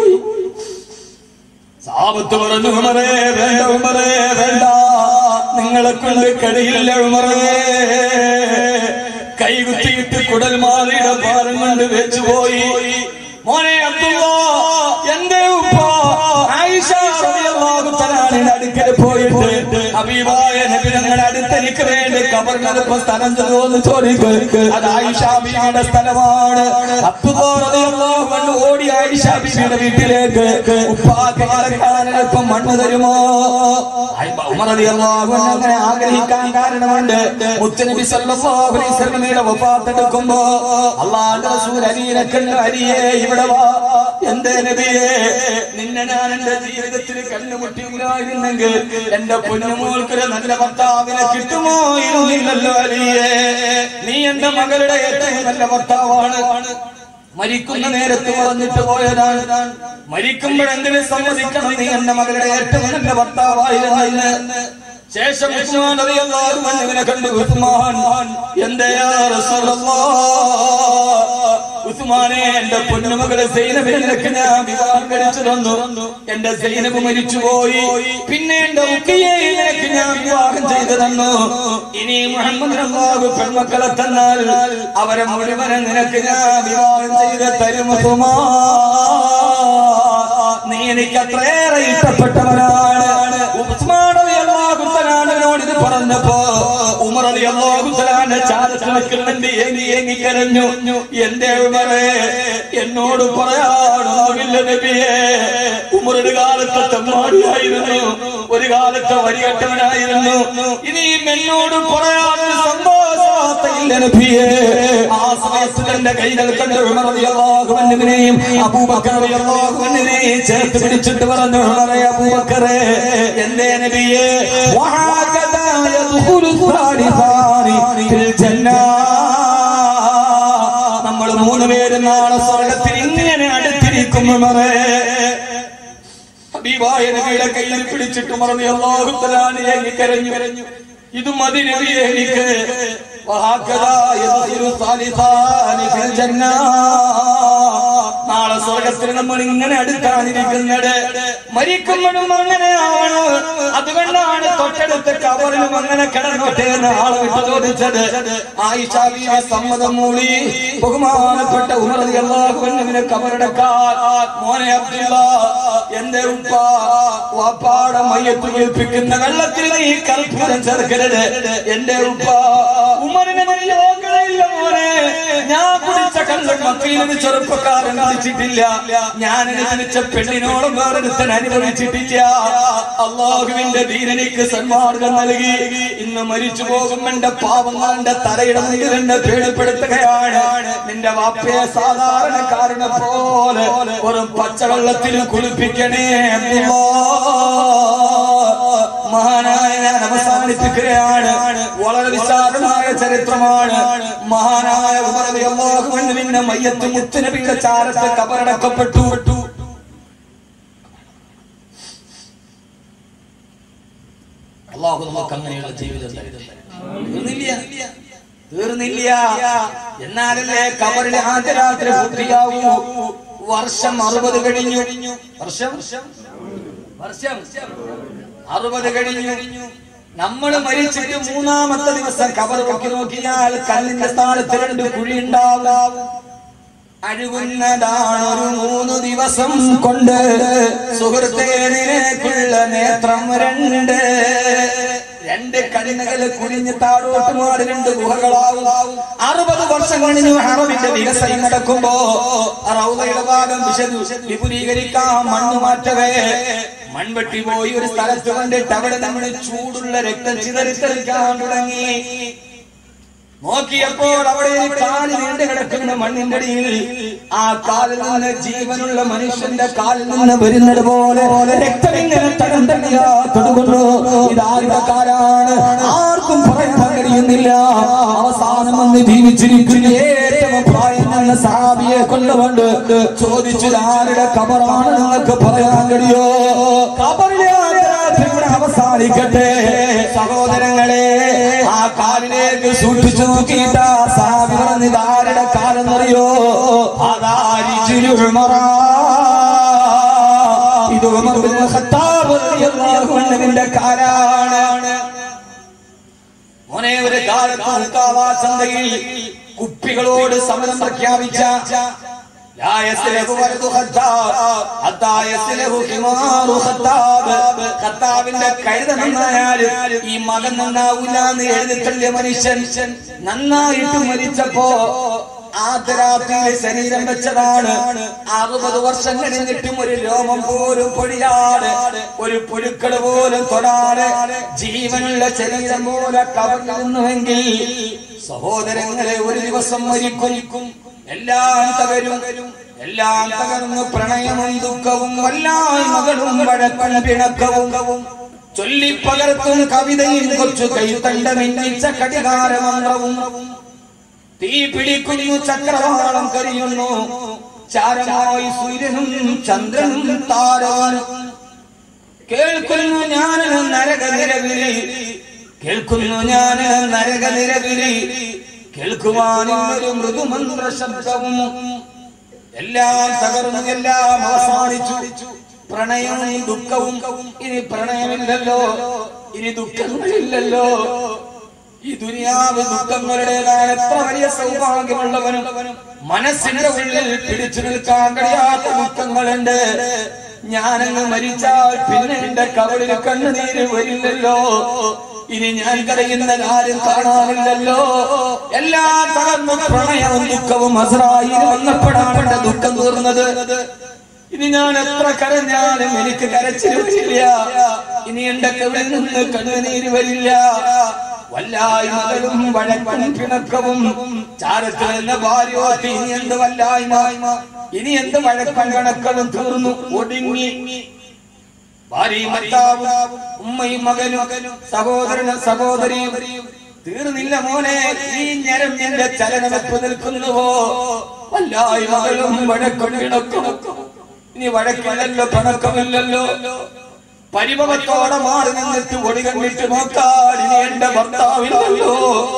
സാബത്ത് പറഞ്ഞു, ഉമറേ വേണ്ട, ഉമറേ വേണ്ട, നിങ്ങളെ കൊണ്ട് കഴിയില്ല ഉമറേ. കൈകുത്തിയിട്ട് കുടൽമാലയുടെ ഭാരം കൊണ്ട് വെച്ചുപോയി. മോനെ അബ്ദുല്ലാഹ് എന്റെ ഉപ്പ ആയിഷ റളിയല്ലാഹു തആലയുടെ അടുക്കൽ പോയിട്ട് ഹബീബായ നബി തങ്ങളുടെ അടുത്ത് എനിക്ക് വേണ്ടി ഖബറിനടുത്ത് സ്ഥലം തരുമോന്ന് ചോദിക്കും. അത് ആയിഷ ബീവിയുടെ സ്ഥലമാണ്. അബ്ദുല്ലാഹ് റളിയല്ലാഹു അൻഹു ഓടി ആയിഷ ബീവിയുടെ വീട്ടിലേക്ക്, ഉപ്പാക്ക് കാണാനൊപ്പം മണ്ണ് തരുമോ? ഉമർ റളിയല്ലാഹു അൻഹു അങ്ങനെ ആഗ്രഹിക്കാൻ കാരണമുണ്ട്. മുത്തുനബി സല്ലല്ലാഹു അലൈഹി വസല്ലമയുടെ വഫാത്ത് എടുക്കുമ്പോ അല്ലാഹുവിന്റെ റസൂൽ അലിയെ കണ്ടു. അലിയെ ഇവിടെ വാ. എന്തേ നബിയേ, നിന്നെ ഞാൻ എന്റെ ജീവിതത്തിൽ കണ്ടുമുട്ടിയില്ലായിരുന്നെങ്കിൽ എന്റെ പൊന്നുമോൾക്കൊരു നല്ല ഭർത്താവിനെ കിട്ടുമോ ഇരുന്നില്ലല്ലോ അലിയെ. നീ എന്റെ മകളുടെ ഏറ്റവും നല്ല ഭർത്താവാണ്. മരിക്കുന്ന നേരത്ത് പറഞ്ഞിട്ട് പോയതാണ്. മരിക്കുമ്പോഴെങ്കിലും സമ്മതിക്കണം, നീ എന്റെ മകളുടെ ഏറ്റവും നല്ല ഭർത്താവായിരുന്നു. ശേഷം ഉസ്മാൻ റളിയല്ലാഹു അൻഹുവിനെ കണ്ടു. ഉസ്മാൻ, എന്തേയാ റസൂലല്ലാഹ്, ഉസ്മാനെ എന്റെ പൊന്നുമകളെ സൈനബിനെ നിനക്ക് ഞാൻ വിവാഹം കഴിച്ചു തന്നു. എന്റെ സൈനബ് മരിച്ചുപോയി. പിന്നെ എന്റെ റുഖിയയെ നിനക്ക് ഞാൻ വിവാഹം ചെയ്തു തന്നു. ഇനി മുഹമ്മദ് അല്ലാഹു പെൺമക്കളെ തന്നാൽ അവരെ മുഴുവനെ നിനക്ക് ഞാൻ വിവാഹം ചെയ്ത് തരും. ഉസ്മാൻ, നീ എനിക്ക് അത്രയേറെ ഇഷ്ടപ്പെട്ടവനാണ്. ഉസ്മാൻ റളിയല്ലാഹു തആലയോട് ഇത് പറഞ്ഞപ്പോ ഉമർ റളിയല്ലാഹു തആല ചാരത്ത് നിൽക്കുന്നുണ്ട്. ഏങ്ങി ഏങ്ങി കരഞ്ഞു. എന്റെ ഉമറേ, എന്നോട് പറയാനൊന്നുമില്ല നബിയേ. ഉമർ ഒരു കാലത്തെ തെമ്മാടിയായിരുന്നു, ഒരു കാലത്തെ വരികെട്ടവനായിരുന്നു. ഇനിയും എന്നോട് പറയാൻ സന്തോഷവാർത്തയില്ല നബിയേ. ആ സമയത്ത് എന്റെ കൈകൾ കണ്ട് ഉമർ റളിയല്ലാഹു അൻഹുവിനെയും അബൂബക്കർ റളിയല്ലാഹു അൻഹുവിനെയും ചേർത്ത് പിടിച്ചിട്ട് പറഞ്ഞു, ഉമറേ, അബൂബക്കറേ, എന്തേ നബിയേ, വഹകദാ യദ്ഖുലു സാലിസാനി ഫിൽ ജന്ന. നമ്മൾ മൂന്ന് പേര് നാളെ സ്വർഗ്ഗത്തിൽ ഇങ്ങനെ അടുത്തിരിക്കും. ഉമറേ, ഹബീബായ നബിയുടെ കയ്യിൽ പിടിച്ചിട്ട് ഉമർ റളിയല്ലാഹു തആല ഏങ്ങി കരഞ്ഞു. ഇത് മതി നബിയേ എനിക്ക്. വഹകദാ യദ്ഖുലു സാലിസാനി ഫിൽ ജന്ന. നാളെ സ്വർഗ്ഗത്തിൽ നമ്മൾ ഇങ്ങനെ അടുക്കാനിരിക്കുന്നത്. മരിക്കുമ്പോഴും അങ്ങനെ ആവണം. അതുകൊണ്ടാണ് തൊട്ടടുത്ത കബറിലും അങ്ങനെ കിടന്നോട്ടെ എന്ന് ആളെ വിട്ട് ചോദിച്ചത്. ആയിഷ ബീവി സമ്മതം മൂളി. ബഹുമാനപ്പെട്ട ഉമർ റളിയല്ലാഹു അൻഹുവിനെ കബറടക്കാൻ മോനെ അബ്ദുല്ല, എന്റെ ഉപ്പ വാപ്പാടെ മയ്യത്ത് കുളിപ്പിക്കുന്ന വെള്ളത്തിൽ നീ കർപ്പൂരം ചേർക്കരുത്. എന്റെ ഉപ്പ ഉമറിനെ യോഗ്യതയില്ല മോനെ. ഞാൻ കുടിച്ച കള്ളം മക്കയിലൊരു ചെറുപ്പക്കാരൻ കുടിച്ചിട്ടില്ല. ഞാൻ ജനിച്ച പെണ്ണിനോടും വേറൊരുത്തൻ അനുഭവിച്ചിട്ടില്ല. അള്ളാഹുവിന്റെ ദീനനിക്ക് സന്മാർഗം നൽകി. ഇന്ന് മരിച്ചു പോകും എന്റെ പാവങ്ങളുടെ തലയുടെ മുന്നിൽ എന്നെ പേടിപ്പെടുത്തുകയാണ്. നിന്റെ വാപ്പയെ സാധാരണക്കാരനെ പോലെ ഒരു പച്ചവെള്ളത്തിൽ കുളിപ്പിക്കണേ. മഹാനായ ഞാൻ അവസാനിപ്പിക്കുകയാണ്. വളരെ വിശാലമായ ചരിത്രമാണ്. മഹാനായ ഉമർ റളിയല്ലാഹു അൻഹുവിന്റെ മയ്യത്ത് മുത്തുനബിയുടെ ചാരത്ത് കബറടക്കപ്പെട്ടു. അല്ലാഹു നമുക്ക് അങ്ങനെയുള്ള ജീവിതം തീർന്നില്ല തീർന്നില്ല എന്നാലല്ലേ കബറിലെ ആദ്യ രാത്രി പൂർത്തിയാവൂ. വർഷം അറുപത് കഴിഞ്ഞു. വർഷം വർഷം അറുപത് കഴിഞ്ഞു. നമ്മൾ മരിച്ചിട്ട് മൂന്നാമത്തെ ദിവസം കബർ നോക്കി നോക്കിയാൽ കല്ലിന്റെ സ്ഥാനത്ത് രണ്ട് കുഴി ഉണ്ടാവും. അഴുകുന്നതാണ് ഒരു മൂന്ന് ദിവസം കൊണ്ട്. സുഹൃത്തേ, നിനക്കുള്ള നേത്രം രണ്ട് രണ്ട് കണ്ണുകൾ കുഴിഞ്ഞ് താഴോട്ട് മാറി രണ്ട് ഗുഹകളാവും. അറുപത് വർഷം കഴിഞ്ഞു ഹറമിന്റെ വികസനം നടക്കുമ്പോ റൗളയുടെ ഭാഗം വിപുലീകരിക്കാൻ മണ്ണ് മാറ്റവേ മൺവെട്ടി പോയി ഒരു സ്ഥലത്ത് കണ്ടിട്ട് അവിടെ നമ്മൾ ചൂടുള്ള രക്തം ചിതറിത്തെറിക്കാൻ തുടങ്ങി. നോക്കിയപ്പോൾ അവിടെ കാലിൽ നീണ്ടു കിടക്കുന്ന മണ്ണിന്റെ അടിയിൽ ആ കാലിൽ നിന്ന് ജീവനുള്ള മനുഷ്യന്റെ കാലിൽ നിന്ന് വരുന്നത് പോലെ രക്തം ഇങ്ങനെ തടം തടിയാ തൊടുകൊണ്ടു. ഇതാരുടെ കാലാണ് ആർക്കും പറയാൻ കഴിയുന്നില്ല. അവസാനം വന്ന് ജീവിച്ചിരിക്കുന്ന ഏറ്റവും പ്രായം എന്ന സഹാബിയെ കൊണ്ടുകൊണ്ട് ചോദിച്ചു, ആരുടെ കബറാണ് നിങ്ങൾക്ക് പറയാൻ കഴിയോ? കബറിലെ അവസാനിക്കട്ടെ സഹോദരങ്ങളെ. ആ കാലിലേക്ക് സൂക്ഷിച്ചു നോക്കിയിട്ട് സഹാബി പറഞ്ഞത് ആരുടെ കാലെന്നറിയോ? ഇത് ഉമർ ബിൻ ഖത്താബ് റളിയല്ലാഹു അൻഹുവിന്റെ കാലാണ്. മോനെ, ഒരു കാലത്ത് ചന്തയിൽ കുപ്പികളോട് സമരം പ്രഖ്യാപിച്ച ഖത്താബിന്റെ കഴുത നന്നായാലും ഈ മകൻ നന്നാവൂല എന്ന് എഴുതിത്തള്ളിയ മനുഷ്യൻ നന്നായിട്ട് മരിച്ചപ്പോ ആദ്യരാത്രിയിൽ ശരീരം വെച്ചതാണ്. അറുപത് വർഷം കഴിഞ്ഞിട്ടും ഒരു രോമം പോലും പൊടിയാതെ, ഒരു പുഴുക്കൾ പോലും തൊടാതെ ജീവനുള്ള ശരീരം പോലെ കവർന്നുവെങ്കിൽ സഹോദരങ്ങളെ ഒരു ദിവസം മരിക്കും. എല്ലാം തകരും, എല്ലാം തകർന്ന് പ്രണയവും ദുഃഖവും വല്ലായ്മകളും വഴക്കും പിണക്കവും ചൊല്ലിപ്പകർത്തും കവിതയും കൊച്ചു കൈത്തണ്ട മിന്നിച്ച കടികാരമന്ത്രവും തീ പിടിക്കുന്നു, ചക്രവാളം കരിയുന്നു, ചാരമായി സൂര്യനും ചന്ദ്രനും താരനും. കേൾക്കുന്നു ഞാൻ നരകനിരവിളി, കേൾക്കുന്നു ഞാൻ നരകനിരവിളി, കേൾക്കുവാനൊരു മൃദുമന്ത്ര ശബ്ദവും. എല്ലാം തകർന്നു, എല്ലാം അവസാനിച്ചു. പ്രണയവും ദുഃഖവും. ഇനി പ്രണയമില്ലല്ലോ, ഇനി ദുഃഖങ്ങളില്ലല്ലോ. ഈ ദുനിയാവ് ദുഃഖങ്ങളുടേതാണ്. എത്ര വലിയ സൗഭാഗ്യമുള്ളവനും മനസ്സിന്റെ ഉള്ളിൽ പിടിച്ചു നിൽക്കാൻ കഴിയാത്ത ദുഃഖങ്ങളുണ്ട്. ഞാനങ്ങ് മരിച്ചാൽ പിന്നെ എന്റെ കവളിൽ കണ്ണുനീര് വരില്ലല്ലോ. ഇനി ഞാൻ കരയുന്ന കാര്യം കാണാറില്ലല്ലോ. എല്ലാം തകർന്നു പ്രണയവും ദുഃഖവും. അസ്രായീൽ വന്നപ്പോഴാണ് ദുഃഖം തീർന്നത്. ഇനി ഞാൻ എത്ര കരഞ്ഞാലും എനിക്ക് കരച്ചിൽ വരില്ല. ഇനി എന്റെ കവിളിൽ നിന്ന് കണ്ണുനീര് വരില്ല. വല്ലായ്മകളും വഴക്കും പിണക്കവും ചാരത്തിൽ എന്ന ഭാര്യോത്തി ഇനി എന്ത് വല്ലായ്മ, ഇനി എന്ത് വഴക്കും കണക്കളും തീർന്നു, ഒടുങ്ങി. ഭാര്യയും ഭർത്താവും, ഉമ്മയും മകനും, സഹോദരനും സഹോദരിയും. തീർന്നില്ല മോനെ, ഈ ഞരമ്പിന്റെ ചലനമെപ്പ് നിൽക്കുന്നുവോ? വല്ലായ്മകളും വഴക്കും പിണക്കും. ഇനി വഴക്കില്ലല്ലോ, പിണക്കമില്ലല്ലോ. പരിഭവത്തോടെ മാറി നിന്നിട്ട് ഒടി കണ്ടിട്ട് നോക്കാൻ ഇനി എന്റെ ഭർത്താവില്ലല്ലോ.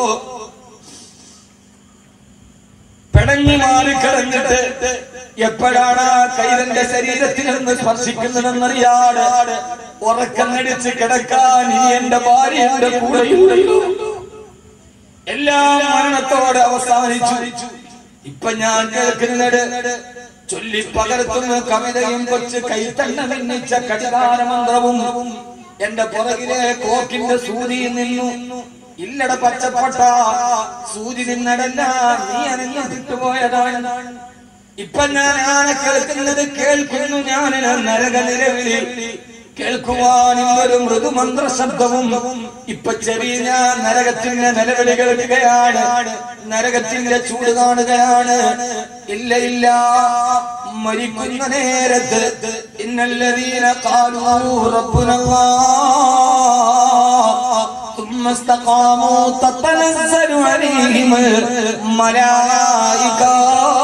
പിണങ്ങി മാറി കിടന്നിട്ട് എപ്പോഴാണ് കൈതന്റെ ശരീരത്തിൽ നിന്ന് സ്പർശിക്കുന്നതെന്നറിയാതെ ഉറക്കം നടിച്ച് കിടക്കാൻ ഇനി എന്റെ ഭാര്യ എന്റെ കൂടെയുണ്ടല്ലോ. എല്ലാം മരണത്തോടെ അവസാനിച്ചു. ഇപ്പൊ ഞാൻ കേൾക്കുന്നത് ചൊല്ലി പകർത്തുന്ന കവിതയും കൊച്ച് കൈത്തണ്ട മിന്നിച്ച കടികാരമന്ത്രവും. എന്റെ പുറകിലെ കോക്കിന്റെ സൂചി നിന്നു. ഇല്ലട പച്ചപ്പെട്ട സൂചി നിന്നടല്ല, നീ അനങ്ങ് വിട്ടുപോയതാണ്. ഇപ്പൊ ഞാൻ ആനെ കേൾക്കുന്നത്, കേൾക്കുന്നു ഞാൻ നരകനിരവിളി, കേൾക്കുവാനും ഒരു മൃദുമന്ത്ര ശബ്ദവും. ഇപ്പൊ ചെറിയ ഞാൻ നരകത്തിന്റെ നിലവിളി കേൾക്കുകയാണ്, നരകത്തിന്റെ ചൂട് കാണുകയാണ്. ഇല്ല ഇല്ല, മരിക്കുന്ന നേരത്ത് ഇന്നല്ലദീന ഖാലൂ റബ്ബുനല്ലാഹ് ثم استقاموا تتنزل عليهم الملائكة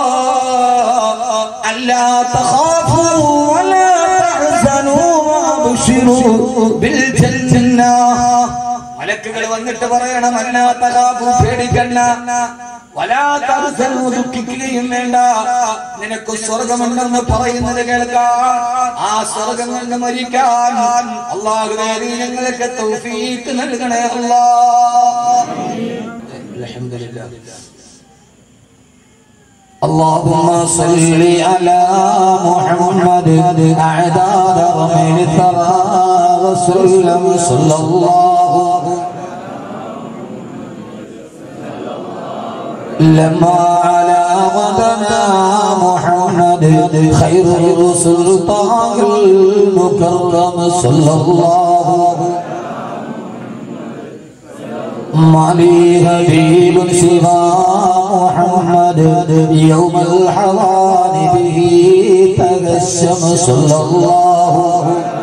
ألا تخافوا ولا تحزنوا وأبشروا بالجنة. മലക്കുകൾ വന്നിട്ട് പറയണം, അല്ലാ തഖാഫു, പേടിക്കണ്ട, വലാ തഹ്സനു, ദുഃഖിക്കുകയും വേണ്ട, നിനക്ക് സ്വർഗമുണ്ടെന്ന് പറയുന്നത് കേൾക്കാൻ, ആ സ്വർഗം കൊണ്ട് മരിക്കാൻ അല്ലാഹുവേ നീ ഞങ്ങൾക്ക് തൗഫീഖ് നൽകണേ അല്ലാഹ്. അൽഹംദുലില്ലാഹ്. اللهم صل على محمد أعداد رميل الثرى وسلم صلى الله لما على غدنا محمد خير الرسل طه المكرم صلى الله مالي حبيب سوى محمد يوم الحوان به تغشم صلى الله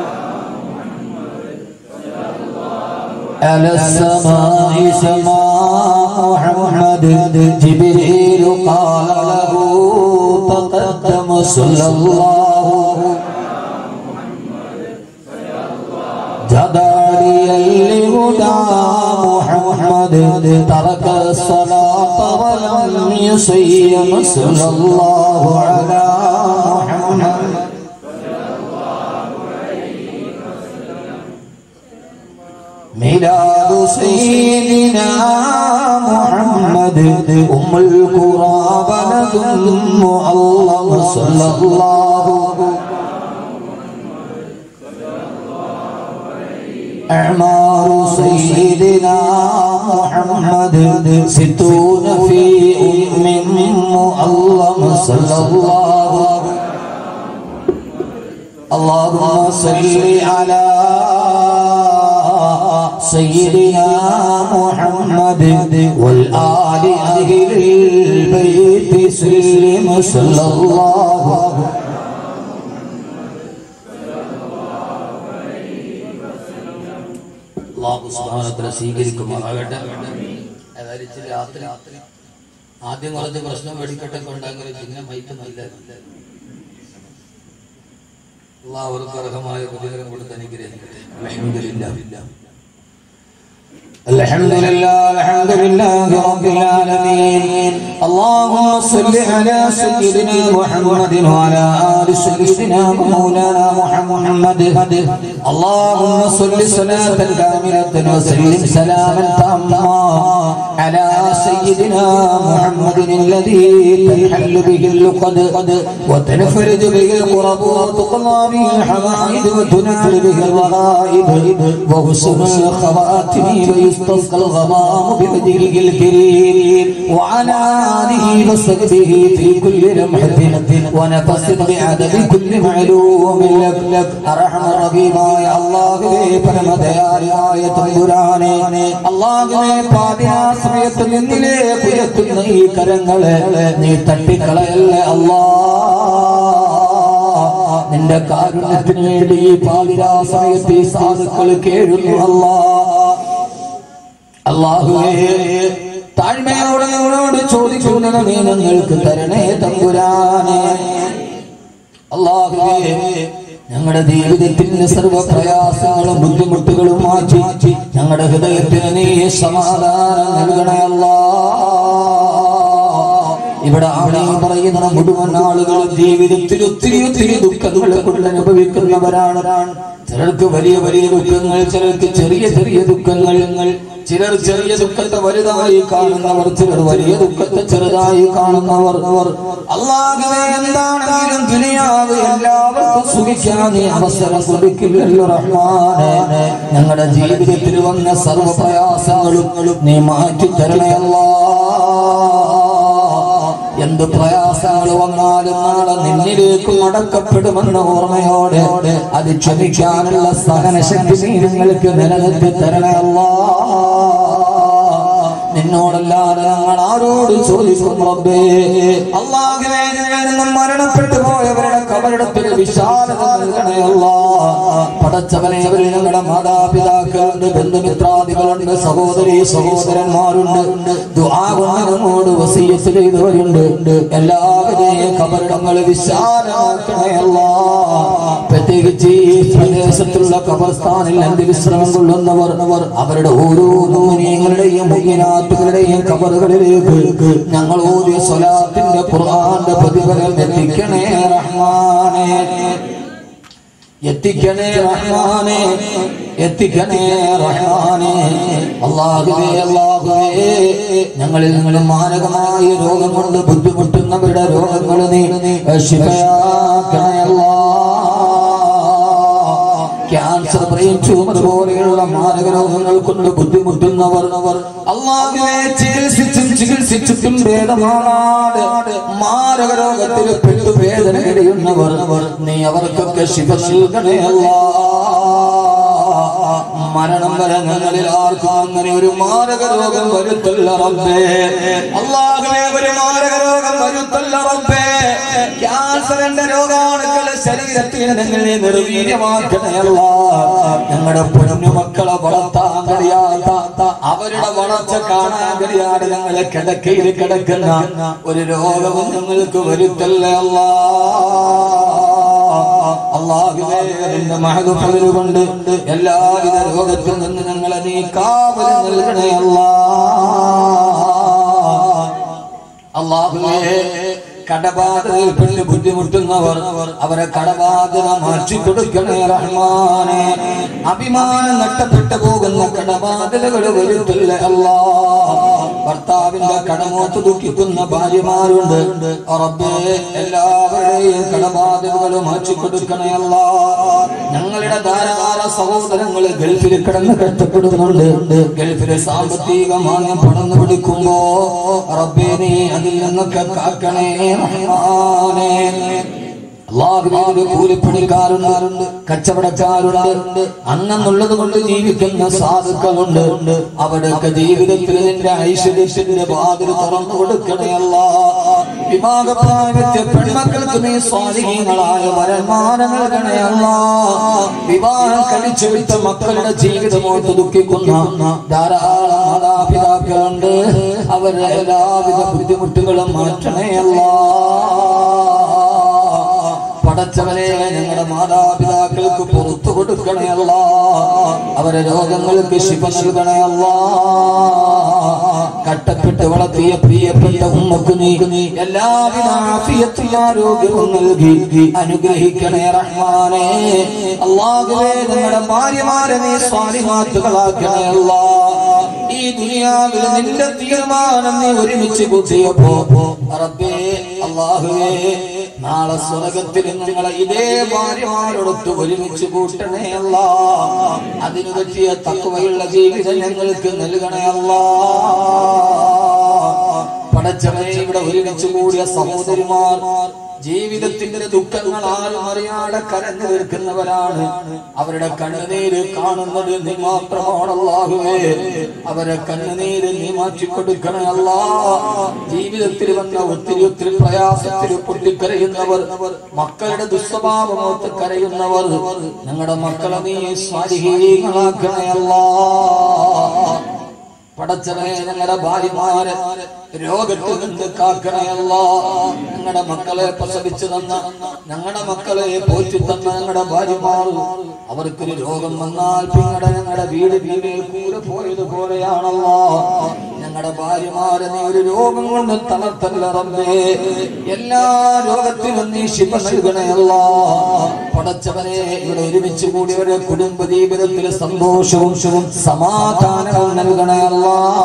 على السماء سماء محمد جبريل قال له تقدم صلى الله جداري الهدى محمد ترك الصلاة ولم يصيم صلى الله على محمد ميلاد سيدنا محمد أم القرى بلد معظم صلى الله أعمار سيدنا محمد ستون في أم മുഅല്ലം സല്ലല്ലാഹു اللهم صل على سيدنا محمد والآل أهل البيت سلم صلى الله അല്ലാഹു സുബ്ഹാനഹു വ തആല സ്വീകരിക്കുമാറാകട്ടെ. അതായത് രാത്രി ആദ്യം കുറച്ച് പ്രശ്നം വെടിക്കെട്ടൊക്കെ ഉണ്ടാകുന്ന ചിഹ്നം മൈക്ക് നല്ല അല്ലാഹുവർക്ക് അർഹമായ പ്രതിഫലം കൊടുത്ത് അനുഗ്രഹിക്കട്ടെ. അൽഹംദുലില്ലാഹ് الحمد لله الحمد لله رب العالمين. اللهم صل على سيدنا محمد وعلى آل سيدنا مولانا محمد. اللهم صل صلاة كاملة وسلم سلاما تاما على سيدنا محمد الذي تنحل به اللقد وتنفرج به القرب وتقضى به الحوائج وتنال به الرغائب وحسن الخواتم يستسقى الغمام بوجهه الكريم وعلى آله وصحبه في كل لمحة ونفس بعدد كل معلوم لك لك أرحم الرحيماയ അല്ലാഹുവേ പരമദയാലുവായ തമ്പുരാനെ അല്ലാഹുവേ പാതിരാ സമയത്ത് നിന്നിലേക്ക് ഉയർത്തുന്ന ഈ കരങ്ങളെ നീ തട്ടിക്കളയല്ലേ അല്ലാഹ്. നിന്റെ കാരുണ്യത്തിന് വേണ്ടി ഈ പാതിരാ സമയത്ത് ഈ സാധുക്കൾ കേഴുന്നു അല്ലാഹ്. അല്ലാഹുവേ താഴ്മയോടെ നിങ്ങളോട് ചോദിക്കുന്നത് നീ ഞങ്ങൾക്ക് തരണേ തമ്പുരാനെ. അല്ലാഹുവേ ഞങ്ങളുടെ ജീവിതത്തിന്റെ സർവ്വ പ്രയാസങ്ങളും ബുദ്ധിമുട്ടുകളും മാറ്റി ഞങ്ങളുടെ ഹൃദയത്തിന് നീ സമാധാനം നൽകണേ അല്ലാഹ്. ഇവിടെ ആണേ പറയുന്ന മുഴുവൻ ആളുകളും ജീവിതത്തിൽ ഒത്തിരി ഒത്തിരി ദുഃഖങ്ങൾ കൊണ്ട് അനുഭവിക്കുന്നവരാണ്. ചിലർക്ക് വലിയ വലിയ ദുഃഖങ്ങൾ, ചിലർക്ക് ചെറിയ ചെറിയ ദുഃഖങ്ങൾ. ചിലർ ചെറിയ ദുഃഖത്തെ വലുതായി കാണുന്നവർ, ചിലർ വലിയ ദുഃഖത്തെ ചെറുതായി കാണുന്നവർ. അല്ലാഹുവേ എന്താണെങ്കിലും ദുനിയാവ് എല്ലാവർക്കും സുഖിക്കാൻ നീ അവസരം കൊടുക്കില്ലല്ലോ റഹ്മാനെ. ഞങ്ങളുടെ ജീവിതത്തിൽ വന്ന സർവ്വ പ്രയാസങ്ങളും നീ മാറ്റി തരണേ അല്ലാഹ്. എന്ത് പ്രയാസങ്ങൾ വന്നാലും നാളെ നിന്നിലേക്ക് മടക്കപ്പെടുമെന്ന ഓർമ്മയോടെ അത് ക്ഷമിക്കാനുള്ള സഹനശക്തി നീ നിങ്ങൾക്ക് നിലനിർത്തി തരണേ അല്ലാഹ്. നിന്നോടല്ലാതെ ഞങ്ങൾ ആരോട് ചോദിക്കും റബ്ബേ. അല്ലാഹുവേ ഞങ്ങൾ മരണപ്പെട്ടു പോയവരുടെ കബറിടത്തിൽ വിശാലത നൽകണേ അല്ലാഹ്. പടച്ചവനെ അവരിൽ ഞങ്ങളുടെ മാതാപിതാക്കളുണ്ട്, ബന്ധുമിത്രാദികളുണ്ട്, സഹോദരി സഹോദരന്മാരുണ്ട്, ദുആ കൊണ്ട് നമ്മോട് വസിയ്യത്ത് ചെയ്തവരുണ്ട്. എല്ലാവരെയും കബറിടങ്ങൾ വിശാലമാക്കണേ അല്ലാഹ്. പ്രത്യേകിച്ച് ഈ പ്രദേശത്തുള്ള ഖബർസ്ഥാനിൽ അന്ത്യവിശ്രമം കൊള്ളുന്നവർ അവരുടെ ഓരോ മുഅ്മിനീങ്ങളുടെയും മുഅ്മിനാത്തുകളുടെയും ഖബറുകളിലേക്ക് ഞങ്ങൾ ഓതിയ സ്വലാത്തിന്റെ ഖുർആന്റെ പ്രതിഫലം എത്തിക്കണേ റഹ്മാനേ. എത്തിക്കണേ റഹ്മാനേ, എത്തിക്കണേ റഹ്മാനേ. അല്ലാഹുവേ അല്ലാഹുവേ ഞങ്ങളിൽ നിന്നും മാരകമായ രോഗം കൊണ്ട് ബുദ്ധിമുട്ടുന്നവരുടെ രോഗങ്ങൾ നീ ശിഫയാക്കണേ അല്ലാഹ്. ക്യാൻസർ, ബ്രെയിൻ ട്യൂമർ പോലെയുള്ള മാരക രോഗങ്ങൾ കൊണ്ട് ബുദ്ധിമുട്ടുന്നവർ അല്ലാഹുവേ ചികിത്സിച്ചും ചികിത്സിച്ചിട്ടും ഭേദമാകാതെ മാരക രോഗത്തിൽ പെട്ടു വേദന കഴിയുന്നവർ നീ അവർക്കൊക്കെ ശിഫ നൽകണേ അല്ലാഹ്. മരണം വരെ ഞങ്ങളിൽ ആർക്കും അങ്ങനെ ഒരു മാരക രോഗം വരുത്തല്ല റബ്ബേ. അല്ലാഹുവേ ഒരു മാരക രോഗം വരുത്തല്ല റബ്ബേ. ക്യാൻസറിന്റെ രോഗാണുക്കളെ ശരീരത്തിന് ഞങ്ങളെ നിർവീര്യമാക്കണേ അല്ലാഹ്. ഞങ്ങളുടെ പൊന്നു മക്കളെ വളർത്താൻ കഴിയാത്ത, അവരുടെ വളർച്ച കാണാൻ കഴിയാതെ ഞങ്ങളെ കിടക്കയിൽ കിടക്കുന്ന ഒരു രോഗവും ഞങ്ങൾക്ക് വരുത്തല്ലേ അല്ലാഹ്. അല്ലാഹുവേ നിന്റെ മഹദ് കൊണ്ട് എല്ലാവിധ രോഗത്തിൽ നിന്ന് ഞങ്ങളെ നീ കാവൽ നൽകണേ അല്ലാഹ്. അല്ലാഹുവേ കടബാധയിൽ പെട്ട് ബുദ്ധിമുട്ടുന്നവർ അവരെ കടബാധന മാറ്റിക്കൊടുക്കണേ റഹ്മാനെ. അഭിമാനം നഷ്ടപ്പെട്ടു പോകുന്ന കടബാധകൾ വരുത്തില്ല അല്ലാഹ്. ഭർത്താവ് ഭർത്താവിന്റെ കടമോത്ത് ദുഃഖിക്കുന്ന ഭാര്യമാരുണ്ട്. റബ്ബേ, എല്ലാവരുടെയും കടബാധ്യതകളും മാറ്റിക്കൊടുക്കണേ അല്ലാ. ഞങ്ങളുടെ ധാരാളം സഹോദരങ്ങൾ ഗൾഫിൽ കിടന്ന് കഷ്ടപ്പെടുന്നുണ്ട്. ഗൾഫിലെ സാമ്പത്തിക മാന്യം പടർന്നു പിടിക്കുമ്പോ റബ്ബേ നീ അതിൽ നിന്നൊക്കെ കാക്കണേ റഹ്മാനേ. അല്ലാഹുവിന്റെ കൂലിപ്പണിക്കാരുണ്ട്, കച്ചവടക്കാരുണ്ട്, അന്നെന്നുള്ളത് കൊണ്ട് ജീവിക്കുന്ന സാധുക്കളുണ്ട്. അവരുടെയൊക്കെ ജീവിതത്തിൽ നിന്റെ ഐശ്വര്യത്തിന്റെ വാതിൽ തുറന്നു കൊടുക്കണേ അല്ലാ. വിവാഹപ്രായത്തെ പെൺമക്കൾക്ക് നീ സ്വാധീനങ്ങളായ വരന്മാരെ നൽകണേ അല്ലാ. വിവാഹം കഴിച്ചു വിട്ട മക്കളുടെ ജീവിതമോട്ട് ദുഃഖിക്കുന്ന ധാരാളം മാതാപിതാക്കളുണ്ട്. അവരുടെ എല്ലാവിധ ബുദ്ധിമുട്ടുകളും മാറ്റണേ അല്ലാ. പടച്ചവനെ, ഞങ്ങളുടെ മാതാപിതാക്കൾക്ക് പുറത്തു കൊടുക്കണേ അല്ലാ. അവരെ രോഗങ്ങൾക്ക് ശിഫ നൽകണേ അല്ലാ. കട്ടപ്പെട്ട് വളർത്തിയ പ്രിയപ്പെട്ട ഉമ്മക്ക് നീ എല്ലാവിധ ആഫിയത്തും ആരോഗ്യവും നൽകി അനുഗ്രഹിക്കണേ റഹ്മാനേ. അല്ലാഹുവേ, ഞങ്ങളുടെ ഭാര്യമാരെ നീ സ്വാലിഹാത്തുകളാക്കണേ അല്ലാ. ഈ ദുനിയാവിൽ നിന്റെ തീരുമാനം നീ ഒരുമിച്ച് കൂട്ടിയപ്പോ റബ്ബേ അല്ലാഹുവേ, നാളെ സ്വർഗത്തിൽ ഞങ്ങളെ ഇതേ ഭാര്യമാരോടൊത്ത് ഒരുമിച്ച് കൂട്ടണേ അല്ലാ. അതിനു പറ്റിയ തഖ്വയുള്ള ജീവിതം ഞങ്ങൾക്ക് നൽകണേ അല്ലാ. പടച്ചവനെ, ഇവിടെ ഒരുമിച്ച് കൂടിയ സഹോദരിമാർ ജീവിതത്തിന്റെ ദുഃഖങ്ങൾ ആരും അറിയാതെ കരഞ്ഞു നിൽക്കുന്നവരാണ്. അവരുടെ കണ്ണുനീര് കാണുന്നത് നീ മാത്രമാണ് അല്ലാഹുവേ. അവരെ കണ്ണുനീര് നീ മാറ്റിക്കൊടുക്കണേ അല്ലാ. ജീവിതത്തിൽ വന്ന ഒത്തിരി ഒത്തിരി പ്രയാസത്തിൽ പൊട്ടിക്കരയുന്നവർ, മക്കളുടെ ദുസ്വഭാവമോത്ത് കരയുന്നവർ, ഞങ്ങളുടെ മക്കളെ നീ സ്വാലിഹീങ്ങളാക്കണേ അല്ലാ. പടച്ചവനെ, ഞങ്ങളുടെ ഭാര്യമാരെ രോഗത്തിൽ നിന്ന് കാക്കണേ അല്ലാ. ഞങ്ങളുടെ മക്കളെ പ്രസവിച്ചു തന്ന, ഞങ്ങളുടെ മക്കളെ പോറ്റി തന്ന ഞങ്ങളുടെ ഭാര്യമാർ, അവർക്കൊരു രോഗം വന്നാൽ പിന്നീട് ഞങ്ങളുടെ വീട് വീട് കൂടെ പോയതുപോലെയാണല്ലോ. ഞങ്ങളുടെ ഭാര്യമാരെ നീ ഒരു രോഗം കൊണ്ട് തളർത്തല്ല റബ്ബേ. എല്ലാ രോഗത്തിനും നീ ശിഫ നൽകണേ അല്ലാ. പടച്ചവനെ, ഇവിടെ ഒരുമിച്ച് കൂടിയവരുടെ കുടുംബ ജീവിതത്തിൽ സന്തോഷവും സമാധാനവും നൽകണേ അല്ലാ.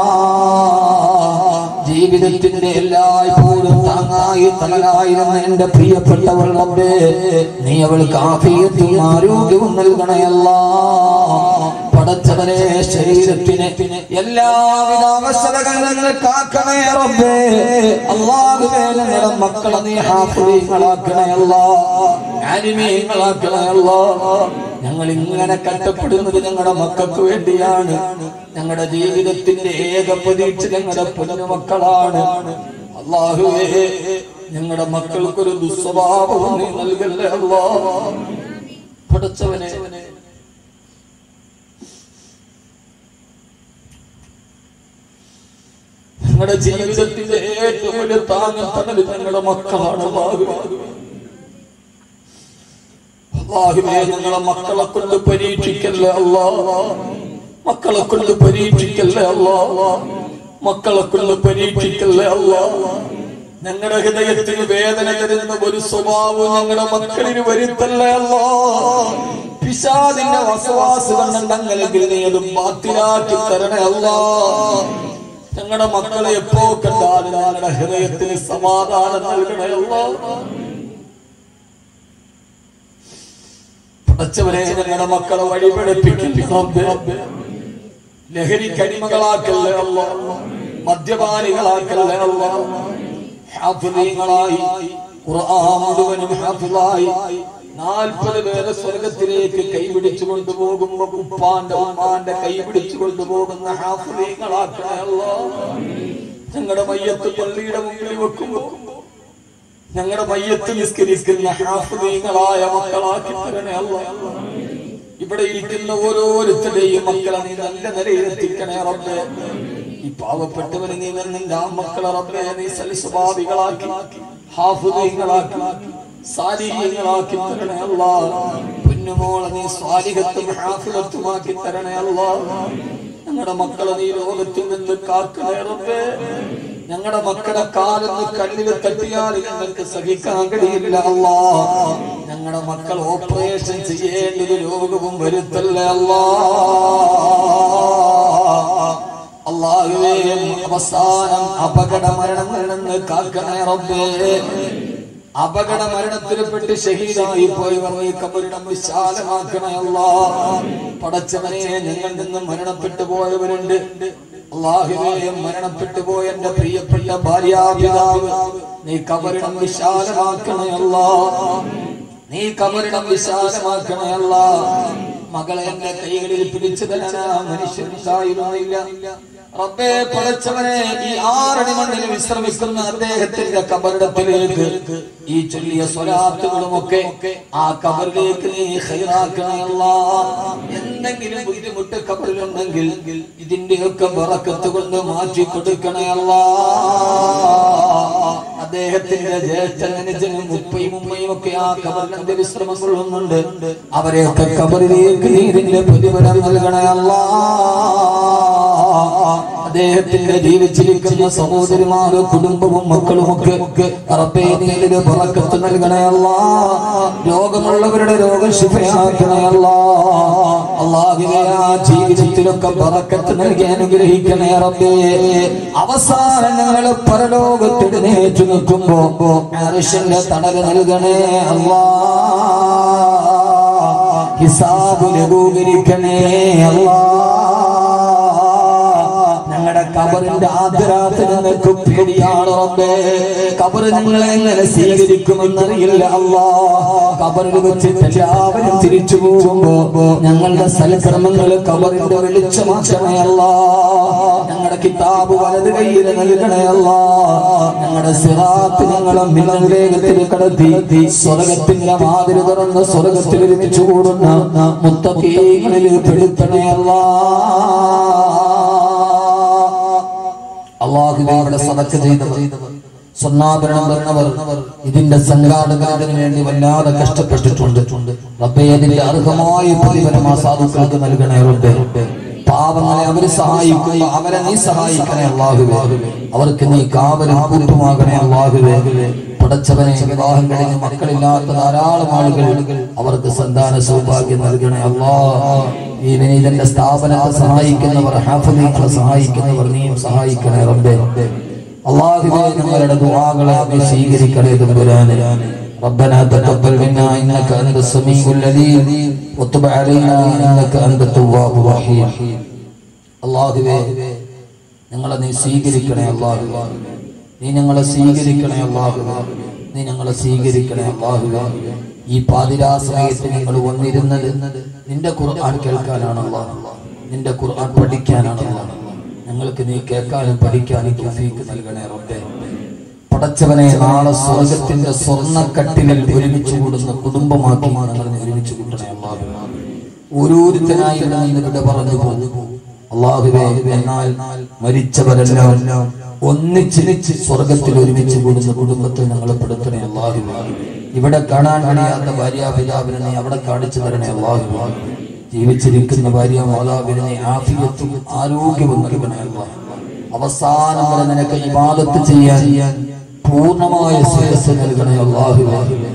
ജീവിതത്തിന്റെ എല്ലായ്പ്പോഴും താങ്ങായി തണലായിരുന്ന എന്റെ പ്രിയപ്പെട്ടവൾ റബ്ബേ, നീ അവൾക്ക് ആഫിയത്തും ആരോഗ്യവും നൽകണേ അല്ലാ. പടച്ചവനെ, ശരീരത്തിന് എല്ലാവിധ അവസരങ്ങളും കാക്കണേ റബ്ബേ. അല്ലാഹുവേ, ഞങ്ങളുടെ മക്കളെ നീ ഹാഫിളീങ്ങളാക്കണേ അല്ലാ, ആലിമീങ്ങളാക്കണേ അല്ലാ. ഞങ്ങൾ ഇങ്ങനെ കഷ്ടപ്പെടുന്നത് ഞങ്ങളുടെ മക്കൾക്ക് വേണ്ടിയാണ്. ഞങ്ങളുടെ ജീവിതത്തിന്റെ ഏക പ്രതീക്ഷ ഞങ്ങളുടെ പൊന്നുമക്കളാണ്. അല്ലാഹുവേ, ഞങ്ങളുടെ മക്കൾക്കൊരു ദുസ്വഭാവവും നീ നൽകല്ലേ അല്ലാ. പടച്ചവനെ, ഞങ്ങളുടെ ജീവിതത്തിന്റെ ഏറ്റവും വലിയ താങ്ങ് തണല് ഞങ്ങളുടെ മക്കളാണ്. അല്ലാഹുവേ, ഞങ്ങളെ മക്കളെ കൊണ്ട് പരീക്ഷിക്കല്ലേ അല്ലാ. മക്കളെ കൊണ്ട് പരീക്ഷിക്കല്ലേ അല്ലാ. മക്കളെ കൊണ്ട് പരീക്ഷിക്കല്ലേ അല്ലാ. ഞങ്ങളുടെ ഹൃദയത്തിന് വേദന തരുന്ന ഒരു സ്വഭാവം ഞങ്ങളുടെ മക്കളിന് വരുത്തല്ലേ അല്ലാ. പിശാചിന്റെ വസവാസ് കണ്ടെങ്കിൽ നീ അത് ബാത്തിലാക്കി തരണേ അല്ലാ. ഞങ്ങളുടെ മക്കളെ എപ്പോ കണ്ടാലും ഞങ്ങളുടെ ഹൃദയത്തിന് സമാധാനം നൽകണേ അല്ലാ. പടച്ചവനെ, ഞങ്ങളുടെ മക്കളെ വഴിപഠിപ്പിക്കല്ലേ. ലഹരിക്കടിമകളാക്കല്ലേ അല്ലാ. മദ്യപാനികളാക്കല്ലേ അല്ലാ. ഹാഫിളീങ്ങളായി ഖുർആൻ മുഴുവനും ഹാഫിളായി നാൽപ്പത് പേരെ സ്വർഗത്തിലേക്ക് കൈപിടിച്ചു കൊണ്ടുപോകുമ്പോ ഉപ്പാന്റെ ഉമ്മാന്റെ കൈപിടിച്ചു കൊണ്ടുപോകുന്ന ഹാഫിളീങ്ങളാക്കണേ അല്ലാ. ഞങ്ങളുടെ മയ്യത്ത് പള്ളിയുടെ മുന്നിൽ വെക്കുമ്പോ ഞങ്ങളുടെ മയ്യത്ത് നിസ്കരിക്കുന്ന ഹാഫിളീങ്ങളായ മക്കളാക്കി തരണേ അല്ലാ. ഇവിടെ ഇരിക്കുന്ന ഓരോരുത്തരുടെയും മക്കളെ നീ നല്ല നിലയിലെത്തിക്കണേ റബ്ബേ. ഈ പാവപ്പെട്ടവന് നീ നിന്റെ ആ മക്കളെ റബ്ബേ നീ സൽസ്വഭാവികളാക്കി ഹാഫിളീങ്ങളാക്കി സാലിഹീങ്ങളാക്കി തരണേ അല്ലാ. പൊന്നുമോളെ നീ സ്വാലിഹത്തും ഹാഫിളത്തുമാക്കി തരണേ അല്ലാ. ഞങ്ങളുടെ മക്കളെ നീ ലോകത്തിൽ നിന്ന് കാക്കണേ റബ്ബേ. ഞങ്ങളുടെ മക്കളുടെ കാലത്ത് കണ്ണിൽ തട്ടിയാൽ ഞങ്ങൾക്ക് സഹിക്കാൻ കഴിയില്ല അല്ലാ. ഞങ്ങളുടെ മക്കൾ ഓപ്പറേഷൻ ചെയ്യേണ്ട ഒരു രോഗവും വരുത്തല്ലേ അല്ലാ. അല്ലാഹുവേ, അവസാനം അപകട മരണങ്ങളിൽ നിന്ന് കാക്കണേ റബ്ബേ. അപകട മരണത്തിൽപ്പെട്ട് ഷഹീദായി പോയവർ നീ ഖബറിടം വിശാലമാക്കണേ അല്ലാഹ്. പടച്ചവനെ, ഞങ്ങളിൽ നിന്ന് മരണപ്പെട്ടു പോയവരുണ്ട്. അല്ലാഹുവേ, മരണപ്പെട്ടു പോയ എന്റെ പ്രിയപ്പെട്ട ഭാര്യാപിതാവ് നീ ഖബറിടം വിശാലമാക്കണേ അല്ലാഹ്. നീ ഖബറിടം വിശാലമാക്കണേ അല്ലാഹ്. മകളെ എന്റെ കൈകളിൽ പിടിച്ചു തരാനാ മനുഷ്യനുണ്ടായിരുന്നില്ല റബ്ബേ. പടച്ചവനെ, ഈ ആറടി മണ്ണിൽ വിശ്രമിക്കുന്ന അദ്ദേഹത്തിന്റെ ഖബറിടത്തിലേക്ക് ഈ ചൊല്ലിയ സ്വലാത്തുകളുമൊക്കെ ആ ഖബറിലേക്ക് നീ ഖൈറാക്കണേ അല്ലാഹ്. എന്തെങ്കിലും ബുദ്ധിമുട്ട് ഖബറിലുണ്ടെങ്കിൽ ഇതിന്റെയൊക്കെ ബറക്കത്ത് കൊണ്ട് മാറ്റി കൊടുക്കണേ അല്ലാഹ്. അദ്ദേഹത്തിന്റെ ജ്യേഷ്ഠനും ഉപ്പയും ഉമ്മയും ഒക്കെ ആ ഖബറിന്റെ വിശ്രമം കൊള്ളുന്നുണ്ട്. അവരെയൊക്കെ ഖബറിലേക്ക് നീ ഇതിന്റെ പ്രതിഫലം നൽകണേ അല്ലാഹ്. അദ്ദേഹത്തിന്റെ ജീവിച്ചിരിക്കുന്ന സഹോദരിമാരും കുടുംബവും മക്കളുമൊക്കെ റബ്ബേ നീ ഇതിന് ബറക്കത്ത് നൽകണേ അല്ലാഹ്. രോഗമുള്ളവരുടെ രോഗം ശിഫയാക്കണേ അല്ലാഹ്. അല്ലാഹുവേ, ആ ജീവിതത്തിലൊക്കെ ബറക്കത്ത് നൽകി അനുഗ്രഹിക്കണേ റബ്ബേ. അവസാനം ഞങ്ങൾ പരലോകത്തെഴുന്നേറ്റ് നിൽക്കുമ്പോ അർശിന്റെ തണല് നൽകണേ അല്ലാഹ്. ഹിസാബ് ലഘൂകരിക്കണേ അല്ലാഹ്. ഞങ്ങളുടെ ഖബറിന്റെ ആദരാത്തിൽ നിനക്ക് പേടിയാണ് റബ്ബേ. ഖബർ ഞങ്ങളെ എങ്ങനെ സ്വീകരിക്കുമെന്നറിയില്ല അല്ലാഹ്. ഖബറിൽ വെച്ചിട്ട് എല്ലാവരും തിരിച്ചു പോകുമ്പോ ഞങ്ങളുടെ സൽക്കർമ്മങ്ങൾ ഖബറിന്റെ വെളിച്ചമാക്കണേ അല്ലാഹ്. ഞങ്ങളുടെ കിതാബ് വലത് കയ്യിൽ നൽകണേ അല്ലാഹ്. ഞങ്ങളുടെ സിറാത്ത് ഞങ്ങളെ മിന്നൽ വേഗത്തിൽ കടത്തി സ്വർഗത്തിന്റെ വാതിൽ തുറന്ന് സ്വർഗത്തിൽ ഒരുമിച്ച് കൂടുന്ന മുത്തഖീങ്ങളിൽ പെടുത്തണേ അല്ലാഹ്. അല്ലാഹുവേ, ഇവിടെ സദഖ ചെയ്തവർ, സ്വർണ്ണാഭരണം തന്നവർ, ഇതിന്റെ സംഘാടകർക്ക് വേണ്ടി വല്ലാതെ കഷ്ടപ്പെട്ടിട്ടുണ്ട് റബ്ബേ. ഇതിന്റെ അർഹമായ പ്രതിഫലം ആ സാധുക്കൾക്ക് നൽകണേ റബ്ബേ. പാവങ്ങളെ അവര് സഹായിക്കുമ്പോ അവരെ നീ സഹായിക്കണേ അല്ലാഹുവേ. അവർക്ക് നീ കാവലും കൂട്ടുമാകണേ അല്ലാഹുവേ. പടച്ചവനെ, വിവാഹം കഴിഞ്ഞ് മക്കളില്ലാത്ത ധാരാളം ആളുകൾ, അവർക്ക് സന്താന സൗഭാഗ്യം നൽകണേ അല്ലാഹ്. ഈ വിനീതന്റെ സ്ഥാപനത്തെ സഹായിക്കുന്നവർ, ഹാഫിളീങ്ങളെ സഹായിക്കുന്നവർ നീയും സഹായിക്കണേ റബ്ബേ. അല്ലാഹുവേ, ഞങ്ങളുടെ ദുആകളെ നീ സ്വീകരിക്കണേ തമ്പുരാനെ. ربنا تقبل منا انك انت السميع العليم وتب علينا انك انت التواب الرحيم. അല്ലാഹുവേ, ഞങ്ങളെ നീ സ്വീകരിക്കണേ അല്ലാഹുവേ. നീ ഞങ്ങളെ സ്വീകരിക്കണേ അല്ലാഹുവേ. നീ ഞങ്ങളെ സ്വീകരിക്കണേ അല്ലാഹുവേ. ഈ പാതിരാ സമയത്ത് ഞങ്ങൾ വന്നിരുന്നത് നിന്റെ ഖുർആൻ കേൾക്കാനാണ് അല്ലാഹ്. നിന്റെ ഖുർആൻ പഠിക്കാനാണ് അല്ലാഹ്. ഞങ്ങൾക്ക് നീ കേൾക്കാനും പഠിക്കാനും തൗഫീഖ് നൽകണേ റബ്ബേ. പടച്ചവനെ, നാളെ സ്വർഗത്തിന്റെ സ്വർണ്ണക്കട്ടിലിൽ ഒരുമിച്ച് കൂടുന്ന കുടുംബമാക്കി ഞങ്ങൾ ഒരുമിച്ച് കൂട്ടണേ അല്ലാഹുവേ. ഓരോരുത്തരായി ഇവിടെ നിന്ന് ഇവിടെ പറഞ്ഞു പോകും അല്ലാഹുവേ. എന്നാൽ മരിച്ചവരെല്ലാം ഒന്നിച്ചിരിച്ച് സ്വർഗത്തിൽ ഒരുമിച്ച് കൂടുന്ന കുടുംബത്തെ ഞങ്ങൾ പെടുത്തണേ അല്ലാഹുവേ. ഇവിടെ കാണാൻ കഴിയാത്ത ഭാര്യാപിതാവിനെ നീ അവിടെ കാണിച്ചു തരണേ അല്ലാഹുവേ. ജീവിച്ചിരിക്കുന്ന ഭാര്യ മാതാവിനെ നീ ആഫിയത്തും ആരോഗ്യവും നൽകണേ അല്ലാഹ്. അവസാനം വരെ നിനക്ക് ഇബാദത്ത് ചെയ്യാൻ പൂർണ്ണമായ ശ്രേയസ് നൽകണേ അല്ലാഹുവേ.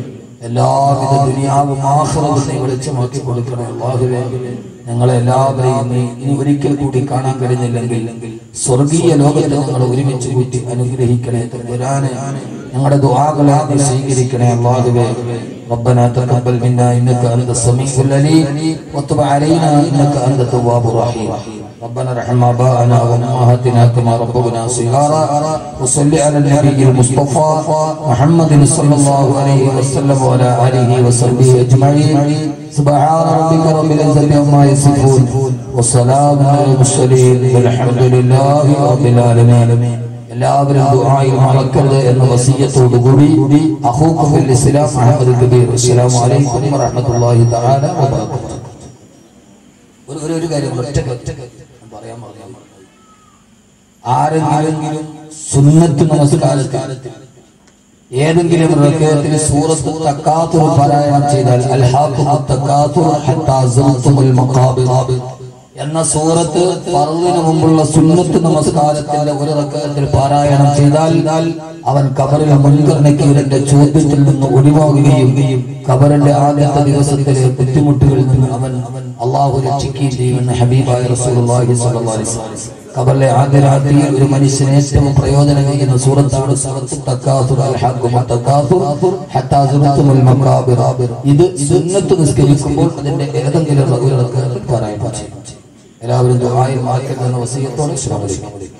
എല്ലാവിധ ദുനിയാവും ആഖിറവും നീ വെളിച്ചമാക്കി കൊടുക്കണേ അല്ലാഹുവേ. ഞങ്ങളെ എല്ലാവരെയും നീ ഇനി ഒരിക്കൽ കൂടി കാണാൻ കഴിഞ്ഞില്ലെങ്കിൽ സ്വർഗീയ ലോകത്തെ ഞങ്ങൾ ഒരുമിച്ച് കൂട്ടി അനുഗ്രഹിക്കണേ തമ്പുരാനെ. ഞങ്ങളുടെ ദുആകളെ നീ സ്വീകരിക്കണേ അല്ലാഹുവേ. ربنا تقبل منا انك انت السميع العليم وتب علينا انك انت التواب الرحيم. ربنا ارحم آباءنا وأمهاتنا كما ربونا صغارا. وصل على النبي المصطفى محمد صلى الله عليه وسلم وعلى آله وصحبه أجمعين. سبحان ربك رب العزة عما يصفون وسلام على المرسلين والحمد لله رب العالمين. എല്ലാവരും ദുആയിൽ മറക്കരുത് എന്ന വസിയത്തോടുകൂടി അഖൂക്കും ഫിൽ ഇസ്ലാം അഹ്മദ് കബീർ. അസ്സലാമു അലൈക്കും വറഹ്മത്തുള്ളാഹി തആല വബറകാതുഹു. ഒരു ഒരു കാര്യം ഒറ്റ പറയാൻ പറയാൻ ആരെങ്കിലും സുന്നത്ത് നമസ്കാരത്തിൽ ഏതെങ്കിലും റകഅത്തിൽ സൂറത്ത് തകാതുർ പാരായണം ചെയ്താൽ അൽഹാഖുമു തകാതുർ ഹത്താ സുൽത്തുൽ മഖാബിർ എന്ന സൂറത്ത് ഫർളിന് മുമ്പുള്ള സുന്നത്ത് നമസ്കാരത്തിന്റെ ഒരു റകഅത്തിൽ പാരായണം ചെയ്താൽ അവൻ ഖബറിലെ മുൻകർ നക്കീറിന്റെ ചോദ്യത്തിൽ നിന്ന് ഒഴിവാകുകയും ഖബറിന്റെ ആദ്യത്തെ ദിവസത്തിലെ ബുദ്ധിമുട്ടുകളിൽ നിന്ന് അവൻ അല്ലാഹു രക്ഷിക്കുകയും ചെയ്യുമെന്ന് ഹബീബായ റസൂലുള്ളാഹി സ്വല്ലല്ലാഹു അലൈഹി വസല്ലം. ഖബറിലെ ആദ്യ രാത്രിയിൽ ഒരു മനുഷ്യന് ഏറ്റവും പ്രയോജനം ചെയ്യുന്ന സൂറത്താണ് സൂറത്തുൽ തകാസുർ അൽ ഹഖും തകാസുർ ഹത്താ സുറത്തുൽ മഖാബിർ. ഇത് സുന്നത്ത് നിസ്കരിക്കുമ്പോൾ അതിന്റെ ഏതെങ്കിലും റകഅത്ത് പറയാൻ പറ്റും. എല്ലാവരും ദുആയിൽ മാർക്കൽ എന്ന വസിയത്തോടെ ശ്രമിക്കണം.